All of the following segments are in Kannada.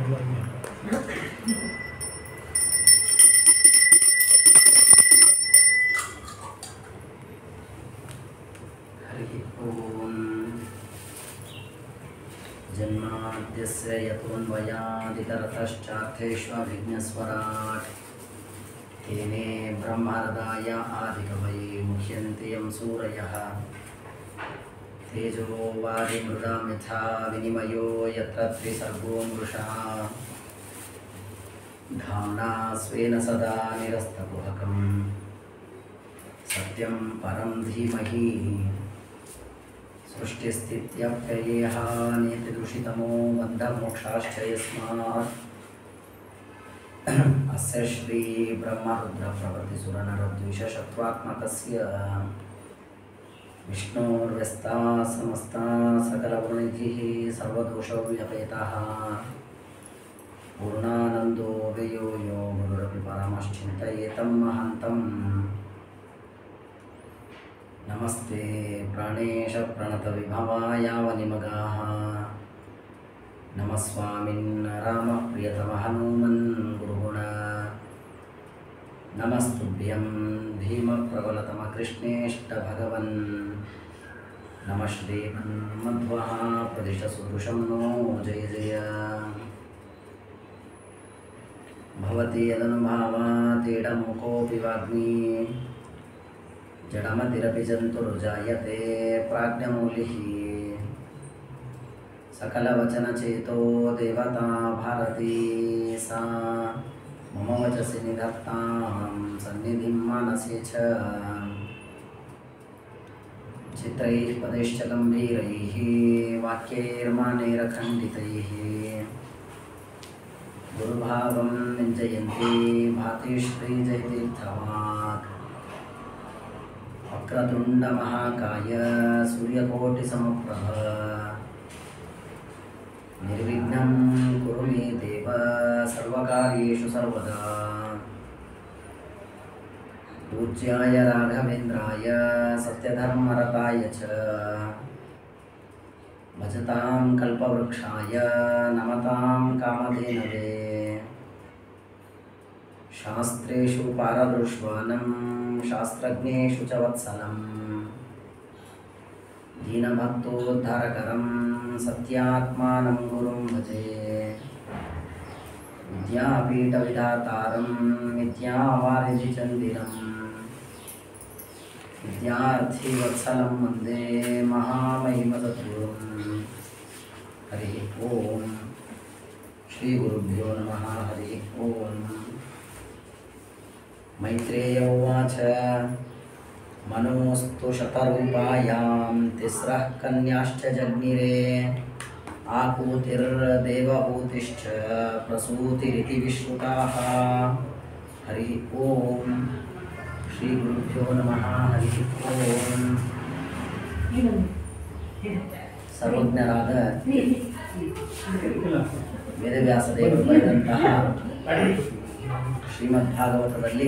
जन्माद्यस्य यतोऽन्वयादितरतश्चार्थेष्वभिघ्नस्वराट् तेने ब्रह्महृदाय आदिकवये मुह्यन्ति यं सूरयः तेजो वारिमृदां यथा विनिमयो यत्र त्रिसर्गो मृषा धाम्ना स्वेन सदा निरस्तकुहकं सत्यं परं धीमहि सृष्टिस्थित्यप्ययेह नियतिदुषितमो बन्धमोक्षाश्च यस्मात् अस्य श्रीब्रह्मरुद्रप्रभृतिसुरनरद्विषशत्रुत्मकस्य विष्णोर्व्यस्ताः समस्ताः सकलगुणनिधिः सर्वदोषव्यपेतः पूर्णानन्दो व्ययो यो गुरुरपि परमश्चिन्तयेतं महान्तम् नमस्ते प्राणेश प्रणतविभवाय वनिमगाः नमस्वामिन् रामः प्रियतमः हनुमन् गुरुगुण नमस्तुभ्यं भीमप्रबलतमः कृष्णेष्टभगवन् नमः श्रीमन्मध्वः प्रदिशसुदृशं नो जय जय भवति यदनुभावातीडमुकोऽपि वाग्मी जडमतिरपि जन्तुर्जायते प्राज्ञमौलिः सकलवचनचेतो देवता भारती सा मम वचसि निधत्तां सन्निधिं मानसे च चित्रैः पदैश्च गम्भीरैः वाक्यैर्मानैरखण्डितैः गुरुभावं निञ्जयन्ती भाति श्रीजयतीर्थवाक् वक्रतुण्डमहाकाय सूर्यकोटिसमप्रभ निर्विघ्नं कुरु मे देव सर्वकार्येषु सर्वदा पूज्याय राघवेन्द्राय सत्यधर्मरताय च भजतां कल्पवृक्षाय नमतां कामधेनवे शास्त्रेषु पारदृश्वानं शास्त्रज्ञेषु च वत्सलं दीनभक्तोद्धारकरं सत्यात्मानं गुरुं भजे विद्यापीठविधातारं विद्यावारिधिचन्दिरं विद्यार्थिवत्सलं वन्दे महामहिमसद्गुरुं हरिः ओं श्रीगुरुभ्यो नमः हरिः ओं मैत्रेय उवाच मनोस्तु शतरूपायां तिस्रः कन्याश्च जज्ञिरे आकूतिर्देवहूतिश्च प्रसूतिरिति विश्रुताः हरिः ओं श्रीगुरुभ्यो नमः हरिः ओं सर्वज्ञराದ ವೇದವ್ಯಾಸದೇವರು ಬರೆದಂತಹ ಶ್ರೀಮದ್ಭಾಗವತದಲ್ಲಿ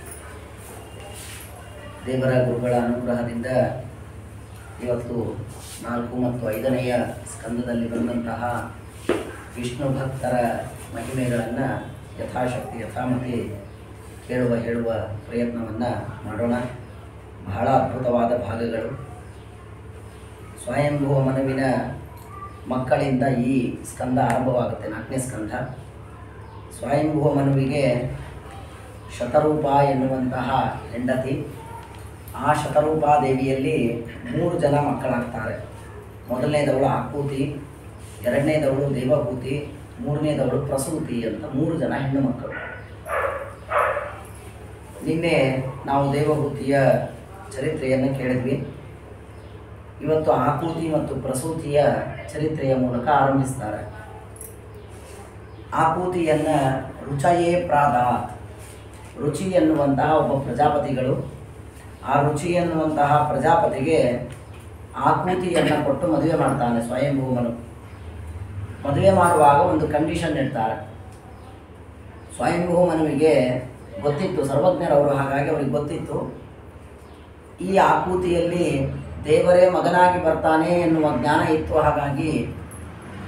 ದೇವರ ಗುರುಗಳ ಅನುಗ್ರಹದಿಂದ ಇವತ್ತು 4 ಮತ್ತು 5ನೆಯ ಸ್ಕಂದದಲ್ಲಿ ಬಂದಂತಹ ವಿಷ್ಣು ಭಕ್ತರ ಮಹಿಮೆಗಳನ್ನು ಯಥಾಶಕ್ತಿ ಯಥಾಮತಿ ಹೇಳುವ ಪ್ರಯತ್ನವನ್ನು ಮಾಡೋಣ. ಬಹಳ ಅದ್ಭುತವಾದ ಭಾಗಗಳು. ಸ್ವಯಂಭುವ ಮನುವಿನ ಮಕ್ಕಳಿಂದ ಈ ಸ್ಕಂದ ಆರಂಭವಾಗುತ್ತೆ, 4ನೇ ಸ್ಕಂದ. ಸ್ವಯಂಭುವ ಮನುವಿಗೆ ಶತರೂಪ ಎನ್ನುವಂತಹ ಹೆಂಡತಿ. ಆ ಶತರೂಪಾದೇವಿಯಲ್ಲಿ 3 ಜನ ಮಕ್ಕಳಾಗ್ತಾರೆ. ಮೊದಲನೇದವಳು ಆಕೂತಿ, ಎರಡನೇದವಳು ದೇವಹೂತಿ, ಮೂರನೇದವಳು ಪ್ರಸೂತಿ ಅಂತ 3 ಜನ ಹೆಣ್ಣು ಮಕ್ಕಳು. ನಿನ್ನೆ ನಾವು ದೇವಹೂತಿಯ ಚರಿತ್ರೆಯನ್ನು ಕೇಳಿದ್ವಿ. ಇವತ್ತು ಆಕೂತಿ ಮತ್ತು ಪ್ರಸೂತಿಯ ಚರಿತ್ರೆಯ ಮೂಲಕ ಆರಂಭಿಸ್ತಾರೆ. ಆಕೂತಿಯನ್ನು ರುಚಯೇ ಪ್ರಾದಾತ್, ರುಚಿ ಎನ್ನುವಂತಹ ಒಬ್ಬ ಪ್ರಜಾಪತಿಗಳು. ಆ ರುಚಿ ಎನ್ನುವಂತಹ ಪ್ರಜಾಪತಿಗೆ ಆಕೂತಿಯನ್ನು ಕೊಟ್ಟು ಮದುವೆ ಮಾಡ್ತಾನೆ ಸ್ವಯಂಭೂಮನು. ಮದುವೆ ಮಾಡುವಾಗ ಒಂದು ಕಂಡೀಷನ್ ಇಡ್ತಾರೆ. ಸ್ವಯಂಭೂಮನುವಿಗೆ ಗೊತ್ತಿತ್ತು, ಸರ್ವಜ್ಞರವರು, ಹಾಗಾಗಿ ಅವ್ರಿಗೆ ಗೊತ್ತಿತ್ತು ಈ ಆಕೂತಿಯಲ್ಲಿ ದೇವರೇ ಮಗನಾಗಿ ಬರ್ತಾನೆ ಎನ್ನುವ ಜ್ಞಾನ ಇತ್ತು. ಹಾಗಾಗಿ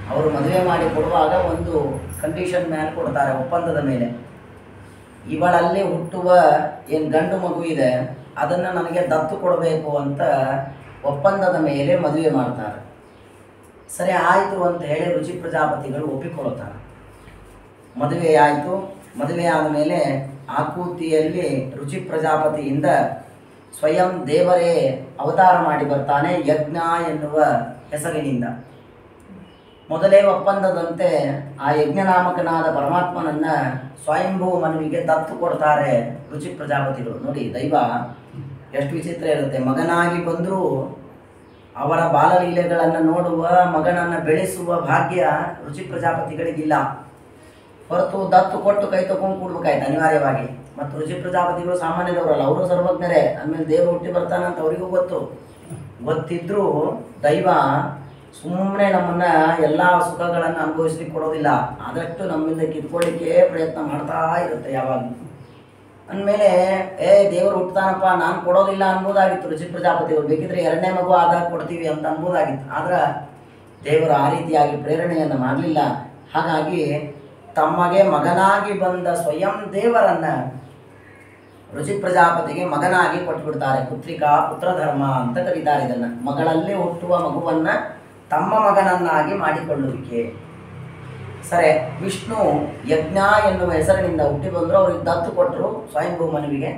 ಅವರು ಮದುವೆ ಮಾಡಿ ಕೊಡುವಾಗ ಒಂದು ಕಂಡೀಷನ್ ಮೇಲೆ ಕೊಡ್ತಾರೆ, ಒಪ್ಪಂದದ ಮೇಲೆ. ಇವಳಲ್ಲಿ ಹುಟ್ಟುವ ಏನು ಗಂಡು ಮಗು ಇದೆ ಅದನ್ನು ನನಗೆ ದತ್ತು ಕೊಡಬೇಕು ಅಂತ ಒಪ್ಪಂದದ ಮೇಲೆ ಮದುವೆ ಮಾಡ್ತಾರೆ. ಸರಿ ಆಯಿತು ಅಂತ ಹೇಳಿ ರುಚಿ ಪ್ರಜಾಪತಿಗಳು ಒಪ್ಪಿಕೊಳ್ಳುತ್ತಾರೆ. ಮದುವೆ ಆಯಿತು. ಮದುವೆ ಆದ ಮೇಲೆ ಆಕೂತಿಯಲ್ಲಿ ರುಚಿ ಪ್ರಜಾಪತಿಯಿಂದ ಸ್ವಯಂ ದೇವರೇ ಅವತಾರ ಮಾಡಿ ಬರ್ತಾನೆ, ಯಜ್ಞ ಎನ್ನುವ ಹೆಸರಿನಿಂದ. ಮೊದಲೇ ಒಪ್ಪಂದದಂತೆ ಆ ಯಜ್ಞನಾಮಕನಾದ ಪರಮಾತ್ಮನನ್ನು ಸ್ವಯಂಭೂ ಮನುವಿಗೆ ದತ್ತು ಕೊಡ್ತಾರೆ ರುಚಿ ಪ್ರಜಾಪತಿಗಳು. ನೋಡಿ ದೈವ ಎಷ್ಟು ವಿಚಿತ್ರ ಇರುತ್ತೆ. ಮಗನಾಗಿ ಬಂದರೂ ಅವರ ಬಾಲಲೀಲೆಗಳನ್ನು ನೋಡುವ, ಮಗನನ್ನು ಬೆಳೆಸುವ ಭಾಗ್ಯ ರುಚಿ ಪ್ರಜಾಪತಿಗಳಿಗಿಲ್ಲ. ಹೊರತು ದತ್ತು ಕೊಟ್ಟು ಕೈ ತಗೊಂಡು ಕೂಡ್ಬೇಕಾಯ್ತು ಅನಿವಾರ್ಯವಾಗಿ. ಮತ್ತು ರುಚಿ ಪ್ರಜಾಪತಿಗಳು ಸಾಮಾನ್ಯದವರಲ್ಲ, ಅವರು ಸರ್ವಜ್ಞರೇ. ಆಮೇಲೆ ದೇವರು ಹುಟ್ಟಿ ಬರ್ತಾನಂತ ಅವರಿಗೂ ಗೊತ್ತಿದ್ರೂ ದೈವ ಸುಮ್ಮನೆ ನಮ್ಮನ್ನು ಎಲ್ಲ ಸುಖಗಳನ್ನು ಅನುಭವಿಸ್ಲಿಕ್ಕೆ ಕೊಡೋದಿಲ್ಲ. ಆದಷ್ಟು ನಮ್ಮಿಂದ ಕಿತ್ಕೊಳ್ಳಿಕ್ಕೆ ಪ್ರಯತ್ನ ಮಾಡ್ತಾ ಇರುತ್ತೆ ಯಾವಾಗ. ಅಂದಮೇಲೆ ದೇವರು ಹುಟ್ಟತಾನಪ್ಪ, ನಾನು ಕೊಡೋದಿಲ್ಲ ಅನ್ಬೋದಾಗಿತ್ತು ರುಚಿ ಪ್ರಜಾಪತಿಗಳು. ಬೇಕಿದ್ರೆ 2ನೇ ಮಗು ಆದಾಗ ಕೊಡ್ತೀವಿ ಅಂತ ಅನ್ಬೋದಾಗಿತ್ತು. ಆದ್ರೆ ದೇವರು ಆ ರೀತಿಯಾಗಿ ಪ್ರೇರಣೆಯನ್ನು ಮಾಡಲಿಲ್ಲ. ಹಾಗಾಗಿ ತಮಗೆ ಮಗನಾಗಿ ಬಂದ ಸ್ವಯಂ ದೇವರನ್ನು ರುಚಿ ಪ್ರಜಾಪತಿಗೆ ಮಗನಾಗಿ ಕೊಟ್ಟುಬಿಡ್ತಾರೆ. ಪುತ್ರಿಕಾ ಪುತ್ರಧರ್ಮ ಅಂತ ಕರೀತಾರೆ ಇದನ್ನು. ಮಗಳಲ್ಲಿ ಹುಟ್ಟುವ ಮಗುವನ್ನು ತಮ್ಮ ಮಗನನ್ನಾಗಿ ಮಾಡಿಕೊಳ್ಳುವಿಕೆ. ಸರಿ, ವಿಷ್ಣು ಯಜ್ಞ ಎನ್ನುವ ಹೆಸರಿನಿಂದ ಹುಟ್ಟಿ ಬಂದರು. ಅವ್ರಿಗೆ ದತ್ತು ಕೊಟ್ಟರು ಸ್ವಯಂಭೂ ಮನುವಿಗೆ.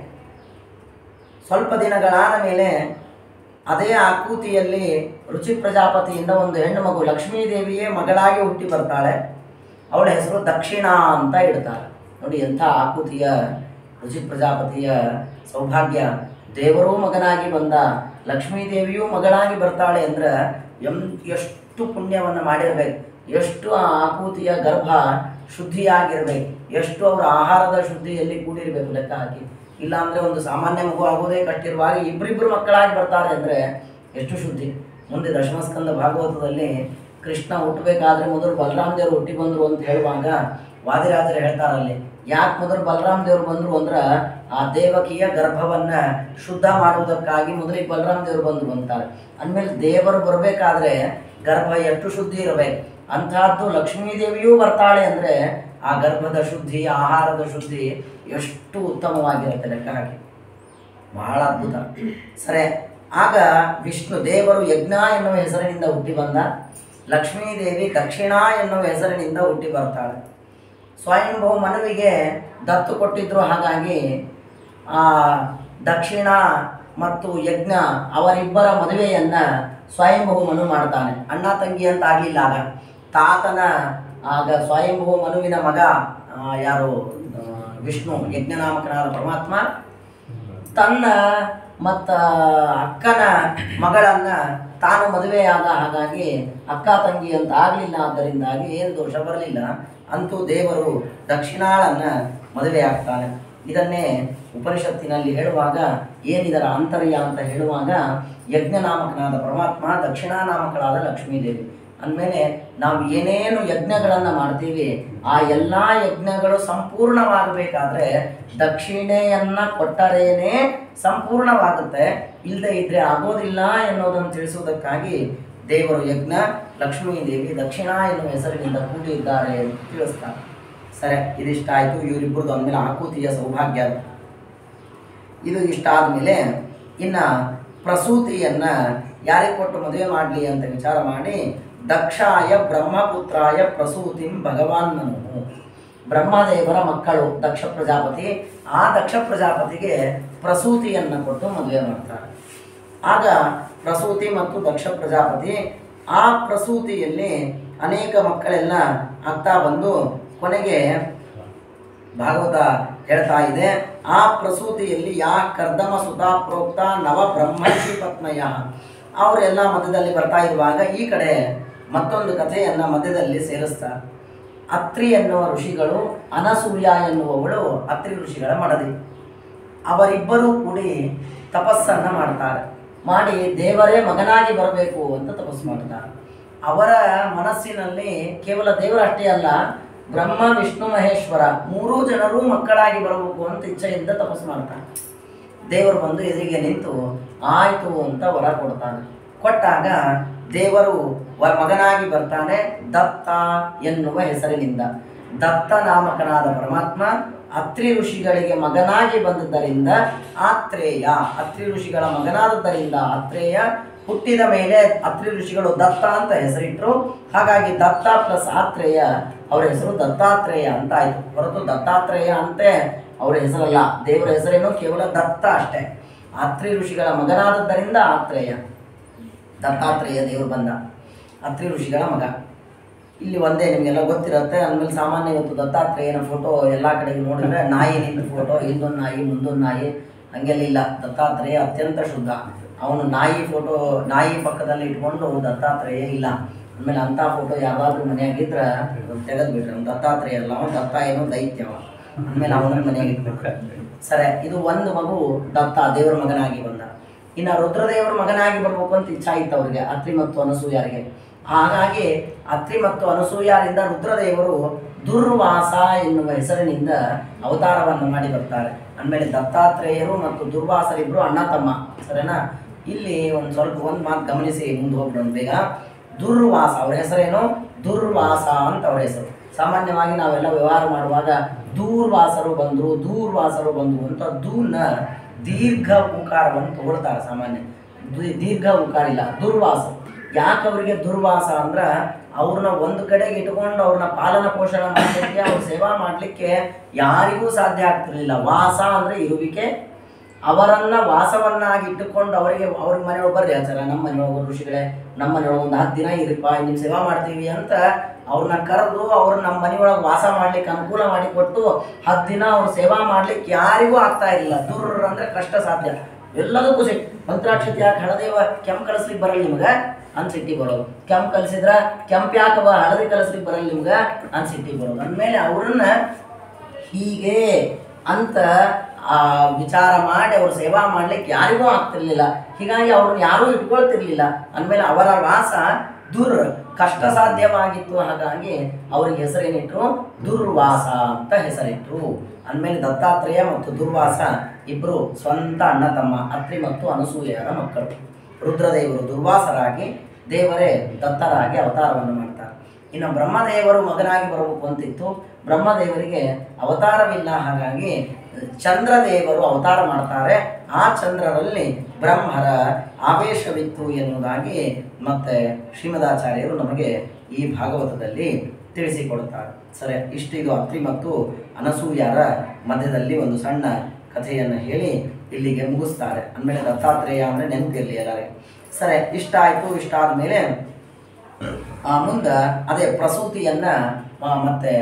ಸ್ವಲ್ಪ ದಿನಗಳಾದ ಮೇಲೆ ಅದೇ ಆಕೂತಿಯಲ್ಲಿ ರುಚಿ ಪ್ರಜಾಪತಿಯಿಂದ ಒಂದು ಹೆಣ್ಣು ಮಗು ಲಕ್ಷ್ಮೀದೇವಿಯೇ ಮಗಳಾಗಿ ಹುಟ್ಟಿ ಬರ್ತಾಳೆ. ಅವಳ ಹೆಸರು ದಕ್ಷಿಣ ಅಂತ ಇಡ್ತಾರೆ. ನೋಡಿ ಎಂಥ ಆಕೂತಿಯ ರುಚಿ ಪ್ರಜಾಪತಿಯ ಸೌಭಾಗ್ಯ. ದೇವರೂ ಮಗನಾಗಿ ಬಂದ, ಲಕ್ಷ್ಮೀದೇವಿಯೂ ಮಗಳಾಗಿ ಬರ್ತಾಳೆ ಅಂದ್ರೆ ಎಷ್ಟು ಪುಣ್ಯವನ್ನು ಮಾಡಿರ್ಬೇಕು, ಎಷ್ಟು ಆ ಆಕೂತಿಯ ಗರ್ಭ ಶುದ್ಧಿಯಾಗಿರ್ಬೇಕು, ಎಷ್ಟು ಅವರ ಆಹಾರದ ಶುದ್ಧಿಯಲ್ಲಿ ಕೂಡಿರಬೇಕು ಲೆಕ್ಕ ಹಾಕಿ. ಇಲ್ಲಾಂದರೆ ಒಂದು ಸಾಮಾನ್ಯ ಮಗು ಆಗೋದೇ ಕಷ್ಟಿರುವಾಗ ಇಬ್ಬರಿಬ್ಬರು ಮಕ್ಕಳಾಗಿ ಬರ್ತಾರೆ ಅಂದರೆ ಎಷ್ಟು ಶುದ್ಧಿ. ಮುಂದೆ ದಶಮಸ್ಕಂದ ಭಾಗವತದಲ್ಲಿ ಕೃಷ್ಣ ಹುಟ್ಟಬೇಕಾದ್ರೆ ಮೊದಲು ಬಲರಾಮ ದೇವರು ಹುಟ್ಟಿ ಬಂದರು ಅಂತ ಹೇಳುವಾಗ ವಾದಿರಾಜರು ಹೇಳ್ತಾರಲ್ಲಿ, ಯಾಕೆ ಮೊದಲು ಬಲರಾಮ ದೇವರು ಬಂದರು ಅಂದ್ರೆ ಆ ದೇವಕಿಯ ಗರ್ಭವನ್ನು ಶುದ್ಧ ಮಾಡುವುದಕ್ಕಾಗಿ ಮೊದಲಿಗೆ ಬಲರಾಮ ದೇವರು ಬಂದರು ಅಂತಾರೆ. ಅಂದಮೇಲೆ ದೇವರು ಬರಬೇಕಾದ್ರೆ ಗರ್ಭ ಎಷ್ಟು ಶುದ್ಧಿ ಇರಬೇಕು. ಅಂತಹದ್ದು ಲಕ್ಷ್ಮೀದೇವಿಯೂ ಬರ್ತಾಳೆ ಅಂದರೆ ಆ ಗರ್ಭದ ಶುದ್ಧಿ, ಆಹಾರದ ಶುದ್ಧಿ ಎಷ್ಟು ಉತ್ತಮವಾಗಿರುತ್ತೆ ಲೆಕ್ಕ ಹಾಕಿ. ಬಹಳ ಅದ್ಭುತ. ಸರಿ, ಆಗ ವಿಷ್ಣು ದೇವರು ಯಜ್ಞ ಎನ್ನುವ ಹೆಸರಿನಿಂದ ಹುಟ್ಟಿ ಬಂದ, ಲಕ್ಷ್ಮೀದೇವಿ ದಕ್ಷಿಣ ಎನ್ನುವ ಹೆಸರಿನಿಂದ ಹುಟ್ಟಿ ಬರ್ತಾಳೆ. ಸ್ವಯಂಭೂ ಮನುವಿಗೆ ದತ್ತು ಕೊಟ್ಟಿದ್ರು. ಹಾಗಾಗಿ ಆ ದಕ್ಷಿಣ ಮತ್ತು ಯಜ್ಞ ಅವರಿಬ್ಬರ ಮದುವೆಯನ್ನು ಸ್ವಯಂಭೂ ಮನು ಮಾಡ್ತಾನೆ. ಅಣ್ಣ ತಂಗಿ ಅಂತ ಆಗಲಿಲ್ಲ. ಆಗ ಸ್ವಯಂಭೂ ಮನುವಿನ ಮಗ ಯಾರು ವಿಷ್ಣು ಯಜ್ಞನಾಮಕನಾದ ಪರಮಾತ್ಮ ತನ್ನ ಮತ್ತು ಅಕ್ಕನ ಮಗಳನ್ನು ತಾನು ಮದುವೆಯಾದ. ಹಾಗಾಗಿ ಅಕ್ಕ ತಂಗಿ ಅಂತ ಆಗಲಿಲ್ಲ. ಆದ್ದರಿಂದಾಗಿ ಏನು ದೋಷ ಬರಲಿಲ್ಲ. ಅಂತೂ ದೇವರು ದಕ್ಷಿಣಾಳನ್ನು ಮದುವೆ ಆಗ್ತಾನೆ. ಇದನ್ನೇ ಉಪನಿಷತ್ತಿನಲ್ಲಿ ಹೇಳುವಾಗ ಏನಿದರ ಆಂತರ್ಯ ಅಂತ ಹೇಳುವಾಗ ಯಜ್ಞನಾಮಕನಾದ ಪರಮಾತ್ಮ, ದಕ್ಷಿಣಾನಾಮಕಳಾದ ಲಕ್ಷ್ಮೀದೇವಿ. ಅಂದಮೇಲೆ ನಾವು ಏನೇನು ಯಜ್ಞಗಳನ್ನು ಮಾಡ್ತೀವಿ ಆ ಎಲ್ಲ ಯಜ್ಞಗಳು ಸಂಪೂರ್ಣವಾಗಬೇಕಾದ್ರೆ ದಕ್ಷಿಣೆಯನ್ನು ಕೊಟ್ಟರೇನೇ ಸಂಪೂರ್ಣವಾಗುತ್ತೆ. ಇಲ್ಲದೆ ಇದ್ದರೆ ಆಗೋದಿಲ್ಲ ಎನ್ನುವುದನ್ನು ತಿಳಿಸುವುದಕ್ಕಾಗಿ ದೇವರು ಯಜ್ಞ, ಲಕ್ಷ್ಮೀದೇವಿ ದಕ್ಷಿಣ ಎನ್ನುವ ಹೆಸರಿನಿಂದ ಕೂಡಿದ್ದಾರೆ ಅಂತ ತಿಳಿಸ್ತಾರೆ. ಸರಿ, ಇದಿಷ್ಟ ಆಯಿತು ಇವರಿಬ್ಬರದು. ಅಂದಮೇಲೆ ಆಕೂತಿಯ ಸೌಭಾಗ್ಯ ಇದು ಇಷ್ಟ ಆದಮೇಲೆ ಇನ್ನು ಪ್ರಸೂತಿಯನ್ನು ಯಾರಿಗೆ ಕೊಟ್ಟು ಮದುವೆ ಮಾಡಲಿ ಅಂತ ವಿಚಾರ ಮಾಡಿ ದಕ್ಷಾಯ ಬ್ರಹ್ಮಪುತ್ರಾಯ ಪ್ರಸೂತಿಂ ಭಗವಾನ್ ಮನು. ಬ್ರಹ್ಮದೇವರ ಮಕ್ಕಳು ದಕ್ಷ ಪ್ರಜಾಪತಿ. ಆ ದಕ್ಷ ಪ್ರಜಾಪತಿಗೆ ಪ್ರಸೂತಿಯನ್ನು ಕೊಟ್ಟು ಮದುವೆ ಮಾಡ್ತಾರೆ. ಆಗ ಪ್ರಸೂತಿ ಮತ್ತು ದಕ್ಷ ಪ್ರಜಾಪತಿ ಆ ಪ್ರಸೂತಿಯಲ್ಲಿ ಅನೇಕ ಮಕ್ಕಳೆಲ್ಲ ಆಗ್ತಾ ಬಂದು ಕೊನೆಗೆ ಭಾಗವತ ಹೇಳ್ತಾ ಇದೆ, ಆ ಪ್ರಸೂತಿಯಲ್ಲಿ ಯಾ ಕರ್ದಮ ಸುತಾ ಪ್ರೋಕ್ತ ನವ ಬ್ರಹ್ಮರ್ಷಿ ಪತ್ನಯ ಅವರೆಲ್ಲ ಮಧ್ಯದಲ್ಲಿ ಬರ್ತಾ ಇರುವಾಗ ಈ ಕಡೆ ಮತ್ತೊಂದು ಕಥೆಯನ್ನು ಮಧ್ಯದಲ್ಲಿ ಸೇರಿಸ್ತಾರೆ. ಅತ್ರಿ ಎನ್ನುವ ಋಷಿಗಳು, ಅನಸೂಯ ಎನ್ನುವವಳು ಅತ್ರಿ ಋಷಿಗಳ ಮಡದಿ. ಅವರಿಬ್ಬರೂ ಕೂಡಿ ತಪಸ್ಸನ್ನು ಮಾಡ್ತಾರೆ. ಮಾಡಿ ದೇವರೇ ಮಗನಾಗಿ ಬರಬೇಕು ಅಂತ ತಪಸ್ಸು ಮಾಡ್ತಾರೆ. ಅವರ ಮನಸ್ಸಿನಲ್ಲಿ ಕೇವಲ ದೇವರಷ್ಟೇ ಅಲ್ಲ, ಬ್ರಹ್ಮ ವಿಷ್ಣು ಮಹೇಶ್ವರ ಮೂರೂ ಜನರೂ ಮಕ್ಕಳಾಗಿ ಬರಬೇಕು ಅಂತ ಇಚ್ಛೆಯಿಂದ ತಪಸ್ಸು ಮಾಡ್ತಾನೆ. ದೇವರು ಬಂದು ಎದುರಿಗೆ ನಿಂತು ಆಯಿತು ಅಂತ ವರ ಕೊಡ್ತಾನೆ. ಕೊಟ್ಟಾಗ ದೇವರು ಮಗನಾಗಿ ಬರ್ತಾನೆ ದತ್ತ ಎನ್ನುವ ಹೆಸರಿನಿಂದ. ದತ್ತ ನಾಮಕನಾದ ಪರಮಾತ್ಮ ಅತ್ರಿ ಋಷಿಗಳಿಗೆ ಮಗನಾಗಿ ಬಂದದ್ದರಿಂದ ಆತ್ರೇಯ, ಅತ್ರಿ ಋಷಿಗಳ ಮಗನಾದದ್ದರಿಂದ ಆತ್ರೇಯ. ಹುಟ್ಟಿದ ಮೇಲೆ ಅತ್ರಿ ಋಷಿಗಳು ದತ್ತ ಅಂತ ಹೆಸರಿಟ್ಟರು. ಹಾಗಾಗಿ ದತ್ತ ಪ್ಲಸ್ ಆತ್ರೇಯ ಅವರ ಹೆಸರು ದತ್ತಾತ್ರೇಯ ಅಂತ ಆಯಿತು. ಹೊರತು ದತ್ತಾತ್ರೇಯ ಅಂತೆ ಅವರ ಹೆಸರಲ್ಲ. ದೇವರ ಹೆಸರೇನು ಕೇವಲ ದತ್ತ ಅಷ್ಟೇ. ಅತ್ರಿ ಋಷಿಗಳ ಮಗನಾದದ್ದರಿಂದ ಆತ್ರೇಯ, ದತ್ತಾತ್ರೇಯ ದೇವರು ಬಂದ, ಅತ್ರಿ ಋಷಿಗಳ ಮಗ. ಇಲ್ಲಿ ಒಂದೇ ನಿಮಗೆಲ್ಲ ಗೊತ್ತಿರುತ್ತೆ. ಅಂದಮೇಲೆ ಸಾಮಾನ್ಯ ಇವತ್ತು ದತ್ತಾತ್ರೇಯನ ಫೋಟೋ ಎಲ್ಲ ಕಡೆಗೆ ನೋಡಿದ್ರೆ ನಾಯಿ ನಿಂತ ಫೋಟೋ, ಹಿಂದೊಂದು ನಾಯಿ ಮುಂದೊಂದು ನಾಯಿ, ಹಂಗೆಲ್ಲ ಇಲ್ಲ. ದತ್ತಾತ್ರೇಯ ಅತ್ಯಂತ ಶುದ್ಧ. ಅವನು ನಾಯಿ ಫೋಟೋ ನಾಯಿ ಪಕ್ಕದಲ್ಲಿ ಇಟ್ಕೊಂಡು ದತ್ತಾತ್ರೇಯ ಇಲ್ಲ. ಆಮೇಲೆ ಅಂಥ ಫೋಟೋ ಯಾವಾಗಲೂ ಮನೆಯಾಗಿದ್ರೆ ತೆಗೆದ್ಬಿಟ್ರೆ ಅವ್ನು ದತ್ತಾತ್ರೇಯ ಅಲ್ಲ, ಅವನು ದತ್ತ ಏನೋ ದೈತ್ಯವ. ಆಮೇಲೆ ಅವನನ್ನು ಮನೆಯಾಗಿ ಇಟ್ಬಿಟ್ರೆ ಸರಿ. ಇದು ಒಂದು ಮಗು ದತ್ತ ದೇವರ ಮಗನಾಗಿ ಬಂದ. ಇನ್ನು ರುದ್ರದೇವರ ಮಗನಾಗಿ ಬರ್ಬೇಕು ಅಂತ ಇಚ್ಛಾ ಇತ್ತು ಅವರಿಗೆ, ಅತ್ರಿ ಮತ್ತು ಅನಸೂಯಾರಿಗೆ. ಹಾಗಾಗಿ ಅತ್ರಿ ಮತ್ತು ಅನಸೂಯಾರಿಂದ ರುದ್ರದೇವರು ದುರ್ವಾಸ ಎನ್ನುವ ಹೆಸರಿನಿಂದ ಅವತಾರವನ್ನು ಮಾಡಿ ಬರ್ತಾರೆ. ಅಂದಮೇಲೆ ದತ್ತಾತ್ರೇಯರು ಮತ್ತು ದುರ್ವಾಸರಿಬ್ಬರು ಅಣ್ಣ ತಮ್ಮ, ಸರಿನಾ? ಇಲ್ಲಿ ಒಂದು ಮಾತು ಗಮನಿಸಿ ಮುಂದೆ ಹೋಗ್ಬಿಡೋಣ ಬೇಗ. ದುರ್ವಾಸ ಅವರ ಹೆಸರೇನು? ದುರ್ವಾಸ ಅಂತ ಅವರ ಹೆಸರು. ಸಾಮಾನ್ಯವಾಗಿ ನಾವೆಲ್ಲ ವ್ಯವಹಾರ ಮಾಡುವಾಗ ದೂರ್ವಾಸರು ಬಂದರು ಅಂತ ದೂನ ದೀರ್ಘ ಉಕಾರವನ್ನು ತಗೊಳ್ತಾರೆ. ಸಾಮಾನ್ಯ ದೀರ್ಘ ಉಕಾರ ಇಲ್ಲ. ದುರ್ವಾಸ ಯಾಕೆ ಅವರಿಗೆ ದುರ್ವಾಸ ಅಂದ್ರೆ ಅವ್ರನ್ನ ಒಂದು ಕಡೆಗೆ ಇಟ್ಕೊಂಡು ಅವ್ರನ್ನ ಪಾಲನ ಪೋಷಣೆ ಮಾಡಲಿಕ್ಕೆ, ಅವ್ರ ಸೇವಾ ಮಾಡಲಿಕ್ಕೆ ಯಾರಿಗೂ ಸಾಧ್ಯ ಆಗ್ತಿರ್ಲಿಲ್ಲ. ವಾಸ ಅಂದರೆ ಇರುವಿಕೆ. ಅವರನ್ನು ವಾಸವನ್ನಾಗಿ ಇಟ್ಟುಕೊಂಡು ಅವ್ರಿಗೆ ಮನೆಯೊಳಗೆ ಬರ್ರಿ ಆಚಾರ, ನಮ್ಮ ಮನೆಯೊಳಗೆ ಋಷಿಗಳೇ, ನಮ್ಮ ಮನೆಯೊಳಗೆ ಒಂದು 10 ದಿನ ಇರಿಪ್ಪ, ನೀವು ಸೇವಾ ಮಾಡ್ತೀವಿ ಅಂತ ಅವ್ರನ್ನ ಕರೆದು ಅವ್ರು ನಮ್ಮ ಮನೆಯೊಳಗೆ ವಾಸ ಮಾಡ್ಲಿಕ್ಕೆ ಅನುಕೂಲ ಮಾಡಿ ಕೊಟ್ಟು 10 ದಿನ ಅವ್ರು ಸೇವಾ ಮಾಡ್ಲಿಕ್ಕೆ ಯಾರಿಗೂ ಆಗ್ತಾ ಇರಲಿಲ್ಲ. ದುರ್ರ ಅಂದರೆ ಕಷ್ಟ ಸಾಧ್ಯ. ಎಲ್ಲದಕ್ಕೂ ಸಿಟ್ಟು. ಮಂತ್ರಾಕ್ಷತೆ ಯಾಕೆ ಹಳದೇವ ಕೆಂಪು ಕಳಿಸ್ಲಿಕ್ಕೆ ಬರಲ್ಲ ನಿಮ್ಗೆ ಅಂತ ಸಿಟ್ಟಿಗೆ ಬರೋದು. ಕೆಂಪು ಕಲಿಸಿದ್ರೆ ಕೆಂಪು ಯಾಕವ ಹಳದಿ ಕಲಿಸ್ಲಿಕ್ಕೆ ಬರಲ್ಲ ನಿಮ್ಗೆ ಅಂತ ಸಿಟ್ಟಿಗೆ ಬರೋದು. ಅಂದಮೇಲೆ ಅವ್ರನ್ನ ಹೀಗೆ ಅಂತ ವಿಚಾರ ಮಾಡಿ ಅವ್ರ ಸೇವಾ ಮಾಡ್ಲಿಕ್ಕೆ ಯಾರಿಗೂ ಆಗ್ತಿರ್ಲಿಲ್ಲ. ಹೀಗಾಗಿ ಅವ್ರನ್ನ ಯಾರೂ ಇಟ್ಕೊಳ್ತಿರ್ಲಿಲ್ಲ. ಅಂದಮೇಲೆ ಅವರ ವಾಸ ಕಷ್ಟ ಸಾಧ್ಯವಾಗಿತ್ತು. ಹಾಗಾಗಿ ಅವ್ರಿಗೆ ಹೆಸರೇನಿಟ್ರು? ದುರ್ವಾಸ ಅಂತ ಹೆಸರಿಟ್ರು. ಅಂದಮೇಲೆ ದತ್ತಾತ್ರೇಯ ಮತ್ತು ದುರ್ವಾಸ ಇಬ್ಬರು ಸ್ವಂತ ಅಣ್ಣ ತಮ್ಮ, ಅತ್ರಿ ಮತ್ತು ಅನಸೂಯರ ಮಕ್ಕಳು. ರುದ್ರದೇವರು ದುರ್ವಾಸರಾಗಿ, ದೇವರೇ ದತ್ತರಾಗಿ ಅವತಾರವನ್ನು ಮಾಡ್ತಾರೆ. ಇನ್ನು ಬ್ರಹ್ಮದೇವರು ಮಗನಾಗಿ ಬರಬೇಕು ಅಂತಿತ್ತು. ಬ್ರಹ್ಮದೇವರಿಗೆ ಅವತಾರವಿಲ್ಲ. ಹಾಗಾಗಿ ಚಂದ್ರದೇವರು ಅವತಾರ ಮಾಡ್ತಾರೆ. ಆ ಚಂದ್ರರಲ್ಲಿ ಬ್ರಹ್ಮರ ಆವೇಶವಿತ್ತು ಎನ್ನುವುದಾಗಿ ಮತ್ತೆ ಶ್ರೀಮದಾಚಾರ್ಯರು ನಮಗೆ ಈ ಭಾಗವತದಲ್ಲಿ ತಿಳಿಸಿಕೊಡುತ್ತಾರೆ. ಸರಿ, ಇದು ಅತ್ರಿ ಮತ್ತು ಅನಸೂಯರ ಮಧ್ಯದಲ್ಲಿ ಒಂದು ಸಣ್ಣ ಕಥೆಯನ್ನು ಹೇಳಿ ಇಲ್ಲಿಗೆ ಮುಗಿಸ್ತಾರೆ. ಅಂದಮೇಲೆ ದತ್ತಾತ್ರೇಯ ಅಂದರೆ ನೆನಪಿರಲಿ ಎಲ್ಲರಿಗೆ. ಸರಿ, ಇಷ್ಟ ಆಯಿತು. ಇಷ್ಟ ಆದಮೇಲೆ ಮುಂದೆ ಅದೇ ಪ್ರಸೂತಿಯನ್ನು ಮತ್ತೆ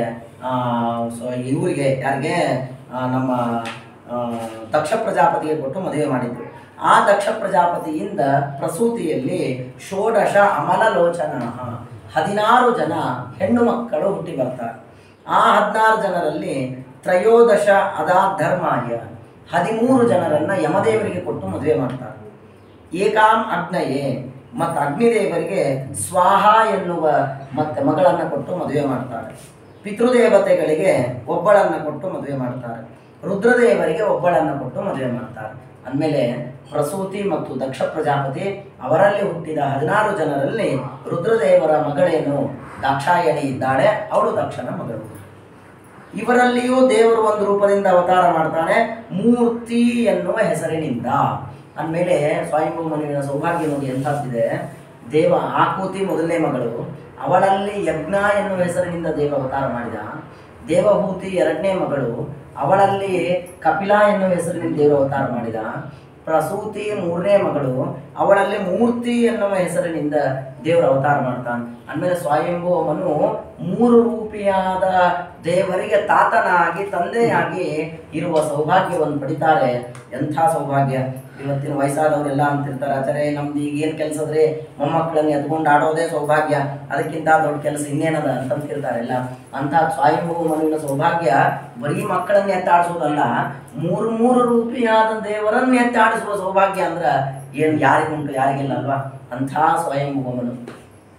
ಇವರಿಗೆ ಯಾರಿಗೆ ನಮ್ಮ ದಕ್ಷ ಪ್ರಜಾಪತಿಗೆ ಕೊಟ್ಟು ಮದುವೆ ಮಾಡಿದ್ರು. ಆ ದಕ್ಷ ಪ್ರಜಾಪತಿಯಿಂದ ಪ್ರಸೂತಿಯಲ್ಲಿ 16 ಅಮಲಲೋಚನ 16 ಜನ ಹೆಣ್ಣು ಮಕ್ಕಳು ಹುಟ್ಟಿ ಬರ್ತಾರೆ. ಆ 16 ಜನರಲ್ಲಿ 13 ಅದಾಧರ್ಮಾಯ 13 ಜನರನ್ನು ಯಮದೇವರಿಗೆ ಕೊಟ್ಟು ಮದುವೆ ಮಾಡ್ತಾರೆ. ಏಕಾಂ ಅಗ್ನಯೇ ಮತ್ತು ಅಗ್ನಿದೇವರಿಗೆ ಸ್ವಾಹ ಎನ್ನುವ ಮತ್ತೆ ಮಗಳನ್ನು ಕೊಟ್ಟು ಮದುವೆ ಮಾಡ್ತಾರೆ. ಪಿತೃದೇವತೆಗಳಿಗೆ ಒಬ್ಬಳನ್ನು ಕೊಟ್ಟು ಮದುವೆ ಮಾಡ್ತಾರೆ. ರುದ್ರದೇವರಿಗೆ ಒಬ್ಬಳನ್ನು ಕೊಟ್ಟು ಮದುವೆ ಮಾಡ್ತಾರೆ. ಅಂದಮೇಲೆ ಪ್ರಸೂತಿ ಮತ್ತು ದಕ್ಷ ಪ್ರಜಾಪತಿ ಅವರಲ್ಲಿ ಹುಟ್ಟಿದ 16 ಜನರಲ್ಲಿ ರುದ್ರದೇವರ ಮಗಳೇನು ದಾಕ್ಷಾಯಣಿ ಇದ್ದಾಳೆ, ಅವಳು ದಕ್ಷನ ಮಗಳು. ಇವರಲ್ಲಿಯೂ ದೇವರು ಒಂದು ರೂಪದಿಂದ ಅವತಾರ ಮಾಡ್ತಾನೆ, ಮೂರ್ತಿ ಎನ್ನುವ ಹೆಸರಿನಿಂದ. ಅಂದಮೇಲೆ ಸ್ವಯಂಭೂ ಮನುವಿನ ಸೌಭಾಗ್ಯ ನೋಡಿ ಎಂಥದ್ದಿದೆ. ದೇವ ಆಕೂತಿ ಮೊದಲನೇ ಮಗಳು, ಅವಳಲ್ಲಿ ಯಜ್ಞ ಎನ್ನುವ ಹೆಸರಿನಿಂದ ದೇವ ಅವತಾರ ಮಾಡಿದ. ದೇವಹೂತಿ 2ನೇ ಮಗಳು, ಅವಳಲ್ಲಿ ಕಪಿಲ ಎನ್ನುವ ಹೆಸರಿನಿಂದ ದೇವರು ಅವತಾರ ಮಾಡಿದ. ಪ್ರಸೂತಿ 3ನೇ ಮಗಳು, ಅವಳಲ್ಲಿ ಮೂರ್ತಿ ಎನ್ನುವ ಹೆಸರಿನಿಂದ ದೇವರು ಅವತಾರ ಮಾಡ್ತಾನೆ. ಅಂದಮೇಲೆ ಸ್ವಯಂಭೂ ಮನು 3 ರೂಪಿಯಾದ ದೇವರಿಗೆ ತಾತನಾಗಿ ತಂದೆಯಾಗಿ ಇರುವ ಸೌಭಾಗ್ಯವನ್ನು ಪಡಿತಾರೆ. ಎಂಥ ಸೌಭಾಗ್ಯ! ಇವತ್ತಿನ ವಯಸ್ಸಾದವರೆಲ್ಲ ಅಂತಿರ್ತಾರೆ, ಆಚಾರ್ಯ ನಮ್ದು ಈಗೇನು ಕೆಲಸದ್ರೆ ಮೊಮ್ಮಕ್ಕಳನ್ನು ಎತ್ಕೊಂಡು ಆಡೋದೇ ಸೌಭಾಗ್ಯ, ಅದಕ್ಕಿಂತ ದೊಡ್ಡ ಕೆಲಸ ಇನ್ನೇನದ ಅಂತಂತಿರ್ತಾರೆಲ್ಲ. ಅಂಥ ಸ್ವಯಂಭೂ ಮನುವಿನ ಸೌಭಾಗ್ಯ ಬರೀ ಮಕ್ಕಳನ್ನು ಎತ್ತಾಡಿಸೋದಲ್ಲ, 3 ರೂಪಿಯಾದ ದೇವರನ್ನು ಎತ್ತಾಡಿಸುವ ಸೌಭಾಗ್ಯ ಅಂದ್ರೆ ಏನು ಯಾರಿಗುಂಟು, ಯಾರಿಗಿಲ್ಲ ಅಲ್ವಾ? ಅಂಥ ಸ್ವಯಂಭೂ ಮನು.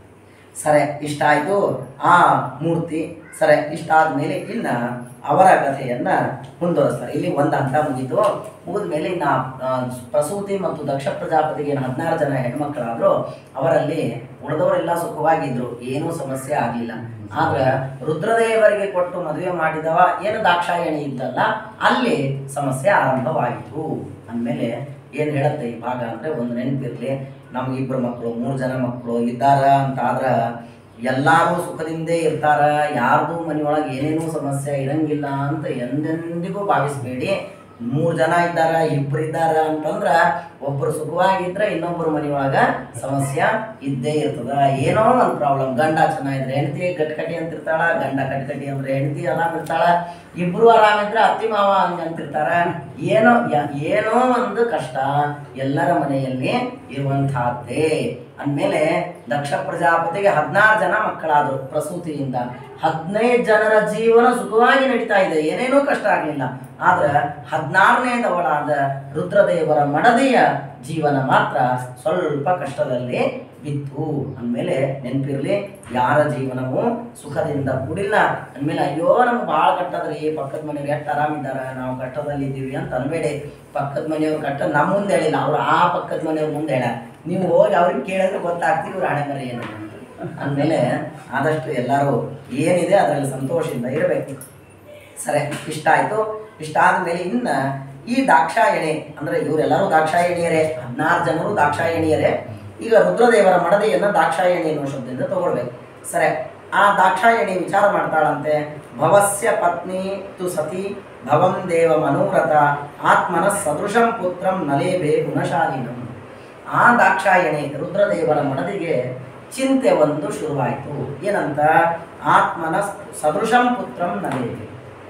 ಸರಿ, ಇಷ್ಟ ಆಯಿತು ಆ ಮೂರ್ತಿ. ಸರಿ, ಇಷ್ಟ ಆದಮೇಲೆ ಇನ್ನು ಅವರ ಕಥೆಯನ್ನು ಮುಂದುವರಿಸ್ತಾರೆ. ಇಲ್ಲಿ ಒಂದು ಹಂತ ಮುಗೀತು. ಮುಗಿದ ಮೇಲೆ ಇನ್ನು ಪ್ರಸೂತಿ ಮತ್ತು ದಕ್ಷ ಪ್ರಜಾಪತಿಗೆ 16 ಜನ ಹೆಣ್ಮಕ್ಳಾದರೂ ಅವರಲ್ಲಿ ಉಳಿದವರೆಲ್ಲ ಸುಖವಾಗಿದ್ದರು, ಏನೂ ಸಮಸ್ಯೆ ಆಗಲಿಲ್ಲ. ಆದ್ರೆ ರುದ್ರದೇವರಿಗೆ ಕೊಟ್ಟು ಮದುವೆ ಮಾಡಿದವ ಏನು ದಾಕ್ಷಾಯಣಿ ಇದ್ದಲ್ಲ, ಅಲ್ಲಿ ಸಮಸ್ಯೆ ಆರಂಭವಾಯಿತು. ಅಂದಮೇಲೆ ಏನು ಹೇಳುತ್ತೆ ಈ ಭಾಗ ಅಂದರೆ, ಒಂದು ನೆನಪಿರಲಿ, ನಮಗಿಬ್ಬರು ಮಕ್ಕಳು 3 ಜನ ಮಕ್ಕಳು ಇದ್ದಾರ ಅಂತಾದ್ರೆ ಎಲ್ಲರೂ ಸುಖದಿಂದೇ ಇರ್ತಾರ, ಯಾರ್ದು ಮನೆಯೊಳಗೆ ಏನೇನೂ ಸಮಸ್ಯೆ ಇರಂಗಿಲ್ಲ ಅಂತ ಎಂದೆಂದಿಗೂ ಭಾವಿಸಬೇಡಿ. 3 ಜನ ಇದ್ದಾರ, 2 ಇದ್ದಾರ ಅಂತಂದ್ರೆ ಒಬ್ಬರು ಸುಖವಾಗಿದ್ರೆ ಇನ್ನೊಬ್ಬರು ಮನೆಯೊಳಗೆ ಸಮಸ್ಯೆ ಇದ್ದೇ ಇರ್ತದ. ಏನೋ ಒಂದು ಪ್ರಾಬ್ಲಮ್, ಗಂಡ ಚೆನ್ನಾಗಿದ್ರೆ ಹೆಂಡತಿ ಕಟ್ಕಟಿ ಅಂತಿರ್ತಾಳ, ಗಂಡ ಕಟ್ಕಟಿ ಅಂದ್ರೆ ಹೆಂಡತಿ ಆರಾಮಿರ್ತಾಳ, ಇಬ್ರು ಆರಾಮಿದ್ರೆ ಅತ್ತಿ ಮಾವ ಹಂಗಂತಿರ್ತಾರ. ಏನೋ ಒಂದು ಕಷ್ಟ ಎಲ್ಲರ ಮನೆಯಲ್ಲಿ ಇರುವಂತಹದ್ದೇ. ಅಂದಮೇಲೆ ದಕ್ಷ ಪ್ರಜಾಪತಿಗೆ 16 ಜನ ಮಕ್ಕಳಾದರು ಪ್ರಸೂತಿಯಿಂದ. 15 ಜನರ ಜೀವನ ಸುಖವಾಗಿ ನಡೀತಾ ಇದೆ, ಏನೇನೂ ಕಷ್ಟ ಆಗಲಿಲ್ಲ. ಆದ್ರೆ 16ನೇದವಳಾದ ರುದ್ರದೇವರ ಮಡದಿಯ ಜೀವನ ಮಾತ್ರ ಸ್ವಲ್ಪ ಕಷ್ಟದಲ್ಲಿ ಬಿತ್ತು. ಅಂದಮೇಲೆ ನೆನಪಿರಲಿ, ಯಾರ ಜೀವನವೂ ಸುಖದಿಂದ ಕೂಡಿಲ್ಲ. ಅಂದಮೇಲೆ ಅಯ್ಯೋ ನಮ್ಗೆ ಭಾಳ ಕಟ್ಟದ್ರಿ, ಪಕ್ಕದ ಮನೆಯವ್ರು ಎಷ್ಟು ಆರಾಮಿದ್ದಾರ, ನಾವು ಕಷ್ಟದಲ್ಲಿ ಇದ್ದೀವಿ ಅಂತ ಅನ್ಬೇಡಿ. ಪಕ್ಕದ ಮನೆಯವ್ರು ಕಟ್ಟ ನಮ್ಮ ಮುಂದೆ ಹೇಳಿಲ್ಲ, ಅವರು ಆ ಪಕ್ಕದ ಮನೆಯವ್ರ ಮುಂದೆ ಹೇಳ. ನೀವು ಹೋಗಿ ಅವ್ರಿಗೆ ಕೇಳಿದ್ರೆ ಗೊತ್ತಾಗ್ತೀವಿ ಇವ್ರು ಹಣೆ ಮರೆ ಏನು ಅಂತ. ಅಂದಮೇಲೆ ಆದಷ್ಟು ಎಲ್ಲರೂ ಏನಿದೆ ಅದರಲ್ಲಿ ಸಂತೋಷದಿಂದ ಇರಬೇಕು. ಸರಿ, ಇಷ್ಟ ಆಯಿತು. ಇಷ್ಟ ಆದಮೇಲೆ ಇನ್ನು ಈ ದಾಕ್ಷಾಯಣಿ ಅಂದರೆ ಇವರೆಲ್ಲರೂ ದಾಕ್ಷಾಯಣಿಯರೇ, 16 ಜನರು ದಾಕ್ಷಾಯಣಿಯರೇ. ಈಗ ರುದ್ರದೇವರ ಮಡದಿಯನ್ನು ದಾಕ್ಷಾಯಣಿ ಅನ್ನೋ ಶಬ್ದದಿಂದ ತಗೊಳ್ಬೇಕು. ಸರಿ, ಆ ದಾಕ್ಷಾಯಣಿ ವಿಚಾರ ಮಾಡ್ತಾಳಂತೆ, ಭವಸ್ಯ ಪತ್ನಿ ತು ಸತಿ ಭವಂ ದೇವ ಮನೋರಥ ಆತ್ಮನ ಸದೃಶಂ ಪುತ್ರಂ ನಲೇಬೆ ಗುಣಶಾಲಿನಂ. ಆ ದಾಕ್ಷಾಯಣಿ ರುದ್ರದೇವರ ಮಡದಿಗೆ ಚಿಂತೆ ಒಂದು ಶುರುವಾಯಿತು. ಏನಂತ? ಆತ್ಮನ ಸದೃಶಂ ಪುತ್ರಂ ನಲೇಬೆ,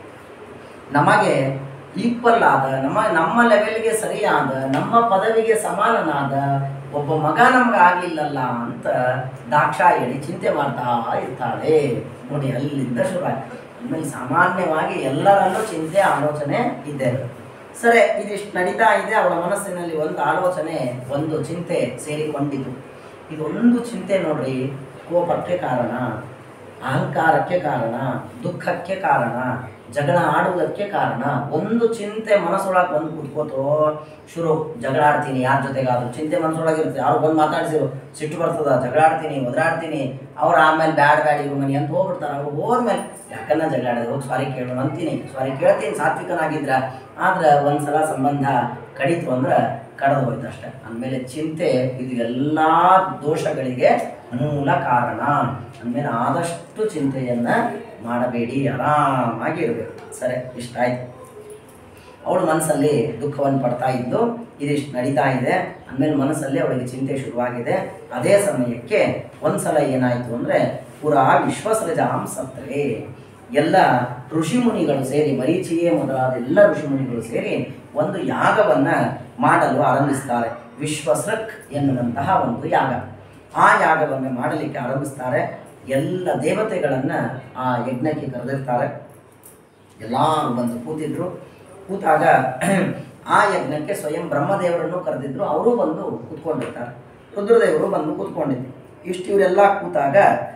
ನಮಗೆ ಈಕ್ವಲ್ ಆದ, ನಮ್ಮ ಲೆವೆಲ್ಗೆ ಸರಿಯಾದ, ನಮ್ಮ ಪದವಿಗೆ ಸಮಾನನಾದ ಒಬ್ಬ ಮಗ ನಮ್ಗೆ ಆಗಲಿಲ್ಲಲ್ಲ ಅಂತ ದಾಕ್ಷಾಯಣಿ ಚಿಂತೆ ಮಾಡ್ತಾ ಇರ್ತಾಳೆ. ನೋಡಿ, ಅಲ್ಲಿಂದ ಶುರುವಾಯಿತು. ಆಮೇಲೆ ಸಾಮಾನ್ಯವಾಗಿ ಎಲ್ಲರಲ್ಲೂ ಚಿಂತೆ ಆಲೋಚನೆ ಇದೆ. ಸರಿ, ಇದಿಷ್ಟು ನಡೀತಾ ಇದೆ. ಅವಳ ಮನಸ್ಸಿನಲ್ಲಿ ಒಂದು ಆಲೋಚನೆ, ಒಂದು ಚಿಂತೆ ಸೇರಿಕೊಂಡಿತು. ಇದೊಂದು ಚಿಂತೆ ನೋಡ್ರಿ, ಕೋಪಕ್ಕೆ ಕಾರಣ, ಅಹಂಕಾರಕ್ಕೆ ಕಾರಣ, ದುಃಖಕ್ಕೆ ಕಾರಣ, ಜಗಳ ಆಡುವುದಕ್ಕೆ ಕಾರಣ. ಒಂದು ಚಿಂತೆ ಮನಸ್ಸೊಳಗೆ ಬಂದು ಕೂತ್ಕೋತೋ ಶುರು, ಜಗಳ ಆಡ್ತೀನಿ ಯಾರ ಜೊತೆಗಾದ್ರು. ಚಿಂತೆ ಮನಸ್ಸೊಳಗಿರುತ್ತೆ, ಅವ್ರು ಬಂದು ಮಾತಾಡ್ಸಿರು, ಸಿಟ್ಟು ಬರ್ತದ, ಜಗಳ ಆಡ್ತೀನಿ, ಒದರಾಡ್ತೀನಿ. ಅವ್ರು ಆಮೇಲೆ ಬ್ಯಾಡ್ ಇವ್ರ ಮನೆ ಅಂತ ಹೋಗ್ಬಿಡ್ತಾರೆ. ಅವ್ರು ಹೋದ್ಮೇಲೆ ಯಾಕನ್ನ ಜಗಳ ಆಡಿದ್ರೆ ಹೋಗಿ ಸಾರಿ ಕೇಳೋಣ ಅಂತೀನಿ, ಸಾರಿ ಕೇಳ್ತೀನಿ ಸಾತ್ವಿಕನಾಗಿದ್ರ. ಆದ್ರೆ ಒಂದ್ಸಲ ಸಂಬಂಧ ಕಡಿತು ಅಂದ್ರೆ ಕಳೆದು ಹೋಯ್ತು ಅಷ್ಟೆ. ಅಂದಮೇಲೆ ಚಿಂತೆ ಇದು ಎಲ್ಲ ದೋಷಗಳಿಗೆ ಮೂಲ ಕಾರಣ. ಅಂದಮೇಲೆ ಆದಷ್ಟು ಚಿಂತೆಯನ್ನು ಮಾಡಬೇಡಿ, ಆರಾಮಾಗಿ ಇರಬೇಕು. ಸರಿ, ಇಷ್ಟ ಆಯ್ತು. ಅವಳು ಮನಸ್ಸಲ್ಲಿ ದುಃಖವನ್ನು ಪಡ್ತಾ ಇದ್ದು, ಇದಿಷ್ಟು ನಡೀತಾ ಇದೆ. ಅಂದಮೇಲೆ ಮನಸ್ಸಲ್ಲಿ ಅವಳಿಗೆ ಚಿಂತೆ ಶುರುವಾಗಿದೆ. ಅದೇ ಸಮಯಕ್ಕೆ ಒಂದ್ಸಲ ಏನಾಯಿತು ಅಂದರೆ, ಪುರಾ ವಿಶ್ವಸೃಜಾಂ ಸತ್ತರೆ, ಎಲ್ಲ ಋಷಿಮುನಿಗಳು ಸೇರಿ, ಮರೀಚಿಯೇ ಮೊದಲಾದ ಎಲ್ಲ ಋಷಿಮುನಿಗಳು ಸೇರಿ ಒಂದು ಯಾಗವನ್ನು ಮಾಡಲು ಆರಂಭಿಸ್ತಾರೆ. ವಿಶ್ವಸೃಕ್ ಎನ್ನುವಂತಹ ಒಂದು ಯಾಗ. ಆ ಯಾಗವನ್ನು ಮಾಡಲಿಕ್ಕೆ ಆರಂಭಿಸ್ತಾರೆ. ಎಲ್ಲ ದೇವತೆಗಳನ್ನು ಆ ಯಜ್ಞಕ್ಕೆ ಕರೆದಿರ್ತಾರೆ. ಎಲ್ಲರೂ ಬಂದು ಕೂತಿದ್ರು. ಕೂತಾಗ ಆ ಯಜ್ಞಕ್ಕೆ ಸ್ವಯಂ ಬ್ರಹ್ಮದೇವರನ್ನು ಕರೆದಿದ್ರು, ಅವರು ಬಂದು ಕೂತ್ಕೊಂಡಿರ್ತಾರೆ. ರುದ್ರದೇವರು ಬಂದು ಕೂತ್ಕೊಂಡಿದ್ರು. ಇಷ್ಟು ಇವರೆಲ್ಲ ಕೂತಾಗ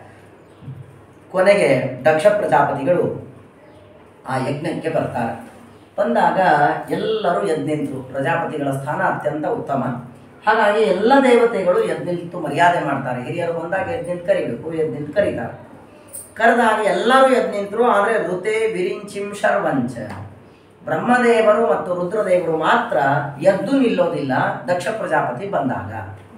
ಕೊನೆಗೆ ದಕ್ಷ ಪ್ರಜಾಪತಿಗಳು ಆ ಯಜ್ಞಕ್ಕೆ ಬರ್ತಾರೆ. ಬಂದಾಗ ಎಲ್ಲರೂ ಎದ್ದು ನಿಂತರು. ಪ್ರಜಾಪತಿಗಳ ಸ್ಥಾನ ಅತ್ಯಂತ ಉತ್ತಮ, ಹಾಗಾಗಿ ಎಲ್ಲ ದೇವತೆಗಳು ಎದ್ದು ನಿಂತು ಮರ್ಯಾದೆ ಮಾಡ್ತಾರೆ. ಹಿರಿಯರು ಬಂದಾಗ ಎದ್ದು ನಿಂತು ಕರಿಬೇಕು, ಎದ್ದು ನಿಂತು ಕರೀತಾರೆ. ಕರೆದಾಗ ಎಲ್ಲರೂ ಎದ್ದು ನಿಂತರು. ಆದರೆ ಋತೆ ವಿರಿಂಚಿಂ ಶರ್ವಂಚ, ಬ್ರಹ್ಮದೇವರು ಮತ್ತು ರುದ್ರದೇವರು ಮಾತ್ರ ಎದ್ದು ನಿಲ್ಲೋದಿಲ್ಲ ದಕ್ಷ ಪ್ರಜಾಪತಿ ಬಂದಾಗ.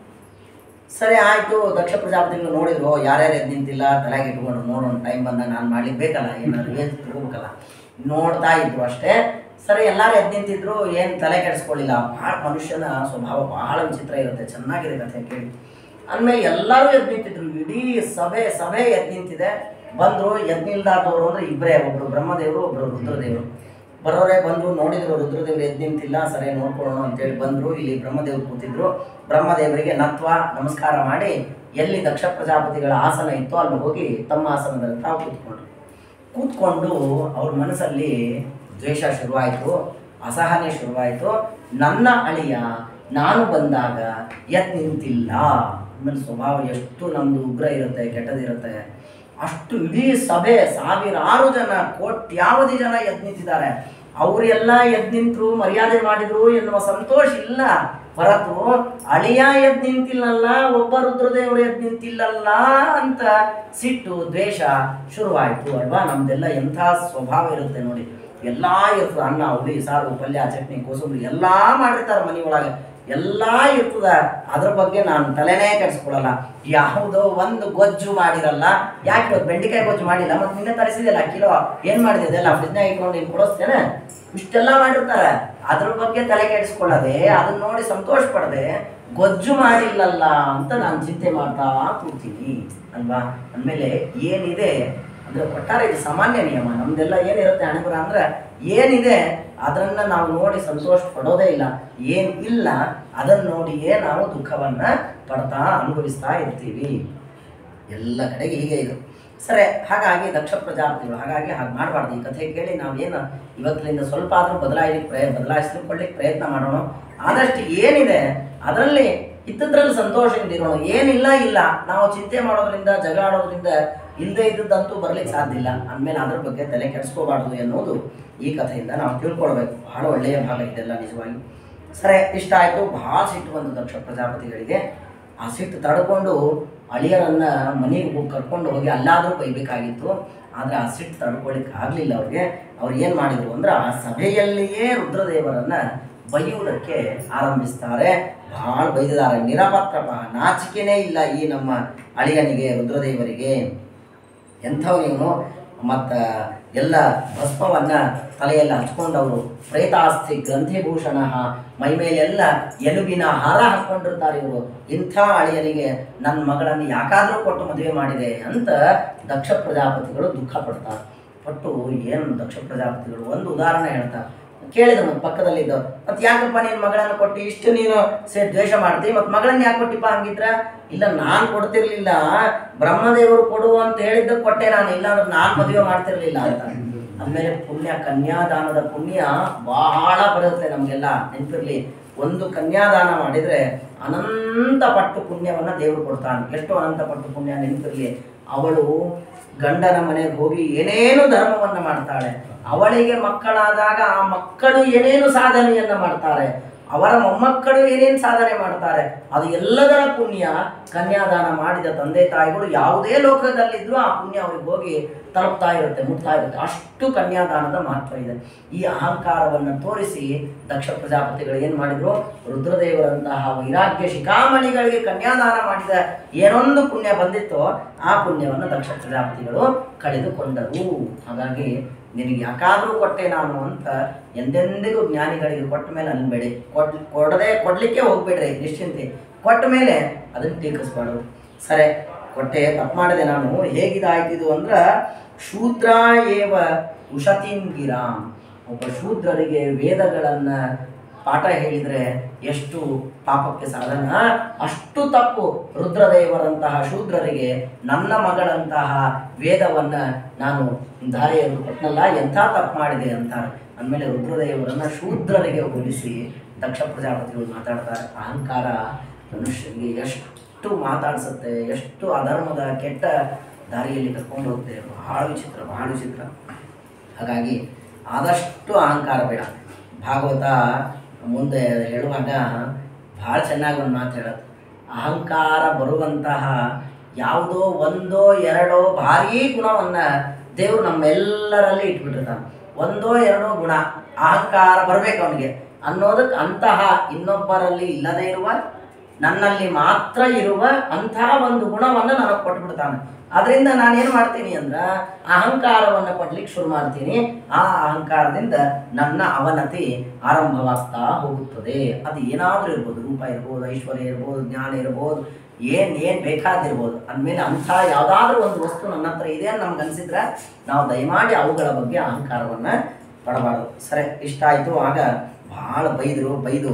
ಸರಿ ಆಯಿತು, ದಕ್ಷ ಪ್ರಜಾಪತಿಗಳು ನೋಡಿದ್ರು, ಯಾರ್ಯಾರು ಎದ್ದು ನಿಂತಿಲ್ಲ ತಲೆಗೆ ಇಟ್ಕೊಂಡ್ರು. ನೋಡೋಣ, ಟೈಮ್ ಬಂದಾಗ ನಾನು ಮಾಡ್ಲಿಕ್ಕೆ ಬೇಕಲ್ಲ, ಏನಾದ್ರು ಏನು ತಗೋಬೇಕಲ್ಲ, ನೋಡ್ತಾ ಇದ್ರು ಅಷ್ಟೇ. ಸರಿ, ಎಲ್ಲರೂ ಎದ್ದು ನಿಂತಿದ್ರು, ಏನು ತಲೆ ಕೆಡಿಸ್ಕೊಳ್ಳಿಲ್ಲ. ಭಾಳ ಮನುಷ್ಯನ ಸ್ವಭಾವ ಭಾಳ ವಿಚಿತ್ರ ಇರುತ್ತೆ. ಚೆನ್ನಾಗಿದೆ ಕಥೆ ಕೇಳಿ. ಅಂದಮೇಲೆ ಎಲ್ಲರೂ ಎದ್ದು ನಿಂತಿದ್ರು. ಇಡೀ ಸಭೆ ಎದ್ದು ನಿಂತಿದೆ. ಬಂದರು. ಎದ್ದು ನಿಲ್ದಾದವರು ಅಂದರೆ ಇಬ್ಬರೇ, ಒಬ್ಬರು ಬ್ರಹ್ಮದೇವರು, ಒಬ್ಬರು ರುದ್ರದೇವರು. ಬರೋರೇ ಬಂದರು, ನೋಡಿದ್ರು ರುದ್ರದೇವರು ಎದ್ದು ನಿಂತಿಲ್ಲ, ಸರಿ ನೋಡ್ಕೊಳ್ಳೋಣ ಅಂತೇಳಿ ಬಂದರು. ಇಲ್ಲಿ ಬ್ರಹ್ಮದೇವರು ಕೂತಿದ್ರು. ಬ್ರಹ್ಮದೇವರಿಗೆ ನತ್ವ ನಮಸ್ಕಾರ ಮಾಡಿ ಎಲ್ಲಿ ದಕ್ಷ ಪ್ರಜಾಪತಿಗಳ ಆಸನ ಇತ್ತೋ ಅಲ್ಲಿ ಹೋಗಿ ತಮ್ಮ ಆಸನದಲ್ಲಿ ತಾವು ಕೂತ್ಕೊಂಡು ಅವ್ರ ಮನಸ್ಸಲ್ಲಿ ದ್ವೇಷ ಶುರುವಾಯಿತು, ಅಸಹನೆ ಶುರುವಾಯಿತು. ನನ್ನ ಅಳಿಯ ನಾನು ಬಂದಾಗ ಎದ್ದು ನಿಂತಿಲ್ಲ ಆಮೇಲೆ ಸ್ವಭಾವ ಎಷ್ಟು ನಮ್ಮದು ಉಗ್ರ ಇರುತ್ತೆ, ಕೆಟ್ಟದಿರುತ್ತೆ. ಅಷ್ಟು ಇಡೀ ಸಭೆ ಸಾವಿರಾರು ಜನ, ಕೋಟ್ಯಾವಧಿ ಜನ ಎದ್ದು ನಿಂತಿದ್ದಾರೆ. ಅವರೆಲ್ಲ ಎದ್ದು ನಿಂತರು, ಮರ್ಯಾದೆ ಮಾಡಿದ್ರು ಎನ್ನುವ ಸಂತೋಷ ಇಲ್ಲ ಹೊರತು ಅಳಿಯ ಎದ್ದು ನಿಂತಿಲ್ಲಲ್ಲ, ಒಬ್ಬ ರುದ್ರದೇವರು ಎದ್ದು ನಿಂತಿಲ್ಲಲ್ಲ ಅಂತ ಸಿಟ್ಟು, ದ್ವೇಷ ಶುರುವಾಯಿತು ಅಲ್ವಾ. ನಮ್ದೆಲ್ಲ ಎಂಥ ಸ್ವಭಾವ ಇರುತ್ತೆ ನೋಡಿ. ಎಲ್ಲ ಇರ್ತದೆ, ಅನ್ನ, ಹುಳಿ, ಸಾರು, ಪಲ್ಯ, ಚಟ್ನಿ, ಕೋಸಂಬರಿ ಎಲ್ಲ ಮಾಡಿರ್ತಾರೆ ಮನೆ ಒಳಗೆ, ಎಲ್ಲ ಇರ್ತದ. ಅದ್ರ ಬಗ್ಗೆ ನಾನು ತಲೆನೇ ಕೆಡಿಸ್ಕೊಳ್ಳಲ್ಲ. ಯಾವುದೋ ಒಂದು ಗೊಜ್ಜು ಮಾಡಿರಲ್ಲ, ಯಾಕೆ ಇವತ್ತು ಬೆಂಡೆಕಾಯಿ ಗೊಜ್ಜು ಮಾಡಿಲ್ಲ, ಮತ್ತೆ ನಿನ್ನೆ ತರಿಸಿದೆಲ್ಲ ಕಿಲೋ ಏನು ಮಾಡಿದೆ ಇದೆಲ್ಲ ಫ್ರಿಜ್ನಾಗ ಇಟ್ಕೊಂಡು ನೀನು ಕೊಡಿಸ್ತೇನೆ, ಇಷ್ಟೆಲ್ಲ ಮಾಡಿರ್ತಾರೆ. ಅದ್ರ ಬಗ್ಗೆ ತಲೆ ಕೆಡಿಸ್ಕೊಳ್ಳದೆ, ಅದನ್ನ ನೋಡಿ ಸಂತೋಷ ಪಡದೆ ಗೊಜ್ಜು ಮಾಡಿಲ್ಲಲ್ಲ ಅಂತ ನಾನು ಚಿಂತೆ ಮಾಡ್ತಾ ಕೂರ್ತೀನಿ ಅಲ್ವಾ. ಅಂದಮೇಲೆ ಏನಿದೆ ಅಂದ್ರೆ ಒಟ್ಟಾರೆ ಇದು ಸಾಮಾನ್ಯ ನಿಯಮ. ನಮ್ದೆಲ್ಲ ಏನಿರುತ್ತೆ ಹಣೆಬರ ಅಂದ್ರೆ ಏನಿದೆ ಅದನ್ನ ನಾವು ನೋಡಿ ಸಂತೋಷ ಪಡೋದೇ ಇಲ್ಲ. ಏನ್ ಇಲ್ಲ ಅದನ್ನ ನೋಡಿಯೇ ನಾವು ದುಃಖವನ್ನ ಪಡ್ತಾ ಅನುಭವಿಸ್ತಾ ಇರ್ತೀವಿ. ಎಲ್ಲ ಕಡೆಗೆ ಹೀಗೆ ಇದು. ಸರಿ, ಹಾಗಾಗಿ ದಕ್ಷ ಪ್ರಜಾಪತಿಗಳು ಹಾಗಾಗಿ ಹಾಗೆ ಮಾಡಬಾರ್ದು. ಈ ಕಥೆ ಕೇಳಿ ನಾವೇನು ಇವತ್ತಿನಿಂದ ಸ್ವಲ್ಪ ಆದರೂ ಬದಲಾಯಿಸ್ಲಿಕ್ಕೆ ಪ್ರಯತ್ನ ಮಾಡೋಣ. ಆದಷ್ಟು ಏನಿದೆ ಅದರಲ್ಲಿ ಇದ್ದದ್ರಲ್ಲಿ ಸಂತೋಷದಿಂದ ಇರೋಣ. ಏನಿಲ್ಲ ಇಲ್ಲ ನಾವು ಚಿಂತೆ ಮಾಡೋದ್ರಿಂದ, ಜಗಳಾಡೋದ್ರಿಂದ ಇಲ್ಲದೆ ಇದ್ದದ್ದಂತೂ ಬರ್ಲಿಕ್ಕೆ ಸಾಧ್ಯ ಇಲ್ಲ. ಅಂದಮೇಲೆ ಅದ್ರ ಬಗ್ಗೆ ತಲೆ ಕೆಡಿಸ್ಕೋಬಾರ್ದು ಎನ್ನುವುದು ಈ ಕಥೆಯಿಂದ ನಾವು ತಿಳ್ಕೊಳ್ಬೇಕು. ಬಹಳ ಒಳ್ಳೆಯ ಭಾಗ ಇದೆಲ್ಲ ನಿಜವಾಗಿ. ಸರಿ, ಇಷ್ಟ ಆಯಿತು. ಬಹಳ ಸಿಟ್ಟು ಬಂದು ದಕ್ಷ ಪ್ರಜಾಪತಿಗಳಿಗೆ. ಆ ಸಿಟ್ಟು ತಡ್ಕೊಂಡು ಅಳಿಯರನ್ನ ಮನೆಗೆ ಹೋಗಿ ಕರ್ಕೊಂಡು ಹೋಗಿ ಅಲ್ಲಾದರೂ ಬೈಬೇಕಾಗಿತ್ತು. ಆದರೆ ಆ ಸಿಟ್ಟು ತಡ್ಕೊಳ್ಳಿಕ್ಕೆ ಆಗಲಿಲ್ಲ ಅವ್ರಿಗೆ. ಅವ್ರು ಏನು ಮಾಡಿದರು ಅಂದ್ರೆ ಆ ಸಭೆಯಲ್ಲಿಯೇ ರುದ್ರದೇವರನ್ನು ಬೈಯುವುದಕ್ಕೆ ಆರಂಭಿಸ್ತಾರೆ. ಭಾಳ ಬೈದಿದ್ದಾರೆ. ನಿರಪತ್ರಪ, ನಾಚಿಕೆನೇ ಇಲ್ಲ ಈ ನಮ್ಮ ಅಳಿಯನಿಗೆ, ರುದ್ರದೇವರಿಗೆ. ಎಂಥವನಿವನು, ಮತ್ತು ಎಲ್ಲ ಭಸ್ಮವನ್ನು ತಲೆಯಲ್ಲಿ ಹಚ್ಕೊಂಡವರು, ಪ್ರೇತಾಸ್ತಿ ಗ್ರಂಥಿಭೂಷಣ, ಮೈಮೇಲೆಲ್ಲ ಎಲುಬಿನ ಹಾರ ಹಾಕ್ಕೊಂಡಿರ್ತಾರೆ ಇವರು. ಇಂಥ ಅಳಿಯನಿಗೆ ನನ್ನ ಮಗಳನ್ನು ಯಾಕಾದರೂ ಕೊಟ್ಟು ಮದುವೆ ಮಾಡಿದೆ ಅಂತ ದಕ್ಷ ಪ್ರಜಾಪತಿಗಳು ದುಃಖ ಪಡ್ತಾರೆ. ಪಟ್ಟು ಏನು ದಕ್ಷ ಪ್ರಜಾಪತಿಗಳು ಒಂದು ಉದಾಹರಣೆ ಹೇಳ್ತಾರೆ. ಕೇಳಿದ್ರು ಮತ್ತು ಪಕ್ಕದಲ್ಲಿದ್ದವ್ರು, ಮತ್ತು ಯಾಕಪ್ಪ ನೀನು ಮಗಳನ್ನು ಕೊಟ್ಟು ಇಷ್ಟು ನೀನು ದ್ವೇಷ ಮಾಡ್ತೀವಿ, ಮತ್ತು ಮಗಳನ್ನ ಯಾಕೆ ಕೊಟ್ಟಿಪ್ಪ ಹಂಗಿದ್ರ? ಇಲ್ಲ, ನಾನು ಕೊಡ್ತಿರ್ಲಿಲ್ಲ, ಬ್ರಹ್ಮದೇವರು ಕೊಡು ಅಂತ ಹೇಳಿದ್ದಕ್ಕೆ ಕೊಟ್ಟೆ ನಾನು, ಇಲ್ಲ ಅಂದ್ರೆ ನಾನು ಮದುವೆ ಮಾಡ್ತಿರ್ಲಿಲ್ಲ ಅಂತ. ಆಮೇಲೆ ಪುಣ್ಯ, ಕನ್ಯಾದಾನದ ಪುಣ್ಯ ಬಹಳ ಬರುತ್ತೆ ನಮಗೆಲ್ಲ, ನೆನಪಿರ್ಲಿ. ಒಂದು ಕನ್ಯಾದಾನ ಮಾಡಿದರೆ ಅನಂತ ಪಟ್ಟು ಪುಣ್ಯವನ್ನು ದೇವರು ಕೊಡ್ತಾನೆ. ಎಷ್ಟು ಅನಂತ ಪಟ್ಟು ಪುಣ್ಯ ನೆನಪಿರ್ಲಿ. ಅವಳು ಗಂಡನ ಮನೆಗೆ ಹೋಗಿ ಏನೇನು ಧರ್ಮವನ್ನು ಮಾಡ್ತಾಳೆ. ಅವಳಿಗೆ ಮಕ್ಕಳಾದಾಗ ಆ ಮಕ್ಕಳು ಏನೇನು ಸಾಧನೆಯನ್ನು ಮಾಡ್ತಾರೆ, ಅವರ ಮೊಮ್ಮಕ್ಕಳು ಏನೇನು ಸಾಧನೆ ಮಾಡ್ತಾರೆ. ಅದು ಎಲ್ಲದರ ಪುಣ್ಯ ಕನ್ಯಾದಾನ ಮಾಡಿದ ತಂದೆ ತಾಯಿಗಳು ಯಾವುದೇ ಲೋಕದಲ್ಲಿದ್ದರೂ ಆ ಪುಣ್ಯ ಅವ್ರಿಗೆ ಹೋಗಿ ತಲುಪ್ತಾ ಇರುತ್ತೆ, ಮುಟ್ತಾ ಇರುತ್ತೆ. ಅಷ್ಟು ಕನ್ಯಾದಾನದ ಮಹತ್ವ ಇದೆ. ಈ ಅಹಂಕಾರವನ್ನು ತೋರಿಸಿ ದಕ್ಷ ಪ್ರಜಾಪತಿಗಳು ಏನು ಮಾಡಿದ್ರು? ರುದ್ರದೇವರಂತಹ ವೈರಾಗ್ಯ ಶಿಖಾಮಣಿಗಳಿಗೆ ಕನ್ಯಾದಾನ ಮಾಡಿದ ಏನೊಂದು ಪುಣ್ಯ ಬಂದಿತ್ತೋ ಆ ಪುಣ್ಯವನ್ನು ದಕ್ಷ ಪ್ರಜಾಪತಿಗಳು ಕಳೆದುಕೊಂಡರು. ಹಾಗಾಗಿ ನಿನಗೆ ಯಾಕಾದರೂ ಕೊಟ್ಟೆ ನಾನು ಅಂತ ಎಂದೆಂದಿಗೂ ಜ್ಞಾನಿಗಳಿಗೆ ಕೊಟ್ಟ ಮೇಲೆ ಅನ್ಬೇಡಿ. ಕೊಡಲಿಕ್ಕೆ ಹೋಗ್ಬೇಡ್ರಿ, ನಿಶ್ಚಿಂತೆ. ಕೊಟ್ಟ ಮೇಲೆ ಅದನ್ನು ಟೀಕಿಸ್ಬಾರ್ದು. ಸರಿ, ಕೊಟ್ಟೆ, ತಪ್ಪು ಮಾಡಿದೆ ನಾನು. ಹೇಗಿದಾಯ್ತಿದು ಅಂದ್ರೆ ಶೂದ್ರ ಏವ ಉಷತೀಂ ಗಿರಾಂ. ಒಬ್ಬ ಶೂದ್ರರಿಗೆ ವೇದಗಳನ್ನು ಪಾಠ ಹೇಳಿದರೆ ಎಷ್ಟು ಪಾಪಕ್ಕೆ ಸಾಧನ, ಅಷ್ಟು ತಪ್ಪು ರುದ್ರದೇವರಂತಹ ಶೂದ್ರರಿಗೆ ನನ್ನ ಮಗಳಂತಹ ವೇದವನ್ನು ನಾನು ಧಾರೆಯನ್ನು ಕೊಟ್ಟನಲ್ಲ, ಎಂಥ ತಪ್ಪು ಮಾಡಿದೆ ಅಂತಾರೆ. ಅಂದಮೇಲೆ ರುದ್ರದೇವರನ್ನು ಶೂದ್ರರಿಗೆ ಹೋಲಿಸಿ ದಕ್ಷ ಪ್ರಜಾಪತಿಗಳು ಮಾತಾಡ್ತಾರೆ. ಅಹಂಕಾರ ಮನುಷ್ಯನಿಗೆ ಎಷ್ಟು ಮಾತಾಡಿಸುತ್ತೆ, ಎಷ್ಟು ಅಧರ್ಮದ ಕೆಟ್ಟ ದಾರಿಯಲ್ಲಿ ಕರ್ಕೊಂಡು ಹೋಗುತ್ತೆ. ಬಹಳ ವಿಚಿತ್ರ, ಬಹಳ ವಿಚಿತ್ರ. ಹಾಗಾಗಿ ಆದಷ್ಟು ಅಹಂಕಾರ ಬೇಡ. ಭಾಗವತ ಮುಂದೆ ಹೇಳುವಾಗ ಭಾಳ ಚೆನ್ನಾಗಿ ಒಂದು ಮಾತು ಹೇಳುತ್ತೆ. ಅಹಂಕಾರ ಬರುವಂತಹ ಯಾವುದೋ ಒಂದೋ ಎರಡೋ ಭಾರೀ ಗುಣವನ್ನು ದೇವರು ನಮ್ಮೆಲ್ಲರಲ್ಲಿ ಇಟ್ಬಿಟ್ಟಿರ್ತಾನೆ. ಒಂದೋ ಎರಡೋ ಗುಣ ಅಹಂಕಾರ ಬರಬೇಕು ಅವನಿಗೆ ಅನ್ನೋದಕ್ಕೆ, ಅಂತಹ ಇನ್ನೊಬ್ಬರಲ್ಲಿ ಇಲ್ಲದೇ ಇರುವ, ನನ್ನಲ್ಲಿ ಮಾತ್ರ ಇರುವ ಅಂತಹ ಒಂದು ಗುಣವನ್ನು ನನಗೆ ಕೊಟ್ಬಿಡ್ತಾನೆ. ಅದರಿಂದ ನಾನೇನು ಮಾಡ್ತೀನಿ ಅಂದ್ರೆ ಅಹಂಕಾರವನ್ನು ಕೊಡ್ಲಿಕ್ಕೆ ಶುರು ಮಾಡ್ತೀನಿ. ಆ ಅಹಂಕಾರದಿಂದ ನನ್ನ ಅವನತಿ ಆರಂಭವಾಗ್ತಾ ಹೋಗುತ್ತದೆ. ಅದು ಏನಾದರೂ ಇರ್ಬೋದು, ರೂಪ ಇರ್ಬೋದು, ಐಶ್ವರ್ಯ ಇರ್ಬೋದು, ಜ್ಞಾನ ಇರ್ಬೋದು, ಏನು ಬೇಕಾದಿರ್ಬೋದು. ಅಂದಮೇಲೆ ಅಂಥ ಯಾವುದಾದ್ರೂ ಒಂದು ವಸ್ತು ನನ್ನ ಹತ್ರ ಇದೆ ಅಂತ ನಮ್ಗೆ ಅನಿಸಿದ್ರೆ ನಾವು ದಯಮಾಡಿ ಅವುಗಳ ಬಗ್ಗೆ ಅಹಂಕಾರವನ್ನು ಪಡಬಾರ್ದು. ಸರಿ, ಇಷ್ಟ ಆಯಿತು. ಆಗ ಭಾಳ ಬೈದು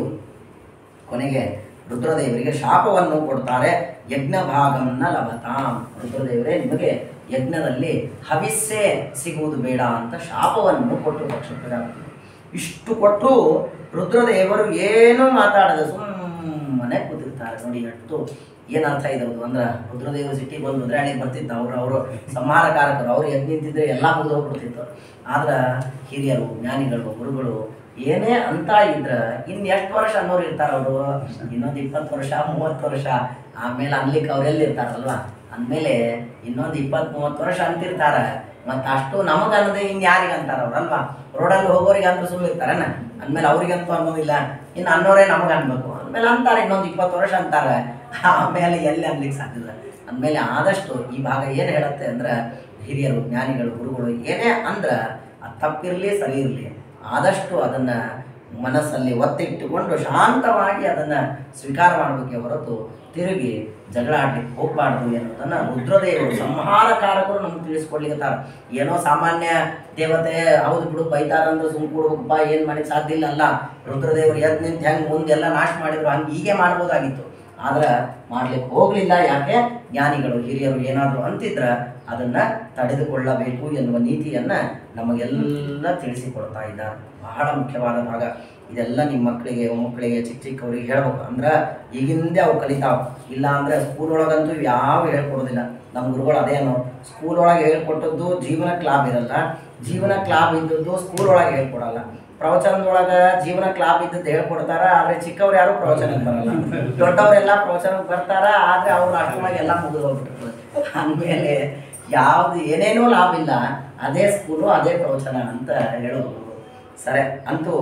ಕೊನೆಗೆ ರುದ್ರದೇವರಿಗೆ ಶಾಪವನ್ನು ಕೊಡ್ತಾರೆ. ಯಜ್ಞ ಭಾಗವನ್ನು ಲಭತಾಂ. ರುದ್ರದೇವರೇ, ನಿಮಗೆ ಯಜ್ಞದಲ್ಲಿ ಹವಿಸ್ಸೇ ಸಿಗುವುದು ಬೇಡ ಅಂತ ಶಾಪವನ್ನು ಕೊಟ್ಟರು ದಕ್ಷ ಪ್ರಜಾಪತಿ. ಇಷ್ಟು ಕೊಟ್ಟು ರುದ್ರದೇವರು ಏನೂ ಮಾತಾಡದೆ ಸುಮ್ಮನೆ ಕೂತಿರ್ತಾರೆ. ನೋಡಿ, ಎಷ್ಟು ಏನು ಅರ್ಥ ಇದ್ರದ್ದು ಅಂದ್ರೆ ರುದ್ರದೇವರು ಸಿಟ್ಟಿಗೆ ಬಂದು ರುದ್ರಾಣಿಗೆ ಬರ್ತಿತ್ತು, ಅವರು ಸಂಹಾರಕಾರಕರು, ಅವ್ರು ಎದ್ದು ನಿಂತಿದ್ರೆ ಎಲ್ಲ ಮುಗಿದು ಹೋಗ್ಬಿಡ್ತಿತ್ತು. ಆದ್ರೆ ಹಿರಿಯರು, ಜ್ಞಾನಿಗಳು, ಗುರುಗಳು ಏನೇ ಅಂತ ಇದ್ರೆ ಇನ್ನು ಎಷ್ಟು ವರ್ಷ ಅನ್ನೋರು ಇರ್ತಾರ ಅವರು? ಇನ್ನೊಂದು 20 ವರ್ಷ 30 ವರ್ಷ ಆಮೇಲೆ ಅನ್ಲಿಕ್ಕೆ ಅವರೆಲ್ಲಿ ಇರ್ತಾರಲ್ವ? ಅಂದಮೇಲೆ ಇನ್ನೊಂದು 20-30 ವರ್ಷ ಅಂತಿರ್ತಾರ. ಮತ್ತು ಅಷ್ಟು ನಮಗನ್ನದೆ ಇನ್ಯಾರಿಗೆ ಅಂತಾರ ಅವ್ರಲ್ವಾ? ರೋಡಲ್ಲಿ ಹೋಗೋರಿಗೆ ಅಂತ ಸುಮ್ಮನೆ ಇರ್ತಾರನ? ಅಂದಮೇಲೆ ಅವ್ರಿಗಂತೂ ಅನ್ನೋದಿಲ್ಲ, ಇನ್ನು ಅನ್ನೋರೇ ನಮಗೆ ಅನ್ಬೇಕು. ಅಂದಮೇಲೆ ಅಂತಾರೆ ಇನ್ನೊಂದು 20 ವರ್ಷ ಅಂತಾರೆ, ಆಮೇಲೆ ಎಲ್ಲಿ ಅನ್ಲಿಕ್ಕೆ ಸಾಧ್ಯದ? ಅಂದಮೇಲೆ ಆದಷ್ಟು ಈ ಭಾಗ ಏನು ಹೇಳುತ್ತೆ ಅಂದ್ರೆ, ಹಿರಿಯರು, ಜ್ಞಾನಿಗಳು, ಗುರುಗಳು ಏನೇ ಅಂದ್ರೆ ಅದು ತಪ್ಪಿರಲಿ ಸರಿ ಇರಲಿ, ಆದಷ್ಟು ಅದನ್ನು ಮನಸ್ಸಲ್ಲಿ ಒತ್ತಿಟ್ಟುಕೊಂಡು ಶಾಂತವಾಗಿ ಅದನ್ನು ಸ್ವೀಕಾರ ಮಾಡಬೇಕೆ ಹೊರತು ತಿರುಗಿ ಜಗಳ ಆಡ್ಲಿಕ್ಕೆ ಹೋಗಬಾರ್ದು ಎನ್ನುವುದನ್ನು ರುದ್ರದೇವರು ಸಂಹಾರಕಾರಕರು ನಮ್ಗೆ ತಿಳಿಸ್ಕೊಡ್ಲಿಕ್ಕತ್ತಾರ. ಏನೋ ಸಾಮಾನ್ಯ ದೇವತೆ ಹೌದು ಬಿಡು ಬೈತಾರಂದ್ರೆ ಸುಮ್ ಕೊಡ್ಬೇಕಪ್ಪ, ಏನು ಮಾಡಿ ಸಾಧ್ಯ ಇಲ್ಲ ಅಲ್ಲ. ರುದ್ರದೇವರು ಎದ್ದು ನಿಂತು ಹೆಂಗೆ ಮುಂದೆಲ್ಲ ನಾಶ ಮಾಡಿದ್ರು ಹಂಗೆ ಹೀಗೆ ಮಾಡ್ಬೋದಾಗಿತ್ತು, ಆದ್ರೆ ಮಾಡ್ಲಿಕ್ಕೆ ಹೋಗಲಿಲ್ಲ. ಯಾಕೆ? ಜ್ಞಾನಿಗಳು, ಹಿರಿಯರು ಏನಾದರೂ ಅಂತಿದ್ರೆ ಅದನ್ನು ತಡೆದುಕೊಳ್ಳಬೇಕು ಎನ್ನುವ ನೀತಿಯನ್ನು ನಮಗೆಲ್ಲ ತಿಳಿಸಿಕೊಡ್ತಾ ಇದ್ದಾರೆ. ಬಹಳ ಮುಖ್ಯವಾದ ಭಾಗ ಇದೆಲ್ಲ. ನಿಮ್ಮ ಮಕ್ಕಳಿಗೆ, ಮೊಮ್ಮಕ್ಕಳಿಗೆ, ಚಿಕ್ಕವರಿಗೆ ಹೇಳ್ಬೇಕು. ಅಂದ್ರೆ ಈಗಿಂದೇ ಅವು ಕಲಿತಾವೆ. ಇಲ್ಲ ಅಂದರೆ ಸ್ಕೂಲ್ ಒಳಗಂತೂ ಯಾವ ಹೇಳ್ಕೊಡೋದಿಲ್ಲ. ನಮ್ಮ ಗುರುಗಳು ಅದೇನು ಸ್ಕೂಲ್ ಒಳಗೆ ಹೇಳ್ಕೊಟ್ಟದ್ದು ಜೀವನಕ್ಕೆ ಲಾಭ ಇರಲ್ಲ, ಜೀವನಕ್ಕೆ ಲಾಭ ಇದ್ದದ್ದು ಸ್ಕೂಲ್ ಒಳಗೆ ಹೇಳ್ಕೊಡಲ್ಲ. ಪ್ರವಚನದೊಳಗೆ ಜೀವನಕ್ಕೆ ಲಾಭ ಇದ್ದದ್ದು ಹೇಳ್ಕೊಡ್ತಾರ, ಆದರೆ ಚಿಕ್ಕವ್ರು ಯಾರು ಪ್ರವಚನಕ್ಕೆ ಬರಲ್ಲ. ದೊಡ್ಡವರೆಲ್ಲ ಪ್ರವಚನಕ್ಕೆ ಬರ್ತಾರ, ಆದರೆ ಅವ್ರು ಅಷ್ಟೊಳಗೆ ಎಲ್ಲ ಮುಗಿದು ಹೋಗ್ಬಿಟ್ಟಿರ್ತದೆ. ಅಂದಮೇಲೆ ಯಾವುದು ಏನೇನೂ ಲಾಭ ಇಲ್ಲ, ಅದೇ ಸ್ಕೂಲು ಅದೇ ಪ್ರವಚನ ಅಂತ ಹೇಳೋದು. ಸರಿ, ಅಂತೂ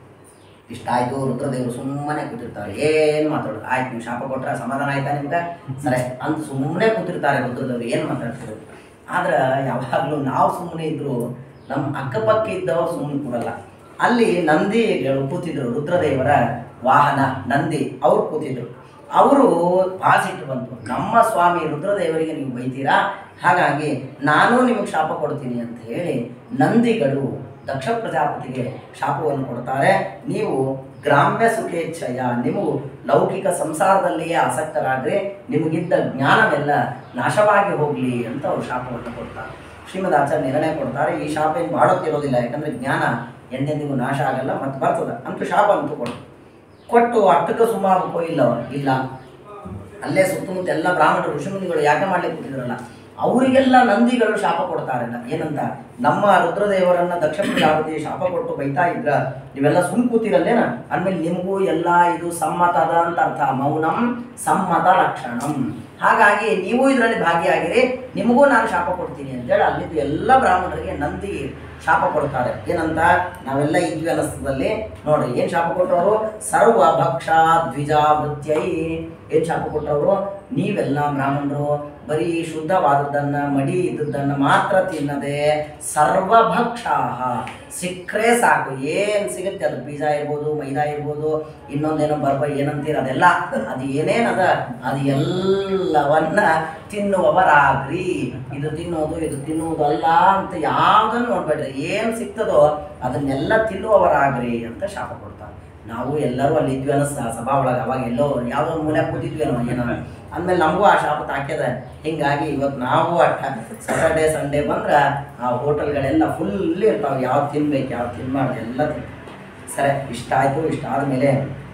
ಇಷ್ಟ ಆಯಿತು. ರುದ್ರದೇವರು ಸುಮ್ಮನೆ ಕೂತಿರ್ತಾರೆ, ಏನು ಮಾತಾಡೋದು? ಆಯ್ತು, ನೀವು ಶಾಪ ಕೊಟ್ರೆ ಸಮಾಧಾನ ಆಯ್ತಾ ನಿಮ್ಗೆ? ಸರಿ ಅಂತ ಸುಮ್ಮನೆ ಕೂತಿರ್ತಾರೆ ರುದ್ರದೇವರು, ಏನು ಮಾತಾಡ್ತಿದ್ರು. ಆದ್ರೆ ಯಾವಾಗಲೂ ನಾವು ಸುಮ್ಮನೆ ಇದ್ದರೂ ನಮ್ಮ ಅಕ್ಕಪಕ್ಕ ಇದ್ದವರು ಸುಮ್ಮನೆ ಕೂಡಲ್ಲ. ಅಲ್ಲಿ ನಂದಿಗಳು ಕೂತಿದ್ರು, ರುದ್ರದೇವರ ವಾಹನ ನಂದಿ, ಅವ್ರು ಕೂತಿದ್ರು. ಅವರು ಭಾಳ ಸಿಟ್ಟು ಬಂತು, ನಮ್ಮ ಸ್ವಾಮಿ ರುದ್ರದೇವರಿಗೆ ನೀವು ಬೈತೀರಾ, ಹಾಗಾಗಿ ನಾನು ನಿಮಗೆ ಶಾಪ ಕೊಡ್ತೀನಿ ಅಂತ ಹೇಳಿ ನಂದಿಗಳು ದಕ್ಷ ಪ್ರಜಾಪತಿಗೆ ಶಾಪವನ್ನು ಕೊಡ್ತಾರೆ. ನೀವು ಗ್ರಾಮ್ಯ ಸುಖೇಚ್ಛಯ, ನೀವು ಲೌಕಿಕ ಸಂಸಾರದಲ್ಲಿಯೇ ಆಸಕ್ತರಾದರೆ ನಿಮಗಿದ್ದ ಜ್ಞಾನವೆಲ್ಲ ನಾಶವಾಗಿ ಹೋಗಲಿ ಅಂತ ಅವರು ಶಾಪವನ್ನು ಕೊಡ್ತಾರೆ. ಶ್ರೀಮದ್ ಆಚಾರ್ಯ ನಿರ್ಣಯ ಕೊಡ್ತಾರೆ, ಈ ಶಾಪ ಏನು ಬಾಳುತ್ತಿರೋದಿಲ್ಲ, ಯಾಕಂದರೆ ಜ್ಞಾನ ಎಂದೆಂದಿಗೂ ನಾಶ ಆಗಲ್ಲ, ಮತ್ತು ಬರ್ತದೆ ಅಂತೂ ಶಾಪ ಅಂತೂ ಕೊಟ್ಟು ಅಟ್ಟಕ್ಕೆ ಸುಮಾರು ಇಲ್ಲ. ಅಲ್ಲೇ ಸುತ್ತಮುತ್ತ ಎಲ್ಲ ಬ್ರಾಹ್ಮಣರು ಋಷಿಮುನಿಗಳು ಯಾಕೆ ಮಾಡ್ಲಿಕ್ಕೆ ಕೂತಿದ್ರಲ್ಲ, ಅವರಿಗೆಲ್ಲ ನಂದಿಗಳು ಶಾಪ ಕೊಡ್ತಾರಲ್ಲ. ಏನಂತ? ನಮ್ಮ ರುದ್ರದೇವರನ್ನ ದಕ್ಷ ಪ್ರಜಾಪತಿ ಶಾಪ ಕೊಟ್ಟು ಬೈತಾ ಇದ್ರ, ನೀವೆಲ್ಲ ಸುಮ್ ಕೂತಿರಲ್ಲೇನ? ಅಂದಮೇಲೆ ನಿಮಗೂ ಎಲ್ಲ ಇದು ಸಮ್ಮತದ ಅಂತ ಅರ್ಥ. ಮೌನಂ ಸಮ್ಮತ ಲಕ್ಷಣಂ. ಹಾಗಾಗಿ ನೀವು ಇದರಲ್ಲಿ ಭಾಗಿಯಾಗಿರಿ, ನಿಮಗೂ ನಾನು ಶಾಪ ಕೊಡ್ತೀನಿ ಅಂತೇಳಿ ಅಲ್ಲಿದ್ದು ಎಲ್ಲ ಬ್ರಾಹ್ಮಣರಿಗೆ ನಂದಿ ಶಾಪ ಕೊಡ್ತಾರೆ. ಏನಂತ? ನಾವೆಲ್ಲ ಇದ್ವಿ ಅನ್ನಿಸ್ತದಲ್ಲಿ ನೋಡ್ರಿ, ಏನು ಶಾಪ ಕೊಟ್ಟವರು? ಸರ್ವ ಭಕ್ಷ ದ್ವಿಜಾವೃತ್ಯೈ. ಏನು ಶಾಪ ಕೊಟ್ಟವರು? ನೀವೆಲ್ಲ ಬ್ರಾಹ್ಮಣರು ಬರೀ ಶುದ್ಧವಾದದ್ದನ್ನು, ಮಡಿ ಇದ್ದದ್ದನ್ನು ಮಾತ್ರ ತಿನ್ನದೆ ಸರ್ವಭಕ್ಷಾಹ, ಸಿಕ್ಕರೆ ಸಾಕು, ಏನು ಸಿಗುತ್ತೆ ಅದು ಪಿಜ್ಜಾ ಇರ್ಬೋದು, ಮೈದಾ ಇರ್ಬೋದು, ಇನ್ನೊಂದೇನೋ ಏನಂತೀರ ಅದೆಲ್ಲ, ಅದು ಏನೇನದ ಅದು ಎಲ್ಲವನ್ನ ತಿನ್ನುವವರಾಗ್ರಿ. ಇದು ತಿನ್ನೋದು ಇದು ತಿನ್ನುವುದಲ್ಲ ಅಂತ ಯಾವುದನ್ನು ನೋಡ್ಬೇಡ್ರಿ, ಏನು ಸಿಗ್ತದೋ ಅದನ್ನೆಲ್ಲ ತಿನ್ನುವವರಾಗ್ರಿ ಅಂತ ಶಾಪ ಕೊಡ್ತಾರೆ. ನಾವು ಎಲ್ಲರೂ ಅಲ್ಲಿ ಇದ್ವಿ ಅನ್ನೋ ಸಭಾ ಒಳಗೆ, ಅವಾಗ ಎಲ್ಲೋ ಯಾವುದೋ ಒಂದು ಮೂಲೆ ಕೂತಿದ್ವೇನೋ ಏನೋ, ಅಂದಮೇಲೆ ನಮಗೂ ಆ ಶಾಪ ತಾಕ್ಯದ. ಹಿಂಗಾಗಿ ಇವತ್ತು ನಾವು ಸ್ಯಾಟರ್ಡೇ ಸಂಡೇ ಬಂದ್ರೆ ಆ ಹೋಟೆಲ್ಗಳೆಲ್ಲ ಫುಲ್ ಇರ್ತಾವೆ, ಯಾವ್ದು ತಿನ್ಬೇಕು ಯಾವ್ದು ತಿನ್ಬಾರ್ದು ಎಲ್ಲ ಸರಿ. ಇಷ್ಟ ಆಯಿತು. ಇಷ್ಟ ಆದಮೇಲೆ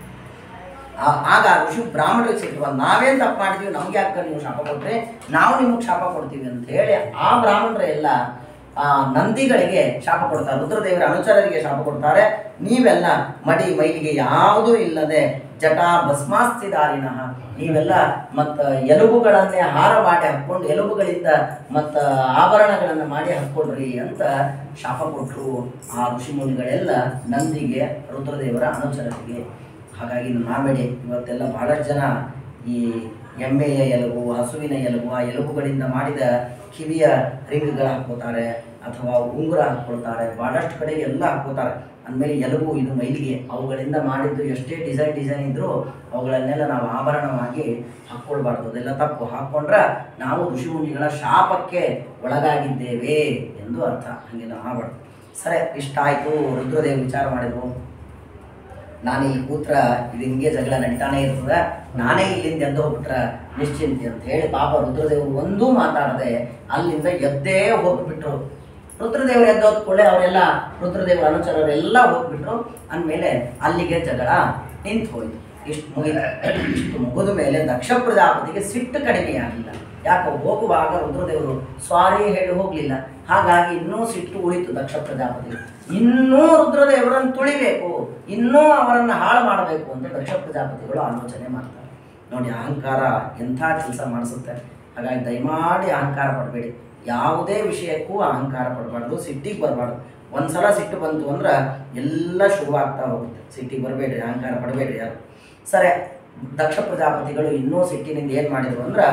ಆಗ ಋಷಿ ಬ್ರಾಹ್ಮಣರಿಗೆ ಸಿಟ್ಟು, ನಾವೇನು ತಪ್ಪು ಮಾಡಿದ್ವಿ, ನಮ್ಗೆ ಯಾಕೆ ನೀವು ಶಾಪ ಕೊಟ್ಟರೆ ನಾವು ನಿಮಗೆ ಶಾಪ ಕೊಡ್ತೀವಿ ಅಂತ ಹೇಳಿ ಆ ಬ್ರಾಹ್ಮಣರೆಲ್ಲ ನಂದಿಗಳಿಗೆ ಶಾಪ ಕೊಡ್ತಾರೆ, ರುದ್ರದೇವರ ಅನುಚರರಿಗೆ ಶಾಪ ಕೊಡ್ತಾರೆ. ನೀವೆಲ್ಲ ಮಡಿ ಮೈಲಿಗೆ ಯಾವುದೂ ಇಲ್ಲದೆ ಜಟಾ ಭಸ್ಮಾಸ್ತಿದಾರಿನಃ, ನೀವೆಲ್ಲ ಮತ್ತು ಎಲುಬುಗಳನ್ನೇ ಹಾರ ಮಾಡಿ ಹಾಕ್ಕೊಂಡು ಎಲುಬುಗಳಿಂದ ಮತ್ತು ಆಭರಣಗಳನ್ನು ಮಾಡಿ ಹಾಕ್ಕೊಳ್ರಿ ಅಂತ ಶಾಪ ಕೊಟ್ಟರು ಆ ಋಷಿಮುನಿಗಳೆಲ್ಲ ನಂದಿಗೆ, ರುದ್ರದೇವರ ಅನುಚರರಿಗೆ. ಹಾಗಾಗಿ ಮಾಡಬೇಡಿ, ಇವತ್ತೆಲ್ಲ ಬಹಳಷ್ಟು ಜನ ಈ ಎಮ್ಮೆಯ ಎಲುಬು, ಹಸುವಿನ ಎಲುಬು, ಆ ಎಲುಬುಗಳಿಂದ ಮಾಡಿದ ಕಿವಿಯ ರಿಂಗ್ಗಳು ಹಾಕ್ಕೋತಾರೆ ಅಥವಾ ಉಂಗುರ ಹಾಕ್ಕೊಳ್ತಾರೆ, ಭಾಳಷ್ಟು ಕಡೆಗೆ ಎಲ್ಲ ಹಾಕ್ಕೋತಾರೆ. ಅಂದಮೇಲೆ ಎಲುಬು ಇದು ಮೈಲಿಗೆ, ಅವುಗಳಿಂದ ಮಾಡಿದ್ದು ಎಷ್ಟೇ ಡಿಸೈನ್ ಇದ್ದರೂ ಅವುಗಳನ್ನೆಲ್ಲ ನಾವು ಆಭರಣವಾಗಿ ಹಾಕ್ಕೊಳ್ಬಾರ್ದು, ಅದೆಲ್ಲ ತಪ್ಪು. ಹಾಕ್ಕೊಂಡ್ರೆ ನಾವು ಋಷಿಮುನಿಗಳ ಶಾಪಕ್ಕೆ ಒಳಗಾಗಿದ್ದೇವೆ ಎಂದು ಅರ್ಥ, ಹಾಗೆಲ್ಲ ಮಾಡಬಾರ್ದು. ಸರಿ, ಇಷ್ಟ ಆಯಿತು. ರುದ್ರದೇವ್ ವಿಚಾರ ಮಾಡಿದರು, ನಾನು ಇಲ್ಲಿ ಕೂತ್ರ ಇದು ಹಿಂಗೆ ಜಗಳ ನಡೀತಾನೆ ಇರ್ತದೆ, ನಾನೇ ಇಲ್ಲಿಂದ ಎದ್ದು ಹೋಗ್ಬಿಟ್ರೆ ನಿಶ್ಚಿಂತೆ ಅಂತ ಹೇಳಿ ಪಾಪ ರುದ್ರದೇವರು ಒಂದೂ ಮಾತಾಡದೆ ಅಲ್ಲಿಂದ ಎದ್ದೇ ಹೋಗ್ಬಿಟ್ರು. ರುದ್ರದೇವರು ಎದ್ದು ಹೋದ್ಕೊಳ್ಳೆ ಅವರೆಲ್ಲ ರುದ್ರದೇವರ ಅನುಚರರೆಲ್ಲ ಹೋಗ್ಬಿಟ್ರು. ಅಂದಮೇಲೆ ಅಲ್ಲಿಗೆ ಜಗಳ ನಿಂತು ಹೋಯಿತು. ಇಷ್ಟು ಮುಗಿದ ಇಷ್ಟು ಮುಗಿದ ಮೇಲೆ ದಕ್ಷ ಪ್ರಜಾಪತಿಗೆ ಸಿಟ್ಟು ಕಡಿಮೆಯಾಗಿಲ್ಲ. ಯಾಕೆ ಹೋಗುವಾಗ ರುದ್ರದೇವರು ಸಾರಿ ಹೇಳಿ ಹೋಗಲಿಲ್ಲ. ಹಾಗಾಗಿ ಇನ್ನೂ ಸಿಟ್ಟು ಉಳಿತು ದಕ್ಷ ಪ್ರಜಾಪತಿ. ಇನ್ನೂ ರುದ್ರದೇವರನ್ನು ತುಳಿಬೇಕು, ಇನ್ನೂ ಅವರನ್ನು ಹಾಳು ಮಾಡಬೇಕು ಅಂತ ದಕ್ಷ ಪ್ರಜಾಪತಿಗಳು ಆಲೋಚನೆ ಮಾಡ್ತಾರೆ. ನೋಡಿ, ಅಹಂಕಾರ ಎಂಥ ಕೆಲಸ ಮಾಡಿಸುತ್ತೆ. ಹಾಗಾಗಿ ದಯಮಾಡಿ ಅಹಂಕಾರ ಪಡಬೇಡಿ. ಯಾವುದೇ ವಿಷಯಕ್ಕೂ ಅಹಂಕಾರ ಪಡಬಾರ್ದು, ಸಿಟ್ಟಿಗೆ ಬರಬಾರ್ದು. ಒಂದ್ಸಲ ಸಿಟ್ಟು ಬಂತು ಅಂದ್ರೆ ಎಲ್ಲ ಶುರುವಾಗ್ತಾ ಹೋಗುತ್ತೆ. ಸಿಟ್ಟಿಗೆ ಬರಬೇಡ್ರಿ, ಅಹಂಕಾರ ಪಡಬೇಡ್ರಿ ಯಾರು. ಸರಿ, ದಕ್ಷ ಪ್ರಜಾಪತಿಗಳು ಇನ್ನೂ ಸಿಟ್ಟಿನಿಂದ ಏನು ಮಾಡಿದ್ರು ಅಂದ್ರೆ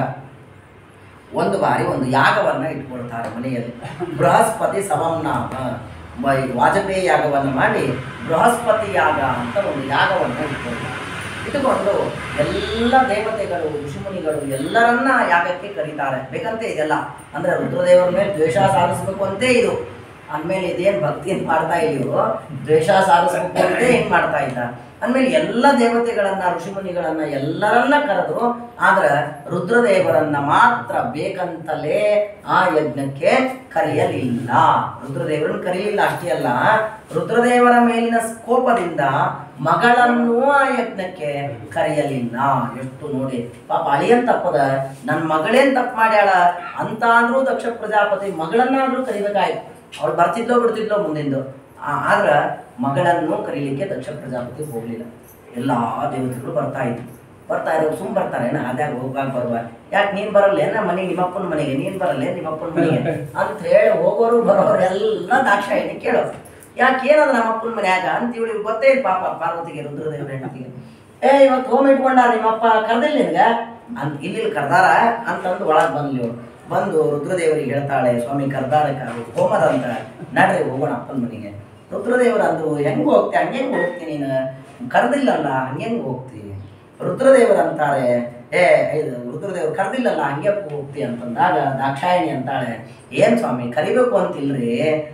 ಒಂದು ಬಾರಿ ಒಂದು ಯಾಗವನ್ನು ಇಟ್ಕೊಳ್ತಾರೆ ಮನೆಯಲ್ಲಿ. ಬೃಹಸ್ಪತಿ ಸಮಂನಾಮ, ವಾಜಪೇಯಿ ಯಾಗವನ್ನು ಮಾಡಿ ಬೃಹಸ್ಪತಿ ಯಾಗ ಅಂತ ಒಂದು ಯಾಗವನ್ನು ಇಟ್ಟುಕೊಂಡು ಎಲ್ಲ ದೇವತೆಗಳು ಋಷಿಮುನಿಗಳು ಎಲ್ಲರನ್ನ ಯಾಗಕ್ಕೆ ಕರೀತಾರೆ. ಬೇಕಂತೆ ಇದೆಲ್ಲ ಅಂದ್ರೆ ರುದ್ರದೇವರ ಮೇಲೆ ದ್ವೇಷ ಸಾಧಿಸ್ಬೇಕು ಅಂತೇ ಇದು. ಅಂದಮೇಲೆ ಇದೇನು ಭಕ್ತಿಯನ್ನು ಮಾಡ್ತಾ ಇದೆಯೋ, ದ್ವೇಷ ಸಾಧಿಸ್ಬೇಕು ಅಂತೇ ಹಿಂಗೆ ಮಾಡ್ತಾ ಇದ್ದ. ಅಂದಮೇಲೆ ಎಲ್ಲ ದೇವತೆಗಳನ್ನ ಋಷಿಮುನಿಗಳನ್ನ ಎಲ್ಲರನ್ನ ಕರೆದ್ರು. ಆದ್ರೆ ರುದ್ರದೇವರನ್ನ ಮಾತ್ರ ಬೇಕಂತಲೇ ಆ ಯಜ್ಞಕ್ಕೆ ಕರೆಯಲಿಲ್ಲ. ರುದ್ರದೇವರನ್ನು ಕರೆಯಲಿಲ್ಲ. ಅಷ್ಟೇ ಅಲ್ಲ, ರುದ್ರದೇವರ ಮೇಲಿನ ಕೋಪದಿಂದ ಮಗಳನ್ನು ಆ ಯಜ್ಞಕ್ಕೆ ಕರೆಯಲಿಲ್ಲ. ಎಷ್ಟು ನೋಡಿ, ಪಾಪ ಅಳಿಯನ್ ತಪ್ಪದ, ನನ್ನ ಮಗಳೇನ್ ತಪ್ಪು ಮಾಡ್ಯಾಳ ಅಂತ ಅಂದ್ರೂ ದಕ್ಷ ಪ್ರಜಾಪತಿ ಮಗಳನ್ನಾದ್ರೂ ಕರಿಬೇಕಾಯ್ತು. ಅವಳು ಬರ್ತಿದ್ಲೋ ಬಿಡ್ತಿದ್ಲೋ ಮುಂದಿಂದು. ಆದ್ರೆ ಮಗಳನ್ನು ಕರೀಲಿಕ್ಕೆ ದಕ್ಷ ಪ್ರಜಾಪತಿ ಹೋಗ್ಲಿಲ್ಲ. ಎಲ್ಲ ದೇವತೆಗಳು ಬರ್ತಾ ಇರೋ ಸುಮ್ ಬರ್ತಾರೆ. ಅದ್ಯಾಗ ಹೋಗಾಗ ಬರುವ, ಯಾಕೆ ನೀನ್ ಬರಲ್ಲೇನ ಮನೆಗೆ, ನಿಮ್ಮಪ್ಪನ ಮನೆಗೆ ನೀನ್ ಬರಲ್ಲೇ ನಿಮ್ಮಪ್ಪನ ಮನೆಗೆ ಅಂತ ಹೇಳಿ ಹೋಗೋರು ಬರೋರು ಎಲ್ಲ ದಾಕ್ಷಾಯಿಣಿ ಕೇಳೋ, ಯಾಕೆ ಏನದ ನಮ್ಮಪ್ಪನ ಮನ್ಯಾಗ ಅಂತ ಇವಳಿಗೆ ಗೊತ್ತೇ ಇಲ್ಲ. ಪಾಪ ಪಾರ್ವತಿಗೆ, ರುದ್ರದೇವ್ರ ಹೆಂಡತಿಗೆ, ಇವತ್ತು ಹೋಮ ಇಟ್ಕೊಂಡಾರ ನಿಮ್ಮಪ್ಪ ಕರ್ದಿಲ್ಲ ನಿನ್ಗ ಅಂತ, ಇಲ್ಲಿ ಕರ್ದಾರ ಅಂತಂದು ಒಳಗೆ ಬಂದ್ಲಿ. ಇವಳು ಬಂದು ರುದ್ರದೇವರಿಗೆ ಹೇಳ್ತಾಳೆ, ಸ್ವಾಮಿ ಕರ್ದಾರಕ್ಕ ಹೋಮದಂತ, ನಡ್ರಿ ಹೋಗೋಣ ಅಪ್ಪನ ಮನೆಗೆ. ರುದ್ರದೇವರು ಅಂದ್ರು, ಹೆಂಗ್ ಹೋಗ್ತಿ, ಹಂಗೆಂಗ್ ಹೋಗ್ತಿ ನೀನು, ಕರ್ದಿಲ್ಲಲ್ಲ ಹಂಗೆಂಗ್ ಹೋಗ್ತಿ. ರುದ್ರದೇವರು ಅಂತಾರೆ, ರುದ್ರದೇವ್ರು ಕರ್ದಿಲ್ಲಲ್ಲ ಹಂಗೆ ಹೋಗ್ತಿ ಅಂತಂದಾಗ ದಾಕ್ಷಾಯಿಣಿ ಅಂತಾಳೆ, ಏನ್ ಸ್ವಾಮಿ ಕರಿಬೇಕು ಅಂತಿಲ್ರಿ,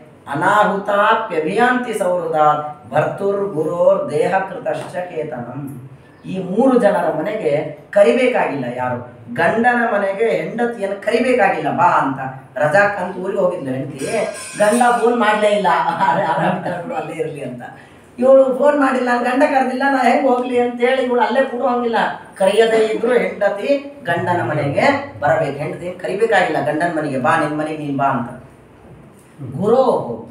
ಅನಾಹುತಾಪ್ಯಭಿಯಾಂತಿ ಸೌಹೃದ ಭರ್ತುರ್ ಗುರೋರ್ ದೇಹ ಕೃತಶ್ಚ ಕೇತನಂ. ಈ 3 ಜನರ ಮನೆಗೆ ಕರಿಬೇಕಾಗಿಲ್ಲ ಯಾರು. ಗಂಡನ ಮನೆಗೆ ಹೆಂಡತಿಯನ್ನು ಕರಿಬೇಕಾಗಿಲ್ಲ ಬಾ ಅಂತ. ರಜಾಕ್ಕಂತ ಊರಿಗೆ ಹೋಗಿದ್ಲು ಹೆಂಡತಿ, ಗಂಡ ಫೋನ್ ಮಾಡಲೇ ಇಲ್ಲ, ಅಲ್ಲೇ ಇರಲಿ ಅಂತ. ಇವಳು ಫೋನ್ ಮಾಡಿಲ್ಲ, ಗಂಡ ಕರೆದಿಲ್ಲ, ನಾ ಹೆಂಗೆ ಹೋಗ್ಲಿ ಅಂತೇಳಿ ಇವಳು ಅಲ್ಲೇ ಕೂಡ ಹೋಗಿಲ್ಲ. ಕರೆಯದೇ ಇದ್ರು ಹೆಂಡತಿ ಗಂಡನ ಮನೆಗೆ ಬರಬೇಕು. ಹೆಂಡತಿ ಕರಿಬೇಕಾಗಿಲ್ಲ ಗಂಡನ ಮನೆಗೆ, ಬಾ ನಿನ್ನ ಮನೆಗೆ ನೀನು ಬಾ ಅಂತ. ಗುರು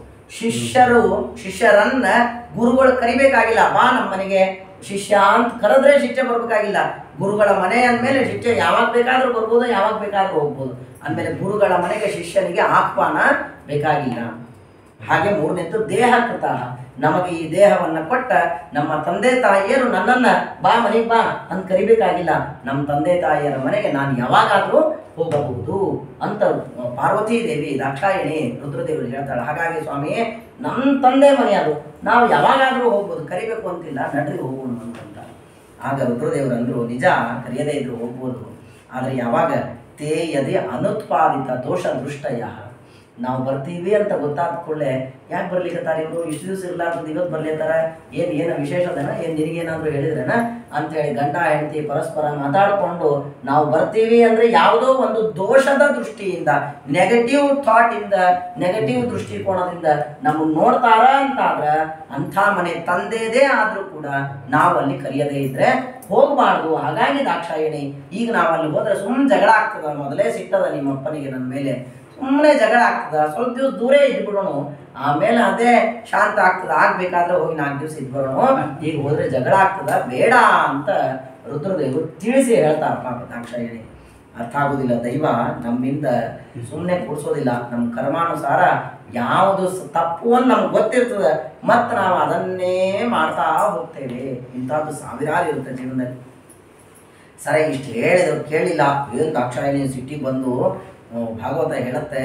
ಶಿಷ್ಯರನ್ನ ಗುರುಗಳು ಕರಿಬೇಕಾಗಿಲ್ಲ, ಬಾ ನಮ್ಮ ಮನೆಗೆ ಶಿಷ್ಯ ಅಂತ ಕರೆದ್ರೆ ಶಿಷ್ಯ ಬರ್ಬೇಕಾಗಿಲ್ಲ. ಗುರುಗಳ ಮನೆ ಅಂದಮೇಲೆ ಶಿಷ್ಯ ಯಾವಾಗ ಬೇಕಾದ್ರೂ ಬರ್ಬೋದು, ಯಾವಾಗ ಬೇಕಾದ್ರೂ ಹೋಗ್ಬೋದು. ಅಂದಮೇಲೆ ಗುರುಗಳ ಮನೆಗೆ ಶಿಷ್ಯನಿಗೆ ಆಹ್ವಾನ ಬೇಕಾಗಿಲ್ಲ. ಹಾಗೆ 3ನೇದ್ದು ದೇಹ ಕೃತ, ನಮಗೆ ಈ ದೇಹವನ್ನು ಕೊಟ್ಟ ನಮ್ಮ ತಂದೆ ತಾಯಿಯರು ನನ್ನನ್ನು ಬಾ ಮನೆಗೆ ಬಾ ಅಂತ ಕರಿಬೇಕಾಗಿಲ್ಲ. ನಮ್ಮ ತಂದೆ ತಾಯಿಯರ ಮನೆಗೆ ನಾನು ಯಾವಾಗಾದರೂ ಹೋಗಬಹುದು ಅಂತ ಪಾರ್ವತೀ ದೇವಿ ದಾಕ್ಷಾಯಿಣಿ ರುದ್ರದೇವರು ಹೇಳ್ತಾಳೆ. ಹಾಗಾಗಿ ಸ್ವಾಮಿ ನಮ್ಮ ತಂದೆ ಮನೆ ಅದು, ನಾವು ಯಾವಾಗಾದರೂ ಹೋಗ್ಬೋದು, ಕರಿಬೇಕು ಅಂತಿಲ್ಲ, ನಡ್ರಿ ಹೋಗೋಣ ಅಂತಂತ. ಆಗ ರುದ್ರದೇವರು ಅಂದರು, ನಿಜ ಕರೆಯದೇ ಇದ್ರು ಹೋಗ್ಬೋದು, ಆದರೆ ಯಾವಾಗ ತೇ ಯದಿ ಅನುತ್ಪಾದಿತ ದೋಷ ದೃಷ್ಟಯ, ನಾವು ಬರ್ತೀವಿ ಅಂತ ಗೊತ್ತಾದ ಕೂಡಲೇ ಯಾಕೆ ಬರ್ಲಿಕ್ಕತ್ತಾರೆ ಇವರು, ಇಷ್ಟು ದಿವಸ ಇರ್ಲಾರ್ದು ಇವತ್ತು ಬರ್ಲಿತ್ತಾರ, ಏನು ವಿಶೇಷದನ, ಏನು ನಿನಗೇನಾದರೂ ಹೇಳಿದ್ರೇನ ಅಂತೇಳಿ ಗಂಡ ಹೆಂಡತಿ ಪರಸ್ಪರ ಮಾತಾಡಿಕೊಂಡು ನಾವು ಬರ್ತೀವಿ ಅಂದರೆ ಯಾವುದೋ ಒಂದು ದೋಷದ ದೃಷ್ಟಿಯಿಂದ, ನೆಗೆಟಿವ್ ಥಾಟಿಂದ, ನೆಗೆಟಿವ್ ದೃಷ್ಟಿಕೋನದಿಂದ ನಮ್ಮನ್ನು ನೋಡ್ತಾರ ಅಂತಾದ್ರೆ ಅಂಥ ಮನೆ ತಂದೆದೇ ಆದರೂ ಕೂಡ ನಾವು ಅಲ್ಲಿ ಕರೆಯದೇ ಇದ್ರೆ ಹೋಗಬಾರ್ದು. ಹಾಗಾಗಿ ದಾಕ್ಷಾಯಿಣಿ, ಈಗ ನಾವು ಅಲ್ಲಿ ಹೋದ್ರೆ ಸುಮ್ಮನೆ ಜಗಳ ಆಗ್ತದ, ಮೊದಲೇ ಸಿಟ್ಟದ ನಿಮ್ಮ ಅಪ್ಪನಿಗೆ ನನ್ನ ಮೇಲೆ, ಸುಮ್ಮನೆ ಜಗಳ ಆಗ್ತದ, ಸ್ವಲ್ಪ ದಿವಸ ದೂರೇ ಇದ್ಬಿಡೋಣ, ಆಮೇಲೆ ಅದೇ ಶಾಂತ ಆಗ್ತದ, ಆಗ್ಬೇಕಾದ್ರೆ ಹೋಗಿ 4 ದಿವಸ ಇದ್ಬಿಡೋಣ, ಈಗ ಹೋದ್ರೆ ಜಗಳ ಆಗ್ತದ, ಬೇಡ ಅಂತ ರುದ್ರದೇವರು ತಿಳಿಸಿ ಹೇಳ್ತಾರ. ಪಾಪ ದಾಕ್ಷಾಯಿಣಿ ಅರ್ಥ ಆಗೋದಿಲ್ಲ. ದೈವ ನಮ್ಮಿಂದ ಸುಮ್ಮನೆ ಕೂಡಿಸೋದಿಲ್ಲ, ನಮ್ಮ ಕರ್ಮಾನುಸಾರ ಯಾವುದು ತಪ್ಪು ಅಂತ ನಮ್ಗೆ ಗೊತ್ತಿರ್ತದೆ, ಮತ್ತು ನಾವು ಅದನ್ನೇ ಮಾಡ್ತಾ ಹೋಗ್ತೇವೆ. ಇಂಥದ್ದು ಸಾವಿರಾರು ಇರುತ್ತೆ ಜೀವನದಲ್ಲಿ. ಸರಿ, ಇಷ್ಟು ಹೇಳಿದ್ರು ಕೇಳಿಲ್ಲ. ಏನು ದಾಕ್ಷಾಯಿಣಿ ಸಿಟ್ಟಿಗೆ ಬಂದು ಭಾಗವತ ಹೇಳುತ್ತೆ,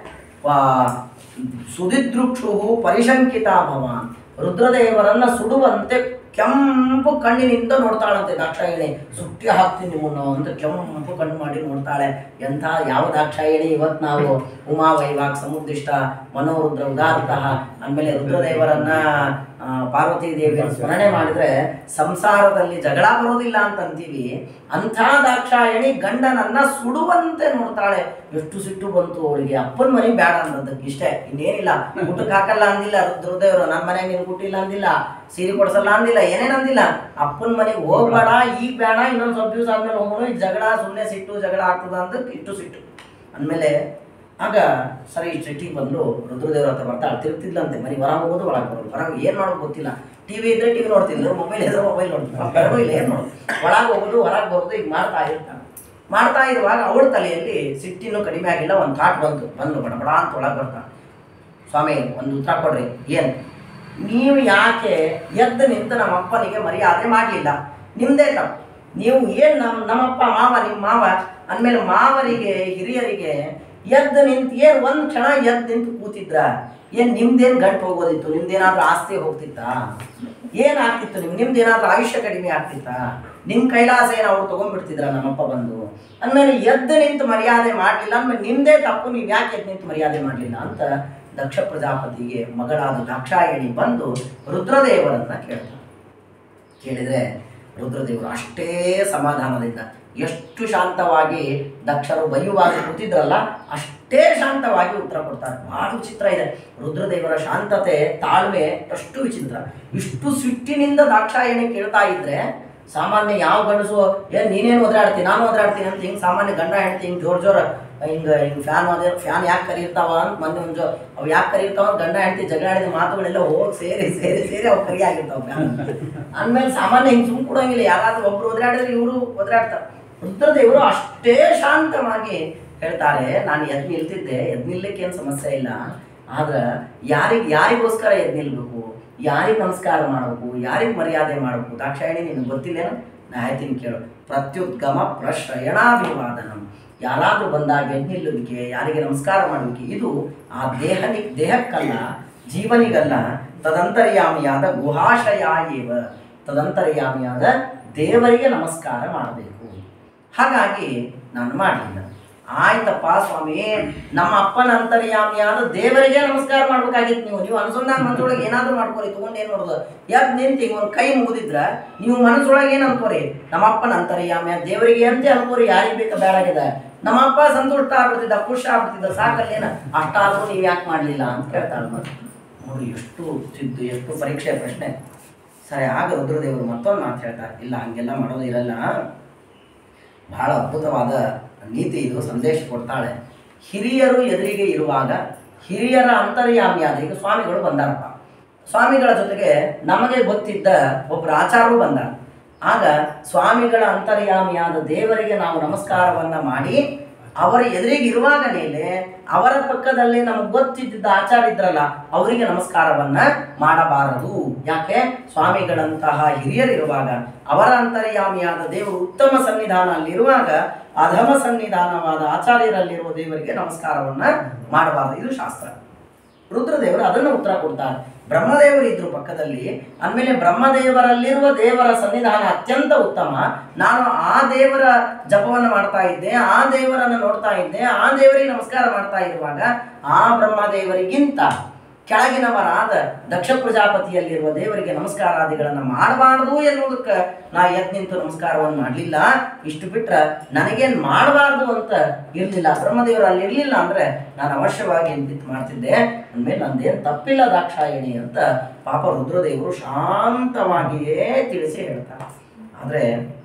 ಸುದಿದೃಕ್ಷು ಪರಿಶಂಕಿತ ಭವಾನ್, ರುದ್ರದೇವರನ್ನ ಸುಡುವಂತೆ ಕೆಂಪು ಕಣ್ಣಿನಿಂದ ನೋಡ್ತಾಳಂತೆ ದಾಕ್ಷಾಯಿಣಿ. ಸುಟ್ಟಿ ಹಾಕ್ತೀನಿ ನಿಮ್ಮನ್ನು ಅಂತ ಕೆಂಪು ಕಣ್ಣು ಮಾಡಿ ನೋಡ್ತಾಳೆ. ಎಂಥ ಯಾವ ದಾಕ್ಷಾಯಿಣಿ! ಇವತ್ತು ನಾವು ಉಮಾ ವೈವಾಕ್ ಸಮುದ್ದಿಷ್ಟ ಮನೋರುದ್ರ ಉದಾರ್ತಃ ಅಂದಮೇಲೆ ರುದ್ರದೇವರನ್ನ ಪಾರ್ವತೀ ದೇವಿಯನ್ನು ಸ್ಮರಣೆ ಮಾಡಿದ್ರೆ ಸಂಸಾರದಲ್ಲಿ ಜಗಳ ಬರೋದಿಲ್ಲ ಅಂತ ಅಂತೀವಿ. ಅಂಥ ದಾಕ್ಷಾಯಿಣಿ ಗಂಡನನ್ನ ಸುಡುವಂತೆ ನೋಡ್ತಾಳೆ. ಎಷ್ಟು ಸಿಟ್ಟು ಬಂತು ಅವಳಿಗೆ. ಅಪ್ಪನ ಮನೆಗೆ ಬೇಡ ಅನ್ನೋದಕ್ಕೆ ಇಷ್ಟೇ, ಇನ್ನೇನಿಲ್ಲ. ಊಟಕ್ಕೆ ಹಾಕಲ್ಲ ಅಂದಿಲ್ಲ ರುದ್ರದೇವರು, ನನ್ನ ಮನೆಗೆ ನೀನು ಊಟಿಲ್ಲ ಅಂದಿಲ್ಲ, ಸೀರೆ ಕೊಡಿಸಲ್ಲ ಅಂದಿಲ್ಲ, ಏನೇನಂದಿಲ್ಲ, ಅಪ್ಪನ ಮನೆಗೆ ಹೋಗ್ಬೇಡ, ಈಗ ಬೇಡ, ಇನ್ನೊಂದು ಸ್ವಲ್ಪ ದಿವಸ ಆದ್ಮೇಲೆ ಹೋಗೋಣ, ಈಗ ಜಗಳ ಸುಮ್ಮನೆ ಸಿಟ್ಟು ಜಗಳ ಆಗ್ತದ ಅಂತ ಇಟ್ಟು ಸಿಟ್ಟು ಅಂದಮೇಲೆ ಆಗ ಸರಿ ಸಿಟ್ಟಿಗೆ ಬಂದು ರುದ್ರದೇವ್ರ ಹತ್ರ ಬರ್ತಾ ತಿರ್ತಿದ್ಲಂತೆ. ಮರಿ ಹೊರಗೆ ಹೋಗೋದು ಒಳಗೆ ಬರೋದು, ಹೊರಗೆ ಏನು ಮಾಡೋದು ಗೊತ್ತಿಲ್ಲ. ಟಿವಿ ಇದ್ರೆ ಟಿವಿ ನೋಡ್ತಿದ್ರು, ಮೊಬೈಲ್ ಇದ್ರೆ ಮೊಬೈಲ್ ನೋಡ್ತಿದ್ರು, ಬೆಳಗೂ ಇಲ್ಲ, ಏನು ನೋಡೋದು, ಒಳಗೆ ಹೋಗೋದು ಹೊರಗೆ ಬರೋದು ಈಗ ಮಾಡ್ತಾ ಇರುವಾಗ ಅವಳ ತಲೆಯಲ್ಲಿ ಸಿಟ್ಟಿನೂ ಕಡಿಮೆ ಆಗಿಲ್ಲ. ಒಂದು ಥಾಟ್ ಬಂದು ಬಡಬಡ ಅಂತ ಒಳಗೆ ಬರ್ತಾನೆ. ಸ್ವಾಮಿ ಒಂದು ಉತ್ತರ ಕೊಡ್ರಿ, ಏನು ನೀವು ಯಾಕೆ ಎದ್ದು ನಿಂತು ನಮ್ಮ ಅಪ್ಪನಿಗೆ ಮರ್ಯಾದೆ ಮಾಡಲಿಲ್ಲ? ನಿಮ್ಮದೇ ತಪ್ಪು. ನೀವು ಏನು ನಮ್ಮಪ್ಪ ಮಾವ, ನಿಮ್ಮ ಮಾವ ಅಂದಮೇಲೆ ಮಾವರಿಗೆ ಹಿರಿಯರಿಗೆ ಎದ್ದು ನಿಂತು ಏನು ಒಂದು ಕ್ಷಣ ಎದ್ದು ನಿಂತು ಕೂತಿದ್ರ? ಏನು ನಿಮ್ದೇನು ಗಂಟು ಹೋಗೋದಿತ್ತು? ನಿಮ್ದೇನಾದ್ರೂ ಆಸ್ತಿ ಹೋಗ್ತಿತ್ತಾ? ಏನಾಗ್ತಿತ್ತು? ನಿಮ್ದೇನಾದ್ರೂ ಆಯುಷ್ಯ ಕಡಿಮೆ ಆಗ್ತಿತ್ತಾ? ನಿಮ್ಮ ಕೈಲಾಸ ಏನು ಅವ್ರು ತೊಗೊಂಡ್ಬಿಡ್ತಿದ್ರ ನಮ್ಮಪ್ಪ ಬಂದು ಅಂದಮೇಲೆ ಎದ್ದು ನಿಂತು ಮರ್ಯಾದೆ ಮಾಡಲಿಲ್ಲ ಅಂದಮೇಲೆ ನಿಮ್ಮದೇ ತಪ್ಪು, ನೀವು ಯಾಕೆ ಎದ್ದು ನಿಂತು ಮರ್ಯಾದೆ ಮಾಡಲಿಲ್ಲ ಅಂತ ದಕ್ಷ ಪ್ರಜಾಪತಿಗೆ ಮಗಳಾದ ದಾಕ್ಷಾಯಣಿ ಬಂದು ರುದ್ರದೇವರನ್ನ ಕೇಳಿದರೆ ರುದ್ರದೇವರು ಅಷ್ಟೇ ಸಮಾಧಾನದಿಂದ, ಎಷ್ಟು ಶಾಂತವಾಗಿ ದಕ್ಷರು ಬೈಯುವಾಗ ಕೂತಿದ್ರಲ್ಲ ಅಷ್ಟೇ ಶಾಂತವಾಗಿ ಉತ್ತರ ಕೊಡ್ತಾರೆ. ಬಹಳ ವಿಚಿತ್ರ ಇದೆ ರುದ್ರದೇವರ ಶಾಂತತೆ, ತಾಳ್ಮೆ ಎಷ್ಟು ವಿಚಿತ್ರ. ಇಷ್ಟು ಸಿಟ್ಟಿನಿಂದ ದಾಕ್ಷಾಯಣಿ ಕೇಳ್ತಾ ಇದ್ರೆ ಸಾಮಾನ್ಯ ಯಾವ ಗಂಡಸು ಏನು ನೀನೇನು ಒದರಾಡ್ತೀನಿ ನಾನು ಒದರಾಡ್ತೀನಿ ಅಂತ ಹಿಂಗೆ ಸಾಮಾನ್ಯ ಗಂಡ ಹೆಂಡ್ತಿ ಹಿಂಗೆ ಜೋರು ಹಿಂಗೆ ಫ್ಯಾನ್ ಯಾಕೆ ಕರಿರ್ತಾವ ಅಂತ ಮೊನ್ನೆ ಒಂದು ಅವು ಯಾಕೆ ಕರಿರ್ತಾವ ಅಂತ ಗಂಡ ಹೆಂಡ್ತಿ ಜಗಳ ಆಡಿದ ಮಾತುಗಳೆಲ್ಲ ಹೋಗಿ ಸೇರಿ ಅವು ಕರಿ ಆಗಿರ್ತಾವ ಫ್ಯಾನ್ ಅಂದಮೇಲೆ ಸಾಮಾನ್ಯ ಹಿಂಗೆ ಸುಮ್ಮ ಕೊಡೋಂಗಿಲ್ಲ. ಯಾರಾದ್ರೂ ಒಬ್ರು ಒದರಾಡಿದ್ರೆ ಇವರು ಒದರಾಡ್ತಾರೆ. ರುದ್ರದೇವರು ಅಷ್ಟೇ ಶಾಂತವಾಗಿ ಹೇಳ್ತಾರೆ, ನಾನು ಎದ್ದು ನಿಲ್ತಿದ್ದೆ, ಎದ್ದು ನಿಲ್ಲಕ್ಕೆ ಏನು ಸಮಸ್ಯೆ ಇಲ್ಲ, ಆದ್ರೆ ಯಾರಿಗೋಸ್ಕರ ಎದ್ದು ನಿಲ್ಬೇಕು, ಯಾರಿಗೆ ನಮಸ್ಕಾರ ಮಾಡಬೇಕು, ಯಾರಿಗೆ ಮರ್ಯಾದೆ ಮಾಡಬೇಕು? ದಾಕ್ಷಾಯಣಿ ನಿನಗೆ ಗೊತ್ತಿಲ್ಲೇನೋ? ನಾ ಹೇಳ್ತೀನಿ ಕೇಳು. ಪ್ರತ್ಯುದ್ಗಮ ಪ್ರಶ್ರಯಣಾಭಿವಾದನಂ, ಯಾರಾದರೂ ಬಂದಾಗ ಎದ್ದು ನಿಲ್ಲುವಿಕೆ, ಯಾರಿಗೆ ನಮಸ್ಕಾರ ಮಾಡುವಿಕೆ, ಇದು ಆ ದೇಹಕ್ಕಲ್ಲ, ಜೀವನಿಗಲ್ಲ. ತದಂತರ್ಯಾಮಿಯಾದ ಗುಹಾಶಯ ಏವ, ತದಂತರ್ಯಾಮಿಯಾದ ದೇವರಿಗೆ ನಮಸ್ಕಾರ ಮಾಡಬೇಕು. ಹಾಗಾಗಿ ನಾನು ಮಾಡಲಿಲ್ಲ. ಆಯ್ತಪ್ಪ ಸ್ವಾಮಿ, ನಮ್ಮ ಅಪ್ಪನ ಅಂತರ್ಯಾಮಿಯಾದ ದೇವರಿಗೆ ನಮಸ್ಕಾರ ಮಾಡ್ಬೇಕಾಗಿತ್ತು. ನೀವು ಅನ್ಸೊಂದಾಗ ಮನಸ್ಸೊಳಗೆ ಏನಾದರೂ ಮಾಡ್ಕೊರಿ, ತೊಗೊಂಡು ಏನು ಮಾಡೋದು? ಯಾಕೆ ನಿಂತು ಒಂದು ಕೈ ಮುಗಿದಿದ್ರ ನೀವು ಮನಸ್ಸೊಳಗೆ ಏನು ಅನ್ಕೋರಿ? ನಮ್ಮ ಅಪ್ಪನ ಅಂತರ್ಯಾಮಿಯಾದ ದೇವರಿಗೆ ಅಂತ ಅನ್ಕೋರಿ. ಯಾರಿಗೆ ಬೇಕಾ ಬೇಡಾಗಿದೆ, ನಮ್ಮ ಅಪ್ಪ ಸಂತುಷ್ಟ ಆಗ್ಬಿಡ್ತಿದ್ದ, ಖುಷಿ ಆಗ್ಬಿಡ್ತಿದ್ದ, ಸಾಕಲ್ಲೇನ, ಅಷ್ಟಾದರೂ ನೀವು ಯಾಕೆ ಮಾಡಲಿಲ್ಲ ಅಂತ ಕೇಳ್ತಾಳೆ. ನೋಡಿ ಎಷ್ಟು ಪರೀಕ್ಷೆ ಪ್ರಶ್ನೆ. ಸರಿ, ಆಗ ರುದ್ರದೇವರು ಮತ್ತೊಂದು ಮಾತು ಹೇಳ್ತಾರೆ, ಇಲ್ಲ ಹಂಗೆಲ್ಲ ಮಾಡೋದು ಇರಲ್ಲ, ಬಹಳ ಅದ್ಭುತವಾದ ನೀತಿ ಇದು, ಸಂದೇಶ ಕೊಡ್ತಾಳೆ. ಹಿರಿಯರು ಎದುರಿಗೆ ಇರುವಾಗ ಹಿರಿಯರ ಅಂತರ್ಯಾಮಿಯಾದ, ಈಗ ಸ್ವಾಮಿಗಳು ಬಂದಾರಪ್ಪ, ಸ್ವಾಮಿಗಳ ಜೊತೆಗೆ ನಮಗೆ ಗೊತ್ತಿದ್ದ ಒಬ್ಬರು ಆಚಾರ್ಯರು ಬಂದಾರ. ಆಗ ಸ್ವಾಮಿಗಳ ಅಂತರ್ಯಾಮಿಯಾದ ದೇವರಿಗೆ ನಾವು ನಮಸ್ಕಾರವನ್ನು ಮಾಡಿ ಅವರ ಎದುರಿಗೆ ಇರುವಾಗ ಮೇಲೆ ಅವರ ಪಕ್ಕದಲ್ಲಿ ನಮಗೆ ಗೊತ್ತಿದ್ದ ಆಚಾರ್ಯ ಇದ್ರಲ್ಲ ಅವರಿಗೆ ನಮಸ್ಕಾರವನ್ನ ಮಾಡಬಾರದು. ಯಾಕೆ? ಸ್ವಾಮಿಗಳಂತಹ ಹಿರಿಯರಿರುವಾಗ, ಅವರ ಅಂತರ್ಯಾಮಿಯಾದ ದೇವರು ಉತ್ತಮ ಸನ್ನಿಧಾನ ಅಲ್ಲಿರುವಾಗ ಅಧಮ ಸನ್ನಿಧಾನವಾದ ಆಚಾರ್ಯರಲ್ಲಿರುವ ದೇವರಿಗೆ ನಮಸ್ಕಾರವನ್ನ ಮಾಡಬಾರದು. ಇದು ಶಾಸ್ತ್ರ. ರುದ್ರದೇವರು ಅದನ್ನು ಉತ್ತರ ಕೊಡ್ತಾರೆ. ಬ್ರಹ್ಮದೇವರು ಇದ್ರು ಪಕ್ಕದಲ್ಲಿ, ಅಂದಮೇಲೆ ಬ್ರಹ್ಮದೇವರಲ್ಲಿರುವ ದೇವರ ಸನ್ನಿಧಾನ ಅತ್ಯಂತ ಉತ್ತಮ. ನಾನು ಆ ದೇವರ ಜಪವನ್ನು ಮಾಡ್ತಾ ಇದ್ದೆ, ಆ ದೇವರನ್ನು ನೋಡ್ತಾ ಇದ್ದೆ, ಆ ದೇವರಿಗೆ ನಮಸ್ಕಾರ ಮಾಡ್ತಾ ಇರುವಾಗ ಆ ಬ್ರಹ್ಮದೇವರಿಗಿಂತ ಕೆಳಗಿನವರಾದ ದಕ್ಷ ಪ್ರಜಾಪತಿಯಲ್ಲಿರುವ ದೇವರಿಗೆ ನಮಸ್ಕಾರಾದಿಗಳನ್ನು ಮಾಡಬಾರ್ದು ಎನ್ನುವುದಕ್ಕೆ ನಾ ಎದ್ದು ನಿಂತು ನಮಸ್ಕಾರವನ್ನು ಮಾಡಲಿಲ್ಲ. ಇಷ್ಟು ಬಿಟ್ರೆ ನನಗೇನು ಮಾಡಬಾರ್ದು ಅಂತ ಇರಲಿಲ್ಲ. ಬ್ರಹ್ಮದೇವರು ಅಲ್ಲಿ ಇರಲಿಲ್ಲ ಅಂದರೆ ನಾನು ಅವಶ್ಯವಾಗಿ ನಿಂತು ಮಾಡ್ತಿದ್ದೆ. ಅಂದಮೇಲೆ ನಂದೇನು ತಪ್ಪಿಲ್ಲ ದಾಕ್ಷಾಯಣಿ ಅಂತ ಪಾಪ ರುದ್ರದೇವರು ಶಾಂತವಾಗಿಯೇ ತಿಳಿಸಿ ಹೇಳ್ತಾರೆ. ಆದರೆ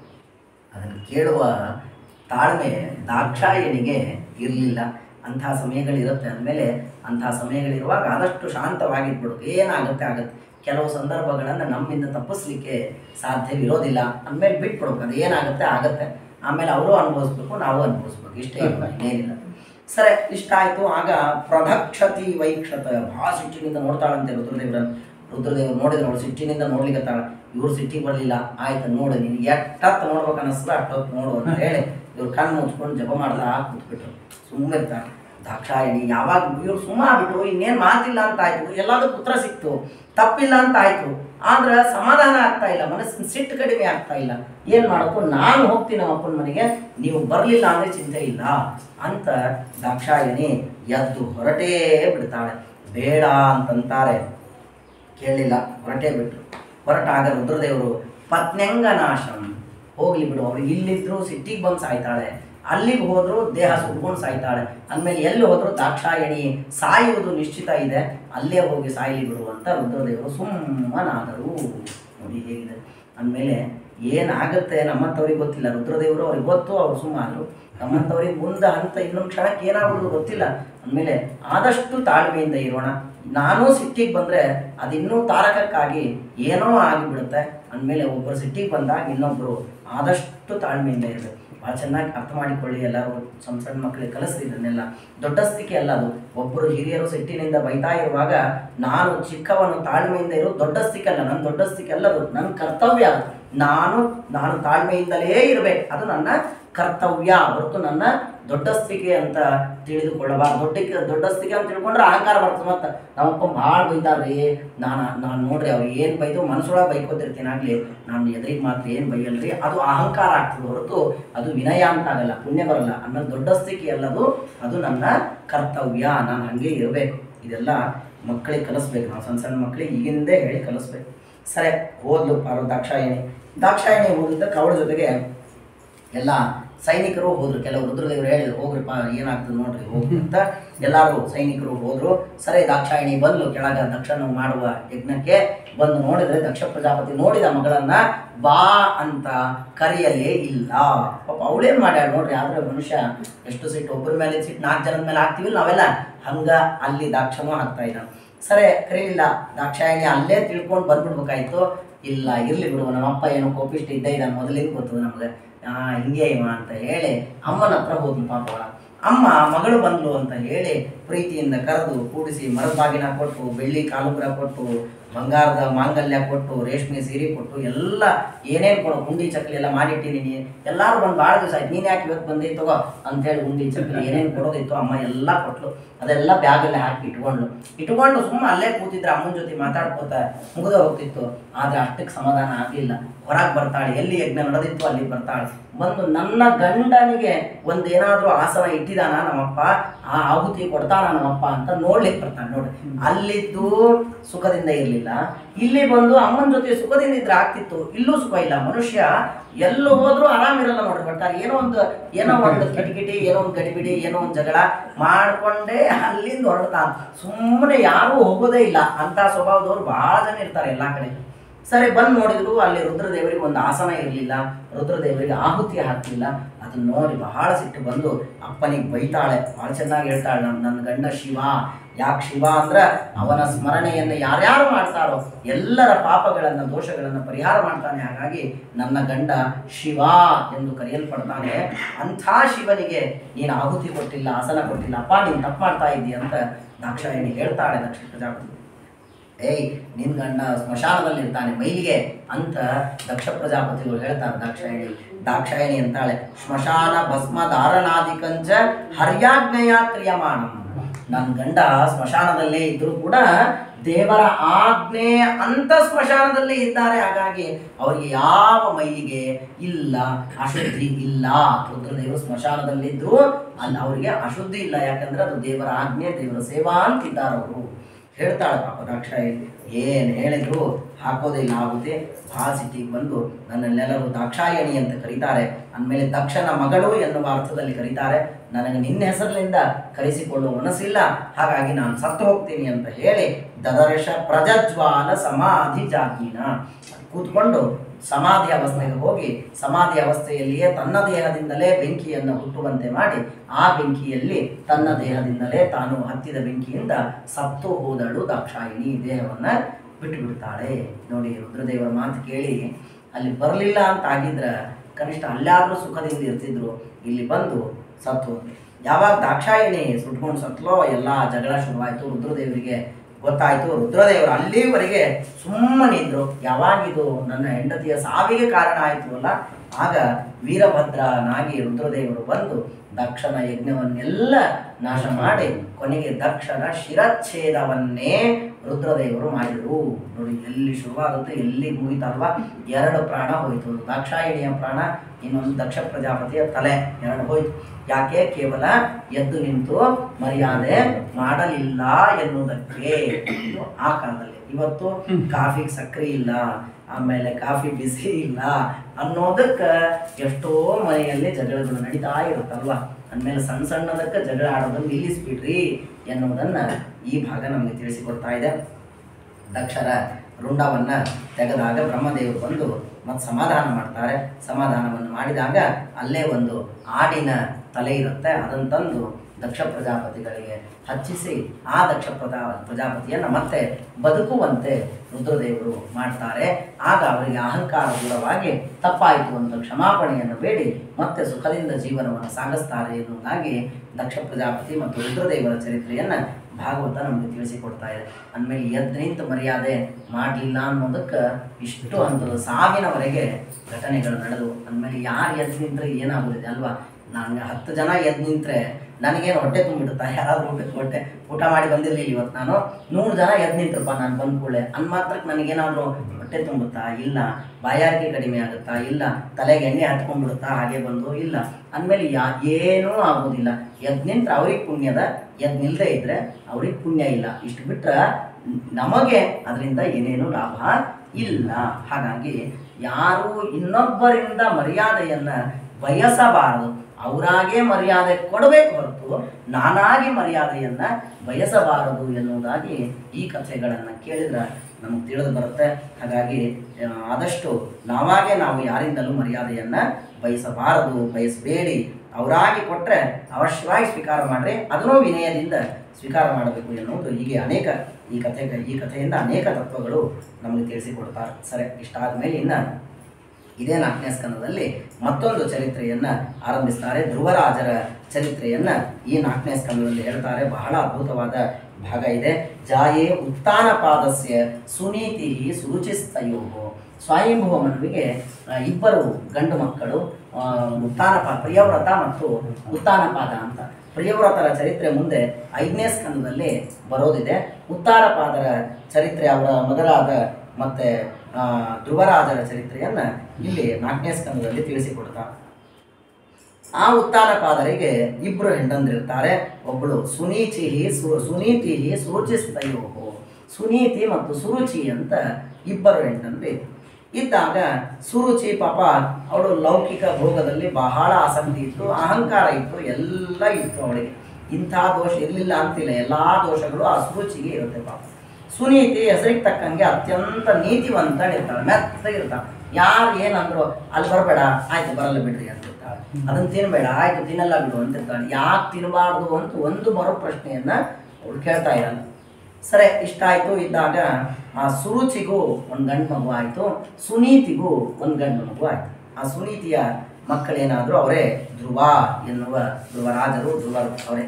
ಅದನ್ನು ಕೇಳುವ ತಾಳ್ಮೆ ದಾಕ್ಷಾಯಣಿಗೆ ಇರಲಿಲ್ಲ. ಅಂಥ ಸಮಯಗಳಿರುತ್ತೆ. ಅಂದಮೇಲೆ ಅಂಥ ಸಮಯಗಳಿರುವಾಗ ಆದಷ್ಟು ಶಾಂತವಾಗಿದ್ಬಿಡ್ಬೇಕು. ಏನಾಗುತ್ತೆ ಆಗುತ್ತೆ. ಕೆಲವು ಸಂದರ್ಭಗಳನ್ನು ನಮ್ಮಿಂದ ತಪ್ಪಿಸ್ಲಿಕ್ಕೆ ಸಾಧ್ಯವಿರೋದಿಲ್ಲ. ಅಂದಮೇಲೆ ಬಿಟ್ಬಿಡ್ಬೇಕು. ಅದು ಏನಾಗುತ್ತೆ ಆಗುತ್ತೆ. ಆಮೇಲೆ ಅವರು ಅನುಭವಿಸ್ಬೇಕು, ನಾವು ಅನುಭವಿಸ್ಬೇಕು. ಇಷ್ಟೇ, ಇನ್ನೇನಿಲ್ಲ. ಸರಿ, ಇಷ್ಟ ಆಯಿತು. ಆಗ ಪ್ರದಕ್ಷತಿ ವೈಕ್ಷತ, ಭಾಳ ಸಿಟ್ಟಿನಿಂದ ನೋಡ್ತಾಳಂತೆ ರುದ್ರದೇವರು ನೋಡಿದ್ರೆ ಅವಳು ಸಿಟ್ಟಿನಿಂದ ನೋಡ್ಲಿಕ್ಕತ್ತಾಳ. ಇವ್ರು ಸಿಟ್ಟಿಗೆ ಬರಲಿಲ್ಲ. ಆಯ್ತು ನೋಡು, ನೀನು ಎಷ್ಟತ್ತು ನೋಡ್ಬೇಕು ಅನ್ನಿಸ್ತದ ಅಷ್ಟೊತ್ತು ನೋಡು ಅಂತ ಹೇಳಿ ಇವ್ರು ಕಣ್ಣು ಮುಚ್ಕೊಂಡು ಜಪ ಮಾಡ್ದ ಕೂತ್ಬಿಟ್ರು. ಸುಮ್ಮನೆ ಇರ್ತಾರೆ. ದಾಕ್ಷಾಯಣಿ ಯಾವಾಗ ಇವ್ರು ಸುಮ್ಮ ಆಗ್ಬಿಟ್ರು, ಇನ್ನೇನು ಮಾತಿಲ್ಲ ಅಂತ ಆಯ್ತು, ಎಲ್ಲದಕ್ಕೂ ಉತ್ತರ ಸಿಕ್ತು, ತಪ್ಪಿಲ್ಲ ಅಂತ ಆಯ್ತು. ಆದ್ರೆ ಸಮಾಧಾನ ಆಗ್ತಾ ಇಲ್ಲ, ಮನಸ್ಸಿನ ಸಿಟ್ಟು ಕಡಿಮೆ ಆಗ್ತಾ ಇಲ್ಲ. ಏನು ಮಾಡಬೇಕು? ನಾನು ಹೋಗ್ತೀನಿ ನಮ್ಮ ಅಪ್ಪನ ಮನೆಗೆ, ನೀವು ಬರಲಿಲ್ಲ ಅಂದರೆ ಚಿಂತೆ ಇಲ್ಲ ಅಂತ ದಾಕ್ಷಾಯಣಿ ಎದ್ದು ಹೊರಟೇ ಬಿಡ್ತಾಳೆ. ಬೇಡ ಅಂತಂತಾರೆ, ಕೇಳಲಿಲ್ಲ, ಹೊರಟೇ ಬಿಟ್ರು. ಹೊರಟಾಗ ರುದ್ರದೇವರು ಪತ್ನ್ಯಂಗನಾಶಂ, ಹೋಗ್ಲಿ ಬಿಡು, ಅವ್ರಿಗೆ ಇಲ್ಲಿದ್ರು ಸಿಟ್ಟಿಗೆ ಬಂದು ಸಾಯ್ತಾಳೆ, ಅಲ್ಲಿಗೆ ಹೋದ್ರು ದೇಹ ಸುಟ್ಕೊಂಡು ಸಾಯ್ತಾಳೆ, ಅಂದಮೇಲೆ ಎಲ್ಲಿ ಹೋದ್ರು ದಾಕ್ಷಾಯಣಿ ಸಾಯುವುದು ನಿಶ್ಚಿತ ಇದೆ, ಅಲ್ಲೇ ಹೋಗಿ ಸಾಯಲಿ ಬಿಡು ಅಂತ ರುದ್ರದೇವರು ಸುಮ್ಮನಾದರು. ನೋಡಿ ಹೇಗಿದೆ ಅಂದಮೇಲೆ ಏನಾಗುತ್ತೆ ನಮ್ಮಂಥವ್ರಿಗೆ ಗೊತ್ತಿಲ್ಲ. ರುದ್ರದೇವರು ಅವ್ರಿಗೆ ಗೊತ್ತು, ಅವ್ರು ಸುಮಾರು. ನಮ್ಮಂಥವ್ರಿಗೆ ಮುಂದೆ ಹಂತ ಇನ್ನೊಂದು ಕ್ಷಣಕ್ಕೆ ಏನಾಗೋದು ಗೊತ್ತಿಲ್ಲ. ಅಂದಮೇಲೆ ಆದಷ್ಟು ತಾಳ್ಮೆಯಿಂದ ಇರೋಣ. ನಾನು ಸಿಟ್ಟಿಗೆ ಬಂದರೆ ಅದಿನ್ನೂ ತಾರಕಕ್ಕಾಗಿ ಏನೋ ಆಗಿಬಿಡುತ್ತೆ. ಅಂದಮೇಲೆ ಒಬ್ಬರು ಸಿಟ್ಟಿಗೆ ಬಂದಾಗ ಇನ್ನೊಬ್ಬರು ಆದಷ್ಟು ತಾಳ್ಮೆಯಿಂದ ಇರಬೇಕು. ಭಾಳ ಚೆನ್ನಾಗಿ ಅರ್ಥ ಮಾಡಿಕೊಳ್ಳಿ. ಎಲ್ಲರೂ ಸಣ್ಣ ಮಕ್ಕಳಿಗೆ ಕಲಿಸ್ರಿ ಇದನ್ನೆಲ್ಲ. ದೊಡ್ಡಸ್ತಿಕೆ ಅಲ್ಲ ಅದು. ಒಬ್ಬರು ಹಿರಿಯರು ಸಿಟ್ಟಿನಿಂದ ಬೈತಾ ಇರುವಾಗ ನಾನು ಚಿಕ್ಕವನು ತಾಳ್ಮೆಯಿಂದ ಇರೋದು ದೊಡ್ಡಸ್ತಿಕೆ ಅಲ್ಲ. ನನ್ನ ದೊಡ್ಡಸ್ತಿಕೆ ಅಲ್ಲದು, ನನ್ನ ಕರ್ತವ್ಯ. ನಾನು ತಾಳ್ಮೆಯಿಂದಲೇ ಇರಬೇಕು, ಅದು ನನ್ನ ಕರ್ತವ್ಯ ಹೊರತು ನನ್ನ ದೊಡ್ಡಸ್ತಿಕೆ ಅಂತ ತಿಳಿದುಕೊಳ್ಳಬಾರ್ದು. ದೊಡ್ಡಸ್ತಿಕೆ ಅಂತ ತಿಳ್ಕೊಂಡ್ರೆ ಅಹಂಕಾರ ಬರ್ತದೆ. ಮತ್ತು ನಮ್ಮಪ್ಪ ಭಾಳ ಬೈತಾರ್ರಿ, ನಾನು ನೋಡ್ರಿ ಅವ್ರು ಏನು ಬೈದು ಮನಸ್ಸೊಳಗೆ ಬೈಕೋತಿರ್ತೀನಿ ಆಗಲಿ, ನಾನು ಎದುರಿಗೆ ಮಾತ್ರ ಏನು ಬೈಯಲ್ರಿ, ಅದು ಅಹಂಕಾರ ಆಗ್ತದೆ ಹೊರತು ಅದು ವಿನಯ ಅಂತ ಆಗಲ್ಲ, ಪುಣ್ಯ ಬರಲ್ಲ. ಆಮೇಲೆ ದೊಡ್ಡಸ್ತಿಕೆ ಅಲ್ಲದು, ಅದು ನನ್ನ ಕರ್ತವ್ಯ, ನಾನು ಹಾಗೆ ಇರಬೇಕು. ಇದೆಲ್ಲ ಮಕ್ಕಳಿಗೆ ಕಲಿಸ್ಬೇಕು. ನಾವು ಸಣ್ಣ ಮಕ್ಕಳಿಗೆ ಈಗಿಂದೇ ಹೇಳಿ ಕಲಿಸ್ಬೇಕು. ಸರಿ, ಹೋದ್ಲು ದಾಕ್ಷಾಯಣಿ ಹೋಗಿದ್ದಕ್ಕೆ ಅವಳ ಜೊತೆಗೆ ಎಲ್ಲ ಸೈನಿಕರು ಹೋದ್ರು. ಕೆಲವರು ರುದ್ರದೇವರು ಹೇಳಿದ್ರು, ಹೋಗ್ರಿಪ್ಪ ಏನಾಗ್ತದೆ ನೋಡ್ರಿ ಹೋಗ್ರಿ ಅಂತ. ಎಲ್ಲರೂ ಸೈನಿಕರು ಹೋದ್ರು. ಸರಿ, ದಾಕ್ಷಾಯಣಿ ಬಂದ್ಲು ಕೆಳಗ ದಕ್ಷನ ಮಾಡುವ ಯಜ್ಞಕ್ಕೆ ಬಂದು ನೋಡಿದ್ರೆ ದಕ್ಷ ಪ್ರಜಾಪತಿ ನೋಡಿದ ಮಗಳನ್ನ ಬಾ ಅಂತ ಕರೆಯಲೇ ಇಲ್ಲ. ಪಾಪ ಅವಳೇನು ಮಾಡ್ಯಾಳ ನೋಡ್ರಿ. ಆದ್ರೆ ಮನುಷ್ಯ ಎಷ್ಟು ಸಿಟ್ಟು, ಒಬ್ಬರ ಮೇಲೆ ಸಿಟ್ಟು 4 ಜನದ ಮೇಲೆ ಹಾಕ್ತಿವಿಲ್ಲ ನಾವೆಲ್ಲ, ಹಂಗ ಅಲ್ಲಿ ದಾಕ್ಷನೂ ಹಾಕ್ತಾ ಇದ್ದ. ಸರಿ, ಕರೀಲಿಲ್ಲ. ದಾಕ್ಷಾಯಣಿ ಅಲ್ಲೇ ತಿಳ್ಕೊಂಡು ಬಂದ್ಬಿಡ್ಬೇಕಾಯ್ತು. ಇಲ್ಲ ಇರ್ಲಿ ಬಿಡುವ, ನಮ್ಮಪ್ಪ ಏನೋ ಕೋಪಿಷ್ಟ ಇದ್ದ ಮೊದಲಿಂದ ಗೊತ್ತದ ನಮ್ಗೆ, ಹಿಂಗೆ ಇವ ಅಂತ ಹೇಳಿ ಅಮ್ಮನ ಹತ್ರ ಹೋದ್ಲು. ಪಾಪಗಳ ಅಮ್ಮ ಮಗಳು ಬಂದ್ಲು ಅಂತ ಹೇಳಿ ಪ್ರೀತಿಯಿಂದ ಕರೆದು ಕೂಡಿಸಿ ಮರದ ಬಾಗಿನ ಕೊಟ್ಟು, ಬೆಳ್ಳಿ ಕಾಲುಗುರ ಕೊಟ್ಟು, ಬಂಗಾರದ ಮಾಂಗಲ್ಯ ಕೊಟ್ಟು, ರೇಷ್ಮೆ ಸೀರೆ ಕೊಟ್ಟು, ಎಲ್ಲ ಏನೇನು ಕೊಡು, ಉಂಡಿ ಚಕ್ಲಿ ಎಲ್ಲ ಮಾಡಿಟ್ಟಿದ್ದೀನಿ. ಎಲ್ಲರೂ ಬಂದು ಭಾಳ ದಿವಸ ಆಯ್ತು, ನೀನು ಯಾಕೆ ಇವತ್ತು ಬಂದಿ ತಗೋ ಅಂತೇಳಿ ಉಂಡಿ ಚಕ್ಲಿ ಏನೇನು ಕೊಡೋದಿತ್ತು ಅಮ್ಮ ಎಲ್ಲ ಕೊಟ್ಲು. ಅದೆಲ್ಲ ಬ್ಯಾಗಲ್ಲೇ ಹಾಕಿ ಇಟ್ಕೊಂಡು ಸುಮ್ಮ ಅಲ್ಲೇ ಕೂತಿದ್ರೆ ಅಮ್ಮನ ಜೊತೆ ಮಾತಾಡ್ಕೋತ ಮುಗಿದ ಹೋಗ್ತಿತ್ತು. ಆದರೆ ಅಷ್ಟಕ್ಕೆ ಸಮಾಧಾನ ಆಗಲಿಲ್ಲ. ಹೊರಗೆ ಬರ್ತಾಳೆ, ಎಲ್ಲಿ ಯಜ್ಞ ನಡೆದಿತ್ತು ಅಲ್ಲಿ ಬರ್ತಾಳೆ. ಬಂದು ನನ್ನ ಗಂಡನಿಗೆ ಒಂದೇನಾದ್ರೂ ಆಸನ ಇಟ್ಟಿದಾನ ನಮ್ಮಪ್ಪ, ಆ ಆಹುತಿ ಕೊಡ್ತಾನ ನಮ್ಮಪ್ಪ ಅಂತ ನೋಡ್ಲಿಕ್ಕೆ ಬರ್ತಾನೆ. ನೋಡ್ರಿ, ಅಲ್ಲಿದ್ದು ಸುಖದಿಂದ ಇರಲಿಲ್ಲ, ಇಲ್ಲಿ ಬಂದು ಅಮ್ಮನ ಜೊತೆ ಸುಖದಿಂದ ಇದ್ರೆ ಆಗ್ತಿತ್ತು. ಇಲ್ಲೂ ಸುಖ ಇಲ್ಲ. ಮನುಷ್ಯ ಎಲ್ಲೂ ಹೋದ್ರೂ ಆರಾಮಿರಲ್ಲ ನೋಡ್ರಿ. ಬರ್ತಾರೆ ಏನೋ ಒಂದು ಕಿಟಕಿಟಿ, ಏನೋ ಒಂದು ಗಡಿಬಿಡಿ, ಏನೋ ಒಂದು ಜಗಳ ಮಾಡ್ಕೊಂಡೇ ಅಲ್ಲಿಂದ ಹೊರಡ್ತಾನೆ. ಸುಮ್ಮನೆ ಯಾರೂ ಹೋಗೋದೇ ಇಲ್ಲ. ಅಂತ ಸ್ವಭಾವದವ್ರು ಬಹಳ ಜನ ಇರ್ತಾರೆ ಎಲ್ಲ ಕಡೆ. ಸರಿ, ಬಂದು ನೋಡಿದ್ರು ಅಲ್ಲಿ ರುದ್ರದೇವರಿಗೆ ಒಂದು ಆಸನ ಇರಲಿಲ್ಲ, ರುದ್ರದೇವರಿಗೆ ಆಹುತಿ ಹಾಕಲಿಲ್ಲ. ಅದನ್ನ ನೋಡಿ ಬಹಳ ಸಿಟ್ಟು ಬಂದು ಅಪ್ಪನಿಗೆ ಬೈತಾಳೆ. ಭಾಳ ಚೆನ್ನಾಗಿ ಹೇಳ್ತಾಳೆ, ನನ್ನ ಗಂಡ ಶಿವ. ಯಾಕೆ ಶಿವ ಅಂದ್ರೆ ಅವನ ಸ್ಮರಣೆಯನ್ನು ಯಾರ್ಯಾರು ಮಾಡ್ತಾರೋ ಎಲ್ಲರ ಪಾಪಗಳನ್ನು ದೋಷಗಳನ್ನು ಪರಿಹಾರ ಮಾಡ್ತಾನೆ. ಹಾಗಾಗಿ ನನ್ನ ಗಂಡ ಶಿವ ಎಂದು ಕರೆಯಲ್ಪಡ್ತಾನೆ. ಅಂಥ ಶಿವನಿಗೆ ನೀನು ಆಹುತಿ ಕೊಟ್ಟಿಲ್ಲ, ಆಸನ ಕೊಟ್ಟಿಲ್ಲ, ಅಪ್ಪ ನೀನು ತಪ್ಪು ಮಾಡ್ತಾ ಇದ್ದೀಯ ಅಂತ ದಾಕ್ಷಾಯಣಿ ಹೇಳ್ತಾಳೆ. ದಕ್ಷ ಪ್ರಜಾಪತಿ, ಏಯ್ ನಿನ್ನ ಗಂಡ ಸ್ಮಶಾನದಲ್ಲಿ ಇರ್ತಾನೆ ಮೈಲಿಗೆ ಅಂತ ದಕ್ಷ ಪ್ರಜಾಪತಿಗಳು ಹೇಳ್ತಾರೆ. ದಾಕ್ಷಾಯಣಿ ಅಂತಾಳೆ, ಸ್ಮಶಾನ ಭಸ್ಮ ಧಾರಣಾದಿಕಂಚ ಹರ್ಯಾಜ್ಞೆಯ ಕ್ರಿಯಮಾಣ. ನನ್ನ ಗಂಡ ಸ್ಮಶಾನದಲ್ಲೇ ಇದ್ರೂ ಕೂಡ ದೇವರ ಆಜ್ಞೆ ಅಂತ ಸ್ಮಶಾನದಲ್ಲಿ ಇದ್ದಾರೆ. ಹಾಗಾಗಿ ಅವರಿಗೆ ಯಾವ ಮೈಲಿಗೆ ಇಲ್ಲ, ಅಶುದ್ಧಿ ಇಲ್ಲ. ರುದ್ರದೇವರು ಸ್ಮಶಾನದಲ್ಲಿದ್ರು ಅಲ್ಲಿ ಅವರಿಗೆ ಅಶುದ್ಧಿ ಇಲ್ಲ. ಯಾಕಂದ್ರೆ ಅದು ದೇವರ ಆಜ್ಞೆ, ದೇವರ ಸೇವಾ ಅಂತಿದ್ದಾರೆ ಅವರು. ಹೇಳ್ತಾಳೆ ಪಾಪ ದಾಕ್ಷಾಯಣಿ. ಏನು ಹೇಳಿದ್ರು ಹಾಕೋದಿಲ್ಲ ಆಗುತ್ತೆ. ಭಾಳ ಸಿಟ್ಟಿಗೆ ಬಂದು ನನ್ನನ್ನೆಲ್ಲರೂ ದಾಕ್ಷಾಯಣಿ ಅಂತ ಕರೀತಾರೆ. ಅಂದಮೇಲೆ ದಕ್ಷನ ಮಗಳು ಎನ್ನುವ ಅರ್ಥದಲ್ಲಿ ಕರೀತಾರೆ. ನನಗೆ ನಿನ್ನ ಹೆಸರಿನಿಂದ ಕರೆಸಿಕೊಳ್ಳುವ ಮನಸ್ಸಿಲ್ಲ, ಹಾಗಾಗಿ ನಾನು ಸತ್ತು ಹೋಗ್ತೀನಿ ಅಂತ ಹೇಳಿ ದದರ್ಶ ಪ್ರಜ್ವಾಲ ಸಮಾಧಿ ಜಾಗೀನ ಕೂತ್ಕೊಂಡು ಸಮಾಧಿ ಅವಸ್ಥೆಗೆ ಹೋಗಿ ಸಮಾಧಿ ಅವಸ್ಥೆಯಲ್ಲಿಯೇ ತನ್ನ ದೇಹದಿಂದಲೇ ಬೆಂಕಿಯನ್ನು ಹುಟ್ಟುವಂತೆ ಮಾಡಿ ಆ ಬೆಂಕಿಯಲ್ಲಿ ತನ್ನ ದೇಹದಿಂದಲೇ ತಾನು ಹತ್ತಿದ ಬೆಂಕಿಯಿಂದ ಸತ್ತು ಹೋದಳು ದಾಕ್ಷಾಯಿಣಿ. ದೇಹವನ್ನು ಬಿಟ್ಟು ಬಿಡ್ತಾಳೆ. ನೋಡಿ, ರುದ್ರದೇವರ ಮಾತು ಕೇಳಿ ಅಲ್ಲಿ ಬರಲಿಲ್ಲ ಅಂತ ಆಗಿದ್ರೆ ಕನಿಷ್ಠ ಅಲ್ಲಾದರೂ ಸುಖದಿಂದ ಇರ್ತಿದ್ರು. ಇಲ್ಲಿ ಬಂದು ಸತ್ತು ಹೋದ್ಲು. ಯಾವಾಗ ದಾಕ್ಷಾಯಿಣಿ ಸುಟ್ಕೊಂಡು ಸತ್ಲೋ ಎಲ್ಲ ಜಗಳ ಶುರುವಾಯಿತು. ರುದ್ರದೇವರಿಗೆ ಗೊತ್ತಾಯಿತು. ರುದ್ರದೇವರು ಅಲ್ಲಿವರೆಗೆ ಸುಮ್ಮನಿದ್ರು. ಯಾವಾಗಿದು ನನ್ನ ಹೆಂಡತಿಯ ಸಾವಿಗೆ ಕಾರಣ ಆಯಿತು ಅಲ್ಲ, ಆಗ ವೀರಭದ್ರನಾಗಿ ರುದ್ರದೇವರು ಬಂದು ದಕ್ಷನ ಯಜ್ಞವನ್ನೆಲ್ಲ ನಾಶ ಮಾಡಿ ಕೊನೆಗೆ ದಕ್ಷನ ಶಿರಚ್ಛೇದವನ್ನೇ ರುದ್ರದೇವರು ಮಾಡಿದರು. ನೋಡಿ, ಎಲ್ಲಿ ಶುರುವಾಗುತ್ತೆ ಎಲ್ಲಿ ಮುಗಿತಲ್ವ, 2 ಪ್ರಾಣ ಹೋಯಿತು. ದಾಕ್ಷಾಯಿಣಿಯ ಪ್ರಾಣ, ಇನ್ನೊಂದು ದಕ್ಷ ಪ್ರಜಾಪತಿಯ ತಲೆ, 2 ಹೋಯ್ತು. ಯಾಕೆ? ಕೇವಲ ಎದ್ದು ನಿಂತು ಮರ್ಯಾದೆ ಮಾಡಲಿಲ್ಲ ಎನ್ನುವುದಕ್ಕೆ. ಆ ಕಾಲದಲ್ಲಿ ಇವತ್ತು ಕಾಫಿಗೆ ಸಕ್ಕರೆ ಇಲ್ಲ, ಆಮೇಲೆ ಕಾಫಿ ಬಿಸಿ ಇಲ್ಲ ಅನ್ನೋದಕ್ಕೆ ಎಷ್ಟೋ ಮನೆಯಲ್ಲಿ ಜಗಳಗಳು ನಡೀತಾ ಇರುತ್ತಲ್ವ. ಅಂದಮೇಲೆ ಸಣ್ಣದಕ್ಕೆ ಜಗಳ ಆಡೋದನ್ನು ನಿಲ್ಲಿಸ್ಬಿಡ್ರಿ ಎನ್ನುವುದನ್ನು ಈ ಭಾಗ ನಮಗೆ ತಿಳಿಸಿಕೊಡ್ತಾ ಇದೆ. ದಕ್ಷರ ರುಂಡವನ್ನು ತೆಗೆದಾಗ ಬ್ರಹ್ಮದೇವರು ಬಂದು ಮತ್ತು ಸಮಾಧಾನ ಮಾಡ್ತಾರೆ. ಸಮಾಧಾನವನ್ನು ಮಾಡಿದಾಗ ಅಲ್ಲೇ ಒಂದು ಆಡಿನ ತಲೆ ಇರುತ್ತೆ, ಅದನ್ನು ತಂದು ದಕ್ಷ ಪ್ರಜಾಪತಿಗಳಿಗೆ ಹಚ್ಚಿಸಿ ಆ ದಕ್ಷ ಪ್ರಜಾಪತಿಯನ್ನು ಮತ್ತೆ ಬದುಕುವಂತೆ ರುದ್ರದೇವರು ಮಾಡ್ತಾರೆ. ಆಗ ಅವರಿಗೆ ಅಹಂಕಾರ ದೂರವಾಗಿ ತಪ್ಪಾಯಿತು ಅಂತ ಕ್ಷಮಾಪಣೆಯನ್ನು ಬೇಡಿ ಮತ್ತೆ ಸುಖದಿಂದ ಜೀವನವನ್ನು ಸಾಗಿಸ್ತಾರೆ ಎನ್ನುವುದಾಗಿ ದಕ್ಷ ಪ್ರಜಾಪತಿ ಮತ್ತು ರುದ್ರದೇವರ ಚರಿತ್ರೆಯನ್ನು ಭಾಗವತ ನಮಗೆ ತಿಳಿಸಿಕೊಡ್ತಾ ಇದೆ. ಅಂದಮೇಲೆ ಎದ್ದು ನಿಂತು ಮರ್ಯಾದೆ ಮಾಡಲಿಲ್ಲ ಅನ್ನೋದಕ್ಕೆ ಇಷ್ಟು ಹಂತದ ಸಾವಿನವರೆಗೆ ಘಟನೆಗಳು ನಡೆದು. ಅಂದಮೇಲೆ ಯಾರು ಎದ್ದು ನಿಂತರೆ ಏನಾಗೋದಿದೆ ಅಲ್ವಾ? ನಾನು 10 ಜನ ಎದ್ದು ನಿಂತರೆ ನನಗೇನು ಹೊಟ್ಟೆ ತುಂಬಿಡುತ್ತಾ? ಯಾರಾದರೂ ಊಟ ಮಾಡಿ ಬಂದಿರಲಿಲ್ಲ ಇವತ್ತು, ನಾನು 100 ಜನ ಎದ್ದು ನಿಂತ್ರಪ್ಪ ನಾನು ಬಂದ ಕೂಡಲೇ ಮಾತ್ರಕ್ಕೆ ನನಗೇನಾದರೂ ಹೊಟ್ಟೆ ತುಂಬುತ್ತಾ? ಇಲ್ಲ. ಬಾಯಾರಿಕೆ ಕಡಿಮೆ ಆಗುತ್ತಾ? ಇಲ್ಲ. ತಲೆಗೆ ಎಣ್ಣೆ ಹತ್ಕೊಂಡ್ಬಿಡುತ್ತಾ ಹಾಗೆ ಬಂದು? ಇಲ್ಲ. ಅಂದಮೇಲೆ ಏನೂ ಆಗೋದಿಲ್ಲ. ಎದ್ದು ನಿಂತ್ರೆ ಅವ್ರಿಗೆ ಪುಣ್ಯದ, ಎದ್ದು ನಿಲ್ಲದೆ ಇದ್ದರೆ ಅವ್ರಿಗೆ ಪುಣ್ಯ ಇಲ್ಲ. ಇಷ್ಟು ಬಿಟ್ಟರೆ ನಮಗೆ ಅದರಿಂದ ಏನೇನೂ ಲಾಭ ಇಲ್ಲ. ಹಾಗಾಗಿ ಯಾರು ಇನ್ನೊಬ್ಬರಿಂದ ಮರ್ಯಾದೆಯನ್ನು ಬಯಸಬಾರದು. ಅವರಾಗೇ ಮರ್ಯಾದೆ ಕೊಡಬೇಕು ಹೊರತು ನಾನಾಗಿ ಮರ್ಯಾದೆಯನ್ನು ಬಯಸಬಾರದು ಎನ್ನುವುದಾಗಿ ಈ ಕಥೆಗಳನ್ನು ಕೇಳಿದ್ರೆ ನಮಗೆ ತಿಳಿದು ಬರುತ್ತೆ. ಹಾಗಾಗಿ ಆದಷ್ಟು ನಾವಾಗೇ ನಾವು ಯಾರಿಂದಲೂ ಮರ್ಯಾದೆಯನ್ನು ಬಯಸಬೇಡಿ. ಅವರಾಗಿ ಕೊಟ್ಟರೆ ಅವಶ್ಯವಾಗಿ ಸ್ವೀಕಾರ ಮಾಡಿರಿ, ಅದನ್ನೂ ವಿನಯದಿಂದ ಸ್ವೀಕಾರ ಮಾಡಬೇಕು ಎನ್ನುವುದು ಹೀಗೆ ಅನೇಕ ಈ ಕಥೆಯಿಂದ ಅನೇಕ ತತ್ವಗಳು ನಮಗೆ ತಿಳಿಸಿಕೊಡ್ತಾರೆ. ಸರಿ, ಇಷ್ಟಾದ ಮೇಲೆ ಇನ್ನು ಇದೇ 4ನೇ ಸ್ಕಂದದಲ್ಲಿ ಮತ್ತೊಂದು ಚರಿತ್ರೆಯನ್ನು ಆರಂಭಿಸ್ತಾರೆ. ಧ್ರುವರಾಜರ ಚರಿತ್ರೆಯನ್ನು ಈ 4ನೇ ಸ್ಕಂದದಲ್ಲಿ ಹೇಳ್ತಾರೆ. ಬಹಳ ಅದ್ಭುತವಾದ ಭಾಗ ಇದೆ. ಜಾಯೇ ಉತ್ಥಾನಪಾದಸ್ಯ ಸುನೀತಿ ಸುರುಚಿಸ್ತಯೋ. ಸ್ವಯಂಭುವ ಮನುವಿಗೆ 2 ಗಂಡು ಮಕ್ಕಳು, ಪ್ರಿಯವ್ರತ ಮತ್ತು ಉತ್ಥಾನಪಾದ ಅಂತ. ಪ್ರಿಯವ್ರತರ ಚರಿತ್ರೆ ಮುಂದೆ 5ನೇ ಸ್ಕಂದದಲ್ಲಿ ಬರೋದಿದೆ. ಉತ್ಥಾನಪಾದರ ಚರಿತ್ರೆ ಅವರ ಮಗರಾದ ಮತ್ತು ಧ್ರುವರಾಜರ ಚರಿತ್ರೆಯನ್ನು ಇಲ್ಲಿ 4ನೇ ಸ್ಕಂದದಲ್ಲಿ ತಿಳಿಸಿಕೊಡ್ತಾರೆ. ಆ ಉತ್ಥಾನಪಾದರಿಗೆ 2 ಹೆಂಡಂದಿರ್ತಾರೆ. ಒಬ್ಬಳು ಸುನೀತಿ ಸುರುಚಿಸ್ತಯೋ. ಸುನೀತಿ ಮತ್ತು ಸುರುಚಿ ಅಂತ 2 ಹೆಂಡಂದ್ರಿ ಇದ್ದಾಗ ಸುರುಚಿ ಪಾಪ ಅವಳು ಲೌಕಿಕ ಭೋಗದಲ್ಲಿ ಬಹಳ ಆಸಕ್ತಿ ಇತ್ತು, ಅಹಂಕಾರ ಇತ್ತು, ಎಲ್ಲ ಇತ್ತು ಅವಳಿಗೆ. ಇಂಥ ದೋಷ ಇರಲಿಲ್ಲ ಅಂತಿಲ್ಲ, ಎಲ್ಲ ದೋಷಗಳು ಆ ಸುರುಚಿಗೆ ಇರುತ್ತೆ ಪಾಪ. ಸುನೀತಿ ಹೆಸರಿಗೆ ತಕ್ಕಂಗೆ ಅತ್ಯಂತ ನೀತಿವಂತಳಿರ್ತಾಳೆ, ಮೆತ್ತಗಿರ್ತಾಳೆ. ಯಾರು ಏನಂದ್ರು ಅಲ್ಲಿ ಬರಬೇಡ, ಆಯ್ತು ಬರಲ್ಲ ಬಿಡ್ರಿ ಅಂತಿರ್ತಾಳೆ. ಅದನ್ನು ತಿನ್ನಬೇಡ, ಆಯ್ತು ತಿನ್ನಲ್ಲ ಬಿಡು ಅಂತಿರ್ತಾಳೆ. ಯಾಕೆ ತಿನ್ನಬಾರ್ದು ಅಂತ ಒಂದು ಮರು ಪ್ರಶ್ನೆಯನ್ನು ಅವಳು ಕೇಳ್ತಾ ಇರಲ್ಲ. ಸರಿ, ಇಷ್ಟ ಆಯಿತು. ಇದ್ದಾಗ ಆ ಸುರುಚಿಗೂ ಒಂದು ಗಂಡು ಮಗು ಆಯಿತು, ಸುನೀತಿಗೂ ಒಂದು ಗಂಡು ಮಗು ಆಯಿತು. ಆ ಸುನೀತಿಯ ಮಕ್ಕಳೇನಾದರೂ ಅವರೇ ಧ್ರುವ ಎನ್ನುವ ಧ್ರುವರಾಜರು, ಅವರೇ.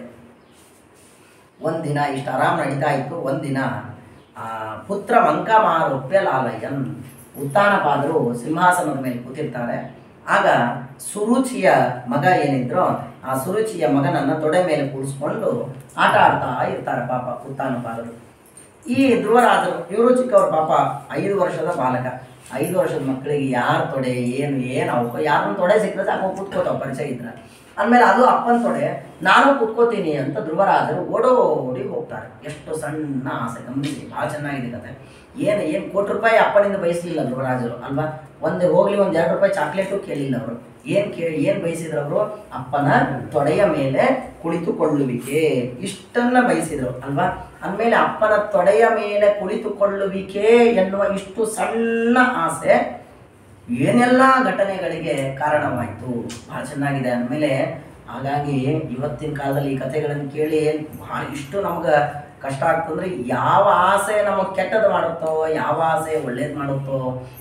ಒಂದಿನ ಇಷ್ಟು ಆರಾಮ್ ನಡೀತಾ ಇತ್ತು. ಒಂದಿನ ಪುತ್ರ ಮಂಕಮಾರೋಪ್ಯ ಲಾಲಯನ್, ಉತ್ಥಾನಪಾದರು ಸಿಂಹಾಸನದ ಮೇಲೆ ಕೂತಿರ್ತಾರೆ. ಆಗ ಸುರುಚಿಯ ಮಗ ಏನಿದ್ರು ಆ ಸುರುಚಿಯ ಮಗನನ್ನು ತೊಡೆ ಮೇಲೆ ಕೂರಿಸ್ಕೊಂಡು ಆಟ ಆಡ್ತಾ ಇರ್ತಾರೆ ಪಾಪ ಉತ್ಥಾನಪಾದರು. ಈ ಧ್ರುವರಾಜರು ಇವರು ಚಿಕ್ಕವರು ಪಾಪ, 5 ವರ್ಷದ ಬಾಲಕ. 5 ವರ್ಷದ ಮಕ್ಕಳಿಗೆ ಯಾರು ತೊಡೆ ಏನು ಅವಕ್ಕೋ, ಯಾರನ್ನ ತೊಡೆ ಸಿಕ್ಕರೆ ಸಾಕು ಕೂತ್ಕೋತಾವ ಪರಿಚಯ ಇದ್ರೆ. ಅಂದಮೇಲೆ ಅದು ಅಪ್ಪನ ತೊಡೆ, ನಾನು ಕೂತ್ಕೋತೀನಿ ಅಂತ ಧ್ರುವರಾಜರು ಓಡೋಡಿ ಹೋಗ್ತಾರೆ. ಎಷ್ಟು ಸಣ್ಣ ಆಸೆ, ಗಮನಿಸಿ, ಭಾಳ ಚೆನ್ನಾಗಿದೆ ಕತೆ. ಏನು ಕೋಟಿ ರೂಪಾಯಿ ಅಪ್ಪನಿಂದ ಬಯಸಲಿಲ್ಲ ಧ್ರುವರಾಜರು ಅಲ್ವಾ? ಹೋಗ್ಲಿ ಒಂದು 2 ರೂಪಾಯಿ ಚಾಕ್ಲೇಟು ಕೇಳಿಲ್ಲ ಅವರು. ಏನು ಬಯಸಿದ್ರು ಅವರು? ಅಪ್ಪನ ತೊಡೆಯ ಮೇಲೆ ಕುಳಿತುಕೊಳ್ಳುವಿಕೆ, ಇಷ್ಟನ್ನ ಬಯಸಿದ್ರು ಅಲ್ವಾ? ಅಂದಮೇಲೆ ಅಪ್ಪನ ತೊಡೆಯ ಮೇಲೆ ಕುಳಿತುಕೊಳ್ಳುವಿಕೆ ಎನ್ನುವ ಇಷ್ಟು ಸಣ್ಣ ಆಸೆ ಏನೆಲ್ಲ ಘಟನೆಗಳಿಗೆ ಕಾರಣವಾಯಿತು. ಭಾಳ ಚೆನ್ನಾಗಿದೆ. ಅಂದಮೇಲೆ ಹಾಗಾಗಿ ಇವತ್ತಿನ ಕಾಲದಲ್ಲಿ ಈ ಕಥೆಗಳನ್ನು ಕೇಳಿ ಭಾಳ ಇಷ್ಟು ನಮ್ಗೆ ಕಷ್ಟ ಆಗ್ತಂದ್ರೆ, ಯಾವ ಆಸೆ ನಮಗೆ ಕೆಟ್ಟದ್ದು ಮಾಡುತ್ತೋ, ಯಾವ ಆಸೆ ಒಳ್ಳೇದು ಮಾಡುತ್ತೋ,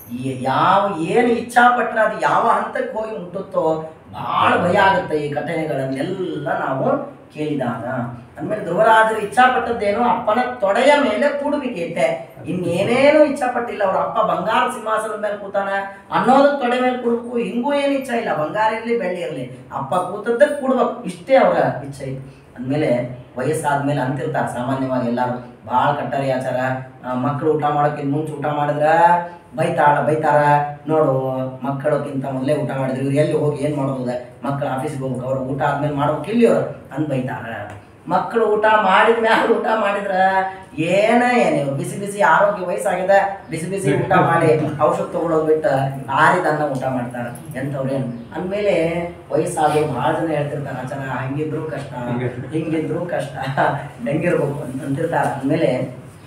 ಏನು ಇಚ್ಛಾಪಟ್ಟರೆ ಅದು ಯಾವ ಹಂತಕ್ಕೆ ಹೋಗಿ ಮುಟ್ಟುತ್ತೋ ಭಾಳ ಭಯ ಆಗುತ್ತೆ ಈ ಘಟನೆಗಳನ್ನೆಲ್ಲ ನಾವು ಕೇಳಿದಾಗ. ಅಂದಮೇಲೆ ಧ್ರುವರಾಜರು ಇಚ್ಛಾಪಟ್ಟದ್ದೇನು? ಅಪ್ಪನ ತೊಡೆಯ ಮೇಲೆ ಕೂಡುವಿಕೆ ಇಟ್ಟೆ, ಇನ್ನೇನೇನು ಇಚ್ಛಾಪಟ್ಟಿಲ್ಲ. ಅವ್ರ ಅಪ್ಪ ಬಂಗಾರ ಸಿಂಹಾಸನದ ಮೇಲೆ ಕೂತಾನೆ ಅನ್ನೋದಕ್ಕೆ ತೊಡೆ ಮೇಲೆ ಕೂಡಬೇಕು, ಹಿಂಗೂ ಏನು ಇಚ್ಛೆ ಇಲ್ಲ. ಬಂಗಾರ ಇರಲಿ ಬೆಳ್ಳಿ ಇರಲಿ, ಅಪ್ಪ ಕೂತದ್ದಕ್ಕೆ ಕೂಡ್ಬೇಕು, ಇಷ್ಟೇ ಅವರ ಇಚ್ಛೆ ಇತ್ತು. ಅಂದಮೇಲೆ ವಯಸ್ಸಾದ್ಮೇಲೆ ಅಂತಿರ್ತಾರೆ ಸಾಮಾನ್ಯವಾಗಿ ಎಲ್ಲರೂ, ಭಾಳ ಕಟ್ಟರಿ ಆಚಾರ. ಮಕ್ಕಳು ಊಟ ಮಾಡೋಕ್ಕಿಂತ ಮುಂಚೆ ಊಟ ಮಾಡಿದ್ರೆ ಬೈತಾರ. ನೋಡು, ಮಕ್ಕಳಕ್ಕಿಂತ ಮೊದಲೇ ಊಟ ಮಾಡಿದ್ರು, ಇವ್ರು ಎಲ್ಲಿ ಹೋಗಿ ಏನು ಮಾಡೋದು, ಮಕ್ಕಳು ಆಫೀಸ್ಗೆ ಹೋಗ್ಬೇಕು, ಅವ್ರು ಊಟ ಆದ್ಮೇಲೆ ಮಾಡ್ಬೇಕು ಇಲ್ಲಿ ಅವ್ರು ಅಂತ ಬೈತಾರೆ. ಮಕ್ಕಳು ಊಟ ಮಾಡಿದ ಮ್ಯಾಲೆ ಊಟ ಮಾಡಿದ್ರೆ ಏನೇನು ಬಿಸಿ ಆರೋಗ್ಯ ವಯಸ್ಸಾಗಿದೆ, ಬಿಸಿ ಊಟ ಮಾಡಿ ಔಷಧ ತಗೊಳ್ಳೋದು ಬಿಟ್ಟು ಆರಿದನ್ನ ಊಟ ಮಾಡ್ತಾರೆ ಎಂಥವ್ರೇನು. ಅಂದಮೇಲೆ ವಯಸ್ಸಾದ್ರು ಭಾಳ ಜನ ಹೇಳ್ತಿರ್ತಾರೆ ಆಚಾರ, ಹಂಗಿದ್ರು ಕಷ್ಟ, ಹಿಂಗಿದ್ರು ಕಷ್ಟ, ಹೆಂಗಿರ್ಬೇಕು ಅಂತಿರ್ತಾರೆ. ಅಂದಮೇಲೆ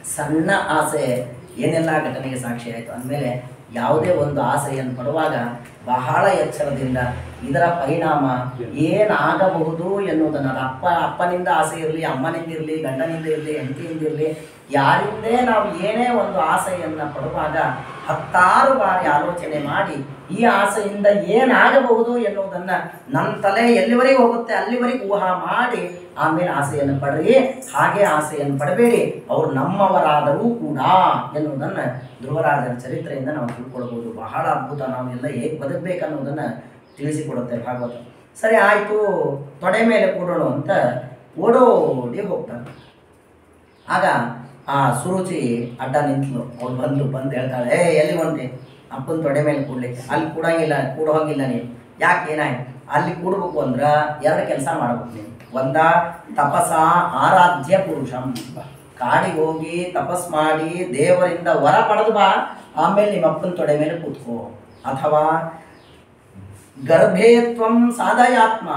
ಸಣ್ಣ ಆಸೆ ಏನೆಲ್ಲ ಘಟನೆಗೆ ಸಾಕ್ಷಿ ಆಯಿತು. ಅಂದಮೇಲೆ ಯಾವುದೇ ಒಂದು ಆಸೆಯನ್ನು ಪಡುವಾಗ ಬಹಳ ಎಚ್ಚರದಿಂದ ಇದರ ಪರಿಣಾಮ ಏನಾಗಬಹುದು ಎನ್ನುವುದನ್ನು, ಅಪ್ಪನಿಂದ ಆಸೆ ಇರಲಿ, ಅಮ್ಮನಿಂದ ಇರಲಿ, ಗಂಡನಿಂದ ಇರಲಿ, ಹೆಂಡತಿಯಿಂದ ಇರಲಿ, ಯಾರಿಂದೇ ನಾವು ಏನೇ ಒಂದು ಆಸೆಯನ್ನು ಪಡುವಾಗ 10 ಬಾರಿ ಆಲೋಚನೆ ಮಾಡಿ ಈ ಆಸೆಯಿಂದ ಏನಾಗಬಹುದು ಎನ್ನುವುದನ್ನು ನನ್ನ ತಲೆ ಎಲ್ಲಿವರೆಗೆ ಹೋಗುತ್ತೆ ಅಲ್ಲಿವರೆಗೆ ಊಹಾ ಮಾಡಿ ಆಮೇಲೆ ಆಸೆಯನ್ನು ಪಡ್ರಿ. ಹಾಗೆ ಆಸೆಯನ್ನು ಪಡಬೇಡಿ, ಅವರು ನಮ್ಮವರಾದರೂ ಕೂಡ ಎನ್ನುವುದನ್ನು ಧ್ರುವರಾಜರ ಚರಿತ್ರೆಯಿಂದ ನಾವು ತಿಳ್ಕೊಳ್ಬೋದು. ಬಹಳ ಅದ್ಭುತ. ನಾವು ಎಲ್ಲ ಹೇಗೆ ಬದುಕಬೇಕನ್ನೋದನ್ನು ತಿಳಿಸಿಕೊಡುತ್ತೆ ಭಾಗವತ. ಸರಿ ಆಯಿತು, ತೊಡೆ ಮೇಲೆ ಕೂಡೋಣ ಅಂತ ಓಡೋಡಿ ಹೋಗ್ತಾನೆ. ಆಗ ಆ ಸುರುಚಿ ಅಡ್ಡ ನಿಂತಲು. ಅವ್ರು ಬಂದು ಹೇಳ್ತಾಳೆ, ಎಲ್ಲಿ ಹೊಂಟೆ? ಅಪ್ಪನ ತೊಡೆ ಮೇಲೆ ಕೂಡ್ಲಿಕ್ಕೆ. ಅಲ್ಲಿ ಕೂಡಂಗಿಲ್ಲ, ಕೂಡೋ ಹೋಗಿಲ್ಲ ನೀನು. ಯಾಕೆ, ಏನಾಯ್ತು? ಅಲ್ಲಿ ಕೂಡ್ಬೇಕು ಅಂದ್ರೆ 2 ಕೆಲಸ ಮಾಡ್ಬೇಕು ನೀನು. ಒಂದ ತಪಸ ಆರಾಧ್ಯ ಪುರುಷಂ, ಕಾಡಿಗೆ ಹೋಗಿ ತಪಸ್ ಮಾಡಿ ದೇವರಿಂದ ವರ ಪಡೆದು ಬಾ, ಆಮೇಲೆ ನಿಮ್ಮ ಅಪ್ಪನ ತೊಡೆ ಮೇಲೆ ಕೂತ್ಕೋ. ಅಥವಾ ಗರ್ಭೇತ್ವಂ ಸಾಧಯಾತ್ಮ,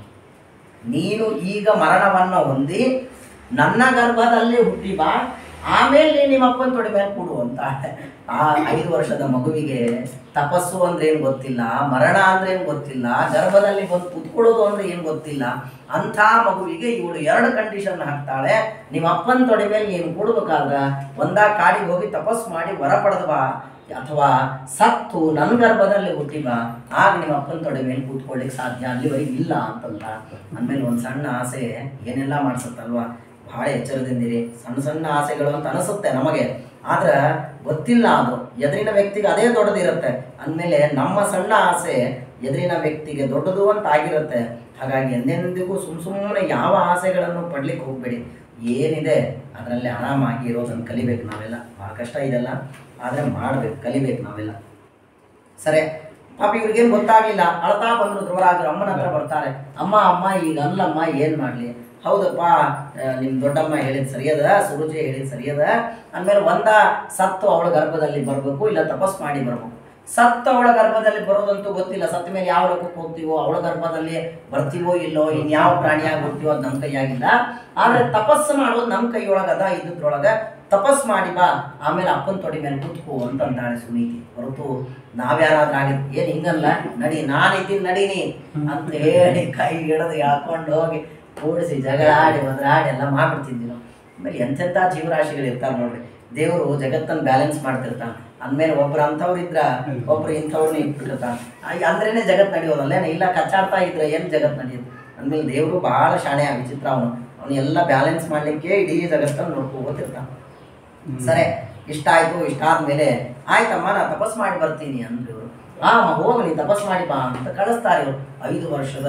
ನೀನು ಈಗ ಮರಣವನ್ನು ಹೊಂದಿ ನನ್ನ ಗರ್ಭದಲ್ಲಿ ಹುಟ್ಟಿ ಬಾ, ಆಮೇಲೆ ನಿಮ್ಮ ಅಪ್ಪನ ತೊಡೆ ಮೇಲೆ ಕೂಡು ಅಂತ. ಆ 5 ವರ್ಷದ ಮಗುವಿಗೆ ತಪಸ್ಸು ಅಂದ್ರೆ ಏನು ಗೊತ್ತಿಲ್ಲ, ಮರಣ ಅಂದ್ರೆ ಏನು ಗೊತ್ತಿಲ್ಲ, ಗರ್ಭದಲ್ಲಿ ಬಂದು ಕುತ್ಕೊಳ್ಳೋದು ಅಂದ್ರೆ ಏನು ಗೊತ್ತಿಲ್ಲ. ಅಂಥ ಮಗುವಿಗೆ ಇವಳು 2 ಕಂಡೀಷನ್ ಹಾಕ್ತಾಳೆ. ನಿಮ್ಮ ಅಪ್ಪನ ತೊಡೆ ಮೇಲೆ ನೀನು ಕೂಡಬೇಕಾದ್ರೆ ಒಂದ ಕಾಡಿಗೆ ಹೋಗಿ ತಪಸ್ಸು ಮಾಡಿ ವರ ಪಡೆದು ಬಾ, ಅಥವಾ ಸತ್ತು ನನ್ನ ಗರ್ಭದಲ್ಲಿ ಹುಟ್ಟಿ ಬಾ, ಆಗ ನಿಮ್ಮ ಅಪ್ಪನ ತೊಡೆ ಮೇಲೆ ಕೂತ್ಕೊಳ್ಳಿಕ್ಕೆ ಸಾಧ್ಯ, ಅಲ್ಲಿವರೆಗೆ ಇಲ್ಲ ಅಂತಂತ. ಅಂದಮೇಲೆ ಒಂದು ಸಣ್ಣ ಆಸೆ ಏನೆಲ್ಲ ಮಾಡಿಸುತ್ತಲ್ವಾ. ಭಾಳ ಎಚ್ಚರದಿಂದಿರಿ. ಸಣ್ಣ ಸಣ್ಣ ಆಸೆಗಳು ಅಂತ ಅನಿಸುತ್ತೆ ನಮಗೆ, ಆದ್ರೆ ಗೊತ್ತಿಲ್ಲ ಅದು ಎದುರಿನ ವ್ಯಕ್ತಿಗೆ ಅದೇ ದೊಡ್ಡದಿರುತ್ತೆ. ಅಂದಮೇಲೆ ನಮ್ಮ ಸಣ್ಣ ಆಸೆ ಎದುರಿನ ವ್ಯಕ್ತಿಗೆ ದೊಡ್ಡದು ಅಂತ ಆಗಿರುತ್ತೆ. ಹಾಗಾಗಿ ಎಂದೆಂದಿಗೂ ಸುಮ್ಮನೆ ಯಾವ ಆಸೆಗಳನ್ನು ಪಡ್ಲಿಕ್ಕೆ ಹೋಗಬೇಡಿ. ಏನಿದೆ ಅದರಲ್ಲಿ ಆರಾಮಾಗಿ ಇರೋದನ್ನು ಕಲಿಬೇಕು ನಾವೆಲ್ಲ. ಭಾಳ ಕಷ್ಟ ಇದೆಲ್ಲ, ಆದರೆ ಮಾಡಬೇಕು, ಕಲಿಬೇಕು ನಾವೆಲ್ಲ. ಸರಿ, ಪಾಪ ಇವ್ರಿಗೇನು ಗೊತ್ತಾಗಲಿಲ್ಲ. ಅಳ್ತಾ ಬಂದರು ಧ್ರುವರಾಜರು. ಅಮ್ಮನ ಹತ್ರ ಬರ್ತಾರೆ. ಅಮ್ಮ ಈಗ ಅಲ್ಲಮ್ಮ, ಏನು ಮಾಡಲಿ? ಹೌದಪ್ಪ, ನಿಮ್ಮ ದೊಡ್ಡಮ್ಮ ಹೇಳಿದ ಸರಿಯದ, ಸುರುಚಿ ಹೇಳಿದ ಸರಿಯದ. ಅಂದಮೇಲೆ ಒಂದ ಸತ್ತು ಅವಳ ಗರ್ಭದಲ್ಲಿ ಬರಬೇಕು, ಇಲ್ಲ ತಪಸ್ ಮಾಡಿ ಬರಬೇಕು. ಸತ್ತು ಅವಳ ಗರ್ಭದಲ್ಲಿ ಬರೋದಂತೂ ಗೊತ್ತಿಲ್ಲ. ಸತ್ತ ಮೇಲೆ ಯಾವ ಲೋಕಕ್ಕೆ ಹೋಗ್ತೀವೋ, ಅವಳ ಗರ್ಭದಲ್ಲಿ ಬರ್ತೀವೋ ಇಲ್ಲೋ, ಇನ್ಯಾವ ಪ್ರಾಣಿಯಾಗಿ ಹೋಗ್ತೀವೋ ಅದು ನಮ್ಮ ಕೈಯಾಗಿಲ್ಲ. ಆದರೆ ತಪಸ್ಸು ಮಾಡೋದು ನಮ್ಮ ಕೈಯೊಳಗದ. ಇದ್ದದ್ರೊಳಗೆ ತಪಸ್ ಮಾಡಿ ಬಾ, ಆಮೇಲೆ ಅಪ್ಪನ ತೊಡೆ ಮೇಲೆ ಕೂತ್ಕೋ ಅಂತಂದಾಳೆ ಸುನೀತಿ. ಹೊರತು ನಾವ್ಯಾರಾದ್ರೂ ಆಗಿದ್ದು ಏನು ಹಿಂಗಲ್ಲ, ನಡಿ ನಾನಿದ್ದೀನಿ ನಡೀನಿ ಅಂತ ಹೇಳಿ ಕೈ ಹಿಡಿದು ಎಳ್ಕೊಂಡು ಹೋಗಿ ಕೂಡಿಸಿ ಜಗಳಾಡಿ ಒದರಾಡಿ ಎಲ್ಲ ಮಾಡ್ಬಿಡ್ತಿದ್ವಿ ನಾವು. ಆಮೇಲೆ ಎಂತೆಂಥ ಜೀವರಾಶಿಗಳು ಇರ್ತಾರೆ ನೋಡ್ರಿ. ದೇವರು ಜಗತ್ತನ್ನು ಬ್ಯಾಲೆನ್ಸ್ ಮಾಡ್ತಿರ್ತಾನೆ. ಅಂದಮೇಲೆ ಒಬ್ರು ಅಂಥವ್ರು ಇದ್ರ ಒಬ್ರು ಇಂಥವ್ರನ್ನ ಇಟ್ಬಿಟ್ಟಿರ್ತಾನೆ. ಅಂದ್ರೇನೆ ಜಗತ್ತು ನಡೆಯೋದಲ್ಲ. ಇಲ್ಲ ಕಚ್ಚಾಡ್ತಾ ಇದ್ರೆ ಏನು ಜಗತ್ತು ನಡೆಯೋದು? ಅಂದಮೇಲೆ ದೇವರು ಬಹಳ ಶಾಣೆ, ವಿಚಿತ್ರ. ಅವನು ಎಲ್ಲ ಬ್ಯಾಲೆನ್ಸ್ ಮಾಡಲಿಕ್ಕೆ ಇಡೀ ಜಗತ್ತನ್ನು ನೋಡ್ಕೋತಿರ್ತಾನೆ. ಸರಿ, ಇಷ್ಟ ಆಯಿತು. ಇಷ್ಟ ಆದಮೇಲೆ ಆಯ್ತಮ್ಮ ನಾ ತಪಸ್ ಮಾಡಿ ಬರ್ತೀನಿ ಅಂದ್ರು ಇವರು. ಹೋಗಿ ನೀನು ತಪಸ್ ಮಾಡಿ ಬಾ ಅಂತ ಕಳಿಸ್ತಾರೆ ಇವರು 5 ವರ್ಷದ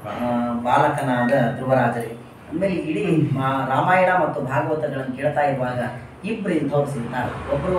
ಬಾಲಕನಾದ ಧ್ರುವರಾಜರಿಗೆ. ಆಮೇಲೆ ಇಡೀ ರಾಮಾಯಣ ಮತ್ತು ಭಾಗವತಗಳನ್ನು ಕೇಳ್ತಾ ಇರುವಾಗ ಇಬ್ಬರು ಇಂಥವ್ರು ಸಿಗ್ತಾರೆ. ಒಬ್ಬರು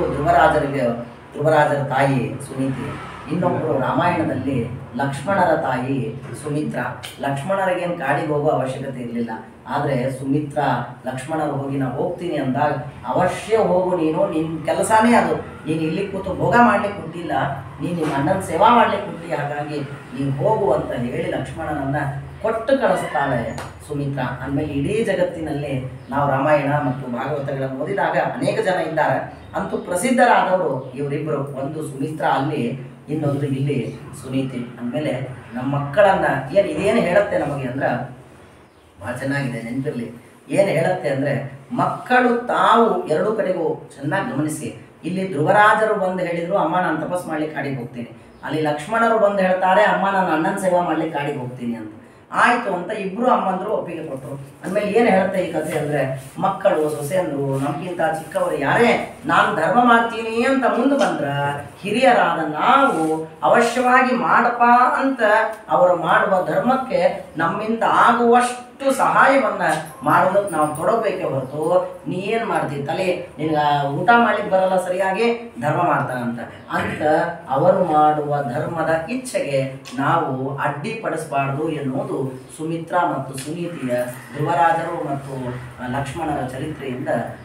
ಧ್ರುವರಾಜರ ತಾಯಿ ಸುನೀತಿ, ಇನ್ನೊಬ್ಬರು ರಾಮಾಯಣದಲ್ಲಿ ಲಕ್ಷ್ಮಣರ ತಾಯಿ ಸುಮಿತ್ರ. ಲಕ್ಷ್ಮಣರಿಗೇನು ಕಾಡಿಗೆ ಹೋಗೋ ಅವಶ್ಯಕತೆ ಇರಲಿಲ್ಲ. ಆದರೆ ಸುಮಿತ್ರ ಲಕ್ಷ್ಮಣರು ಹೋಗಿ ನಾ ಹೋಗ್ತೀನಿ ಅಂದಾಗ, ಅವಶ್ಯ ಹೋಗು, ನೀನು ನಿನ್ನ ಕೆಲಸನೇ ಅದು. ನೀನು ಇಲ್ಲಿ ಕೂತು ಭೋಗ ಮಾಡ್ಲಿಕ್ಕೆ ಕೊಟ್ಟಿಲ್ಲ, ನೀನು ನಿಮ್ಮ ಅಣ್ಣನ ಸೇವಾ ಮಾಡ್ಲಿಕ್ಕೆ ಕೊಟ್ಟಿ, ಹಾಗಾಗಿ ನೀನು ಹೋಗು ಅಂತ ಹೇಳಿ ಲಕ್ಷ್ಮಣನನ್ನು ಕೊಟ್ಟು ಕಳಿಸ್ತಾಳೆ ಸುಮಿತ್ರ. ಅಂದಮೇಲೆ ಇಡೀ ಜಗತ್ತಿನಲ್ಲಿ ನಾವು ರಾಮಾಯಣ ಮತ್ತು ಭಾಗವತಗಳನ್ನು ಓದಿದಾಗ ಅನೇಕ ಜನ ಇದ್ದಾರೆ. ಅಂತೂ ಪ್ರಸಿದ್ಧರಾದವರು ಇವರಿಬ್ಬರು. ಒಂದು ಸುಮಿತ್ರ ಅಲ್ಲಿ, ಇನ್ನೊಂದು ಇಲ್ಲಿ ಸುನೀತಿ. ಅಂದಮೇಲೆ ನಮ್ಮ ಮಕ್ಕಳನ್ನು ಇದೇನು ಹೇಳುತ್ತೆ ನಮಗೆ ಅಂದ್ರೆ, ಭಾಳ ಚೆನ್ನಾಗಿದೆ, ನೆನಪಿರಲಿ. ಏನು ಹೇಳುತ್ತೆ ಅಂದರೆ, ಮಕ್ಕಳು ತಾವು 2 ಕಡೆಗೂ ಚೆನ್ನಾಗಿ ಗಮನಿಸಿ. ಇಲ್ಲಿ ಧ್ರುವರಾಜರು ಬಂದು ಹೇಳಿದರು, ಅಮ್ಮ ನಾನು ತಪಸ್ ಮಾಡ್ಲಿಕ್ಕೆ ಕಾಡಿಗೆ ಹೋಗ್ತೀನಿ. ಅಲ್ಲಿ ಲಕ್ಷ್ಮಣರು ಬಂದು ಹೇಳ್ತಾರೆ, ಅಮ್ಮ ನಾನು ಅಣ್ಣನ ಸೇವಾ ಮಾಡ್ಲಿಕ್ಕೆ ಕಾಡಿಗೆ ಹೋಗ್ತೀನಿ ಅಂತ. ಆಯಿತು ಅಂತ ಇಬ್ಬರು ಅಮ್ಮಂದರು ಒಪ್ಪಿಗೆ ಕೊಟ್ಟರು. ಅಂದಮೇಲೆ ಏನು ಹೇಳುತ್ತೆ ಈ ಕಥೆ ಅಂದರೆ, ಮಕ್ಕಳು ಸೊಸೆಯಂದರು ನಮಗಿಂತ ಚಿಕ್ಕವರು ಯಾರೇ ನಾನು ಧರ್ಮ ಮಾಡ್ತೀನಿ ಅಂತ ಮುಂದೆ ಬಂದ್ರೆ, ಹಿರಿಯರಾದ ನಾವು ಅವಶ್ಯವಾಗಿ ಮಾಡಪ್ಪ ಅಂತ ಅವರು ಮಾಡುವ ಧರ್ಮಕ್ಕೆ ನಮ್ಮಿಂದ ಆಗುವಷ್ಟು ಸಹಾಯವನ್ನು ಮಾಡೋದಕ್ಕೆ ನಾವು ತೊಡಗಬೇಕೇ ಹೊರತು, ನೀ ಏನು ಮಾಡ್ತೀವಿ ತಲೆ ನಿನಗೆ ಊಟ ಮಾಡ್ಲಿಕ್ಕೆ ಬರಲ್ಲ ಸರಿಯಾಗಿ, ಧರ್ಮ ಮಾಡ್ತಾನಂತ ಅಂತ ಅವರು ಮಾಡುವ ಧರ್ಮದ ಇಚ್ಛೆಗೆ ನಾವು ಅಡ್ಡಿಪಡಿಸಬಾರ್ದು ಎನ್ನುವುದು ಸುಮಿತ್ರ ಮತ್ತು ಸುನೀತಿಯ, ಧ್ರುವರಾಜರು ಮತ್ತು ಲಕ್ಷ್ಮಣರ ಚರಿತ್ರೆಯಿಂದ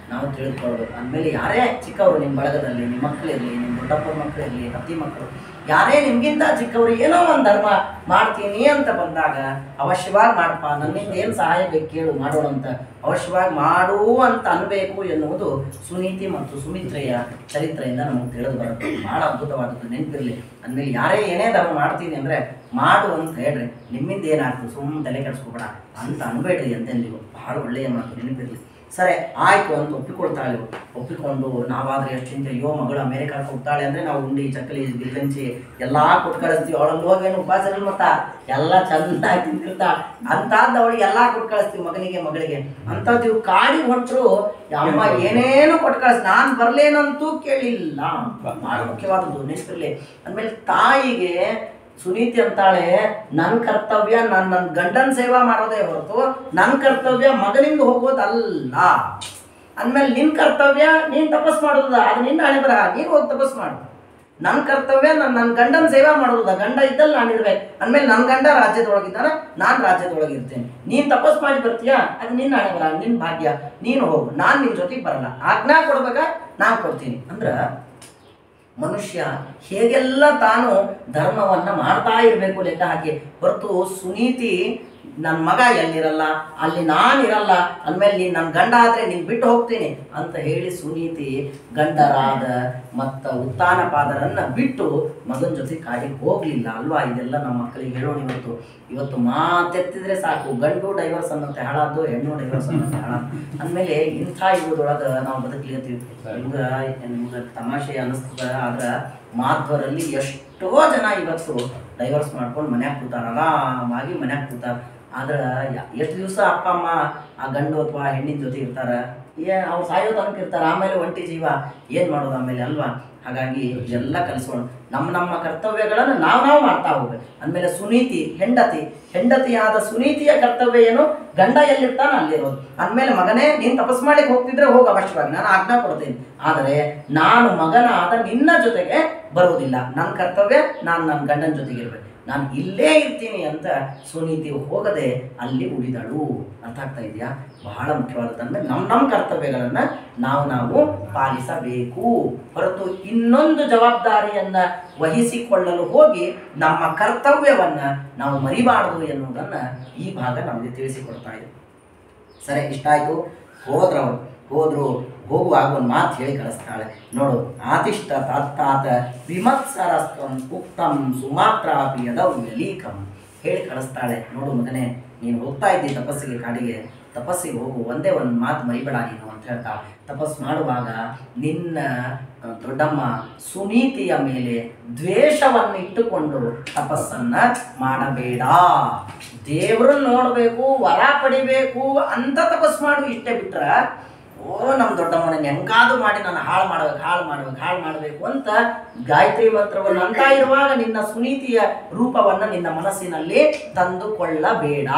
ನಾವು ತಿಳಿದುಕೊಳ್ಬೇಕು. ಅಂದಮೇಲೆ ಯಾರೇ ಚಿಕ್ಕವರು ನಿಮ್ಮ ಬಳಗದಲ್ಲಿ, ನಿಮ್ಮ ಮಕ್ಕಳಿರಲಿ, ನಿಮ್ಮ ದೊಡ್ಡಪ್ಪನ ಮಕ್ಕಳಿರಲಿ, ಅತ್ತಿ ಮಕ್ಕಳು, ಯಾರೇ ನಿಮಗಿಂತ ಚಿಕ್ಕವರು ಏನೋ ಒಂದು ಧರ್ಮ ಮಾಡ್ತೀನಿ ಅಂತ ಬಂದಾಗ ಅವಶ್ಯವಾಗಿ ಮಾಡಪ್ಪ, ನನ್ನಿಂದ ಏನು ಸಹಾಯ ಬೇಕು ಕೇಳು, ಮಾಡೋಣ ಅಂತ ಅವಶ್ಯವಾಗಿ ಮಾಡು ಅಂತ ಅನ್ಬೇಕು ಎನ್ನುವುದು ಸುನೀತಿ ಮತ್ತು ಸುಮಿತ್ರೆಯ ಚರಿತ್ರೆಯಿಂದ ನಮಗೆ ತಿಳಿದು ಬರುತ್ತೆ. ಭಾಳ ಅದ್ಭುತವಾದದ್ದು, ನೆನಪಿರಲಿ. ಅಂದಮೇಲೆ ಯಾರೇ ಏನೇ ಧರ್ಮ ಮಾಡ್ತೀನಿ ಅಂದರೆ ಮಾಡು ಅಂತ ಹೇಳ್ರಿ, ನಿಮ್ಮಿಂದ ಏನಾಗ್ತದೆ ಸುಮ್ಮನೆ ತಲೆ ಕೆಡಿಸ್ಕೊಬೇಡ ಅಂತ ಅನ್ಬೇಡ್ರಿ ಅಂತಂದಿವು. ಭಾಳ ಒಳ್ಳೆಯ ಮಾತು, ನೆನಪಿರಲಿ. ಸರಿ ಆಯಿತು ಅಂತ ಒಪ್ಪಿಕೊಳ್ತಾಳೆ. ಒಪ್ಪಿಕೊಂಡು ನಾವಾದರೆ ಎಷ್ಟು ಚಿಂತೆ, ಅಯ್ಯೋ ಮಗಳು ಅಮೇರಿಕಾಕ್ಕೆ ಹೋಗ್ತಾಳೆ ಅಂದರೆ ನಾವು ಉಂಡಿ ಚಕ್ಕಲಿ ಗಿಲ್ಗಂಚಿ ಎಲ್ಲ ಕೊಟ್ಟು ಕಳಿಸ್ತೀವಿ. ಅವಳಲ್ಲಿ ಹೋಗೇನು ಉಪವಾಸ ಇರಲಿ, ಮತ್ತ ಎಲ್ಲ ಚೆನ್ನಾಗಿ ತಿಂತಿರ್ತಾ ಅಂಥದ್ದು ಅವಳಿಗೆ ಎಲ್ಲ ಕೊಟ್ಟು ಕಳಿಸ್ತೀವಿ, ಮಗಳಿಗೆ. ಅಂಥದ್ದು ಇವು ಕಾಡಿಗೆ ಹೊಂಟರು ಅಮ್ಮ ಏನೇನು ಕೊಟ್ಟು ಕಳಿಸ್, ನಾನು ಬರಲೇನಂತೂ ಕೇಳಿಲ್ಲ. ಭಾಳ ಮುಖ್ಯವಾದದ್ದು, ನೆನಪಿರಲಿ. ಅಂದಮೇಲೆ ತಾಯಿಗೆ ಸುನೀತಿ ಅಂತಾಳೆ, ನನ್ನ ಕರ್ತವ್ಯ ನನ್ನ ಗಂಡನ ಸೇವಾ ಮಾಡೋದೇ ಹೊರತು ನನ್ನ ಕರ್ತವ್ಯ ಮಗನಿಂದ ಹೋಗೋದಲ್ಲ. ಅಂದಮೇಲೆ ನಿನ್ನ ಕರ್ತವ್ಯ ನೀನು ತಪಸ್ ಮಾಡೋದ, ಅದು ನಿನ್ನ ಹಣೆ ಬರಹ, ನೀನು ಹೋಗಿ ತಪಸ್ ಮಾಡು. ನನ್ನ ಕರ್ತವ್ಯ ನನ್ನ ಗಂಡನ ಸೇವಾ ಮಾಡೋದ, ಗಂಡ ಇದ್ದಲ್ಲಿ ನಾನು ಇರ್ಬೇಕು. ಅಂದಮೇಲೆ ನನ್ನ ಗಂಡ ರಾಜ್ಯದೊಳಗಿದ್ದಾನೆ, ನಾನು ರಾಜ್ಯದೊಳಗಿರ್ತೇನೆ. ನೀನು ತಪಸ್ ಮಾಡಿ ಬರ್ತೀಯಾ, ಅದು ನಿನ್ನ ಹಣೆ ಬರಹ, ನಿನ್ನ ಭಾಗ್ಯ, ನೀನು ಹೋಗು, ನಾನು ನಿನ್ನ ಜೊತೆಗೆ ಬರಲ್ಲ. ಆಜ್ಞಾ ಕೊಡ್ಬೇಕಾ, ನಾನು ಕೊಡ್ತೀನಿ. ಅಂದ್ರೆ ಮನುಷ್ಯ ಹೇಗೆಲ್ಲ ತಾನು ಧರ್ಮವನ್ನು ಮಾಡ್ತಾ ಇರಬೇಕು ಲೆಕ್ಕ ಹಾಕಿ, ಹೊರತು ಸುನೀತಿ ನನ್ನ ಮಗ ಎಲ್ಲಿರಲ್ಲ ಅಲ್ಲಿ ನಾನಿರಲ್ಲ, ಅಂದಮೇಲೆ ನೀನು ನನ್ನ ಗಂಡ ಆದರೆ ನೀನು ಬಿಟ್ಟು ಹೋಗ್ತೀನಿ ಅಂತ ಹೇಳಿ ಸುನೀತಿ ಗಂಡರಾದ ಮತ್ತು ಉತ್ತಾನಪಾದರನ್ನು ಬಿಟ್ಟು ಮಗನ ಜೊತೆ ಕಾಡಿಗೆ ಹೋಗಲಿಲ್ಲ ಅಲ್ವಾ. ಇದೆಲ್ಲ ನಮ್ಮ ಮಕ್ಕಳಿಗೆ ಹೇಳೋಣ. ಇವತ್ತು ಮಾತೆತ್ತಿದ್ರೆ ಸಾಕು, ಗಂಡು ಡೈವರ್ಸ್ ಅನ್ನಂತೆ ಹಾಳಾದ್ದು, ಹೆಣ್ಣು ಡೈವರ್ಸ್ ಅನ್ನಂತೆ ಹಾಳಾದ್ದು. ಅಂದಮೇಲೆ ಇಂಥ ಯುಗದೊಳಗೆ ನಾವು ಬದುಕಲಿರ್ತೀವಿ. ನಿಮ್ಗೆ ತಮಾಷೆ ಅನ್ನಿಸ್ತದ, ಆದ್ರೆ ಮಾಧ್ವರಲ್ಲಿ ಎಷ್ಟೋ ಜನ ಇವತ್ತು ಡೈವರ್ಸ್ ಮಾಡ್ಕೊಂಡು ಮನ್ಯಾಗ ಕೂತಾರ, ಆರಾಮಾಗಿ ಮನ್ಯಾಗ ಕೂತಾರ. ಆದ್ರೆ ಎಷ್ಟು ದಿವಸ ಅಪ್ಪ ಅಮ್ಮ ಆ ಗಂಡು ಅಥವಾ ಹೆಣ್ಣಿನ ಜೊತೆ ಇರ್ತಾರ, ಅವ್ರು ಸಾಯೋ ತನಕ ಇರ್ತಾರೆ. ಆಮೇಲೆ ಒಂಟಿ ಜೀವ ಏನು ಮಾಡೋದು ಆಮೇಲೆ ಅಲ್ವಾ. ಹಾಗಾಗಿ ಎಲ್ಲ ಕಲಿಸೋಣ, ನಮ್ಮ ಕರ್ತವ್ಯಗಳನ್ನು ನಾವು ಮಾಡ್ತಾ ಹೋಗ್ಬೇಕು. ಅಂದಮೇಲೆ ಸುನೀತಿ ಹೆಂಡತಿಯಾದ ಸುನೀತಿಯ ಕರ್ತವ್ಯ ಏನು, ಗಂಡ ಎಲ್ಲಿರ್ತಾನೆ ಅಲ್ಲಿರೋದು. ಅಂದಮೇಲೆ ಮಗನೇ ನೀನು ತಪಸ್ ಮಾಡ್ಲಿಕ್ಕೆ ಹೋಗ್ತಿದ್ರೆ ಹೋಗಿ, ಅವಶ್ಯವಾಗಿ ನಾನು ಆಜ್ಞಾ ಕೊಡ್ತೀನಿ. ಆದರೆ ನಾನು ಮಗನಾದ ನಿನ್ನ ಜೊತೆಗೆ ಬರುವುದಿಲ್ಲ. ನನ್ನ ಕರ್ತವ್ಯ ನಾನು ನನ್ನ ಗಂಡನ ಜೊತೆಗೆ ಇರ್ಬೇಕು, ನಾನು ಇಲ್ಲೇ ಇರ್ತೀನಿ ಅಂತ ಸುನೀತಿ ಹೋಗದೆ ಅಲ್ಲಿ ಉಳಿದಳು. ಅರ್ಥ ಆಗ್ತಾ ಇದೆಯಾ? ಬಹಳ ಮುಖ್ಯವಾದದ್ದು. ನಮ್ಮ ಕರ್ತವ್ಯಗಳನ್ನು ನಾವು ಪಾಲಿಸಬೇಕು, ಹೊರತು ಇನ್ನೊಂದು ಜವಾಬ್ದಾರಿಯನ್ನು ವಹಿಸಿಕೊಳ್ಳಲು ಹೋಗಿ ನಮ್ಮ ಕರ್ತವ್ಯವನ್ನು ನಾವು ಮರಿಬಾರದು ಎನ್ನುವುದನ್ನು ಈ ಭಾಗ ನಮಗೆ ತಿಳಿಸಿಕೊಡ್ತಾ ಇದೆ. ಸರಿ, ಇಷ್ಟ ಆಯಿತು. ಹೋದ್ರು ಹೋಗುವಾಗ ಒಂದು ಮಾತು ಹೇಳಿ ಕಳಿಸ್ತಾಳೆ ನೋಡು. ಆತಿಷ್ಠ ತತ್ತಾತ ವಿಮತ್ಸರಸ್ತ್ವಂ ಉಕ್ತಂ ಸುಮಾತ್ರಾಪಿ ಯದವ್ಯಲೀಕಂ ಹೇಳಿ ಕಳಿಸ್ತಾಳೆ. ನೋಡು ಮಗನೇ, ನೀನು ಹೋಗ್ತಾ ಇದ್ದಿ ತಪಸ್ಸಿಗೆ, ಕಾಡಿಗೆ ತಪಸ್ಸಿಗೆ ಹೋಗು, ಒಂದೇ ಒಂದು ಮಾತು ಮರಿಬೇಡ ನೀನು ಅಂತ ಹೇಳ್ತಾ. ತಪಸ್ ಮಾಡುವಾಗ ನಿನ್ನ ದೊಡ್ಡಮ್ಮ ಸುನೀತಿಯ ಮೇಲೆ ದ್ವೇಷವನ್ನು ಇಟ್ಟುಕೊಂಡು ತಪಸ್ಸನ್ನ ಮಾಡಬೇಡ. ದೇವ್ರನ್ನ ನೋಡಬೇಕು, ವರ ಪಡಿಬೇಕು ಅಂತ ತಪಸ್ ಮಾಡು. ಇಷ್ಟೇ ಬಿಟ್ರ ನಮ್ಮ ದೊಡ್ಡಮ್ಮನ ಹೆಂಗಾದ್ರೂ ಮಾಡಿ ನಾನು ಹಾಳು ಮಾಡಬೇಕು ಅಂತ ಗಾಯತ್ರಿ ಮಂತ್ರವನ್ನು ಅಂತ ಇರುವಾಗ ನಿನ್ನ ಸುನೀತಿಯ ರೂಪವನ್ನು ನಿನ್ನ ಮನಸ್ಸಿನಲ್ಲಿ ತಂದುಕೊಳ್ಳಬೇಡ.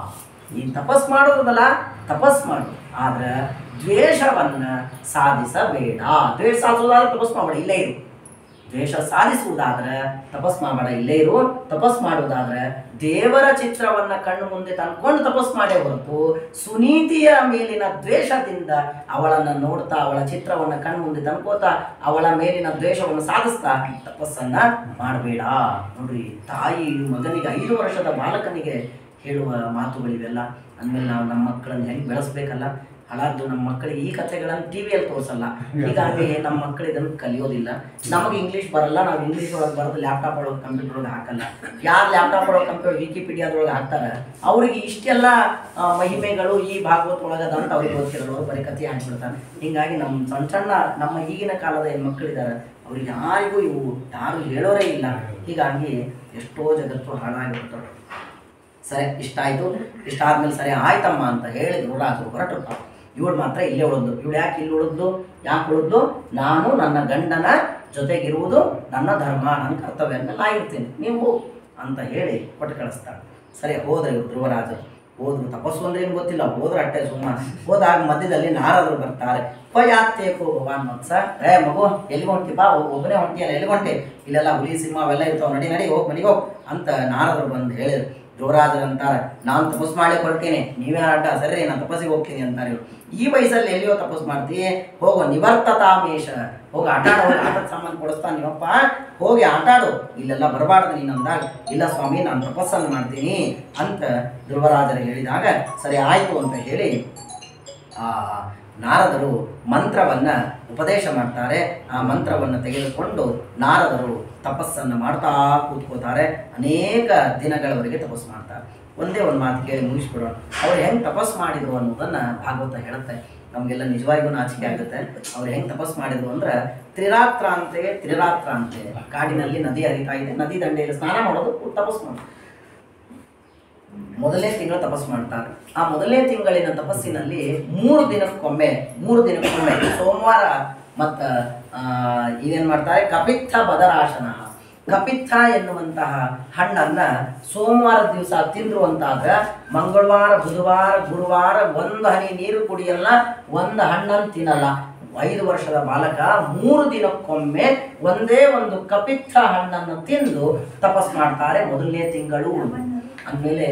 ಈ ತಪಸ್ ಮಾಡೋದಲ್ಲ, ತಪಸ್ ಮಾಡು, ಆದ್ರೆ ದ್ವೇಷವನ್ನು ಸಾಧಿಸಬೇಡ. ದ್ವೇಷ ಸಾಧಿಸೋದಾದ್ರೆ ತಪಸ್ ಮಾಡಬೇಡ, ಇಲ್ಲೇ ಇರು. ದ್ವೇಷ ಸಾಧಿಸುವುದಾದ್ರೆ ತಪಸ್ ಮಾಡಬೇಡ, ಇಲ್ಲೇ ಇರು. ತಪಸ್ ಮಾಡುವುದಾದ್ರೆ ದೇವರ ಚಿತ್ರವನ್ನು ಕಣ್ಣು ಮುಂದೆ ತಂದ್ಕೊಂಡು ತಪಸ್ ಮಾಡೇ ಹೊರತು ಸುನೀತಿಯ ಮೇಲಿನ ದ್ವೇಷದಿಂದ ಅವಳನ್ನು ನೋಡ್ತಾ, ಅವಳ ಚಿತ್ರವನ್ನು ಕಣ್ಣು ಮುಂದೆ ತಂದ್ಕೋತಾ, ಅವಳ ಮೇಲಿನ ದ್ವೇಷವನ್ನು ಸಾಧಿಸ್ತಾ ತಪಸ್ಸನ್ನ ಮಾಡಬೇಡ. ನೋಡ್ರಿ, ತಾಯಿ ಮಗನಿಗೆ 5 ವರ್ಷದ ಬಾಲಕನಿಗೆ ಹೇಳುವ ಮಾತುಗಳಿವೆಲ್ಲ. ಅಂದಮೇಲೆ ನಾವು ನಮ್ಮ ಮಕ್ಕಳನ್ನು ಹೆಂಗೆ ಬೆಳೆಸ್ಬೇಕಲ್ಲ. ಹಾಳಾದ್ದು ನಮ್ಮ ಮಕ್ಕಳಿಗೆ ಈ ಕಥೆಗಳನ್ನು ಟಿವಿಯಲ್ಲಿ ತೋರಿಸಲ್ಲ, ಹೀಗಾಗಿ ನಮ್ಮ ಮಕ್ಕಳು ಇದನ್ನು ಕಲಿಯೋದಿಲ್ಲ. ನಮಗೆ ಇಂಗ್ಲೀಷ್ ಬರಲ್ಲ, ನಾವು ಇಂಗ್ಲೀಷ್ ಒಳಗೆ ಬರೋದು ಲ್ಯಾಪ್ಟಾಪ್ ಒಳಗೆ ಕಂಪ್ಯೂಟರ್ ಒಳಗೆ ಹಾಕಲ್ಲ. ಯಾರು ಲ್ಯಾಪ್ಟಾಪ್ ಒಳಗೆ ಕಂಪ್ಯೂಟರ್ ವಿಕಿಪೀಡಿಯಾದೊಳಗೆ ಹಾಕ್ತಾರೆ ಅವ್ರಿಗೆ ಇಷ್ಟೆಲ್ಲ ಮಹಿಮೆಗಳು ಈ ಭಾಗವತ ಒಳಗದ ಅಂತ ಅವ್ರಿಗೆ ಗೊತ್ತಿರೋದು, ಅವ್ರು ಬರೀ ಕಥೆ ಹಾಕ್ಬಿಡ್ತಾರೆ. ಹೀಗಾಗಿ ನಮ್ಮ ಸಣ್ಣ ನಮ್ಮ ಈಗಿನ ಕಾಲದ ಏನು ಮಕ್ಕಳಿದ್ದಾರೆ ಅವ್ರಿಗೆ ಯಾರಿಗೂ ಯಾರು ಹೇಳೋರೇ ಇಲ್ಲ. ಹೀಗಾಗಿ ಎಷ್ಟೋ ಜಗತ್ತು ಹಾಳಾಗಿಬಿಡ್ತಾರೆ. ಸರಿ, ಇಷ್ಟ ಆಯಿತು. ಇಷ್ಟ ಆದ್ಮೇಲೆ ಸರಿ ಆಯ್ತಮ್ಮ ಅಂತ ಹೇಳಿದ್ರು ರಾಜರು, ಹೊರಟಪ್ಪ. ಇವಳು ಮಾತ್ರ ಇಲ್ಲೇ ಉಳಿದ್ಲು. ಇವಳು ಯಾಕೆ ಇಲ್ಲಿ ಉಳಿದ್ಲು? ನಾನು ನನ್ನ ಗಂಡನ ಜೊತೆಗಿರುವುದು ನನ್ನ ಧರ್ಮ, ನನ್ನ ಕರ್ತವ್ಯ ನಾ ಇರ್ತೀನಿ, ನೀವು ಅಂತ ಹೇಳಿ ಕೊಟ್ಟು ಕಳಿಸ್ತಾಳೆ. ಸರಿ, ಹೋದ್ರೆ ಇವರು ಧ್ರುವರಾಜರು ಹೋದ್ರು. ತಪಸ್ಸು ಅಂದ್ರೆ ಏನು ಗೊತ್ತಿಲ್ಲ, ಹೋದ್ರೆ ಅಟ್ಟೆ ಸುಮ್ಮನೆ. ಹೋದಾಗ ಮಧ್ಯದಲ್ಲಿ ನಾರದರು ಬರ್ತಾರೆ. ಯಾತೇಕೋ ಭಗವಾನ್ ಮತ್ಸ, ಮಗು ಎಲ್ಲಿಗೆ ಹೊಂಟಿಪಾ, ಒಬ್ಬನೇ ಹೊಂಟಿಯಲ್ಲ, ಎಲ್ಲಿಗೆ ಹೊಂಟಿ? ಇಲ್ಲೆಲ್ಲ ಹುಲಿ ಸಿಂಹ ಅವೆಲ್ಲ ಇರ್ತಾವೆ, ನಡಿ ಹೋಗಿ ಮನೆಗೆ ಹೋಗಿ ಅಂತ ನಾರದರು ಬಂದು ಹೇಳಿದ್ರು. ಧ್ರುವರಾಜರಂತಾರೆ, ನಾನು ತಪಸ್ ಮಾಡಿ ಹೊರಟೇನೆ, ನೀವೇ ಆಟ ಸರಿ ನಾನು ತಪಸ್ಸಿಗೆ ಹೋಗ್ತೀನಿ ಅಂತಾರೆ ಇವರು. ಈ ವಯಸ್ಸಲ್ಲಿ ಎಲ್ಲಿಯೋ ತಪಸ್ ಮಾಡ್ತೀವಿ, ಹೋಗೋ ನಿವರ್ತತಾಮೇಶ, ಹೋಗಿ ಆಟಾಡೋ, ಆಟದ ಸಾಮಾನು ಕೊಡಿಸ್ತಾನೆ ನೀವಪ್ಪ, ಹೋಗಿ ಆಟಾಡು, ಇಲ್ಲೆಲ್ಲ ಬರಬಾರ್ದು ನೀನು ಅಂದಾಗ, ಇಲ್ಲ ಸ್ವಾಮಿ ನಾನು ತಪಸ್ಸನ್ನು ಮಾಡ್ತೀನಿ ಅಂತ ಧ್ರುವರಾಜರು ಹೇಳಿದಾಗ ಸರಿ ಆಯಿತು ಅಂತ ಹೇಳಿ ನಾರದರು ಮಂತ್ರವನ್ನು ಉಪದೇಶ ಮಾಡ್ತಾರೆ. ಆ ಮಂತ್ರವನ್ನು ತೆಗೆದುಕೊಂಡು ನಾರದರು ತಪಸ್ಸನ್ನು ಮಾಡ್ತಾ ಕೂತ್ಕೋತಾರೆ. ಅನೇಕ ದಿನಗಳವರೆಗೆ ತಪಸ್ಸು ಮಾಡ್ತಾರೆ. ಒಂದೇ ಒಂದು ಮಾತು ಕೇಳಿ ಮುಗಿಸ್ಬಿಡೋಣ. ಅವ್ರು ಹೆಂಗೆ ತಪಸ್ಸು ಮಾಡಿದ್ರು ಅನ್ನೋದನ್ನು ಭಾಗವತ ಹೇಳುತ್ತೆ. ನಮಗೆಲ್ಲ ನಿಜವಾಗಿಯೂ ನಾಚಿಕೆ ಆಗುತ್ತೆ. ಅವ್ರು ಹೆಂಗೆ ತಪಸ್ಸು ಮಾಡಿದ್ರು ಅಂದ್ರೆ, ತ್ರಿರಾತ್ರಾಂತೆ ಕಾಡಿನಲ್ಲಿ ನದಿ ಹರಿತಾ ಇದೆ, ನದಿ ದಂಡೆಯಲ್ಲಿ ಸ್ನಾನ ಮಾಡೋದು, ತಪಸ್ಸು ಮಾಡೋದು. ಮೊದಲನೇ ತಿಂಗಳು ತಪಸ್ಸು ಮಾಡ್ತಾರೆ. ಆ ಮೊದಲನೇ ತಿಂಗಳಿನ ತಪಸ್ಸಿನಲ್ಲಿ 3 ದಿನಕ್ಕೊಮ್ಮೆ ಸೋಮವಾರ ಮತ್ತು ಇದೇನು ಮಾಡ್ತಾರೆ, ಕಪಿತ್ಥ ಬದರಾಶನ. ಕಪಿತ್ಥ ಎನ್ನುವಂತಹ ಹಣ್ಣನ್ನು ಸೋಮವಾರ ದಿವಸ ತಿಂದ್ರು ಅಂತಾದ್ರೆ ಮಂಗಳವಾರ, ಬುಧವಾರ, ಗುರುವಾರ 1 ಹನಿ ನೀರು ಕುಡಿಯಲ್ಲ, 1 ಹಣ್ಣನ್ನು ತಿನ್ನಲ್ಲ. 5 ವರ್ಷದ ಬಾಲಕ 3 ದಿನಕ್ಕೊಮ್ಮೆ ಒಂದೇ ಒಂದು ಕಪಿತ್ಥ ಹಣ್ಣನ್ನು ತಿಂದು ತಪಸ್ ಮಾಡ್ತಾರೆ ಮೊದಲನೇ ತಿಂಗಳು. ಅಂದಮೇಲೆ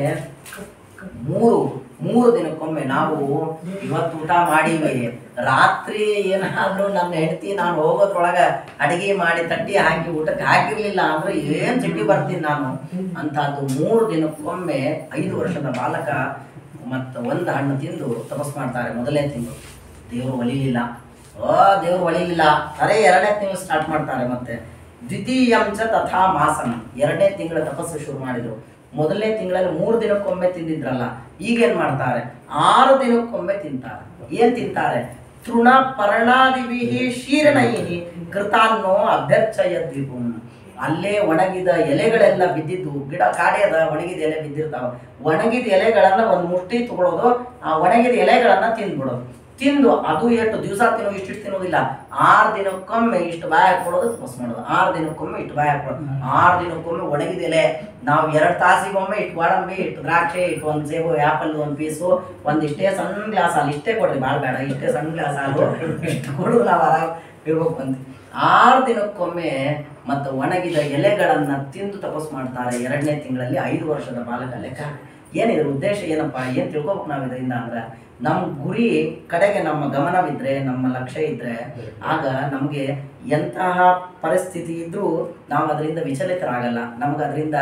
3 ದಿನಕ್ಕೊಮ್ಮೆ ನಾವು ಇವತ್ತು ಊಟ ಮಾಡೀವಿ, ರಾತ್ರಿ ಏನಾದರೂ ನನ್ನ ಹೆಂಡತಿ ನಾನು ಹೋಗೋದ್ರೊಳಗೆ ಅಡುಗೆ ಮಾಡಿ ತಟ್ಟಿ ಹಾಕಿ ಊಟಕ್ಕೆ ಹಾಕಿರ್ಲಿಲ್ಲ ಅಂದ್ರೆ ಏನು ಸಿಟ್ಟಿ ಬರ್ತೀನಿ ನಾನು ಅಂತದ್ದು. 3 ದಿನಕ್ಕೊಮ್ಮೆ 5 ವರ್ಷದ ಬಾಲಕ ಮತ್ತು 1 ಹಣ್ಣು ತಿಂದು ತಪಸ್ ಮಾಡ್ತಾರೆ ಮೊದಲನೇ ತಿಂಗಳು. ದೇವರು ಒಲಿಲಿಲ್ಲ, ದೇವರು ಒಲಿಲಿಲ್ಲ. ಅರೆ 2ನೇ ತಿಂಗಳು ಸ್ಟಾರ್ಟ್ ಮಾಡ್ತಾರೆ. ಮತ್ತೆ ದ್ವಿತೀಯಂಚ ತಥಾ ಮಾಸನ, 2ನೇ ತಿಂಗಳ ತಪಸ್ಸು ಶುರು ಮಾಡಿದರು. ಮೊದಲನೇ ತಿಂಗಳಲ್ಲಿ 3 ದಿನಕ್ಕೊಮ್ಮೆ ತಿಂದಿದ್ರಲ್ಲ, ಈಗೇನು ಮಾಡ್ತಾರೆ, 6 ದಿನಕ್ಕೊಮ್ಮೆ ತಿಂತಾರೆ. ಏನು ತಿಂತಾರೆ, ತೃಣ ಪರ್ಣಾದಿವಿಹಿ ಶೀರ್ಣೈಹಿ ಕೃತಾನ್ನೋ ಅಭ್ಯರ್ಚಯ ದ್ವಿಪುಂ. ಅಲ್ಲೇ ಒಣಗಿದ ಎಲೆಗಳೆಲ್ಲ ಬಿದ್ದಿದ್ದು, ಗಿಡ ಕಾಡಿಯದ ಒಣಗಿದ ಎಲೆ ಬಿದ್ದಿರ್ತಾವೆ, ಒಣಗಿದ ಎಲೆಗಳನ್ನು ಒಂದು ಮುಷ್ಟಿ ತಗೊಳ್ಳೋದು, ಆ ಒಣಗಿದ ಎಲೆಗಳನ್ನು ತಿಂದ್ಬಿಡೋದು. ತಿಂದು ಅದು ಎಷ್ಟು ದಿವಸ ಇಷ್ಟು ತಿನ್ನೋದಿಲ್ಲ, 6 ದಿನಕ್ಕೊಮ್ಮೆ ಇಷ್ಟು ಬಾಯಿ ಹಾಕೊಳ್ಳೋದು ತಪಸ್ ಮಾಡೋದು. 6 ದಿನಕ್ಕೊಮ್ಮೆ ಇಷ್ಟು ಬಾಯಿ ಹಾಕೊಳ್ಳೋದು. 6 ದಿನಕ್ಕೊಮ್ಮೆ ಒಣಗಿದ ಎಲೆ. ನಾವು 2 ತಾಸಿಗೊಮ್ಮೆ ಇಟ್ಟು ಗೋಡಂಬಿ, ಇಟ್ಟು ದ್ರಾಕ್ಷಿ, ಇಟ್ಟು ಒಂದು ಸೇಬು, ಆ್ಯಪಲ್ 1 ಪೀಸು, ಒಂದಿಷ್ಟೇ ಸಣ್ಣ ಗ್ಲಾಸ್ ಹಾಲು, ಇಷ್ಟೇ ಕೊಡ್ರಿ, ಭಾಳ ಬೇಡ, ಇಷ್ಟೇ ಸಣ್ಣ ಗ್ಲಾಸ್ ಹಾಲು ಇಷ್ಟು ಕೊಡು, ನಾವು ಆರಾಮ್ ಇರ್ಬೇಕು ಅಂತ. 6 ದಿನಕ್ಕೊಮ್ಮೆ ಮತ್ತು ಒಣಗಿದ ಎಲೆಗಳನ್ನು ತಿಂದು ತಪಸ್ ಮಾಡ್ತಾರೆ 2ನೇ ತಿಂಗಳಲ್ಲಿ 5 ವರ್ಷದ ಬಾಲಕ. ಲೆಕ್ಕ ಏನಿದ್ರ ಉದ್ದೇಶ ಏನಪ್ಪ, ಏನು ತಿಳ್ಕೊಬೇಕು ನಾವು ಇದರಿಂದ ಅಂದ್ರೆ, ನಮ್ಮ ಗುರಿ ಕಡೆಗೆ ನಮ್ಮ ಗಮನವಿದ್ದರೆ, ನಮ್ಮ ಲಕ್ಷ್ಯ ಇದ್ದರೆ, ಆಗ ನಮಗೆ ಎಂತಹ ಪರಿಸ್ಥಿತಿ ಇದ್ದರೂ ನಾವು ಅದರಿಂದ ವಿಚಲಿತರಾಗಲ್ಲ. ನಮಗೆ ಅದರಿಂದ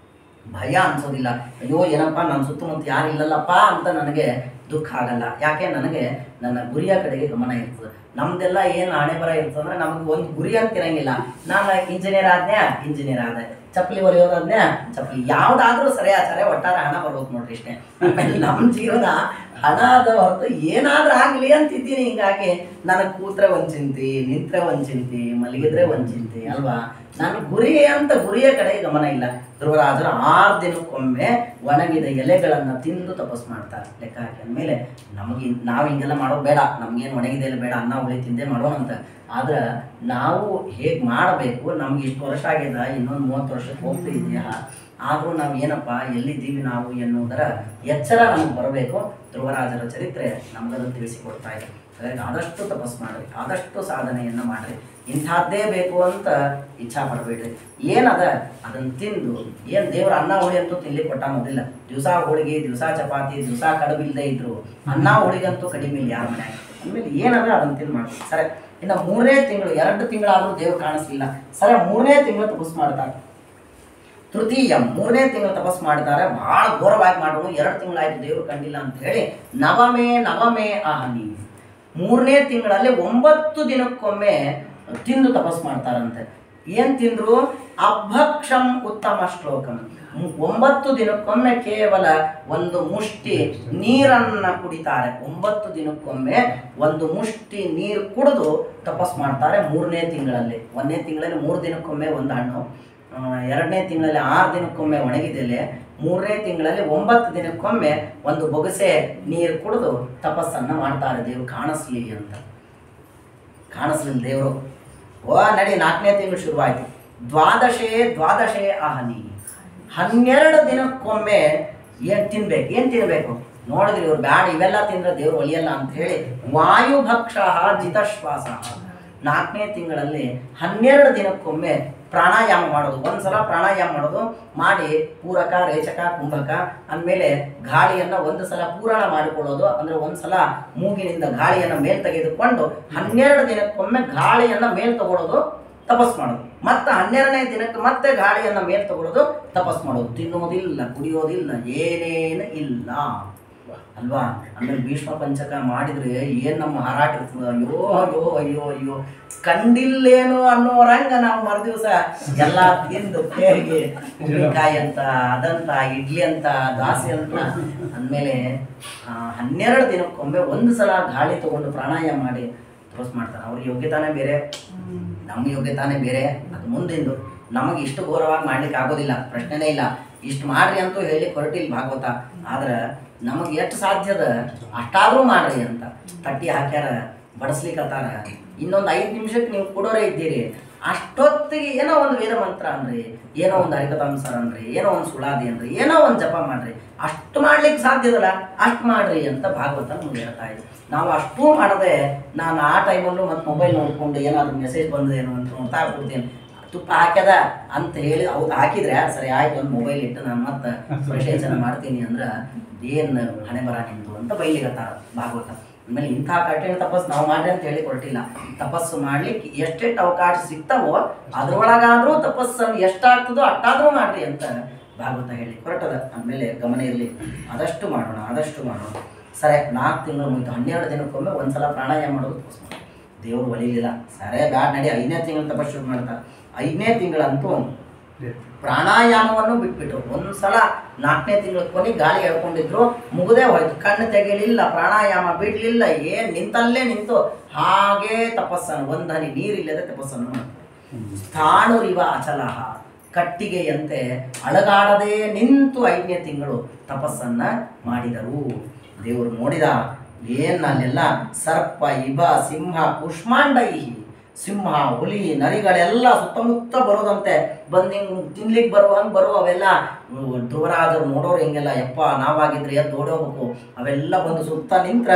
ಭಯ ಅನ್ಸೋದಿಲ್ಲ. ಅಯ್ಯೋ ಏನಪ್ಪ ನನ್ನ ಸುತ್ತಮುತ್ತ ಯಾರು ಇಲ್ಲಲ್ಲಪ್ಪ ಅಂತ ನನಗೆ ದುಃಖ ಆಗಲ್ಲ. ಯಾಕೆ, ನನಗೆ ನನ್ನ ಗುರಿಯ ಕಡೆಗೆ ಗಮನ ಇರ್ತದೆ. ನಮ್ದೆಲ್ಲ ಏನು ಹಣೆ ಬರ ಇರ್ತದಂದ್ರೆ, ನಮ್ಗೆ ಒಂದು ಗುರಿ ಅಂತ ಇರಂಗಿಲ್ಲ. ನಾನು ಇಂಜಿನಿಯರ್ ಆದೆ, ಚಪ್ಪಲಿ ಹೊಲಿಯೋದಾದ್ನೇ ಚಪ್ಪಲಿ, ಯಾವುದಾದ್ರೂ ಸರಿಯಾಚಾರೆ ಒಟ್ಟಾರೆ ಹಣ ಬರ್ಬೇಕು ನೋಡ್ರಿ, ಇಷ್ಟೇ. ಆಮೇಲೆ ನಮ್ಮ ಜೀವನ ಹಣ ಅದ ಹೊರತು ಏನಾದ್ರೂ ಆಗಲಿ ಅಂತಿದ್ದೀನಿ. ಹಿಂಗಾಗಿ ನನಗೆ ಕೂತ್ರೆ ಒಂದು ಚಿಂತೆ, ನಿಂತ್ರೆ ಒಂದು ಚಿಂತೆ, ಮಲಗಿದ್ರೆ ಒಂದು ಚಿಂತೆ ಅಲ್ವಾ. ನನ್ನ ಗುರಿಯ ಕಡೆ ಗಮನ ಇಲ್ಲ. ಧ್ರುವರಾಜರು 6 ದಿನಕ್ಕೊಮ್ಮೆ ಒಣಗಿದ ಎಲೆಗಳನ್ನು ತಿಂದು ತಪಸ್ ಮಾಡ್ತಾರೆ. ಲೆಕ್ಕ ಹಾಕಿ ಅಂದಮೇಲೆ ನಾವು ಹಿಂಗೆಲ್ಲ ಮಾಡೋದು ಬೇಡ, ನಮಗೇನು ಒಣಗಿದ ಎಲೆ ಬೇಡ, ಅನ್ನ ಹುಳಿ ತಿಂದೇ ಮಾಡೋಣ ಅಂತ. ಆದ್ರೆ ನಾವು ಹೇಗೆ ಮಾಡಬೇಕು, ನಮ್ಗೆ ಇಷ್ಟು ವರ್ಷ ಆಗಿದೆ, ಇನ್ನೊಂದು 30 ವರ್ಷಕ್ಕೆ ಹೋಗ್ತಾ ಇದೆಯಾ, ಆದರೂ ನಾವು ಏನಪ್ಪ ಎಲ್ಲಿದ್ದೀವಿ ನಾವು ಎನ್ನುವುದರ ಎಚ್ಚರ ನಮ್ಗೆ ಬರಬೇಕು. ಧ್ರುವರಾಜರ ಚರಿತ್ರೆ ನಮಗದನ್ನು ತಿಳಿಸಿಕೊಡ್ತಾ ಇದೆ. ಹಾಗಾಗಿ ಆದಷ್ಟು ತಪಸ್ ಮಾಡಿರಿ, ಆದಷ್ಟು ಸಾಧನೆಯನ್ನು ಮಾಡಿರಿ. ಇಂಥದ್ದೇ ಬೇಕು ಅಂತ ಇಚ್ಛಾ ಪಡಬೇಡ್ರಿ. ಏನದ ಅದನ್ನು ತಿಂದು, ಏನು ದೇವ್ರ ಅನ್ನ ಹೋಳಿ ಅಂತೂ ತಿನ್ಲಿಕ್ಕೆ ಕೊಟ್ಟ ಅನ್ನೋದಿಲ್ಲ. ದಿವಸ ಹೋಳಿಗೆ, ದಿವಸ ಚಪಾತಿ, ದಿವಸ ಕಡುಬಿಲ್ಲದೆ ಇದ್ರು ಅನ್ನ ಹೋಳಿಗಂತೂ ಕಡಿಮೆ ಇಲ್ಲ ಯಾರ ಮನೆ. ಅಂದಮೇಲೆ ಏನದ ಅದನ್ನು ತಿಂದು ಮಾಡ್ತೀವಿ. ಸರಿ, ಇನ್ನು 3ನೇ ತಿಂಗಳು, 2 ತಿಂಗಳಾದರೂ ದೇವ್ರು ಕಾಣಿಸ್ಲಿಲ್ಲ. ಸರಿ, 3ನೇ ತಿಂಗಳು ತಪಸ್ ಮಾಡ್ತಾರೆ. ತೃತೀಯ 3ನೇ ತಿಂಗಳು ತಪಸ್ ಮಾಡ್ತಾರೆ. ಭಾಳ ಘೋರವಾಗಿ ಮಾಡೋಣ. 2 ತಿಂಗಳಾಯ್ತು ದೇವರು ಕಂಡಿಲ್ಲ ಅಂತ ಹೇಳಿ ನವಮೇ ಆಹನಿ, 3ನೇ ತಿಂಗಳಲ್ಲಿ 9 ದಿನಕ್ಕೊಮ್ಮೆ ತಿಂದು ತಪಸ್ ಮಾಡ್ತಾರಂತೆ. ಏನು ತಿಂದ್ರು, ಅಭಕ್ಷಂ ಉತ್ತಮ ಶ್ಲೋಕಂ. 9 ದಿನಕ್ಕೊಮ್ಮೆ ಕೇವಲ ಒಂದು ಮುಷ್ಟಿ ನೀರನ್ನು ಕುಡಿತಾರೆ. 9 ದಿನಕ್ಕೊಮ್ಮೆ ಒಂದು ಮುಷ್ಟಿ ನೀರು ಕುಡಿದು ತಪಸ್ ಮಾಡ್ತಾರೆ 3ನೇ ತಿಂಗಳಲ್ಲಿ. 1ನೇ ತಿಂಗಳಲ್ಲಿ 3 ದಿನಕ್ಕೊಮ್ಮೆ ಒಂದು ಹಣ್ಣು, 2ನೇ ತಿಂಗಳಲ್ಲಿ 6 ದಿನಕ್ಕೊಮ್ಮೆ ಒಣಗಿದೆಲೆ, 3ನೇ ತಿಂಗಳಲ್ಲಿ 9 ದಿನಕ್ಕೊಮ್ಮೆ ಒಂದು ಬೊಗಸೆ ನೀರು ಕುಡಿದು ತಪಸ್ಸನ್ನು ಮಾಡ್ತಾರೆ. ದೇವರು ಕಾಣಿಸ್ಲಿ ಅಂತ. ಕಾಣಿಸ್ಲಿಲ್ಲ ದೇವರು. ನಡಿ 4ನೇ ತಿಂಗಳು ಶುರುವಾಯಿತು. ದ್ವಾದಶೇ ಆಹನಿ, 12 ದಿನಕ್ಕೊಮ್ಮೆ ಏನು ತಿನ್ಬೇಕು ನೋಡಿದ್ರಿ ಇವ್ರು, ಬ್ಯಾಡ ಇವೆಲ್ಲ ತಿಂದ್ರೆ ದೇವ್ರು ಒಲಿಯಲ್ಲ ಅಂತ ಹೇಳಿ ವಾಯುಭಕ್ಷ ಜಿತಶ್ವಾಸ. 4ನೇ ತಿಂಗಳಲ್ಲಿ 12 ದಿನಕ್ಕೊಮ್ಮೆ ಪ್ರಾಣಾಯಾಮ ಮಾಡೋದು, ಒಂದ್ಸಲ ಪ್ರಾಣಾಯಾಮ ಮಾಡೋದು ಮಾಡಿ ಪೂರಕ ರೇಚಕ ಕುಂಭಕ ಅಂದಮೇಲೆ ಗಾಳಿಯನ್ನು ಒಂದು ಸಲ ಪೂರಣ ಮಾಡಿಕೊಳ್ಳೋದು, ಅಂದರೆ ಒಂದ್ಸಲ ಮೂಗಿನಿಂದ ಗಾಳಿಯನ್ನು ಮೇಲ್ ತೆಗೆದುಕೊಂಡು 12 ದಿನಕ್ಕೊಮ್ಮೆ ಗಾಳಿಯನ್ನು ಮೇಲ್ ತಗೊಳ್ಳೋದು ತಪಸ್ ಮಾಡೋದು, ಮತ್ತೆ 12ನೇ ದಿನಕ್ಕೆ ಮತ್ತೆ ಗಾಳಿಯನ್ನು ಮೇಲ್ ತಗೊಳ್ಳೋದು ತಪಸ್ ಮಾಡೋದು. ತಿನ್ನೋದಿಲ್ಲ, ಕುಡಿಯೋದಿಲ್ಲ, ಏನೇನು ಇಲ್ಲ ಅಲ್ವಾ. ಆಮೇಲೆ ಭೀಷ್ಮ ಪಂಚಕ ಮಾಡಿದ್ರೆ ಏನ್ ನಮ್ಮ ಹಾರಾಟ ಇರ್ತದ, ಅಯ್ಯೋ ಅಯ್ಯೋ ಅಯ್ಯೋ ಅಯ್ಯೋ ಕಂಡಿಲ್ಲೇನು ಅನ್ನೋರಂಗ ನಾವು ಮರುದಿವಸ ಎಲ್ಲ ತಿಂದು ಪೇರಿಗೆ ಉಪ್ಪಿನಕಾಯಿ ಅಂತ ಅದಂತ ಇಡ್ಲಿ ಅಂತ ದಾಸೆ ಅಂತ ಅಂದಮೇಲೆ 12 ದಿನಕ್ಕೊಮ್ಮೆ ಒಂದು ಸಲ ಗಾಳಿ ತಗೊಂಡು ಪ್ರಾಣಾಯಾಮ ಮಾಡಿ ತಪಸ್ ಮಾಡ್ತಾರೆ. ಅವ್ರ ಯೋಗ್ಯತಾನೇ ಬೇರೆ, ನಮ್ಮ ಯೋಗ್ಯತಾನೇ ಬೇರೆ. ಅದು ಮುಂದಿಂದು ನಮಗೆ ಇಷ್ಟು ಘೋರವಾಗಿ ಮಾಡ್ಲಿಕ್ಕೆ ಆಗೋದಿಲ್ಲ, ಪ್ರಶ್ನೆನೇ ಇಲ್ಲ. ಇಷ್ಟು ಮಾಡ್ರಿ ಅಂತೂ ಹೇಳಿ ಹೊರಟಿಲ್ಲ ಭಾಗವತ. ಆದ್ರೆ ನಮಗೆ ಎಷ್ಟು ಸಾಧ್ಯದ ಅಷ್ಟಾದ್ರೂ ಮಾಡ್ರಿ ಅಂತ ತಟ್ಟಿ ಹಾಕ್ಯಾರ, ಬಡಿಸ್ಲಿಕ್ಕತ್ತಾರ. ಇನ್ನೊಂದು 5 ನಿಮಿಷಕ್ಕೆ ನೀವು ಕೊಡೋರೇ ಇದ್ದೀರಿ, ಅಷ್ಟೊತ್ತಿಗೆ ಏನೋ ಒಂದು ವೇದ ಮಂತ್ರ ಅನ್ರಿ, ಏನೋ ಒಂದು ಹರಿಕಥಾಂಸಾರ ಅನ್ರಿ, ಏನೋ ಒಂದು ಸುಳಾದಿ ಅನ್ರಿ, ಏನೋ ಒಂದು ಜಪ ಮಾಡ್ರಿ, ಅಷ್ಟು ಮಾಡ್ಲಿಕ್ಕೆ ಸಾಧ್ಯದಲ್ಲ ಅಷ್ಟು ಮಾಡ್ರಿ ಅಂತ ಭಾಗವತ ನಮ್ಗೆ ಹೇಳ್ತಾ ಇದ್ವಿ. ನಾವು ಅಷ್ಟೂ ಮಾಡದೆ ನಾನು ಆ ಟೈಮಲ್ಲೂ ಮತ್ತು ಮೊಬೈಲ್ ನೋಡ್ಕೊಂಡು ಏನಾದ್ರು ಮೆಸೇಜ್ ಬಂದೇನು ಅಂತ ನೋಡ್ತಾ ಕೊಡ್ತೀನಿ, ತುಪ್ಪ ಹಾಕ್ಯದ ಅಂತ ಹೇಳಿ ಹೌದು ಹಾಕಿದ್ರೆ ಸರಿ ಆಯ್ತು ಒಂದು ಮೊಬೈಲ್ ಇಟ್ಟು ನಾನು ಮತ್ತೆ ಪರಿಶೇಚನ ಮಾಡ್ತೀನಿ ಅಂದ್ರೆ ಏನು ಹಣೆ ಬರ ನಿಂತು ಅಂತ ಬೈಲಿಗತ್ತಾರ ಭಾಗವತ. ಆಮೇಲೆ ಇಂಥ ಕಠಿಣ ತಪಸ್ಸು ನಾವು ಮಾಡ್ರಿ ಅಂತ ಹೇಳಿ ಕೊಟ್ಟಿಲ್ಲ. ತಪಸ್ಸು ಮಾಡ್ಲಿಕ್ಕೆ ಎಷ್ಟೆಷ್ಟು ಅವಕಾಶ ಸಿಗ್ತಾವೋ ಅದ್ರೊಳಗಾದ್ರೂ ತಪಸ್ಸನ್ನು ಎಷ್ಟಾಗ್ತದೋ ಅಷ್ಟಾದ್ರೂ ಮಾಡ್ರಿ ಅಂತ ಭಾಗವತ ಹೇಳಿ ಹೊರಟದ. ಆಮೇಲೆ ಗಮನ ಇರಲಿ, ಆದಷ್ಟು ಮಾಡೋಣ, ಆದಷ್ಟು ಮಾಡೋಣ. ಸರಿ 4 ತಿಂಗಳು ಮುಗಿತು, 12 ದಿನಕ್ಕೊಮ್ಮೆ ಒಂದ್ಸಲ ಪ್ರಾಣಾಯಾಮ ಮಾಡೋದು ತಪಸ್ಸು ಮಾಡಿ. ದೇವ್ರು ಒಲಿಲಿಲ್ಲ, ಸರಿ ಬ್ಯಾಡ್ ನಡಿ 5ನೇ ತಿಂಗಳು ತಪಸ್ಸು ಶುರು ಮಾಡ್ತಾರೆ. 5ನೇ ತಿಂಗಳಂತೂ ಪ್ರಾಣಾಯಾಮವನ್ನು ಬಿಟ್ಬಿಟ್ರು. ಒಂದ್ಸಲ 4ನೇ ತಿಂಗಳ ಕೊನೆ ಗಾಳಿ ಹೇಳ್ಕೊಂಡಿದ್ರು, ಮುಗುದೇ ಹೋಯ್ತು, ಕಣ್ಣು ತೆಗಿಲಿಲ್ಲ, ಪ್ರಾಣಾಯಾಮ ಬಿಡ್ಲಿಲ್ಲ, ಏನ್ ನಿಂತಲ್ಲೇ ನಿಂತು ಹಾಗೇ ತಪಸ್ಸನ್ನು, ಒಂದು ಹನಿ ನೀರಿಲ್ಲದೆ ತಪಸ್ಸನ್ನು ಮಾಡ್ತಾರೆ. ಸ್ಥಾಣುರಿವ ಅಚಲಹ, ಕಟ್ಟಿಗೆಯಂತೆ ಅಳಗಾಡದೇ ನಿಂತು 5ನೇ ತಿಂಗಳು ತಪಸ್ಸನ್ನ ಮಾಡಿದರು. ದೇವರು ನೋಡಿದ, ಏನ್ ಅಲ್ಲೆಲ್ಲ ಸರ್ಪ ಇಬ ಸಿಂಹ ಕುಷ್ಮಾಂಡೈಹಿ, ಸಿಂಹ ಹುಲಿ ನರಿಗಳೆಲ್ಲ ಸುತ್ತಮುತ್ತ ಬರೋದಂತೆ, ಬಂದು ಹಿಂಗೆ ತಿನ್ಲಿಕ್ಕೆ ಬರುವವೆಲ್ಲ ಧ್ರುವರಾಜರು ನೋಡೋರು ಹಿಂಗೆಲ್ಲ ಯಪ್ಪ ನಾವಾಗಿದ್ರೆ ಎದ್ದು ಓಡೋಗ್ಬೇಕು. ಅವೆಲ್ಲ ಬಂದು ಸುತ್ತ ನಿಂತ್ರ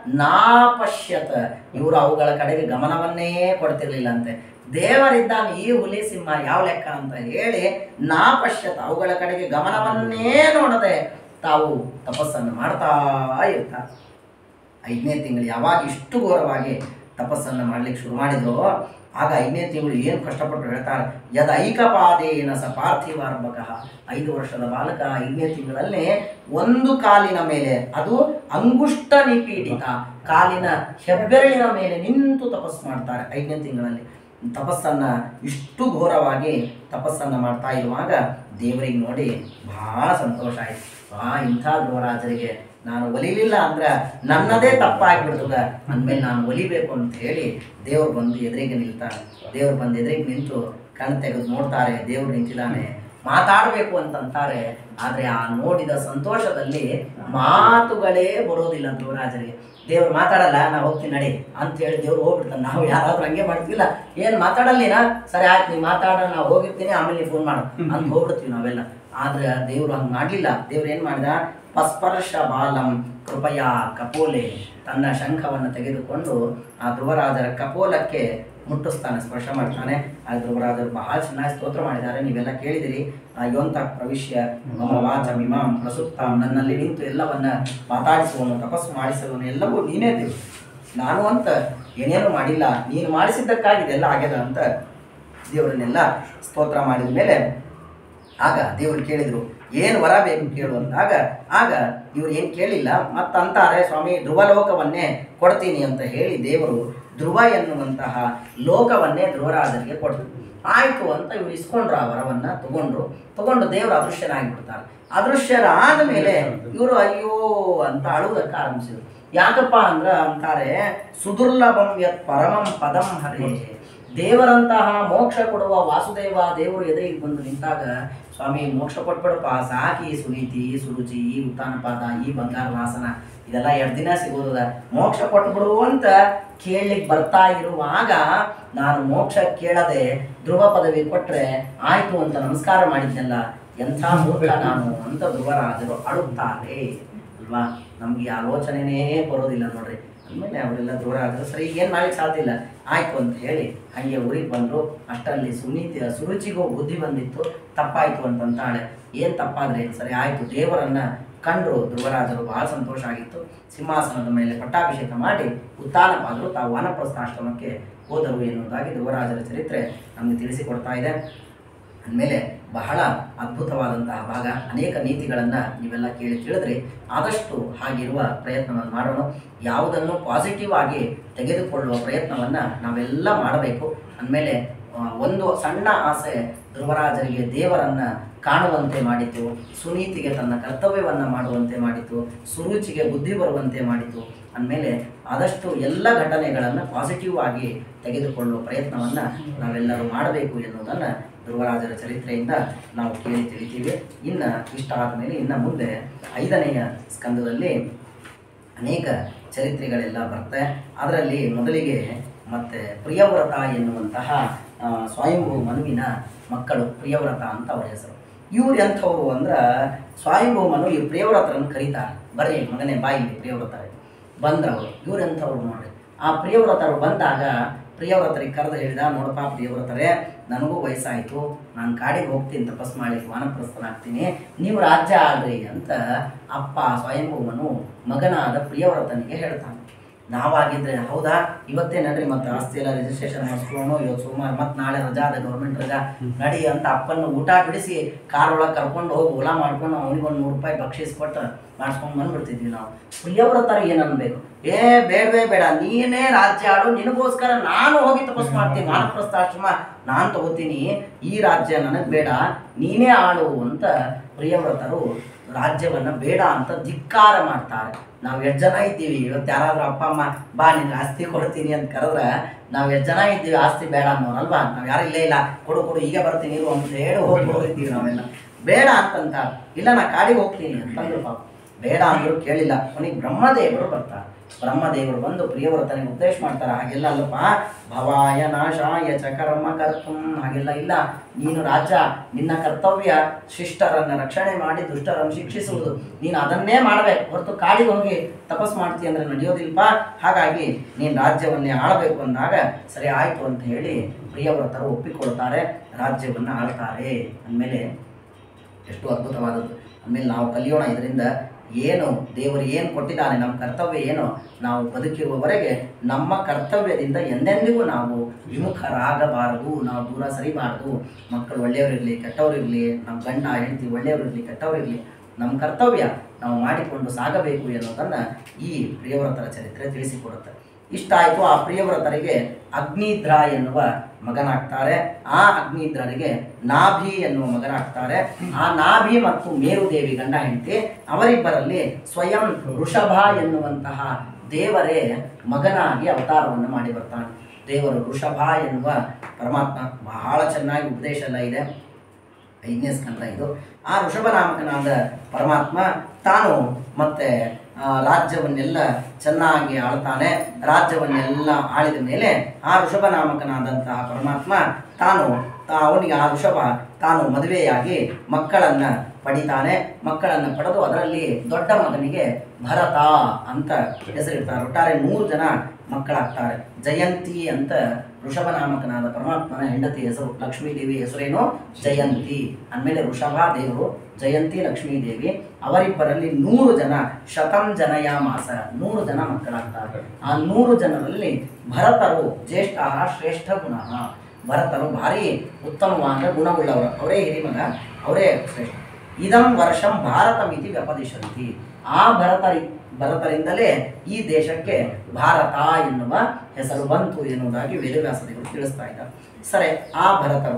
ನಾಪಶ್ಯತ, ಇವರು ಅವುಗಳ ಕಡೆಗೆ ಗಮನವನ್ನೇ ಕೊಡ್ತಿರ್ಲಿಲ್ಲ ಅಂತೆ. ದೇವರಿದ್ದಾನೆ, ಈ ಹುಲಿ ಸಿಂಹ ಯಾವ ಲೆಕ್ಕ ಅಂತ ಹೇಳಿ ನಾಪಶ್ಯತ, ಅವುಗಳ ಕಡೆಗೆ ಗಮನವನ್ನೇ ನೋಡದೆ ತಾವು ತಪಸ್ಸನ್ನು ಮಾಡ್ತಾ ಇರ್ತಾರೆ. 5ನೇ ತಿಂಗಳು ಯಾವಾಗ ಇಷ್ಟು ಘೋರವಾಗಿ ತಪಸ್ಸನ್ನು ಮಾಡ್ಲಿಕ್ಕೆ ಶುರು ಮಾಡಿದ್ರು, ಆಗ 5ನೇ ತಿಂಗಳು ಏನು ಕಷ್ಟಪಟ್ಟು ಹೇಳ್ತಾರೆ, ಯದ ಐಕಪಾದೇನ ಸ ಪಾರ್ಥಿವಾರ್ಭಕಃ, 5 ವರ್ಷದ ಬಾಲಕ 5ನೇ ತಿಂಗಳಲ್ಲಿ ಒಂದು ಕಾಲಿನ ಮೇಲೆ, ಅದು ಅಂಗುಷ್ಟ ನಿಪೀಡಿತ, ಕಾಲಿನ ಹೆಬ್ಬೆರಳಿನ ಮೇಲೆ ನಿಂತು ತಪಸ್ಸು ಮಾಡ್ತಾರೆ. 5ನೇ ತಿಂಗಳಲ್ಲಿ ತಪಸ್ಸನ್ನು ಇಷ್ಟು ಘೋರವಾಗಿ ತಪಸ್ಸನ್ನು ಮಾಡ್ತಾ ಇರುವಾಗ ದೇವರಿಗೆ ನೋಡಿ ಬಹಳ ಸಂತೋಷ ಆಯಿತು. ಇಂಥ ಧ್ರುವರಾಜರಿಗೆ ನಾನು ಒಲಿಲಿಲ್ಲ ಅಂದ್ರೆ ನನ್ನದೇ ತಪ್ಪಾಗಿಬಿಡ್ತದ, ಅಂದಮೇಲೆ ನಾನು ಒಲಿಬೇಕು ಅಂತ ಹೇಳಿ ದೇವ್ರು ಬಂದು ಎದುರಿಗೆ ನಿಲ್ತಾರೆ. ದೇವ್ರು ಬಂದು ಎದುರಿಗೆ ನಿಂತು ಕಣ್ಣು ತೆಗೆದು ನೋಡ್ತಾರೆ, ದೇವ್ರು ನಿಂತಿದ್ದಾನೆ, ಮಾತಾಡಬೇಕು ಅಂತಂತಾರೆ. ಆದರೆ ಆ ನೋಡಿದ ಸಂತೋಷದಲ್ಲಿ ಮಾತುಗಳೇ ಬರೋದಿಲ್ಲ ಧ್ರುವರಾಜರಿಗೆ. ದೇವ್ರು ಮಾತಾಡಲ್ಲ, ನಾ ಹೋಗ್ತೀನಿ ನಡಿ ಅಂತ ಹೇಳಿ ದೇವ್ರು ಹೋಗ್ಬಿಡ್ತಾನೆ. ನಾವು ಯಾರಾದ್ರೂ ಹಂಗೆ ಮಾಡ್ತಿಲ್ಲ, ಏನು ಮಾತಾಡಲ್ಲಿನ, ಸರಿ ಆಯ್ತು ನೀ ಮಾತಾಡ, ನಾವು ಹೋಗಿರ್ತೀನಿ ಆಮೇಲೆ ನೀವು ಫೋನ್ ಮಾಡು ಅಂತ ಹೋಗ್ಬಿಡ್ತೀವಿ ನಾವೆಲ್ಲ. ಆದ್ರೆ ದೇವ್ರು ಹಂಗೆ ಮಾಡಲಿಲ್ಲ. ದೇವ್ರು ಏನು ಮಾಡಿದ, ಪಸ್ಪರ್ಶ ಬಾಲಂ ಕೃಪಯ ಕಪೋಲೆ, ತನ್ನ ಶಂಖವನ್ನು ತೆಗೆದುಕೊಂಡು ಆ ಧ್ರುವರಾಜರ ಕಪೋಲಕ್ಕೆ ಮುಟ್ಟಿಸ್ತಾನೆ, ಸ್ಪರ್ಶ ಮಾಡ್ತಾನೆ. ಆ ಧ್ರುವರಾಜರು ಬಹಳ ಚೆನ್ನಾಗಿ ಸ್ತೋತ್ರ ಮಾಡಿದ್ದಾರೆ, ನೀವೆಲ್ಲ ಕೇಳಿದಿರಿ. ಯೋಂತ ಪ್ರವಿಶ್ಯ ಮಮ ವಾಚ ಮಿಮಾಂ ಪ್ರಸುಪ್ತಾಂ, ನನ್ನಲ್ಲಿ ನಿಂತು ಎಲ್ಲವನ್ನ ಮಾತಾಡಿಸುವನು, ತಪಸ್ಸು ಮಾಡಿಸುವನು, ಎಲ್ಲವೂ ನೀನೇ ದೇವರು, ನಾನು ಅಂತ ಏನೇನು ಮಾಡಿಲ್ಲ, ನೀನು ಮಾಡಿಸಿದ್ದಕ್ಕಾಗಿ ಇದೆಲ್ಲ ಆಗ್ಯದ ಅಂತ ದೇವರನ್ನೆಲ್ಲ ಸ್ತೋತ್ರ ಮಾಡಿದ ಮೇಲೆ ಆಗ ದೇವರು ಕೇಳಿದರು, ಏನು ವರ ಬೇಕು ಕೇಳು ಅಂದಾಗ ಆಗ ಇವ್ರು ಏನು ಕೇಳಿಲ್ಲ, ಮತ್ತಂತಾರೆ ಸ್ವಾಮಿ ಧ್ರುವಲೋಕವನ್ನೇ ಕೊಡ್ತೀನಿ ಅಂತ ಹೇಳಿ ದೇವರು ಧ್ರುವ ಎನ್ನುವಂತಹ ಲೋಕವನ್ನೇ ಧ್ರುವರಾಜರಿಗೆ ಕೊಡ್ತಾರೆ. ಆಯಿತು ಅಂತ ಇವ್ರು ಇಸ್ಕೊಂಡ್ರು, ಆ ವರವನ್ನು ತಗೊಂಡು ದೇವರು ಅದೃಶ್ಯನಾಗಿಬಿಡ್ತಾರೆ. ಅದೃಶ್ಯರಾದ ಮೇಲೆ ಇವರು ಅಯ್ಯೋ ಅಂತ ಅಳುವುದಕ್ಕೆ ಆರಂಭಿಸಿದ್ರು. ಯಾಕಪ್ಪ ಅಂದ್ರೆ ಅಂತಾರೆ, ಸುದುರ್ಲಭಂ ಯತ್ ಪರಮಂ ಪದಂ ಹರೇ, ದೇವರಂತಹ ಮೋಕ್ಷ ಕೊಡುವ ವಾಸುದೇವ ದೇವರು ಎದುರಿಗೆ ಬಂದು ನಿಂತಾಗ, ಸ್ವಾಮಿ ಮೋಕ್ಷ ಕೊಟ್ಬಿಡಪ್ಪ, ಸಾಕಿ ಸುನೀತಿ, ಸುರುಚಿ, ಈ ಉತ್ತಾನಪಾದ, ಈ ಬಂಗಾರ ವಾಸನ ಇದೆಲ್ಲ 2 ದಿನ ಸಿಗೋದ, ಮೋಕ್ಷ ಕೊಟ್ಬಿಡು ಅಂತ ಕೇಳಲಿಕ್ಕೆ ಬರ್ತಾ ಇರುವಾಗ ನಾನು ಮೋಕ್ಷ ಕೇಳದೆ ಧ್ರುವ ಪದವಿ ಕೊಟ್ಟರೆ ಆಯಿತು ಅಂತ ನಮಸ್ಕಾರ ಮಾಡಿದ್ನಲ್ಲ, ಎಂಥ ಮೂರ್ಖ ನಾನು ಅಂತ ಧ್ರುವರಾಜರು ಅಳುತ್ತಾರೆ ಅಲ್ವಾ. ನಮಗೆ ಆಲೋಚನೆನೇ ಬರೋದಿಲ್ಲ ನೋಡ್ರಿ. ಅಂದಮೇಲೆ ಅವರೆಲ್ಲ ದೂರ ಆದರು. ಸರಿ ಏನು ಮಾಡ್ಲಿಕ್ಕೆ ಸಾಧ್ಯ ಇಲ್ಲ, ಆಯಿತು ಅಂತ ಹೇಳಿ ಹಾಗೆ ಊರಿಗೆ ಬಂದರು. ಅಷ್ಟರಲ್ಲಿ ಸುರುಚಿಗೂ ಬುದ್ಧಿ ಬಂದಿತ್ತು, ತಪ್ಪಾಯಿತು ಅಂತಂತಾಳೆ. ಏನು ತಪ್ಪಾದರೆ ಏನು, ಸರಿ ಆಯಿತು, ದೇವರನ್ನು ಕಂಡರು ಧ್ರುವರಾಜರು. ಬಹಳ ಸಂತೋಷ ಆಗಿತ್ತು. ಸಿಂಹಾಸನದ ಮೇಲೆ ಪಟ್ಟಾಭಿಷೇಕ ಮಾಡಿ ಉತ್ಥಾನವಾದರು. ತಾವು ವಾನಪ್ರಸ್ಥಾಶ್ರಮಕ್ಕೆ ಹೋದರು ಎನ್ನುವುದಾಗಿ ಧ್ರುವರಾಜರ ಚರಿತ್ರೆ ನಮಗೆ ತಿಳಿಸಿಕೊಡ್ತಾ ಇದೆ. ಅಂದಮೇಲೆ ಬಹಳ ಅದ್ಭುತವಾದಂತಹ ಭಾಗ. ಅನೇಕ ನೀತಿಗಳನ್ನು ನೀವೆಲ್ಲ ಕೇಳಿ ತಿಳಿದ್ರಿ. ಆದಷ್ಟು ಹಾಗಿರುವ ಪ್ರಯತ್ನವನ್ನು ಮಾಡೋಣ. ಯಾವುದನ್ನು ಪಾಸಿಟಿವ್ ಆಗಿ ತೆಗೆದುಕೊಳ್ಳುವ ಪ್ರಯತ್ನವನ್ನು ನಾವೆಲ್ಲ ಮಾಡಬೇಕು. ಅಂದಮೇಲೆ ಒಂದು ಸಣ್ಣ ಆಸೆ ಧ್ರುವರಾಜರಿಗೆ ದೇವರನ್ನು ಕಾಣುವಂತೆ ಮಾಡಿತು, ಸುನೀತಿಗೆ ತನ್ನ ಕರ್ತವ್ಯವನ್ನು ಮಾಡುವಂತೆ ಮಾಡಿತು, ಸುರುಚಿಗೆ ಬುದ್ಧಿ ಬರುವಂತೆ ಮಾಡಿತು. ಅಂದಮೇಲೆ ಆದಷ್ಟು ಎಲ್ಲ ಘಟನೆಗಳನ್ನು ಪಾಸಿಟಿವ್ ಆಗಿ ತೆಗೆದುಕೊಳ್ಳುವ ಪ್ರಯತ್ನವನ್ನು ನಾವೆಲ್ಲರೂ ಮಾಡಬೇಕು ಎನ್ನುವುದನ್ನು ಧ್ರುವರಾಜರ ಚರಿತ್ರೆಯಿಂದ ನಾವು ಕೇಳಿ ತಿಳಿತೀವಿ. ಇನ್ನು ಇಷ್ಟ ಆದಮೇಲೆ ಇನ್ನು ಮುಂದೆ 5ನೆಯ ಸ್ಕಂದದಲ್ಲಿ ಅನೇಕ ಚರಿತ್ರೆಗಳೆಲ್ಲ ಬರ್ತವೆ. ಅದರಲ್ಲಿ ಮೊದಲಿಗೆ ಮತ್ತೆ ಪ್ರಿಯವ್ರತ ಎನ್ನುವಂತಹ ಸ್ವಯಂಭೂ ಮನುವಿನ ಮಕ್ಕಳು, ಪ್ರಿಯವ್ರತ ಅಂತ ಅವರ ಹೆಸರು. ಇವ್ರು ಎಂಥವ್ರು ಅಂದ್ರೆ, ಸ್ವಯಂಭೂ ಮನು ಈ ಪ್ರಿಯವ್ರತರನ್ನು ಕರೀತಾರೆ. ಬರ್ರಿ ಮಗನೇ ಬಾಯಿಲಿ ಪ್ರಿಯವ್ರತರೇ ಬಂದವರು. ಇವ್ರು ಎಂಥವ್ರು ನೋಡ್ರಿ. ಆ ಪ್ರಿಯವ್ರತರು ಬಂದಾಗ ಪ್ರಿಯವ್ರತರಿಗೆ ಕರೆದು ಹೇಳಿದ, ನೋಡಪ್ಪ ಪ್ರಿಯವ್ರತರೇ, ನನಗೂ ವಯಸ್ಸಾಯಿತು, ನಾನು ಕಾಡಿಗೆ ಹೋಗ್ತೀನಿ, ತಪಸ್ ಮಾಡಿ ವಾನಪ್ರಸ್ಥನಾಗ್ತೀನಿ, ನೀವು ರಾಜ್ಯ ಆಳ್ರಿ ಅಂತ ಅಪ್ಪ ಸ್ವಯಂಭೂಮನು ಮಗನಾದ ಪ್ರಿಯವ್ರತನಿಗೆ ಹೇಳ್ತಾನೆ. ನಾವಾಗಿದ್ದರೆ ಹೌದಾ ಇವತ್ತೇ ನಡ್ರಿ, ಮತ್ತು ಆಸ್ತಿ ಎಲ್ಲ ರಿಜಿಸ್ಟ್ರೇಷನ್ ಮಾಡಿಸ್ಕೊಳ್ಳೋಣ, ಇವತ್ತು ಸೋಮವಾರ ಮತ್ತು ನಾಳೆ ರಜಾ ಅದ, ಗೌರ್ಮೆಂಟ್ ರಜಾ ನಡಿ ಅಂತ ಅಪ್ಪನ ಊಟ ಬಿಡಿಸಿ ಕಾರೊಳಗೆ ಕರ್ಕೊಂಡು ಹೋಗಿ ಓಲಾ ಮಾಡ್ಕೊಂಡು ಅವನಿಗೊಂದು 100 ರೂಪಾಯಿ ಬಕ್ಷೀಸ್ ಕೊಟ್ಟು ಮಾಡಿಸ್ಕೊಂಡು ಬಂದ್ಬಿಡ್ತಿದ್ವಿ ನಾವು. ಪ್ರಿಯವ್ರತರ ಏನು ಅನ್ಬೇಕು, ಬೇಡವೇ ಬೇಡ, ನೀನೇ ರಾಜ್ಯ ಆಡು, ನಿನಗೋಸ್ಕರ ನಾನು ಹೋಗಿ ತಪಸ್ ಮಾಡ್ತೀನಿ, ವಾನಪ್ರಸ್ಥಾಶ್ರಮ ನಾನು ತಗೋತೀನಿ, ಈ ರಾಜ್ಯ ನನಗೆ ಬೇಡ, ನೀನೇ ಆಳು ಅಂತ ಪ್ರಿಯವ್ರತರು ರಾಜ್ಯವನ್ನು ಬೇಡ ಅಂತ ಧಿಕ್ಕಾರ ಮಾಡ್ತಾರೆ. ನಾವು ಎಷ್ಟು ಜನ ಇದ್ದೀವಿ ಇವತ್ತು? ಯಾರಾದರೂ ಅಪ್ಪ ಅಮ್ಮ ಬಾ ನಿನ್ಗೆ ಆಸ್ತಿ ಕೊಡ್ತೀನಿ ಅಂತ ಕರೆದ್ರೆ ನಾವು ಎಷ್ಟು ಜನ ಇದ್ದೀವಿ ಆಸ್ತಿ ಬೇಡ ಅನ್ನೋರಲ್ವಾ? ನಾವು ಯಾರು ಇಲ್ಲೇ ಇಲ್ಲ, ಕೊಡು ಈಗ ಬರ್ತೀನಿ ಇರು ಅಂತ ಹೇಳಿ ಹೋಗಿದ್ದೀವಿ ನಾವೆಲ್ಲ. ಬೇಡ ಅಂತಂತ, ಇಲ್ಲ ನಾ ಕಾಡಿಗೆ ಹೋಗ್ತೀನಿ ಅಂತಂದ್ರು. ಪಾಪ ಬೇಡ ಅಂದರು, ಕೇಳಿಲ್ಲ. ಅವನಿಗೆ ಬ್ರಹ್ಮದೇವರು ಬರ್ತಾರೆ. ಬ್ರಹ್ಮದೇವರು ಬಂದು ಪ್ರಿಯವ್ರತನಿಗೆ ಉಪದೇಶ ಮಾಡ್ತಾರೆ. ಹಾಗೆಲ್ಲ ಅಲ್ಲಪ್ಪ, ಭವಾಯ ನಾಶಾಯ ಚ ಕರ್ಮ ಕರ್ತುಂ, ಹಾಗೆಲ್ಲ ಇಲ್ಲ. ನೀನು ರಾಜ, ನಿನ್ನ ಕರ್ತವ್ಯ ಶಿಷ್ಟರನ್ನು ರಕ್ಷಣೆ ಮಾಡಿ ದುಷ್ಟರನ್ನು ಶಿಕ್ಷಿಸುವುದು, ನೀನು ಅದನ್ನೇ ಮಾಡಬೇಕು ಹೊರತು ಕಾಡಿಗೆ ಹೋಗಿ ತಪಸ್ ಮಾಡ್ತೀಯ ಅಂದರೆ ನಡೆಯೋದಿಲ್ಪ. ಹಾಗಾಗಿ ನೀನು ರಾಜ್ಯವನ್ನೇ ಆಳಬೇಕು ಅಂದಾಗ ಸರಿ ಆಯಿತು ಅಂತ ಹೇಳಿ ಪ್ರಿಯವ್ರತರು ಒಪ್ಪಿಕೊಳ್ತಾರೆ, ರಾಜ್ಯವನ್ನು ಆಳ್ತಾರೆ. ಅಂದಮೇಲೆ ಎಷ್ಟು ಅದ್ಭುತವಾದದ್ದು. ಅಂದಮೇಲೆ ನಾವು ಕಲಿಯೋಣ ಇದರಿಂದ ಏನು ದೇವರು ಏನು ಕೊಟ್ಟಿದ್ದಾನೆ, ನಮ್ಮ ಕರ್ತವ್ಯ ಏನು, ನಾವು ಬದುಕಿರುವವರೆಗೆ ನಮ್ಮ ಕರ್ತವ್ಯದಿಂದ ಎಂದೆಂದಿಗೂ ನಾವು ವಿಮುಖರಾಗಬಾರದು, ನಾವು ದೂರ ಸರಿಬಾರದು. ಮಕ್ಕಳು ಒಳ್ಳೆಯವರಿರಲಿ ಕೆಟ್ಟವರಿರಲಿ, ನಮ್ಮ ಗಂಡ ಹೆಂಡತಿ ಒಳ್ಳೆಯವರಿರಲಿ ಕೆಟ್ಟವರಿರಲಿ, ನಮ್ಮ ಕರ್ತವ್ಯ ನಾವು ಮಾಡಿಕೊಂಡು ಸಾಗಬೇಕು ಎನ್ನುವುದನ್ನು ಈ ಪ್ರಿಯವ್ರತರ ಚರಿತ್ರೆ ತಿಳಿಸಿಕೊಡುತ್ತೆ. ಇಷ್ಟ ಆಯಿತು. ಆ ಪ್ರಿಯವ್ರತರಿಗೆ ಅಗ್ನಿಧ್ರ ಎನ್ನುವ ಮಗನಾಗ್ತಾರೆ. ಆ ಅಗ್ನಿಧ್ರರಿಗೆ ನಾಭಿ ಎನ್ನುವ ಮಗನಾಗ್ತಾರೆ. ಆ ನಾಭಿ ಮತ್ತು ಮೇರುದೇವಿ ಗಂಡ ಹೆಂಡತಿ, ಅವರಿಬ್ಬರಲ್ಲಿ ಸ್ವಯಂ ವೃಷಭ ಎನ್ನುವಂತಹ ದೇವರೇ ಮಗನಾಗಿ ಅವತಾರವನ್ನು ಮಾಡಿ ಬರ್ತಾನೆ. ದೇವರು ವೃಷಭ ಎನ್ನುವ ಪರಮಾತ್ಮ. ಬಹಳ ಚೆನ್ನಾಗಿ ಉಪದೇಶ ಎಲ್ಲ ಇದೆ. 5ನೇ ಸ್ಕಂದ ಇದು. ಆ ವೃಷಭನಾಮಕನಾದ ಪರಮಾತ್ಮ ತಾನು ಮತ್ತೆ ರಾಜ್ಯವನ್ನೆಲ್ಲ ಚೆನ್ನಾಗಿ ಆಳ್ತಾನೆ. ರಾಜ್ಯವನ್ನೆಲ್ಲ ಆಳಿದ ಮೇಲೆ ಆ ವೃಷಭನಾಮಕನಾದಂತಹ ಪರಮಾತ್ಮ ಅವನಿಗೆ ಆ ವೃಷಭ ತಾನು ಮದುವೆಯಾಗಿ ಮಕ್ಕಳನ್ನು ಪಡಿತಾನೆ. ಮಕ್ಕಳನ್ನು ಪಡೆದು ಅದರಲ್ಲಿ ದೊಡ್ಡ ಮಗನಿಗೆ ಭರತ ಅಂತ ಹೆಸರಿಡ್ತಾರೆ. ಒಟ್ಟಾರೆ 100 ಜನ ಮಕ್ಕಳಾಗ್ತಾರೆ. ಜಯಂತಿ ಅಂತ ವೃಷಭನಾಮಕನಾದ ಪರಮಾತ್ಮನ ಹೆಂಡತಿ ಹೆಸರು. ಲಕ್ಷ್ಮೀದೇವಿ ಹೆಸರೇನು? ಜಯಂತಿ. ಅಂದಮೇಲೆ ವೃಷಭ ದೇವರು, ಜಯಂತಿ ಲಕ್ಷ್ಮೀದೇವಿ, ಅವರಿಬ್ಬರಲ್ಲಿ 100 ಜನ, ಶತಂ ಜನಯಾಮಾಸ, 100 ಜನ ಮಕ್ಕಳಾಗ್ತಾರೆ. ಆ 100 ಜನರಲ್ಲಿ ಭರತರು ಜ್ಯೇಷ್ಠ ಶ್ರೇಷ್ಠ ಗುಣ. ಭರತರು ಭಾರಿ ಉತ್ತಮವಾದ ಗುಣವುಳ್ಳವರು. ಅವರೇ ಹಿರಿಮಗ, ಅವರೇ ಶ್ರೇಷ್ಠ. ಇದಂ ವರ್ಷಂ ಭಾರತ ಮಿತಿ ವ್ಯಪದಿಶಂತಿ. ಆ ಭರತರಿಂದಲೇ ಈ ದೇಶಕ್ಕೆ ಭಾರತ ಎನ್ನುವ ಹೆಸರು ಬಂತು ಎನ್ನುವುದಾಗಿ ವೇದವ್ಯಾಸದೇವರು ತಿಳಿಸ್ತಾ ಇದ್ದಾರೆ. ಸರಿ, ಆ ಭರತರು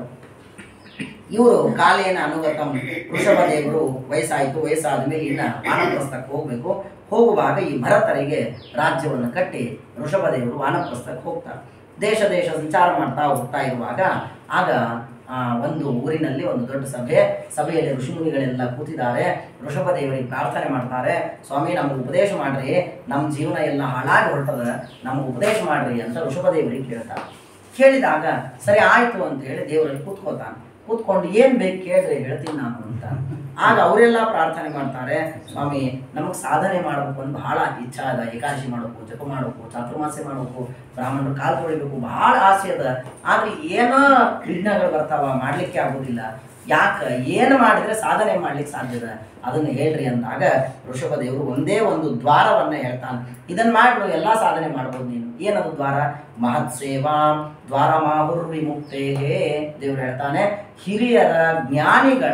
ಇವರು ಕಾಲೇನ ಅನುಗತಂ, ವೃಷಭದೇವರು ವಯಸ್ಸಾಯಿತು. ವಯಸ್ಸಾದ ಮೇಲೆ ಇನ್ನು ವಾನಪ್ರಸ್ಥಕ್ಕೆ ಹೋಗಬೇಕು. ಹೋಗುವಾಗ ಈ ಭರತರಿಗೆ ರಾಜ್ಯವನ್ನು ಕಟ್ಟಿ ವೃಷಭದೇವರು ವಾನಪ್ರಸ್ಥಕ್ಕೆ ಹೋಗ್ತಾರೆ. ದೇಶ ಸಂಚಾರ ಮಾಡ್ತಾ ಹೋಗ್ತಾ ಇರುವಾಗ ಆಗ ಒಂದು ಊರಿನಲ್ಲಿ ಒಂದು ದೊಡ್ಡ ಸಭೆಯಲ್ಲಿ ಋಷಿಮುನಿಗಳೆಲ್ಲ ಕೂತಿದ್ದಾರೆ. ವೃಷಭದೇವರಿಗೆ ಪ್ರಾರ್ಥನೆ ಮಾಡ್ತಾರೆ, ಸ್ವಾಮಿ ನಮಗೆ ಉಪದೇಶ ಮಾಡ್ರಿ, ನಮ್ಮ ಜೀವನ ಎಲ್ಲ ಹಾಳಾಗಿ ಹೊರಟದ, ನಮಗೆ ಉಪದೇಶ ಮಾಡ್ರಿ ಅಂತ ವೃಷಭದೇವರಿಗೆ ಕೇಳ್ತಾರೆ. ಕೇಳಿದಾಗ ಸರಿ ಆಯಿತು ಅಂತ ಹೇಳಿ ದೇವರಲ್ಲಿ ಕೂತ್ಕೊಂಡು ಏನು ಬೇಕು ಕೇಳ್ರಿ ಹೇಳ್ತೀನಿ ನಾನು ಅಂತ. ಆಗ ಅವರೆಲ್ಲ ಪ್ರಾರ್ಥನೆ ಮಾಡ್ತಾರೆ, ಸ್ವಾಮಿ ನಮಗೆ ಸಾಧನೆ ಮಾಡಬೇಕು ಅಂತ ಬಹಳ ಇಚ್ಛೆ ಅದ, ಏಕಾದಶಿ ಮಾಡಬೇಕು, ಜಪ ಮಾಡಬೇಕು, ಚಾತುರ್ಮಾಸ್ಯ ಮಾಡಬೇಕು, ಬ್ರಾಹ್ಮಣರು ಕಾಲು ತೊಳಿಬೇಕು, ಬಹಳ ಆಸೆ ಅದ. ಆದ್ರೆ ಏನೋ ವಿಘ್ನಗಳು ಬರ್ತಾವ, ಮಾಡ್ಲಿಕ್ಕೆ ಆಗೋದಿಲ್ಲ. ಯಾಕೆ ಏನು ಮಾಡಿದ್ರೆ ಸಾಧನೆ ಮಾಡ್ಲಿಕ್ಕೆ ಸಾಧ್ಯದ ಅದನ್ನು ಹೇಳ್ರಿ ಅಂದಾಗ ಋಷಭದೇವರು ಒಂದೇ ಒಂದು ದ್ವಾರವನ್ನ ಹೇಳ್ತಾನೆ. ಇದನ್ನ ಮಾಡ್ಬಿಡು ಎಲ್ಲ ಸಾಧನೆ ಮಾಡ್ಬೋದು ನೀನು. ಏನದು ದ್ವಾರ? ಮಹತ್ ಸೇವಾ ದ್ವಾರ ಮಾಹುರ್ ವಿಮುಕ್ತೇ. ದೇವರು ಹೇಳ್ತಾನೆ, ಹಿರಿಯರ ಜ್ಞಾನಿಗಳ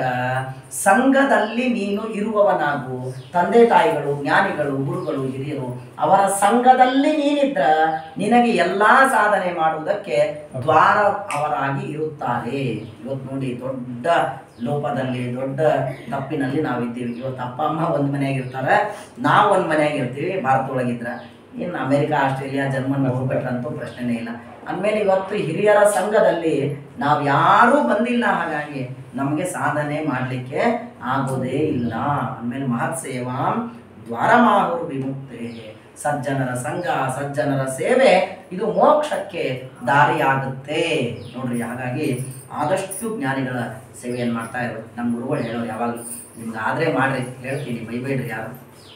ಸಂಘದಲ್ಲಿ ನೀನು ಇರುವವನಾಗು. ತಂದೆ ತಾಯಿಗಳು, ಜ್ಞಾನಿಗಳು, ಗುರುಗಳು, ಹಿರಿಯರು ಅವರ ಸಂಘದಲ್ಲಿ ನೀನಿದ್ರ ನಿನಗೆ ಎಲ್ಲಾ ಸಾಧನೆ ಮಾಡುವುದಕ್ಕೆ ದ್ವಾರ ಅವರಾಗಿ ಇರುತ್ತಾರೆ. ಇವತ್ತು ನೋಡಿ, ದೊಡ್ಡ ಲೋಪದಲ್ಲಿ, ದೊಡ್ಡ ತಪ್ಪಿನಲ್ಲಿ ನಾವಿದ್ದೀವಿ. ಇವತ್ತು ಅಪ್ಪ ಅಮ್ಮ ಒಂದು ಮನೆಯಾಗಿರ್ತಾರೆ, ನಾವು ಒಂದು ಮನೆಯಾಗಿರ್ತೀವಿ. ಭಾರತದೊಳಗಿದ್ರ ಇನ್ನು ಅಮೆರಿಕ, ಆಸ್ಟ್ರೇಲಿಯಾ, ಜರ್ಮನ್ ಹೋಗ್ಬೇಕಂತೂ ಪ್ರಶ್ನೆನೇ ಇಲ್ಲ. ಅಂದಮೇಲೆ ಇವತ್ತು ಹಿರಿಯರ ಸಂಘದಲ್ಲಿ ನಾವು ಯಾರೂ ಬಂದಿಲ್ಲ, ಹಾಗಾಗಿ ನಮಗೆ ಸಾಧನೆ ಮಾಡಲಿಕ್ಕೆ ಆಗೋದೇ ಇಲ್ಲ. ಅಂದಮೇಲೆ ಮಹತ್ ಸೇವಾ ದ್ವಾರಮಾಹುರ್ ವಿಮುಕ್ತೇ. ಸಜ್ಜನರ ಸಂಘ, ಸಜ್ಜನರ ಸೇವೆ ಇದು ಮೋಕ್ಷಕ್ಕೆ ದಾರಿಯಾಗುತ್ತೆ ನೋಡ್ರಿ. ಹಾಗಾಗಿ ಆದಷ್ಟು ಜ್ಞಾನಿಗಳ ಸೇವೆಯನ್ನು ಮಾಡ್ತಾ ಇರೋದು ನಮ್ಮ ಗುರುಗಳು ಹೇಳೋರು ಯಾವಾಗಲೂ. ನಿಮ್ಗೆ ಆದರೆ ಮಾಡ್ರಿ, ಹೇಳ್ತೀನಿ, ಬೈಬೇಡ್ರಿ ಯಾರು.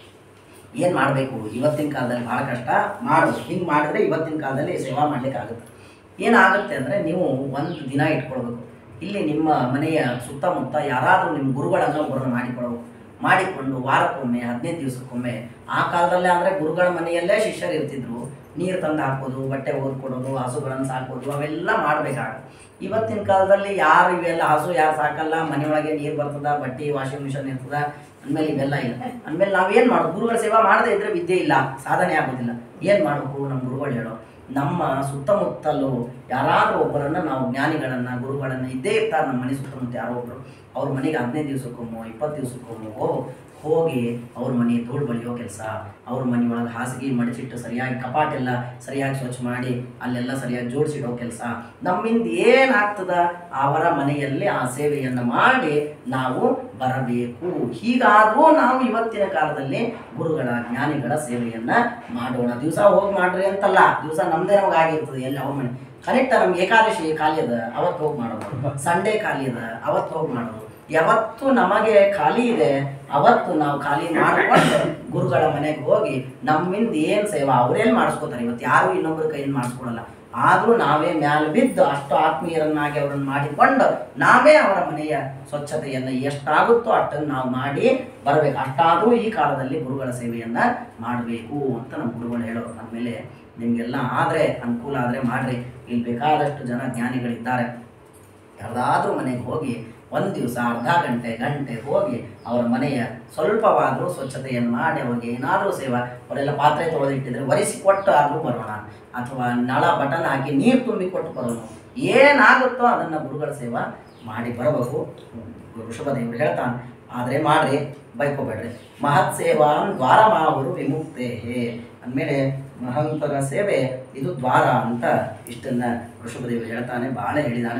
ಏನು ಮಾಡಬೇಕು ಇವತ್ತಿನ ಕಾಲದಲ್ಲಿ ಭಾಳ ಕಷ್ಟ, ಮಾಡು. ಹಿಂಗೆ ಮಾಡಿದ್ರೆ ಇವತ್ತಿನ ಕಾಲದಲ್ಲಿ ಸೇವಾ ಮಾಡ್ಲಿಕ್ಕೆ ಆಗುತ್ತೆ. ಏನಾಗುತ್ತೆ ಅಂದರೆ, ನೀವು ಒಂದು ದಿನ ಇಟ್ಕೊಳ್ಬೇಕು. ಇಲ್ಲಿ ನಿಮ್ಮ ಮನೆಯ ಸುತ್ತಮುತ್ತ ಯಾರಾದರೂ ನಿಮ್ಮ ಗುರುಗಳನ್ನು ಒಬ್ಬರನ್ನು ಮಾಡಿಕೊಂಡು ವಾರಕ್ಕೊಮ್ಮೆ, 15 ದಿವಸಕ್ಕೊಮ್ಮೆ. ಆ ಕಾಲದಲ್ಲೇ ಅಂದರೆ ಗುರುಗಳ ಮನೆಯಲ್ಲೇ ಶಿಷ್ಯರು ಇರ್ತಿದ್ರು. ನೀರು ತಂದು ಹಾಕೋದು, ಬಟ್ಟೆ ಓದ್ಕೊಡೋದು, ಹಸುಗಳನ್ನು ಸಾಕೋದು, ಅವೆಲ್ಲ ಮಾಡಬೇಕಾಗುತ್ತೆ. ಇವತ್ತಿನ ಕಾಲದಲ್ಲಿ ಯಾರು ಇವೆಲ್ಲ, ಹಸು ಯಾರು ಸಾಕಲ್ಲ, ಮನೆಯೊಳಗೆ ನೀರು ಬರ್ತದ, ಬಟ್ಟೆ ವಾಷಿಂಗ್ ಮಿಷನ್ ಇರ್ತದ, ಅಂದಮೇಲೆ ಇವೆಲ್ಲ ಇಲ್ಲ. ಅಂದಮೇಲೆ ನಾವೇನು ಮಾಡೋದು? ಗುರುಗಳ ಸೇವಾ ಮಾಡದೇ ಇದ್ರೆ ವಿದ್ಯೆ ಇಲ್ಲ, ಸಾಧನೆ ಆಗೋದಿಲ್ಲ. ಏನು ಮಾಡಬೇಕು? ನಮ್ಮ ಗುರುಗಳು ಹೇಳೋ, ನಮ್ಮ ಸುತ್ತಮುತ್ತಲು ಯಾರಾದರೂ ಒಬ್ಬರನ್ನು ನಾವು ಜ್ಞಾನಿಗಳನ್ನು, ಗುರುಗಳನ್ನು ಇದ್ದೇ ಇರ್ತಾರೆ ನಮ್ಮ ಮನೆ ಸುತ್ತಮುತ್ತ ಯಾರೋ ಒಬ್ಬರು. ಅವ್ರ ಮನೆಗೆ 15 ದಿವಸಕ್ಕೊಮ್ಮೋ 20 ದಿವಸಕ್ಕೊಮ್ಮೋ ಹೋಗಿ ಅವ್ರ ಮನೆ ಧೂಳು ಬಳಿಯೋ ಕೆಲಸ, ಅವ್ರ ಮನೆಯೊಳಗೆ ಹಾಸಿಗೆ ಮಡಚಿಟ್ಟು ಸರಿಯಾಗಿ ಕಪಾಟೆಲ್ಲ ಸರಿಯಾಗಿ ಸ್ವಚ್ಛ ಮಾಡಿ ಅಲ್ಲೆಲ್ಲ ಸರಿಯಾಗಿ ಜೋಡಿಸಿಡೋ ಕೆಲಸ. ನಮ್ಮಿಂದ ಏನಾಗ್ತದ ಅವರ ಮನೆಯಲ್ಲಿ ಆ ಸೇವೆಯನ್ನು ಮಾಡಿ ನಾವು ಬರಬೇಕು. ಹೀಗಾದರೂ ನಾವು ಇವತ್ತಿನ ಕಾಲದಲ್ಲಿ ಗುರುಗಳ, ಜ್ಞಾನಿಗಳ ಸೇವೆಯನ್ನು ಮಾಡೋಣ. ದಿವಸ ಹೋಗಿ ಮಾಡ್ರಿ ಅಂತಲ್ಲ, ದಿವಸ ನಮ್ಮದೇ ನಮಗೆ ಆಗಿರ್ತದೆ. ಎಲ್ಲಿ ಅವ್ರ ಮನೆ ಕರೆಕ್ಟ, ನಮ್ಗೆ ಏಕಾದಶಿ ಖಾಲಿ ಅದ ಅವತ್ತು ಹೋಗಿ ಮಾಡೋದು, ಸಂಡೇ ಖಾಲಿ ಅದ ಅವತ್ತು ಹೋಗಿ ಮಾಡೋದು. ಯಾವತ್ತು ನಮಗೆ ಖಾಲಿ ಇದೆ ಅವತ್ತು ನಾವು ಖಾಲಿ ಮಾಡಿಕೊಂಡು ಗುರುಗಳ ಮನೆಗೆ ಹೋಗಿ ನಮ್ಮಿಂದ ಏನು ಸೇವಾ ಅವ್ರೇನು ಮಾಡಿಸ್ಕೋತಾರೆ. ಇವತ್ತು ಯಾರು ಇನ್ನೊಬ್ಬರ ಕೈಯಿಂದ ಮಾಡಿಸ್ಕೊಡಲ್ಲ. ಆದರೂ ನಾವೇ ಮ್ಯಾಲೆ ಬಿದ್ದು ಅಷ್ಟು ಆತ್ಮೀಯರನ್ನಾಗಿ ಅವರನ್ನು ಮಾಡಿಕೊಂಡು ನಾವೇ ಅವರ ಮನೆಯ ಸ್ವಚ್ಛತೆಯನ್ನು ಎಷ್ಟಾಗುತ್ತೋ ಅಷ್ಟನ್ನು ನಾವು ಮಾಡಿ ಬರಬೇಕು. ಅಷ್ಟಾದರೂ ಈ ಕಾಲದಲ್ಲಿ ಗುರುಗಳ ಸೇವೆಯನ್ನು ಮಾಡಬೇಕು ಅಂತ ನಮ್ಮ ಗುರುಗಳು ಹೇಳೋರು. ಆಮೇಲೆ ನಿಮಗೆಲ್ಲ ಆದರೆ ಅನುಕೂಲ ಆದರೆ ಮಾಡಿರಿ. ಇಲ್ಲಿ ಬೇಕಾದಷ್ಟು ಜನ ಜ್ಞಾನಿಗಳಿದ್ದಾರೆ. ಯಾರ್ದಾದ್ರೂ ಮನೆಗೆ ಹೋಗಿ ಒಂದು ದಿವಸ ಅರ್ಧ ಗಂಟೆ ಹೋಗಿ ಅವರ ಮನೆಯ ಸ್ವಲ್ಪವಾದರೂ ಸ್ವಚ್ಛತೆಯನ್ನು ಮಾಡಿ ಅವ್ರಿಗೆ ಏನಾದರೂ ಸೇವಾ, ಅವರೆಲ್ಲ ಪಾತ್ರೆ ತೊಳೆದಿಟ್ಟಿದ್ರೆ ಒರೆಸಿ ಕೊಟ್ಟು ಆದರೂ ಬರೋಣ, ಅಥವಾ ನಳ ಬಟನ್ ಹಾಕಿ ನೀರು ತುಂಬಿ ಕೊಟ್ಟು ಬರೋಣ. ಏನಾಗುತ್ತೋ ಅದನ್ನು ಗುರುಗಳ ಸೇವಾ ಮಾಡಿ ಬರಬೇಕು. ಋಷಭದೇವರು ಹೇಳ್ತಾನೆ, ಆದರೆ ಮಾಡ್ರಿ, ಬೈಕೋಬೇಡ್ರಿ. ಮಹತ್ ಸೇವಾ ದ್ವಾರ ಮಾಹುರ್ ವಿಮುಕ್ತೇ. ಅಂದಮೇಲೆ ಮಹಂತರ ಸೇವೆ ಇದು ದ್ವಾರ ಅಂತ ಇಷ್ಟನ್ನು ಋಷಭದೇವರು ಹೇಳ್ತಾನೆ. ಭಾಳ ಹೇಳಿದಾನೆ,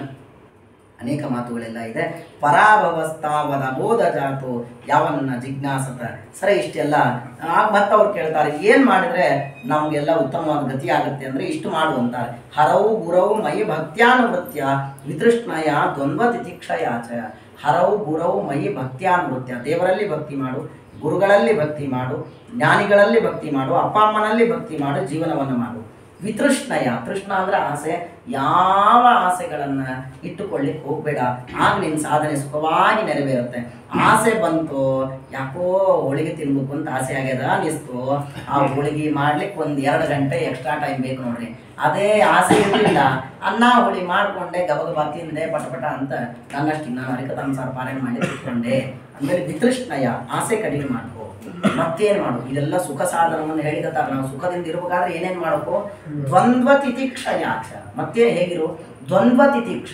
ಅನೇಕ ಮಾತುಗಳೆಲ್ಲ ಇದೆ. ಪರಾಭವಸ್ತಾವದ ಬೋಧ ಜಾತು ಯಾವನ್ನ ಜಿಜ್ಞಾಸತ. ಸರಿ, ಇಷ್ಟೆಲ್ಲ ಮತ್ತೆ ಅವ್ರು ಕೇಳ್ತಾರೆ, ಏನು ಮಾಡಿದ್ರೆ ನಮಗೆಲ್ಲ ಉತ್ತಮವಾದ ಗತಿ ಆಗುತ್ತೆ ಅಂದರೆ ಇಷ್ಟು ಮಾಡು ಅಂತಾರೆ. ಹರವು ಗುರವು ಮಯಿ ಭಕ್ತ್ಯಾನುವೃತ್ಯ ವಿತೃಷ್ಣಯ ದ್ವಂದ್ವ ತಿತಿಕ್ಷಯಾಚ. ಹರವು ಗುರವು ಮಯಿ ಭಕ್ತ್ಯಾನುವೃತ್ಯ. ದೇವರಲ್ಲಿ ಭಕ್ತಿ ಮಾಡು, ಗುರುಗಳಲ್ಲಿ ಭಕ್ತಿ ಮಾಡು, ಜ್ಞಾನಿಗಳಲ್ಲಿ ಭಕ್ತಿ ಮಾಡು, ಅಪ್ಪ ಅಮ್ಮನಲ್ಲಿ ಭಕ್ತಿ ಮಾಡು, ಜೀವನವನ್ನು ಮಾಡು. ವಿತೃಷ್ಣಯ, ತೃಷ್ಣ ಅಂದರೆ ಆಸೆ. ಯಾವ ಆಸೆಗಳನ್ನು ಇಟ್ಟುಕೊಳ್ಳಿಕ್ಕೆ ಹೋಗಬೇಡ, ಆಗ ನಿನ್ನ ಸಾಧನೆ ಸುಖವಾಗಿ ನೆರವೇರುತ್ತೆ. ಆಸೆ ಬಂತು, ಯಾಕೋ ಹೋಳಿಗೆ ತಿನ್ಬೇಕು ಅಂತ ಆಸೆ ಆಗ್ಯದ ಅನಿಸ್ತು, ಆ ಹೋಳಿಗೆ ಮಾಡ್ಲಿಕ್ಕೆ 1-2 ಗಂಟೆ ಎಕ್ಸ್ಟ್ರಾ ಟೈಮ್ ಬೇಕು ನೋಡ್ರಿ. ಅದೇ ಆಸೆ ಇರಲಿಲ್ಲ, ಅನ್ನ ಹುಳಿ ಮಾಡಿಕೊಂಡೆ, ಗಬಗಬ ತಿಂದೆ, ಪಟಪಟ ಅಂತ ನನ್ನಷ್ಟು ನಾನು ಹರಿಕಥಾನುಸಾರ ಪಾರಾಯಣ ಮಾಡಿ ತಿಳ್ಕೊಂಡೆ. ಅಂದರೆ ವಿತೃಷ್ಣಯ, ಆಸೆ ಕಡಿಮೆ ಮಾಡ್ಕೋ. ಮತ್ತೇನು ಮಾಡು? ಇದೆಲ್ಲ ಸುಖ ಸಾಧನವನ್ನು ಹೇಳಿಕತ್ತಾರೆ. ನಾವು ಸುಖದಿಂದ ಇರಬೇಕಾದ್ರೆ ಏನೇನು ಮಾಡಬೇಕು? ದ್ವಂದ್ವ ತಿತಿಕ್ಷಯಾಚ. ಮತ್ತೇನು ಹೇಗಿರು? ದ್ವಂದ್ವ ತಿತಿಕ್ಷ.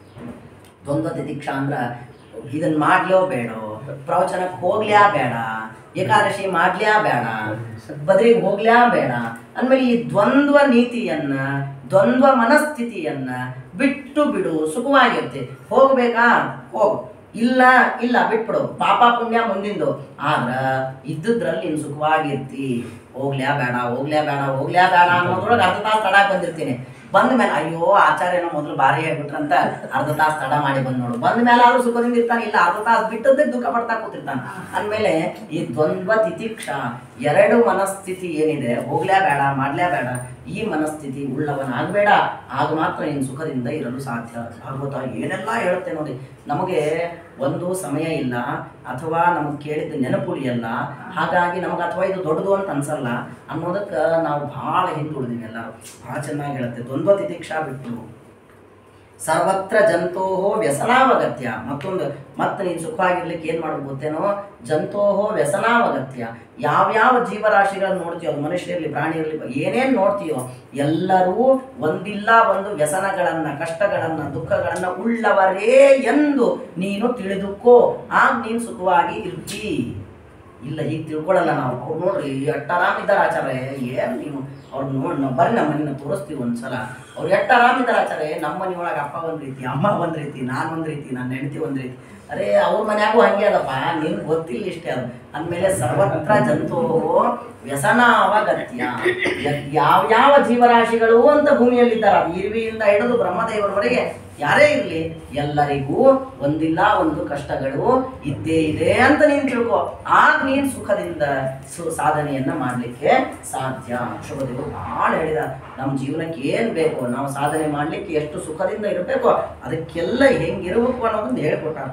ದ್ವಂದ್ವ ತಿತಿಕ್ಷ ಅಂದ್ರೆ ಇದನ್ನು ಮಾಡ್ಲೋ ಬೇಡ, ಪ್ರವಚನಕ್ಕೆ ಹೋಗ್ಲ್ಯಾ ಬೇಡ, ಏಕಾದಶಿ ಮಾಡ್ಲ್ಯಾ ಬೇಡ, ಬದ್ರಿಗೆ ಹೋಗ್ಲ್ಯಾ ಬೇಡ. ಅಂದಮೇಲೆ ಈ ದ್ವಂದ್ವ ನೀತಿಯನ್ನ, ದ್ವಂದ್ವ ಮನಸ್ಥಿತಿಯನ್ನ ಬಿಟ್ಟು ಬಿಡು, ಸುಖವಾಗಿರ್ತಿ. ಹೋಗ್ಬೇಕಾ ಹೋಗು, ಇಲ್ಲ ಇಲ್ಲ ಬಿಟ್ಬಿಡು, ಪಾಪ ಪುಣ್ಯ ಮುಂದಿಂದು. ಆದ್ರೆ ಇದ್ದುದ್ರಲ್ಲಿ ನೀನು ಸುಖವಾಗಿರ್ತಿ. ಹೋಗ್ಲ್ಯಾ ಬೇಡ ಅನ್ನೋದ್ರೊಳಗೆ ಅರ್ಧ ತಾಸು ತಡಾಕ್ ಬಂದಿರ್ತೀನಿ. ಬಂದ ಮೇಲೆ ಅಯ್ಯೋ ಆಚಾರ್ಯನ ಮೊದಲು ಭಾರಿ ಆಗ್ಬಿಟ್ರಂತ ಅರ್ಧ ತಾಸು ತಡ ಮಾಡಿ ಬಂದ್ ನೋಡು, ಬಂದ ಮೇಲೆ ಆದ್ರೂ ಸುಖದಿಂದ ಇರ್ತಾನೆ, ಇಲ್ಲ ಅರ್ಧ ತಾಸು ಬಿಟ್ಟದ್ದೇ ದುಃಖ ಪಡ್ತಾ ಕೂತಿರ್ತಾನೆ. ಅಂದಮೇಲೆ ಈ ದ್ವಂದ್ವ ತಿತಿಕ್ಷ ಎರಡು ಮನಸ್ಥಿತಿ ಏನಿದೆ, ಹೋಗ್ಲೇ ಬೇಡ ಮಾಡ್ಲೇ ಬೇಡ, ಈ ಮನಸ್ಥಿತಿ ಉಳ್ಳವನಾಗಬೇಡ, ಆಗ ಮಾತ್ರ ನೀನು ಸುಖದಿಂದ ಇರಲು ಸಾಧ್ಯ. ಭಾಗವತ ಏನೆಲ್ಲ ಹೇಳುತ್ತೆ ನೋಡಿ. ನಮಗೆ ಒಂದು ಸಮಯ ಇಲ್ಲ, ಅಥವಾ ನಮಗೆ ಕೇಳಿದ ನೆನಪುಳಿಯಲ್ಲ, ಹಾಗಾಗಿ ನಮಗೆ ಅಥವಾ ಇದು ದೊಡ್ಡದು ಅಂತ ಅನ್ಸಲ್ಲ ಅನ್ನೋದಕ್ಕೆ ನಾವು ಭಾಳ ಹಿಂದುಳಿದೀವಿ ಎಲ್ಲರೂ. ಭಾಳ ಚೆನ್ನಾಗಿ ಹೇಳುತ್ತೆ. ದ್ವಂದ್ವ ತಿತಿಕ್ಷಾ ಬಿಟ್ಟು ಸರ್ವತ್ರ ಜಂತೋಹೋ ವ್ಯಸನಾವಗತ್ಯ. ಮತ್ತೆ ನೀನು ಸುಖವಾಗಿರ್ಲಿಕ್ಕೆ ಏನು ಮಾಡೋದು ಗೊತ್ತೇನೋ, ಜಂತೋಹೋ ವ್ಯಸನಾವಗತ್ಯ. ಯಾವ್ಯಾವ ಜೀವರಾಶಿಗಳನ್ನು ನೋಡ್ತೀಯೋ, ಅದು ಮನುಷ್ಯ ಇರಲಿ ಪ್ರಾಣಿ ಇರಲಿ, ಏನೇನು ನೋಡ್ತೀಯೋ ಎಲ್ಲರೂ ಒಂದಿಲ್ಲ ಒಂದು ವ್ಯಸನಗಳನ್ನು, ಕಷ್ಟಗಳನ್ನು, ದುಃಖಗಳನ್ನು ಉಳ್ಳವರೇ ಎಂದು ನೀನು ತಿಳಿದುಕೋ, ಆಗ ನೀನು ಸುಖವಾಗಿ ಇರ್ತೀ. ಇಲ್ಲ ಈಗ ತಿಳ್ಕೊಳ್ಳಲ್ಲ ನಾವು. ಅವ್ರು ನೋಡ್ರಿ ಎಷ್ಟು ಆರಾಮಿದ್ದಾರೆ ಆಚಾರ್ಯ, ಏನು ನೀವು ಅವ್ರು ನೋಡಿ ನಾವು ಬರ್ರಿ ನಮ್ಮ ಮನೆನ ತೋರಿಸ್ತೀವಿ ಒಂದ್ಸಲ. ಅವ್ರು ಎಷ್ಟು ಆರಾಮಿದ್ದಾರೆ ಆಚಾರ್ಯ, ನಮ್ಮ ಮನೆ ಒಳಗೆ ಅಪ್ಪ ಒಂದು ರೀತಿ, ಅಮ್ಮ ಒಂದು ರೀತಿ, ನಾನು ಒಂದು ರೀತಿ, ನನ್ನ ಹೆಂಡತಿ ಒಂದು ರೀತಿ. ಅರೇ ಅವ್ರ ಮನ್ಯಾಗೂ ಹಂಗೆ ಅದಪ್ಪ, ನಿನ್ಗೆ ಗೊತ್ತಿಲ್ಲ ಇಷ್ಟೇ ಅದು. ಅಂದಮೇಲೆ ಸರ್ವತ್ರ ಜಂತೋ ವ್ಯಸನಾವಗತ್ಯ. ಯಾವ್ಯಾವ ಜೀವರಾಶಿಗಳು ಅಂತ ಭೂಮಿಯಲ್ಲಿದ್ದಾರೆ, ಅದು ಇರುವಿಯಿಂದ ಹಿಡಿದು ಬ್ರಹ್ಮದೇವರವರೆಗೆ ಯಾರೇ ಇರಲಿ, ಎಲ್ಲರಿಗೂ ಒಂದಿಲ್ಲ ಒಂದು ಕಷ್ಟಗಳು ಇದ್ದೇ ಇದೆ ಅಂತ ನೀನು ತಿಳ್ಕೊ. ಆಗ ನೀನು ಸುಖದಿಂದ ಸಾಧನೆಯನ್ನ ಮಾಡಲಿಕ್ಕೆ ಸಾಧ್ಯ. ಶುಭದೇವರು ಭಾಳ ಹೇಳಿದ, ನಮ್ಮ ಜೀವನಕ್ಕೆ ಏನು ಬೇಕೋ, ನಾವು ಸಾಧನೆ ಮಾಡಲಿಕ್ಕೆ ಎಷ್ಟು ಸುಖದಿಂದ ಇರಬೇಕೋ ಅದಕ್ಕೆಲ್ಲ ಹೆಂಗಿರಬೇಕು ಅನ್ನೋದನ್ನು ಹೇಳ್ಕೊಟ್ಟಾರ.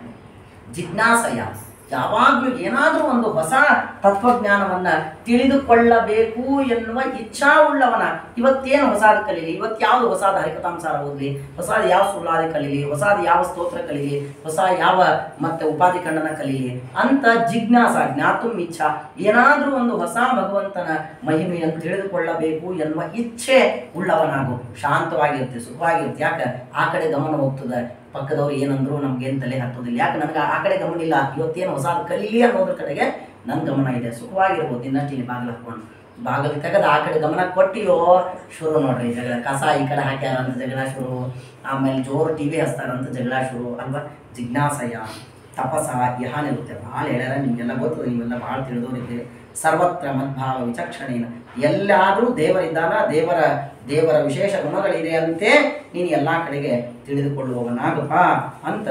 ಜಿಜ್ಞಾಸಯ, ಯಾವಾಗಲೂ ಏನಾದರೂ ಒಂದು ಹೊಸ ತತ್ವಜ್ಞಾನವನ್ನು ತಿಳಿದುಕೊಳ್ಳಬೇಕು ಎನ್ನುವ ಇಚ್ಛಾ ಉಳ್ಳವನ. ಇವತ್ತೇನು ಹೊಸಾದ ಕಲೀಲಿ, ಇವತ್ತು ಯಾವುದು ಹೊಸಾದ ಹರಿಕಥಾಂಸಾರ ಓದಲಿ, ಹೊಸಾದ ಯಾವ ಸುಳ್ಳಾದಿ ಕಲೀಲಿ, ಹೊಸಾದ ಯಾವ ಸ್ತೋತ್ರ ಕಲೀಲಿ, ಹೊಸ ಯಾವ ಮತ್ತೆ ಉಪಾಧಿ ಖಂಡನ ಕಲೀಲಿ ಅಂತ ಜಿಜ್ಞಾಸ, ಜ್ಞಾತುಂ ಇಚ್ಛಾ, ಏನಾದರೂ ಒಂದು ಹೊಸ ಭಗವಂತನ ಮಹಿಮೆಯನ್ನು ತಿಳಿದುಕೊಳ್ಳಬೇಕು ಎನ್ನುವ ಇಚ್ಛೆ ಉಳ್ಳವನಾಗು. ಶಾಂತವಾಗಿರುತ್ತೆ, ಸುಖವಾಗಿರುತ್ತೆ. ಯಾಕೆ ಆ ಕಡೆ ಗಮನ ಹೋಗ್ತದೆ, ಪಕ್ಕದವ್ರು ಏನಂದ್ರು ನಮ್ಗೇನು ತಲೆ ಹತ್ತೋದಿಲ್ಲ. ಯಾಕೆ ನನಗೆ ಆ ಕಡೆ ಗಮನ ಇಲ್ಲ, ಇವತ್ತೇನು ಹೊಸಾದ ಕಲೀಲಿ ಅನ್ನೋದ್ರ ಕಡೆಗೆ ನನ್ನ ಗಮನ ಇದೆ. ಸುಖವಾಗಿರ್ಬೋದು. ಇನ್ನಷ್ಟು ಇಲ್ಲಿ ಬಾಗಿಲು ಹಾಕೊಂಡು ಬಾಗಿಲು ತೆಗೆದು ಆ ಕಡೆ ಗಮನ ಕೊಟ್ಟಿಯೋ ಶುರು ನೋಡ್ರಿ ಜಗಳ. ಕಸ ಈ ಕಡೆ ಹಾಕ್ಯಾರ ಅಂತ ಜಗಳ ಶುರು, ಆಮೇಲೆ ಜೋರು ಟಿ ವಿ ಹಚ್ತಾರಂತ ಜಗಳ ಶುರು ಅಲ್ವಾ. ಜಿಜ್ಞಾಸಯ, ತಪಸ, ಯಹಾನಿರುತ್ತೆ. ಭಾಳ ಹೇಳ್ಯಾರ, ನಿಮಗೆಲ್ಲ ಗೊತ್ತದ, ನೀವೆಲ್ಲ ಭಾಳ ತಿಳಿದವರಿದ್ದೀರಿ. ಸರ್ವತ್ರ ಮದ್ಭಾವ ವಿಚಕ್ಷಣೇನ, ಎಲ್ಲಾದರೂ ದೇವರಿದ್ದಾನ, ದೇವರ ವಿಶೇಷ ಗುಣಗಳಿದೆ ಅಂತೆ ನೀನು ಎಲ್ಲ ಕಡೆಗೆ ತಿಳಿದುಕೊಳ್ಳುವವನಾಗಪ್ಪ ಅಂತ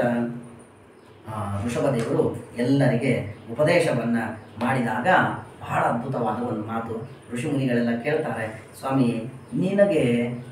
ಋಷಭದೇವರು ಎಲ್ಲರಿಗೆ ಉಪದೇಶವನ್ನು ಮಾಡಿದಾಗ ಬಹಳ ಅದ್ಭುತವಾದ ಒಂದು ಮಾತು. ಋಷಿಮುನಿಗಳೆಲ್ಲ ಕೇಳ್ತಾರೆ, ಸ್ವಾಮಿ ನಿನಗೆ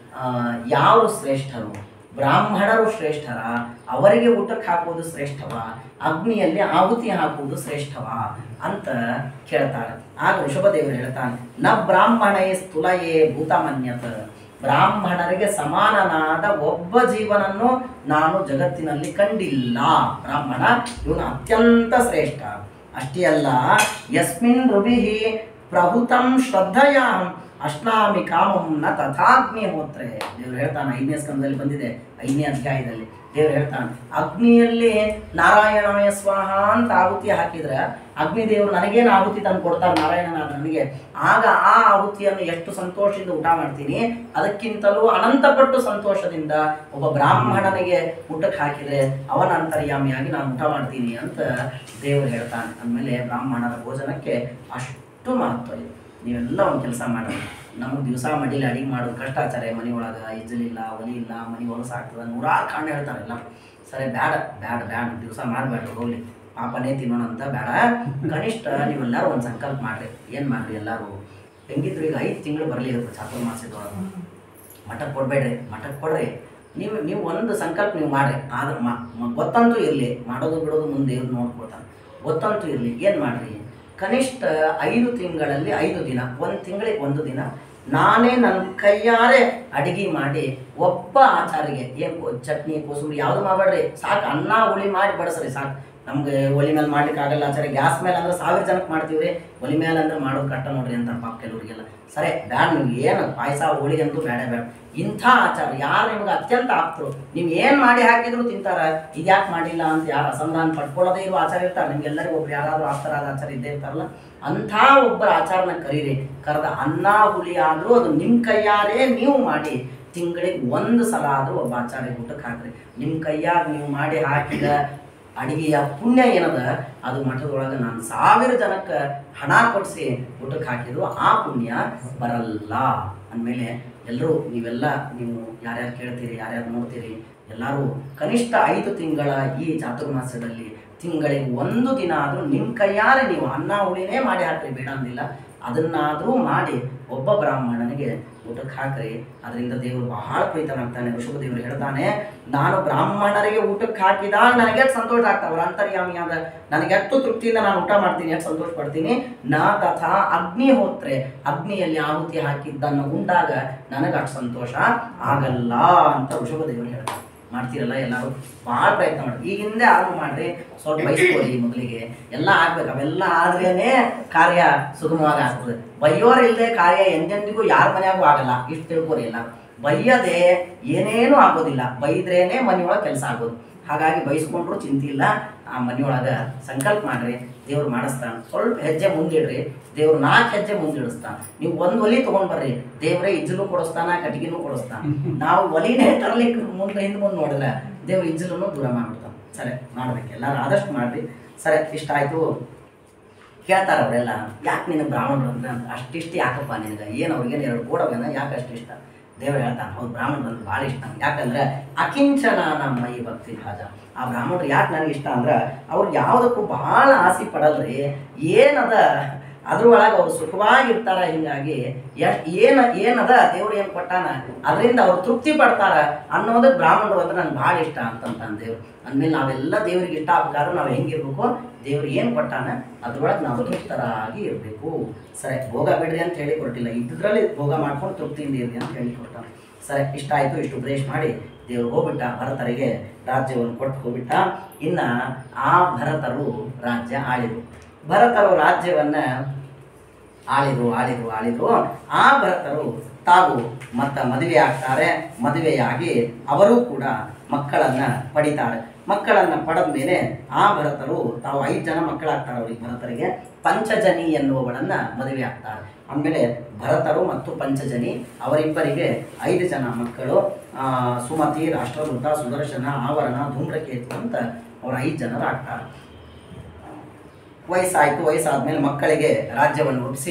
ಯಾರು ಶ್ರೇಷ್ಠರು? ಬ್ರಾಹ್ಮಣರು ಶ್ರೇಷ್ಠರ? ಅವರಿಗೆ ಊಟಕ್ಕೆ ಹಾಕುವುದು ಶ್ರೇಷ್ಠವ? ಅಗ್ನಿಯಲ್ಲಿ ಆಹುತಿ ಹಾಕುವುದು ಶ್ರೇಷ್ಠವ ಅಂತ ಕೇಳ್ತಾರೆ. ಆಗ ಋಷಭದೇವರು ಹೇಳ್ತಾನೆ, ನ ಬ್ರಾಹ್ಮಣೇ ಸ್ಥುಲಯೇ ಭೂತಮನ್ಯತ. ಬ್ರಾಹ್ಮಣರಿಗೆ ಸಮಾನನಾದ ಒಬ್ಬ ಜೀವನನ್ನು ನಾನು ಜಗತ್ತಿನಲ್ಲಿ ಕಂಡಿಲ್ಲ. ಬ್ರಾಹ್ಮಣ ಇವನು ಅತ್ಯಂತ ಶ್ರೇಷ್ಠ. ಅಷ್ಟೇ ಅಲ್ಲ, ಯಸ್ಮಿನ್ ರುಭಿಹಿ ಪ್ರಭುತಂ ಶ್ರದ್ಧಯಾಂ ಅಶ್ನಾಮಿ ಕಾಮಂ ನ ತಥಾಗ್ನಿಹೋತ್ರೆ. ದೇವರು ಹೇಳ್ತಾನೆ, 5ನೇ ಸ್ಕಂದದಲ್ಲಿ ಬಂದಿದೆ, 5ನೇ ಅಧ್ಯಾಯದಲ್ಲಿ ದೇವರು ಹೇಳ್ತಾನೆ, ಅಗ್ನಿಯಲ್ಲಿ ನಾರಾಯಣಾಯ ಸ್ವಾಹ ಅಂತ ಆಹುತಿ ಹಾಕಿದ್ರೆ ಅಗ್ನಿದೇವರು ನನಗೇನು ಆಹುತಿ ತಂದು ಕೊಡ್ತಾರೆ ನಾರಾಯಣನಾದ ನನಗೆ, ಆಗ ಆ ಆಹುತಿಯನ್ನು ಎಷ್ಟು ಸಂತೋಷದಿಂದ ಊಟ ಮಾಡ್ತೀನಿ, ಅದಕ್ಕಿಂತಲೂ ಅನಂತಪಟ್ಟು ಸಂತೋಷದಿಂದ ಒಬ್ಬ ಬ್ರಾಹ್ಮಣನಿಗೆ ಊಟಕ್ಕೆ ಹಾಕಿದರೆ ಅವನ ಅಂತರ್ಯಾಮಿಯಾಗಿ ನಾನು ಊಟ ಮಾಡ್ತೀನಿ ಅಂತ ದೇವರು ಹೇಳ್ತಾನೆ. ಅಂದಮೇಲೆ ಬ್ರಾಹ್ಮಣರ ಭೋಜನಕ್ಕೆ ಅಷ್ಟು ಮಹತ್ವ ಇದೆ. ನೀವೆಲ್ಲ ಒಂದು ಕೆಲಸ ಮಾಡೋದು, ನಮಗೆ ದಿವಸ ಮಡಿಲಿ ಅಡಿಗೆ ಮಾಡೋದು ಕಷ್ಟ ಆಚಾರ್ಯ, ಮನೆ ಒಳಗೆ ಇಜ್ಜಲಿಲ್ಲ, ಒಲಿ ಇಲ್ಲ, ಮನೆ ಹೊಲಸು ಆಗ್ತದೆ, 100 ಕಾರಣ ಹೇಳ್ತಾರಲ್ಲ. ಸರಿ, ಬ್ಯಾಡ ಬ್ಯಾಡ ಬ್ಯಾಡ ದಿವಸ ಮಾಡಬೇಡ್ರಿ, ಹೋಗ್ಲಿ ಪಾಪನೇ ತಿನ್ನೋಣ ಅಂತ ಬೇಡ. ಕನಿಷ್ಠ ನೀವೆಲ್ಲರೂ ಒಂದು ಸಂಕಲ್ಪ ಮಾಡಿರಿ. ಏನು ಮಾಡಿರಿ ಎಲ್ಲರೂ? ಹೆಂಗಿದ್ರು ಈಗ 5 ತಿಂಗಳು ಬರಲಿ ಇರುತ್ತೆ ಚಾತುರ್ಮಾಸ್ಯದೊಳಗೆ. ಮಠಕ್ಕೆ ಕೊಡಬೇಡ್ರಿ, ಮಠಕ್ಕೆ ಕೊಡ್ರಿ. ನೀವು ಒಂದು ಸಂಕಲ್ಪ ನೀವು ಮಾಡಿರಿ. ಆದ್ರೆ ಗೊತ್ತಂತೂ ಇರಲಿ, ಮಾಡೋದು ಬಿಡೋದು ಮುಂದೆ ಇವ್ರು ನೋಡ್ಕೊಳ್ತಾನೆ. ಗೊತ್ತಂತೂ ಇರಲಿ, ಏನು ಮಾಡಿರಿ? ಕನಿಷ್ಠ 5 ತಿಂಗಳಲ್ಲಿ 5 ದಿನ, 1 ತಿಂಗಳಿಗೆ 1 ದಿನ ನಾನೇ ನನ್ನ ಕೈಯಾರೆ ಅಡಿಗೆ ಮಾಡಿ ಒಬ್ಬ ಆಚಾರಿಗೆ, ಏನು ಚಟ್ನಿ ಕೋಸಂಬರಿ ಯಾವುದು ಮಾಡಬೇಡ್ರಿ, ಸಾಕು ಅನ್ನ ಹುಳಿ ಮಾಡಿ ಬಡಿಸ್ರಿ ಸಾಕು. ನಮ್ಗೆ ಒಲಿ ಮೇಲೆ ಮಾಡ್ಲಿಕ್ಕೆ ಆಗಲ್ಲ ಆಚಾರ್ಯ, ಗ್ಯಾಸ್ ಮೇಲೆ ಅಂದ್ರೆ 1000 ಜನಕ್ಕೆ ಮಾಡ್ತೀವಿ ರೀ, ಒಲಿ ಮೇಲೆ ಅಂದ್ರೆ ಮಾಡೋದು ಕಷ್ಟ ನೋಡ್ರಿ ಅಂತ ಪಾಪ ಕೆಲವರಿಗೆಲ್ಲ. ಸರಿ ಬ್ಯಾಡ, ನಿಮ್ಗೆ ಏನು ಪಾಯಸ ಹೋಳಿಗೆ ಅಂತೂ ಬೇಡ ಬೇಡ. ಇಂಥ ಆಚಾರ ಯಾರು ನಿಮ್ಗೆ ಅತ್ಯಂತ ಆಪ್ತರು, ನೀವು ಏನು ಮಾಡಿ ಹಾಕಿದ್ರು ತಿಂತಾರ, ಇದ್ಯಾಕೆ ಮಾಡಿಲ್ಲ ಅಂತ ಯಾರು ಅಸಮಾಧಾನ ಪಡ್ಕೊಳ್ಳೋದೇ ಇರುವ ಆಚಾರ ಇರ್ತಾರೆ. ನಿಮ್ಗೆಲ್ಲರಿಗೂ ಒಬ್ರು ಯಾರಾದರೂ ಆಪ್ತರಾದ ಆಚಾರ ಇದ್ದೇ ಇರ್ತಾರಲ್ಲ, ಅಂಥ ಒಬ್ಬರ ಆಚಾರನ ಕರೀರಿ. ಕರೆದ ಅನ್ನ ಹುಳಿ ಆದರೂ ಅದು ನಿಮ್ಮ ಕೈಯಾರೇ ನೀವು ಮಾಡಿ ತಿಂಗಳಿಗೆ 1 ಸಲ ಆದರೂ ಒಬ್ಬ ಆಚಾರ್ಯ ಊಟಕ್ಕೆ ಹಾಕ್ರಿ. ನಿಮ್ಮ ಕೈಯಾಗ ನೀವು ಮಾಡಿ ಹಾಕಿದ ಅಡಿಗೆಯ ಪುಣ್ಯ ಏನದ ಅದು ಮಠದೊಳಗೆ ನಾನು 1000 ಜನಕ್ಕೆ ಹಣ ಕೊಡಿಸಿ ಊಟಕ್ಕೆ ಹಾಕಿದ್ರು ಆ ಪುಣ್ಯ ಬರಲ್ಲ. ಅಂದಮೇಲೆ ಎಲ್ಲರೂ ನೀವು ಯಾರ್ಯಾರು ಕೇಳ್ತೀರಿ, ಯಾರ್ಯಾರು ನೋಡ್ತೀರಿ, ಎಲ್ಲರೂ ಕನಿಷ್ಠ 5 ತಿಂಗಳ ಈ ಚಾತುರ್ಮಾಸ್ಯದಲ್ಲಿ ತಿಂಗಳಿಗೆ 1 ದಿನ ಆದರೂ ನಿಮ್ಮ ಕೈಯಾರೆ ನೀವು ಅನ್ನ ಹುಳಿನೇ ಮಾಡಿ ಹಾಕ್ರಿ, ಬೇಡ ಅಂದಿಲ್ಲ, ಅದನ್ನಾದರೂ ಮಾಡಿ ಒಬ್ಬ ಬ್ರಾಹ್ಮಣನಿಗೆ ಊಟಕ್ಕೆ ಹಾಕ್ರಿ. ಅದರಿಂದ ದೇವರು ಬಹಳ ಪ್ರೀತನಾಗ್ತಾನೆ. ಋಷಭದೇವರು ಹೇಳ್ತಾನೆ, ನಾನು ಬ್ರಾಹ್ಮಣರಿಗೆ ಊಟಕ್ಕೆ ಹಾಕಿದಾಗ ನನಗೆ ಎಷ್ಟು ಸಂತೋಷ ಆಗ್ತಾವ, ಅವರ ಅಂತರ್ಯಾಮಿಯಾದ ನನಗೆ ಎಷ್ಟು ತೃಪ್ತಿಯಿಂದ ನಾನು ಊಟ ಮಾಡ್ತೀನಿ, ಎಷ್ಟು ಸಂತೋಷ ಪಡ್ತೀನಿ. ನಾ ತಥಾ ಅಗ್ನಿಹೋತ್ರೆ, ಅಗ್ನಿಯಲ್ಲಿ ಆಹುತಿ ಹಾಕಿದ್ದನ್ನು ಉಂಡಾಗ ನನಗೆ ಅಷ್ಟು ಸಂತೋಷ ಆಗಲ್ಲ ಅಂತ ಋಷಭದೇವರು ಹೇಳ್ತಾರೆ. ಮಾಡ್ತೀರಲ್ಲ ಎಲ್ಲರೂ, ಭಾಳ ಪ್ರಯತ್ನ ಮಾಡಿ. ಈಗ ಹಿಂದೆ ಆರಂಭ ಮಾಡ್ರಿ, ಸ್ವಲ್ಪ ಬಯಸ್ಕೋರಿ, ಮೊದಲಿಗೆ ಎಲ್ಲ ಆಗ್ಬೇಕು. ಅವೆಲ್ಲ ಆದ್ರೇನೆ ಕಾರ್ಯ ಸುಗಮವಾಗಿ ಆಗ್ತದೆ. ಬೈಯೋರಿಲ್ಲದೆ ಕಾರ್ಯ ಎಂದೆಂದಿಗೂ ಯಾರ ಮನೆಯಾಗೂ ಆಗಲ್ಲ, ಇಷ್ಟು ತಿಳ್ಕೊರಿ. ಎಲ್ಲ ಬೈಯದೆ ಏನೇನೂ ಆಗೋದಿಲ್ಲ, ಬೈದ್ರೇನೆ ಮನೆಯೊಳಗೆ ಕೆಲಸ ಆಗೋದು. ಹಾಗಾಗಿ ಬಯಸ್ಕೊಂಡ್ರು ಚಿಂತೆ ಇಲ್ಲ. ಆ ಮನೆಯೊಳಗೆ ಸಂಕಲ್ಪ ಮಾಡ್ರಿ, ದೇವ್ರು ಮಾಡಿಸ್ತಾನೆ. ಸ್ವಲ್ಪ ಹೆಜ್ಜೆ ಮುಂದಿಡ್ರಿ, ದೇವ್ರು 4 ಹೆಜ್ಜೆ ಮುಂದಿಡಿಸ್ತಾನೆ. ನೀವು 1 ಒಲಿ ತೊಗೊಂಡು ಬರ್ರಿ, ದೇವ್ರೇ ಇಜ್ಜಲು ಕೊಡಿಸ್ತಾನ, ಕಟ್ಟಿಗೆನೂ ಕೊಡಿಸ್ತಾನೆ. ನಾವು ಒಲಿನೇ ತರಲಿಕ್ಕೆ ಹಿಂದೆ ಮುಂದೆ ನೋಡಿದ್ರೆ ದೇವ್ರು ಇಜ್ಜಲನ್ನು ದೂರ ಮಾಡ್ಬಿಡ್ತಾನೆ. ಸರಿ, ಮಾಡ್ಬೇಕು, ಎಲ್ಲರೂ ಆದಷ್ಟು ಮಾಡ್ರಿ. ಸರಿ, ಇಷ್ಟ ಆಯಿತು. ಕೇಳ್ತಾರೆ ಅವರೆಲ್ಲ, ಯಾಕೆ ನಿನಗೆ ಬ್ರಾಹ್ಮಣರು ಅಂದ್ರೆ ಅಂತ ಅಷ್ಟಿಷ್ಟು ಯಾಕಪ್ಪ ನಿನಗೆ, ಏನು ಅವ್ರಿಗೇನು 2 ಗೋಡವೇನ, ಯಾಕೆ ಅಷ್ಟಿಷ್ಟ? ದೇವ್ರು ಹೇಳ್ತಾನೆ, ಹೌದು ಬ್ರಾಹ್ಮಣರು ಅಂದ್ರೆ ಭಾಳ ಇಷ್ಟ. ಯಾಕಂದ್ರೆ ಅಕಿಂಚನ ನಮ್ಮ ಈ ಭಕ್ತಿ ಭಾಜ. ಆ ಬ್ರಾಹ್ಮಣರು ಯಾಕೆ ನನಗೆ ಇಷ್ಟ ಅಂದ್ರೆ ಅವ್ರು ಯಾವುದಕ್ಕೂ ಭಾಳ ಆಸೆ ಪಡಲ್ರಿ. ಏನದ ಅದ್ರೊಳಗೆ ಅವ್ರು ಸುಖವಾಗಿರ್ತಾರ. ಹೀಗಾಗಿ ಏನದ ದೇವ್ರು ಏನು ಕೊಟ್ಟಾನ ಅದರಿಂದ ಅವ್ರು ತೃಪ್ತಿ ಪಡ್ತಾರ ಅನ್ನೋದಕ್ಕೆ ಬ್ರಾಹ್ಮಣರು ಅಂದ್ರೆ ನಂಗೆ ಭಾಳ ಇಷ್ಟ ಅಂತಂತಾನೆ ದೇವ್ರು. ಅಂದಮೇಲೆ ನಾವೆಲ್ಲ ದೇವ್ರಿಗೆ ಇಷ್ಟ ಆಗ್ಬೇಕಾದ್ರೆ ನಾವು ಹೆಂಗಿರ್ಬೇಕು, ದೇವ್ರು ಏನು ಕೊಟ್ಟಾನ ಅದ್ರೊಳಗೆ ನಾವು ತೃಪ್ತರಾಗಿ ಇರಬೇಕು. ಸರಿ, ಭೋಗ ಬಿಡ್ರಿ ಅಂತ ಹೇಳಿ ಕೊಟ್ಟಿಲ್ಲ, ಇದ್ರಲ್ಲಿ ಭೋಗ ಮಾಡ್ಕೊಂಡು ತೃಪ್ತಿಯಿಂದ ಇರ್ರಿ ಅಂತ ಹೇಳಿ ಕೊಟ್ಟಾನ. ಸರಿ, ಇಷ್ಟ ಆಯಿತು. ಇಷ್ಟು ಉಪದೇಶ ಮಾಡಿ ದೇವ್ರು ಹೋಗ್ಬಿಟ್ಟ, ಭರತರಿಗೆ ರಾಜ್ಯವನ್ನು ಕೊಟ್ಟು ಹೋಗ್ಬಿಟ್ಟ. ಇನ್ನು ಆ ಭರತರು ರಾಜ್ಯ ಆಳಿದರು. ಭರತರು ರಾಜ್ಯವನ್ನು ಆಳಿದ್ರು. ಆ ಭರತರು ತಾವು ಮದುವೆ ಆಗ್ತಾರೆ. ಮದುವೆಯಾಗಿ ಅವರೂ ಕೂಡ ಮಕ್ಕಳನ್ನು ಪಡಿತಾರೆ. ಮಕ್ಕಳನ್ನು ಪಡೆದ ಮೇಲೆ ಆ ಭರತರು ತಾವು 5 ಜನ ಮಕ್ಕಳಾಗ್ತಾರೆ ಅವರಿಗೆ. ಭರತರಿಗೆ ಪಂಚಜನಿ ಎನ್ನುವವಳನ್ನು ಮದುವೆ ಆಗ್ತಾರೆ. ಆಮೇಲೆ ಭರತರು ಮತ್ತು ಪಂಚಜನಿ ಅವರಿಬ್ಬರಿಗೆ 5 ಜನ ಮಕ್ಕಳು. ಸುಮತಿ, ರಾಷ್ಟ್ರದೂತ, ಸುದರ್ಶನ, ಆವರಣ, ಧೂಮ್ರಕೇತು ಅಂತ ಅವರು 5 ಜನರು ಆಗ್ತಾರೆ. ವಯಸ್ಸಾಯಿತು. ವಯಸ್ಸಾದ್ಮೇಲೆ ಮಕ್ಕಳಿಗೆ ರಾಜ್ಯವನ್ನು ಒಪ್ಪಿಸಿ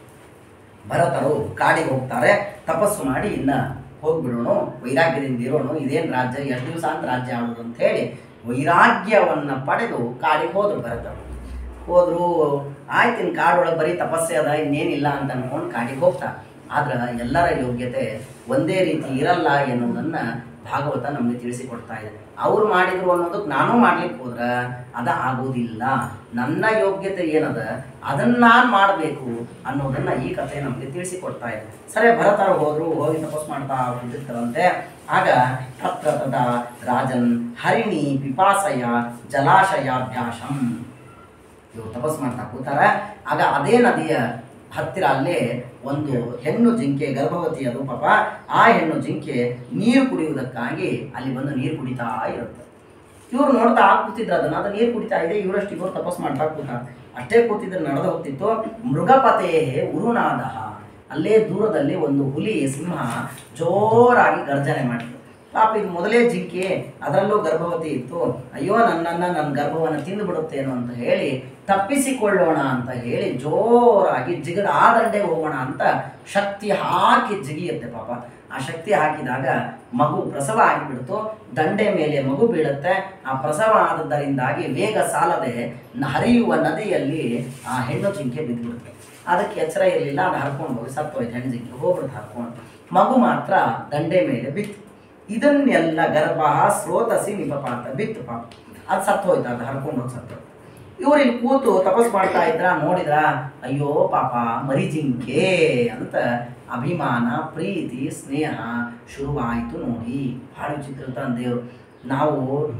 ಭರತರು ಕಾಡಿಗೆ ಹೋಗ್ತಾರೆ. ತಪಸ್ಸು ಮಾಡಿ ಇನ್ನು ಹೋಗ್ಬಿಡೋಣ, ವೈರಾಗ್ಯದಿಂದ ಇರೋಣ, ಇದೇನು ರಾಜ್ಯ, ಎಷ್ಟು ದಿವಸ ಅಂತ ರಾಜ್ಯ ಆಡೋದು ಅಂತ ಹೇಳಿ ವೈರಾಗ್ಯವನ್ನು ಪಡೆದು ಕಾಡಿಗೆ ಹೋದರು. ಭರತರು ಹೋದರು. ಆಯ್ತು, ಇನ್ನು ಕಾಡೊಳಗೆ ಬರೀ ತಪಸ್ಸೆ ಅದ, ಇನ್ನೇನಿಲ್ಲ ಅಂತ ಅನ್ಕೊಂಡು ಕಾಡಿಗೆ ಹೋಗ್ತಾರೆ. ಆದ್ರೆ ಎಲ್ಲರ ಯೋಗ್ಯತೆ ಒಂದೇ ರೀತಿ ಇರಲ್ಲ ಎನ್ನುವುದನ್ನು ಭಾಗವತ ನಮಗೆ ತಿಳಿಸಿಕೊಡ್ತಾ ಇದೆ. ಅವ್ರು ಮಾಡಿದ್ರು ಅನ್ನೋದಕ್ಕೆ ನಾನು ಮಾಡ್ಲಿಕ್ಕೆ ಹೋದ್ರೆ ಆಗೋದಿಲ್ಲ. ನನ್ನ ಯೋಗ್ಯತೆ ಏನದ ಅದನ್ನು ನಾನು ಮಾಡಬೇಕು ಅನ್ನೋದನ್ನು ಈ ಕಥೆ ನಮಗೆ ತಿಳಿಸಿಕೊಡ್ತಾ ಇದೆ. ಸರಿ, ಭರತರು ಹೋದರು. ಹೋಗಿ ತಪಸ್ಸು ಮಾಡ್ತಾ ಕೂತಿರ್ತಾರಂತೆ. ಆಗ ತತ್ರ ತದಾ ರಾಜನ್ ಹರಿಣಿ ಪಿಪಾಸಯ ಜಲಾಶಯಾಭ್ಯಾಸಂ. ಇವರು ತಪಸ್ಸು ಮಾಡ್ತಾ ಕೂತಾರ. ಆಗ ಅದೇ ನದಿಯ ಹತ್ತಿರ ಅಲ್ಲೇ ಒಂದು ಹೆಣ್ಣು ಜಿಂಕೆ, ಗರ್ಭವತಿ ಅದು ಪಾಪ. ಆ ಹೆಣ್ಣು ಜಿಂಕೆ ನೀರು ಕುಡಿಯುವುದಕ್ಕಾಗಿ ಅಲ್ಲಿ ಬಂದು ನೀರು ಕುಡಿತಾ ಇರುತ್ತೆ. ಇವ್ರು ನೋಡ್ತಾ ಕೂತಿದ್ರು ಅದನ್ನು, ಅದು ನೀರು ಕುಡಿತಾ ಇದೆ. ಇವರು ತಪಸ್ಸು ಮಾಡ್ತಾ ಕೂತಾರೆ. ಅಷ್ಟೇ ಕೂತಿದ್ರೆ ನಡೆದು ಹೋಗ್ತಿತ್ತು. ಮೃಗಪತೆ ಉರುನಾದ, ಅಲ್ಲೇ ದೂರದಲ್ಲಿ ಒಂದು ಹುಲಿ, ಸಿಂಹ ಜೋರಾಗಿ ಗರ್ಜನೆ ಮಾಡಿತು. ಪಾಪ ಇದು ಮೊದಲೇ ಜಿಂಕೆ, ಅದರಲ್ಲೂ ಗರ್ಭವತಿ ಇತ್ತು. ಅಯ್ಯೋ ನನ್ನ ಗರ್ಭವನ್ನು ತಿಂದು ಬಿಡುತ್ತೇನೋ ಅಂತ ಹೇಳಿ ತಪ್ಪಿಸಿಕೊಳ್ಳೋಣ ಅಂತ ಹೇಳಿ ಜೋರಾಗಿ ಜಿಗದ ಆ ದಂಡೆಗೆ ಹೋಗೋಣ ಅಂತ ಶಕ್ತಿ ಹಾಕಿ ಜಿಗಿಯುತ್ತೆ. ಪಾಪ ಆ ಶಕ್ತಿ ಹಾಕಿದಾಗ ಮಗು ಪ್ರಸವ ಆಗಿಬಿಡ್ತು. ದಂಡೆ ಮೇಲೆ ಮಗು ಬೀಳುತ್ತೆ. ಆ ಪ್ರಸವ ಆದದ್ದರಿಂದಾಗಿ ವೇಗ ಸಾಲದೆ ಹರಿಯುವ ನದಿಯಲ್ಲಿ ಆ ಹೆಣ್ಣು ಜಿಂಕೆ ಬಿದ್ದುಬಿಡುತ್ತೆ. ಅದಕ್ಕೆ ಎಚ್ಚರ ಇರಲಿಲ್ಲ. ಅದು ಹರ್ಕೊಂಡು ಹೋಗಿ ಸತ್ತೋಯ್ತು. ಹೆಣ್ಣು ಜಿಂಕೆ ಹೋಗ್ಬಿಡ್ತು ಹರ್ಕೊಂಡು. ಮಗು ಮಾತ್ರ ದಂಡೆ ಮೇಲೆ ಬಿತ್ತು. ಇದನ್ನೆಲ್ಲ ಗರ್ಭ ಸ್ರೋತಸಿ ನಿಪಪಾತ ಬಿತ್ತು. ಪಾಪ ಅದು ಸತ್ತು ಹೋಯ್ತು. ಅದು ಹರ್ಕೊಂಡು ಹೋಗಿ ಸತ್ತು. ಇವ್ರು ಇಲ್ಲಿ ಕೂತು ತಪಸ್ ಮಾಡ್ತಾ ಇದ್ರ, ನೋಡಿದ್ರ ಅಯ್ಯೋ ಪಾಪ ಮರಿಜಿಂಕೆ ಅಂತ ಅಭಿಮಾನ, ಪ್ರೀತಿ, ಸ್ನೇಹ ಶುರುವಾಯಿತು. ನೋಡಿ, ಭಾಳ ವಿಚಿತ್ರ ದೇವ್ರು. ನಾವು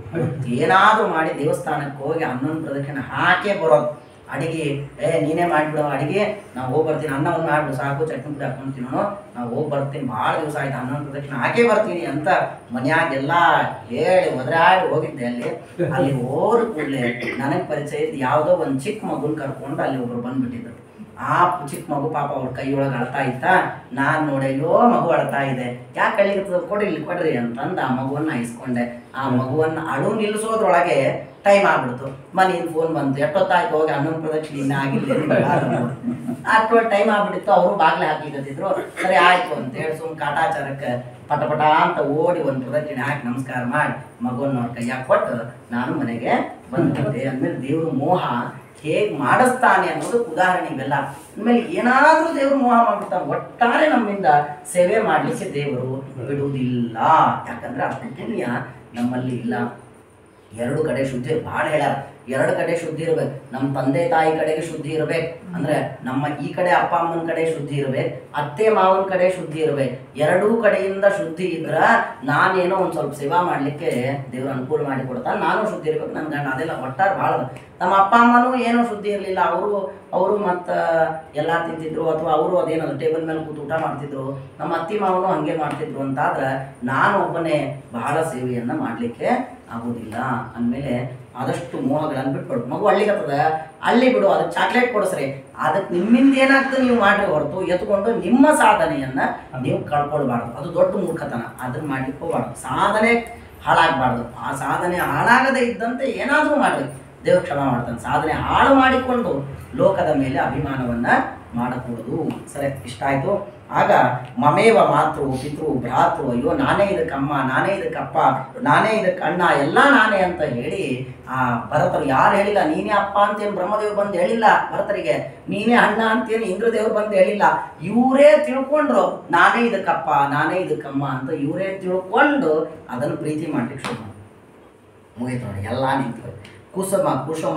ಏನಾದರೂ ಮಾಡಿ ದೇವಸ್ಥಾನಕ್ಕೆ ಹೋಗಿ 11 ಪ್ರದಕ್ಷಿಣೆ ಹಾಕೇ ಬರೋದು. ಅಡಿಗೆ ನೀನೇ ಮಾಡಿಬಿಡೋ ಅಡಿಗೆ, ನಾವು ಹೋಗಿ ಬರ್ತೀನಿ, ಅನ್ನವನ್ನು ಮಾಡಿಬಿಡು ಸಾಕು, ಚಟ್ನಿ ಪುಡಿ ಹಾಕ್ಕೊಂತೀನಿ, ನಾವು ಹೋಗಿ ಬರ್ತೀನಿ, ಭಾಳ ದಿವಸ ಆಯ್ತು 11 ಪ್ರದಕ್ಷಿಣೆ ಹಾಕೇ ಬರ್ತೀನಿ ಅಂತ ಮನ್ಯಾಗೆಲ್ಲ ಹೇಳಿ ಒದರಾಡಿ ಹೋಗಿದ್ದೆ. ಅಲ್ಲಿ ಹೋದ ಕೂಡಲೇ ನನಗೆ ಪರಿಚಯ ಇದ್ದು ಯಾವುದೋ ಒಂದು ಚಿಕ್ಕ ಮಗುನ ಕರ್ಕೊಂಡು ಅಲ್ಲಿ ಒಬ್ರು ಬಂದುಬಿಟ್ಟಿದ್ರು. ಆ ಚಿಕ್ಕ ಮಗು ಪಾಪ ಅವ್ರ ಕೈಯೊಳಗೆ ಅಳ್ತಾ ಇತ್ತ. ನಾನು ನೋಡಿ ಅಯ್ಯೋ ಮಗು ಅಳ್ತಾ ಇದೆ, ಯಾಕೆ ಅಳ್ಳಿರ್ತದ, ಕೊಡ್ರಿ ಅಂತಂದು ಆ ಮಗುವನ್ನ ಇಸ್ಕೊಂಡೆ. ಆ ಮಗುವನ್ನ ಅಳು ನಿಲ್ಲಿಸೋದ್ರೊಳಗೆ ಟೈಮ್ ಆಗ್ಬಿಡ್ತು. ಮನೇನು ಫೋನ್ ಬಂತು, ಎಷ್ಟೊತ್ತಾಯ್ತು ಹೋಗಿ ಹನ್ನೊಂದು ಪ್ರದಕ್ಷಿಣೆ ಇನ್ನೂ ಆಗಿಲ್ಲ, ಅಷ್ಟು ಟೈಮ್ ಆಗ್ಬಿಟ್ಟಿತ್ತು. ಅವರು ಬಾಗ್ಲೆ ಹಾಕ್ಲಿಕ್ಕತ್ತಿದ್ರು. ಸರಿ ಆಯ್ತು ಅಂತೇಳಿ ಸುಮ್ ಕಾಟಾಚಾರಕ್ಕೆ ಪಟ ಅಂತ ಓಡಿ ಒಂದು ಪ್ರದಕ್ಷಿಣೆ ಹಾಕಿ ನಮಸ್ಕಾರ ಮಾಡಿ ಮಗುವನ್ನ ಅವ್ರ ಕೈಯಾಗ ಕೊಟ್ಟು ನಾನು ಮನೆಗೆ ಬಂದ್ಬಿಟ್ಟೆ. ಅಂದ್ಮೇಲೆ ದೇವ್ರ ಮೋಹ ಹೇಗೆ ಮಾಡಿಸ್ತಾನೆ ಅನ್ನೋದಕ್ಕೆ ಉದಾಹರಣೆ ಇವೆಲ್ಲ. ಅಂದಮೇಲೆ ಏನಾದರೂ ದೇವರು ಮೋಹ ಮಾಡ್ಬಿಡ್ತಾನೆ. ಒಟ್ಟಾರೆ ನಮ್ಮಿಂದ ಸೇವೆ ಮಾಡಲಿಕ್ಕೆ ದೇವರು ಬಿಡುವುದಿಲ್ಲ. ಯಾಕಂದ್ರೆ ಆ ಪುಣ್ಯ ನಮ್ಮಲ್ಲಿ ಇಲ್ಲ. ಎರಡು ಕಡೆ ಶುದ್ಧಿ ಭಾಳ ಹೇಳ್ಯಾರ. ಎರಡು ಕಡೆ ಶುದ್ಧಿ ಇರ್ಬೇಕು. ನಮ್ಮ ತಂದೆ ತಾಯಿ ಕಡೆಗೆ ಶುದ್ಧಿ ಇರ್ಬೇಕು. ಅಂದ್ರೆ ನಮ್ಮ ಈ ಕಡೆ ಅಪ್ಪ ಅಮ್ಮನ ಕಡೆ ಶುದ್ಧಿ ಇರ್ಬೇಕು, ಅತ್ತೆ ಮಾವನ ಕಡೆ ಶುದ್ಧಿ ಇರ್ಬೇಕು. ಎರಡೂ ಕಡೆಯಿಂದ ಶುದ್ಧಿ ಇದ್ರ ನಾನೇನೋ ಒಂದು ಸ್ವಲ್ಪ ಸೇವಾ ಮಾಡ್ಲಿಕ್ಕೆ ದೇವ್ರು ಅನುಕೂಲ ಮಾಡಿ ಕೊಡ್ತಾನೆ. ನಾನು ಶುದ್ಧಿ ಇರ್ಬೇಕು, ನನ್ನ ಗಂಡ. ಅದೆಲ್ಲ ಒಟ್ಟಾರೆ ಭಾಳ. ನಮ್ಮ ಅಪ್ಪ ಅಮ್ಮನೂ ಏನೋ ಶುದ್ಧಿ ಇರಲಿಲ್ಲ. ಅವರು ಮತ್ತು ಎಲ್ಲ ತಿಂತಿದ್ರು, ಅಥವಾ ಅವರು ಅದೇನದು ಟೇಬಲ್ ಮೇಲೆ ಕೂತು ಊಟ ಮಾಡ್ತಿದ್ರು. ನಮ್ಮ ಅತ್ತಿ ಮಾವನು ಹಂಗೆ ಮಾಡ್ತಿದ್ರು ಅಂತಾದ್ರೆ ನಾನು ಒಬ್ಬನೇ ಬಹಳ ಸೇವೆಯನ್ನು ಮಾಡಲಿಕ್ಕೆ ಆಗೋದಿಲ್ಲ. ಅಂದಮೇಲೆ ಆದಷ್ಟು ಮೋಹಗಳನ್ನು ಬಿಟ್ಕೊಡು. ಮಗು ಅಳ್ಳಿಗತ್ತದ, ಅಳ್ಳಿ ಬಿಡು, ಅದಕ್ಕೆ ಚಾಕ್ಲೇಟ್ ಕೊಡಿಸ್ರಿ. ಅದಕ್ಕೆ ನಿಮ್ಮಿಂದ ಏನಾಗ್ತದೆ ನೀವು ಮಾಡ್ರಿ ಹೊರತು ಎತ್ಕೊಂಡು ನಿಮ್ಮ ಸಾಧನೆಯನ್ನು ನೀವು ಕಳ್ಕೊಳ್ಬಾರ್ದು. ಅದು ದೊಡ್ಡ ಮೂರ್ಖತನ. ಅದನ್ನ ಮಾಡ್ಲಿಕ್ಕೆ ಹೋಗ್ಬಾರ್ದು. ಸಾಧನೆ ಹಾಳಾಗಬಾರ್ದು. ಆ ಸಾಧನೆ ಹಾಳಾಗದೇ ಇದ್ದಂತೆ ಏನಾದರೂ ಮಾಡ್ರಿ, ದೇವ್ರ ಕ್ಷಮ ಮಾಡ್ತಾನೆ. ಸಾಧನೆ ಹಾಳು ಮಾಡಿಕೊಂಡು ಲೋಕದ ಮೇಲೆ ಅಭಿಮಾನವನ್ನು ಮಾಡಕೂಡದು. ಸರಿ, ಇಷ್ಟ ಆಯಿತು. ಆಗ ಮಮೇವ ಮಾತೃ ಪಿತೃ ಭ್ರಾತೃ, ಅಯ್ಯೋ ನಾನೇ ಇದಕ್ಕಮ್ಮ, ನಾನೇ ಇದಕ್ಕಪ್ಪ, ನಾನೇ ಇದಕ್ಕೆ ಅಣ್ಣ, ಎಲ್ಲ ನಾನೇ ಅಂತ ಹೇಳಿ ಆ ಭರತರು ಯಾರು ಹೇಳಿಲ್ಲ. ನೀನೇ ಅಪ್ಪ ಅಂತೇನು ಬ್ರಹ್ಮದೇವ್ರು ಬಂದು ಹೇಳಿಲ್ಲ ಭರತರಿಗೆ, ನೀನೇ ಅಣ್ಣ ಅಂತೇನು ಇಂದ್ರದೇವ್ರು ಬಂದು ಹೇಳಿಲ್ಲ. ಇವರೇ ತಿಳ್ಕೊಂಡ್ರು ನಾನೇ ಇದಕ್ಕಪ್ಪ, ನಾನೇ ಇದಕ್ಕಮ್ಮ ಅಂತ. ಇವರೇ ತಿಳ್ಕೊಂಡು ಅದನ್ನು ಪ್ರೀತಿ ಮಾಡ್ಲಿಕ್ಕೆ ಶುರು ಮಾಡಿ ಮುಗಿತು ನೋಡಿ. ಎಲ್ಲ ನಿಂತು ಕುಸುಮ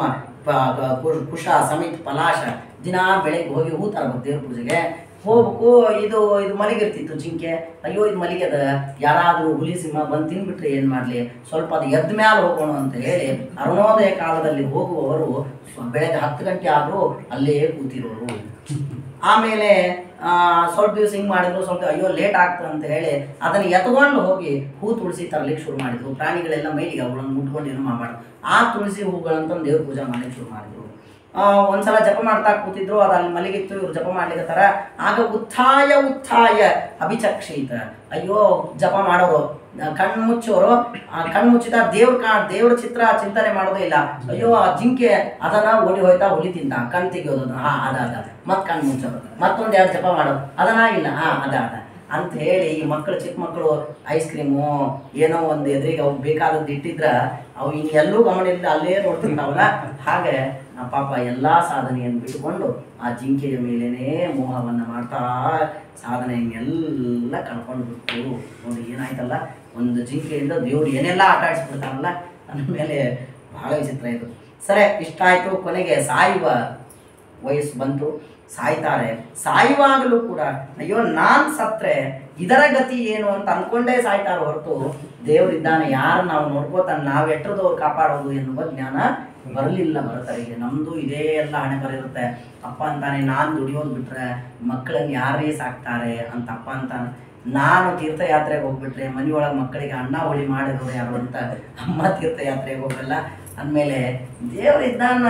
ಕುಶ ಸಮಿತ್ ಪಲಾಶ ದಿನ ಬೆಳಗ್ಗೆ ಹೋಗಿ ಹೂ ತರಬೇಕು ದೇವ್ರ ಪೂಜೆಗೆ ಹೋಗ್ಬೇಕು. ಇದು ಮಲಗಿರ್ತಿತ್ತು ಜಿಂಕೆ. ಅಯ್ಯೋ ಇದು ಮಲಗ್ಯದ, ಯಾರಾದರೂ ಹುಲಿ ಸಿಂಹ ಬಂದು ತಿನ್ಬಿಟ್ರೆ ಏನು ಮಾಡಲಿ, ಸ್ವಲ್ಪ ಅದು ಎದ್ದ ಮ್ಯಾಲೆ ಹೋಗೋಣ ಅಂತ ಹೇಳಿ ಅರುಣೋದಯ ಕಾಲದಲ್ಲಿ ಹೋಗುವವರು ಬೆಳಗ್ಗೆ 10 ಗಂಟೆ ಆದರೂ ಅಲ್ಲೇ ಕೂತಿರೋರು. ಆಮೇಲೆ ಸ್ವಲ್ಪ ದಿವಸ ಹಿಂಗೆ ಮಾಡಿದ್ರು. ಸ್ವಲ್ಪ ಅಯ್ಯೋ ಲೇಟ್ ಆಗ್ತದೆ ಅಂತ ಹೇಳಿ ಅದನ್ನು ಎತ್ಕೊಂಡು ಹೋಗಿ ಹೂ ತುಳಸಿ ತರಲಿಕ್ಕೆ ಶುರು ಮಾಡಿದ್ರು. ಪ್ರಾಣಿಗಳೆಲ್ಲ ಮೈಲಿಗೆ ಅವುಗಳನ್ನು ಮುಟ್ಕೊಂಡು ಏನು ಮಾಡಬಾರ್ದು. ಆ ತುಳಸಿ ಹೂಗಳಂತಂದು ದೇವ್ರ ಪೂಜೆ ಮಾಡಲಿಕ್ಕೆ ಶುರು ಮಾಡಿದ್ರು. ಒಂದ್ಸಲ ಜಪ ಮಾಡ್ತಾ ಕೂತಿದ್ರು, ಅದು ಅಲ್ಲಿ ಮಲಗಿತ್ತು. ಇವ್ರು ಜಪ ಮಾಡ್ಲಿಕ್ಕತ್ತಾರ. ಆಗ ಉತ್ಥಾಯ ಅಭಿಚಕ್ಷಿತ. ಅಯ್ಯೋ ಜಪ ಮಾಡೋರು ಕಣ್ಣು ಮುಚ್ಚೋರು, ಕಣ್ಣು ಮುಚ್ಚಿದ ದೇವ್ರ ಚಿತ್ರ ಚಿಂತನೆ ಮಾಡೋದೇ ಇಲ್ಲ. ಅಯ್ಯೋ ಆ ಜಿಂಕೆ ಅದನ್ನ ಓಡಿ ಹೋಯ್ತಾ ಹುಲಿ ತಿಂತ, ಕಣ್ ತೆಗಿಯೋದು, ಅದ ಮತ್ ಕಣ್ಣು ಮುಚ್ಚೋದು, ಮತ್ತೊಂದು 2 ಜಪ ಮಾಡೋದು, ಅದನ್ನ ಇಲ್ಲ, ಅದ ಅಂತ ಹೇಳಿ ಈ ಮಕ್ಕಳು, ಚಿಕ್ಕ ಮಕ್ಕಳು ಐಸ್ ಕ್ರೀಮು ಏನೋ ಒಂದು ಎದುರಿಗೆ ಅವು ಬೇಕಾದದ್ದು ಇಟ್ಟಿದ್ರ ಅವು ಇನ್ನೆಲ್ಲೂ ಗಮನ ಇಲ್ಲ, ಅಲ್ಲೇ ನೋಡ್ತಿರ್ತಾವಲ್ಲ. ಹಾಗೆ ಪಾಪ ಎಲ್ಲ ಸಾಧನೆಯನ್ನು ಬಿಟ್ಟುಕೊಂಡು ಆ ಜಿಂಕೆಯ ಮೇಲೇನೇ ಮೋಹವನ್ನು ಮಾಡ್ತಾ ಸಾಧನೆ ಹಿಂಗೆಲ್ಲ ಕಳ್ಕೊಂಡು ಬಿಟ್ಟು ನೋಡಿ ಏನಾಯ್ತಲ್ಲ. ಒಂದು ಜಿಂಕೆಯಿಂದ ದೇವ್ರು ಏನೆಲ್ಲ ಆಟ ಆಡಿಸ್ಬಿಡ್ತಾರಲ್ಲ, ಅಂದಮೇಲೆ ಬಹಳ ವಿಚಿತ್ರ ಇದು. ಸರಿ, ಇಷ್ಟ ಆಯಿತು. ಕೊನೆಗೆ ಸಾಯುವ ವಯಸ್ಸು ಬಂತು. ಸಾಯ್ತಾರೆ. ಸಾಯುವಾಗಲೂ ಕೂಡ ಅಯ್ಯೋ ನಾನು ಸತ್ರೆ ಇದರ ಗತಿ ಏನು ಅಂತ ಅಂದ್ಕೊಂಡೇ ಸಾಯ್ತಾರೆ ಹೊರತು ದೇವರಿದ್ದಾನೆ, ಯಾರು ನಾವು ನೋಡ್ಕೋತಾನೆ, ನಾವು ಎಟ್ಟರದವ್ರು ಕಾಪಾಡೋದು ಎನ್ನುವ ಜ್ಞಾನ ಬರಲಿಲ್ಲ ಭರತರಿಗೆ. ನಮ್ಮದು ಇದೇ ಎಲ್ಲ ಹಣೆ ಬರಿರುತ್ತೆ. ಅಪ್ಪ ಅಂತಾನೆ ನಾನು ದುಡಿಯೋದು ಬಿಟ್ರೆ ಮಕ್ಕಳನ್ನು ಯಾರೇ ಸಾಕ್ತಾರೆ ಅಂತ ಅಪ್ಪ ಅಂತಾನೆ. ನಾನು ತೀರ್ಥಯಾತ್ರೆಗೆ ಹೋಗ್ಬಿಟ್ರೆ ಮನೆಯೊಳಗೆ ಮಕ್ಕಳಿಗೆ ಅನ್ನ ಹೋಳಿ ಮಾಡಿರೋರು ಯಾರು ಅಂತ ಅಮ್ಮ ತೀರ್ಥಯಾತ್ರೆಗೆ ಹೋಗಲ್ಲ. ಅಂದಮೇಲೆ ದೇವರಿದ್ದಾನ.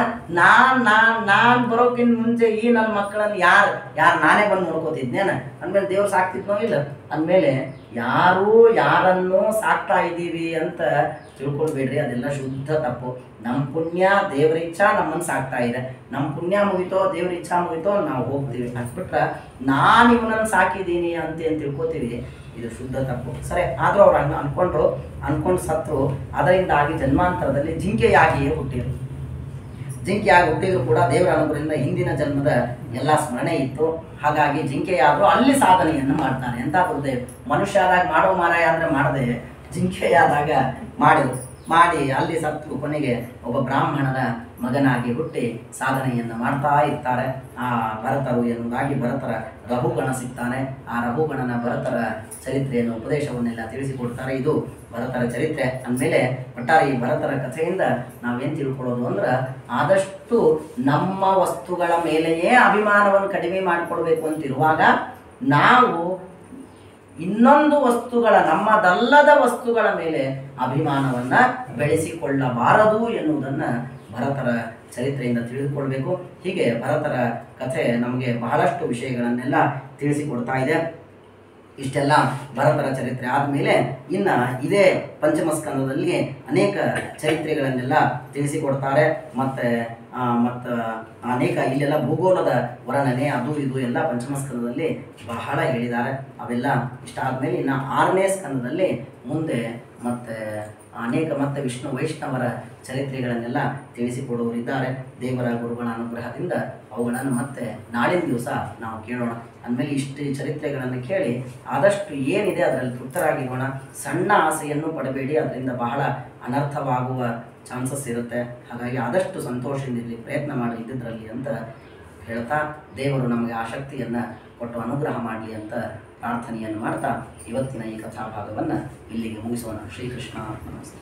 ನಾನು ಬರೋಕ್ಕಿಂತ ಮುಂಚೆ ಈ ನನ್ನ ಮಕ್ಕಳನ್ನು ಯಾರು ನಾನೇ ಬಂದು ನೋಡ್ಕೋತಿದ್ನೇನ. ಅಂದಮೇಲೆ ದೇವ್ರು ಸಾಕ್ತಿದ್ನೋ ಇಲ್ಲ. ಅಂದಮೇಲೆ ಯಾರನ್ನು ಸಾಕ್ತಾ ಇದ್ದೀವಿ ಅಂತ ತಿಳ್ಕೊಳ್ಬೇಡ್ರಿ, ಅದೆಲ್ಲ ಶುದ್ಧ ತಪ್ಪು. ನಮ್ಮ ಪುಣ್ಯ ದೇವ್ರ ಇಚ್ಛಾ ನಮ್ಮನ್ನು ಸಾಕ್ತಾ ಇದೆ. ನಮ್ಮ ಪುಣ್ಯ ಮುಗಿತೋ ದೇವ್ರ ಇಚ್ಛಾ ಮುಗಿತೋ ನಾವು ಹೋಗ್ತೀವಿ. ಅಷ್ಟ್ಬಿಟ್ರೆ ನಾನು ಇವನನ್ನು ಸಾಕಿದ್ದೀನಿ ಅಂತ ತಿಳ್ಕೊತೀವಿ, ಇದು ಶುದ್ಧ ತಪ್ಪು. ಸರಿ, ಆದರೂ ಅವ್ರು ಅನ್ಕೊಂಡು ಸತ್ರು. ಅದರಿಂದಾಗಿ ಜನ್ಮಾಂತರದಲ್ಲಿ ಜಿಂಕೆಯಾಗಿಯೇ ಹುಟ್ಟಿರು. ಜಿಂಕೆಯಾಗಿ ಹುಟ್ಟಿದ್ರು ಕೂಡ ದೇವರ ಅನುಗ್ರಹದಿಂದ ಹಿಂದಿನ ಜನ್ಮದ ಎಲ್ಲ ಸ್ಮರಣೆ ಇತ್ತು. ಹಾಗಾಗಿ ಜಿಂಕೆಯಾದರೂ ಅಲ್ಲಿ ಸಾಧನೆಯನ್ನು ಮಾಡ್ತಾನೆ. ಎಂಥ ಹೃದಯ. ಮನುಷ್ಯ ಆದಾಗ ಮಾಡೋ ಮಾರಾಯ ಅಂದರೆ ಮಾಡದೆ, ಜಿಂಕೆಯಾದಾಗ ಮಾಡಿ ಅಲ್ಲಿ ಸತ್ತು ಕೊನೆಗೆ ಒಬ್ಬ ಬ್ರಾಹ್ಮಣನ ಮಗನಾಗಿ ಹುಟ್ಟಿ ಸಾಧನೆಯನ್ನು ಮಾಡ್ತಾ ಇರ್ತಾರೆ ಆ ಭರತರು ಎನ್ನುವುದಾಗಿ ಭರತರ ರಘುಗಣ ಸಿಗ್ತಾನೆ. ಆ ರಘುಗಣನ ಭರತರ ಚರಿತ್ರೆಯನ್ನು ಉಪದೇಶವನ್ನೆಲ್ಲ ತಿಳಿಸಿಕೊಡ್ತಾರೆ. ಇದು ಭರತರ ಚರಿತ್ರೆ. ಅಂದಮೇಲೆ ಒಟ್ಟಾರೆ ಈ ಭರತರ ಕಥೆಯಿಂದ ನಾವೇನು ತಿಳ್ಕೊಳ್ಳೋದು ಅಂದ್ರೆ, ಆದಷ್ಟು ನಮ್ಮ ವಸ್ತುಗಳ ಮೇಲೆಯೇ ಅಭಿಮಾನವನ್ನು ಕಡಿಮೆ ಮಾಡಿಕೊಡ್ಬೇಕು ಅಂತಿರುವಾಗ ನಾವು ಇನ್ನೊಂದು ವಸ್ತುಗಳ, ನಮ್ಮದಲ್ಲದ ವಸ್ತುಗಳ ಮೇಲೆ ಅಭಿಮಾನವನ್ನು ಬೆಳೆಸಿಕೊಳ್ಳಬಾರದು ಎನ್ನುವುದನ್ನು ಭರತರ ಚರಿತ್ರೆಯಿಂದ ತಿಳಿದುಕೊಳ್ಬೇಕು. ಹೀಗೆ ಭರತರ ಕಥೆ ನಮಗೆ ಬಹಳಷ್ಟು ವಿಷಯಗಳನ್ನೆಲ್ಲ ತಿಳಿಸಿಕೊಡ್ತಾ ಇದೆ. ಇಷ್ಟೆಲ್ಲ ಭರತರ ಚರಿತ್ರೆ ಆದಮೇಲೆ ಇನ್ನು ಇದೇ ಪಂಚಮ ಸ್ಕಂದದಲ್ಲಿ ಅನೇಕ ಚರಿತ್ರೆಗಳನ್ನೆಲ್ಲ ತಿಳಿಸಿಕೊಡ್ತಾರೆ. ಮತ್ತು ಅನೇಕ ಇಲ್ಲೆಲ್ಲ ಭೂಗೋಳದ ವರ್ಣನೆ ಅದು ಇದು ಎಲ್ಲ ಪಂಚಮ ಸ್ಕಂದದಲ್ಲಿ ಬಹಳ ಹೇಳಿದ್ದಾರೆ. ಅವೆಲ್ಲ ಇಷ್ಟ ಆದಮೇಲೆ ಇನ್ನು 6ನೇ ಸ್ಕಂದದಲ್ಲಿ ಮುಂದೆ ಮತ್ತೆ ವಿಷ್ಣು ವೈಷ್ಣವರ ಚರಿತ್ರೆಗಳನ್ನೆಲ್ಲ ತಿಳಿಸಿಕೊಡುವರಿದ್ದಾರೆ. ದೇವರ ಗುರುಗಳ ಅನುಗ್ರಹದಿಂದ ಅವುಗಳನ್ನು ಮತ್ತೆ ನಾಳಿನ ದಿವಸ ನಾವು ಕೇಳೋಣ. ಅಂದಮೇಲೆ ಇಷ್ಟು ಚರಿತ್ರೆಗಳನ್ನು ಕೇಳಿ ಆದಷ್ಟು ಏನಿದೆ ಅದರಲ್ಲಿ ತೃಪ್ತರಾಗಿರೋಣ. ಸಣ್ಣ ಆಸೆಯನ್ನು ಪಡಬೇಡಿ, ಅದರಿಂದ ಬಹಳ ಅನರ್ಥವಾಗುವ ಚಾನ್ಸಸ್ ಇರುತ್ತೆ. ಹಾಗಾಗಿ ಆದಷ್ಟು ಸಂತೋಷದಿಂದಿರಲಿ, ಪ್ರಯತ್ನ ಮಾಡಿ ಇದ್ದಿದ್ರಲ್ಲಿ ಅಂತ ಹೇಳ್ತಾ ದೇವರು ನಮಗೆ ಆ ಶಕ್ತಿಯನ್ನು ಕೊಟ್ಟು ಅನುಗ್ರಹ ಮಾಡಲಿ ಅಂತ ಪ್ರಾರ್ಥನೆಯನ್ನು ಮಾಡ್ತಾ ಇವತ್ತಿನ ಈ ಕಥಾಭಾಗವನ್ನು ಇಲ್ಲಿಗೆ ಮುಗಿಸೋಣ. ಶ್ರೀಕೃಷ್ಣ ನಮಸ್ತೆ.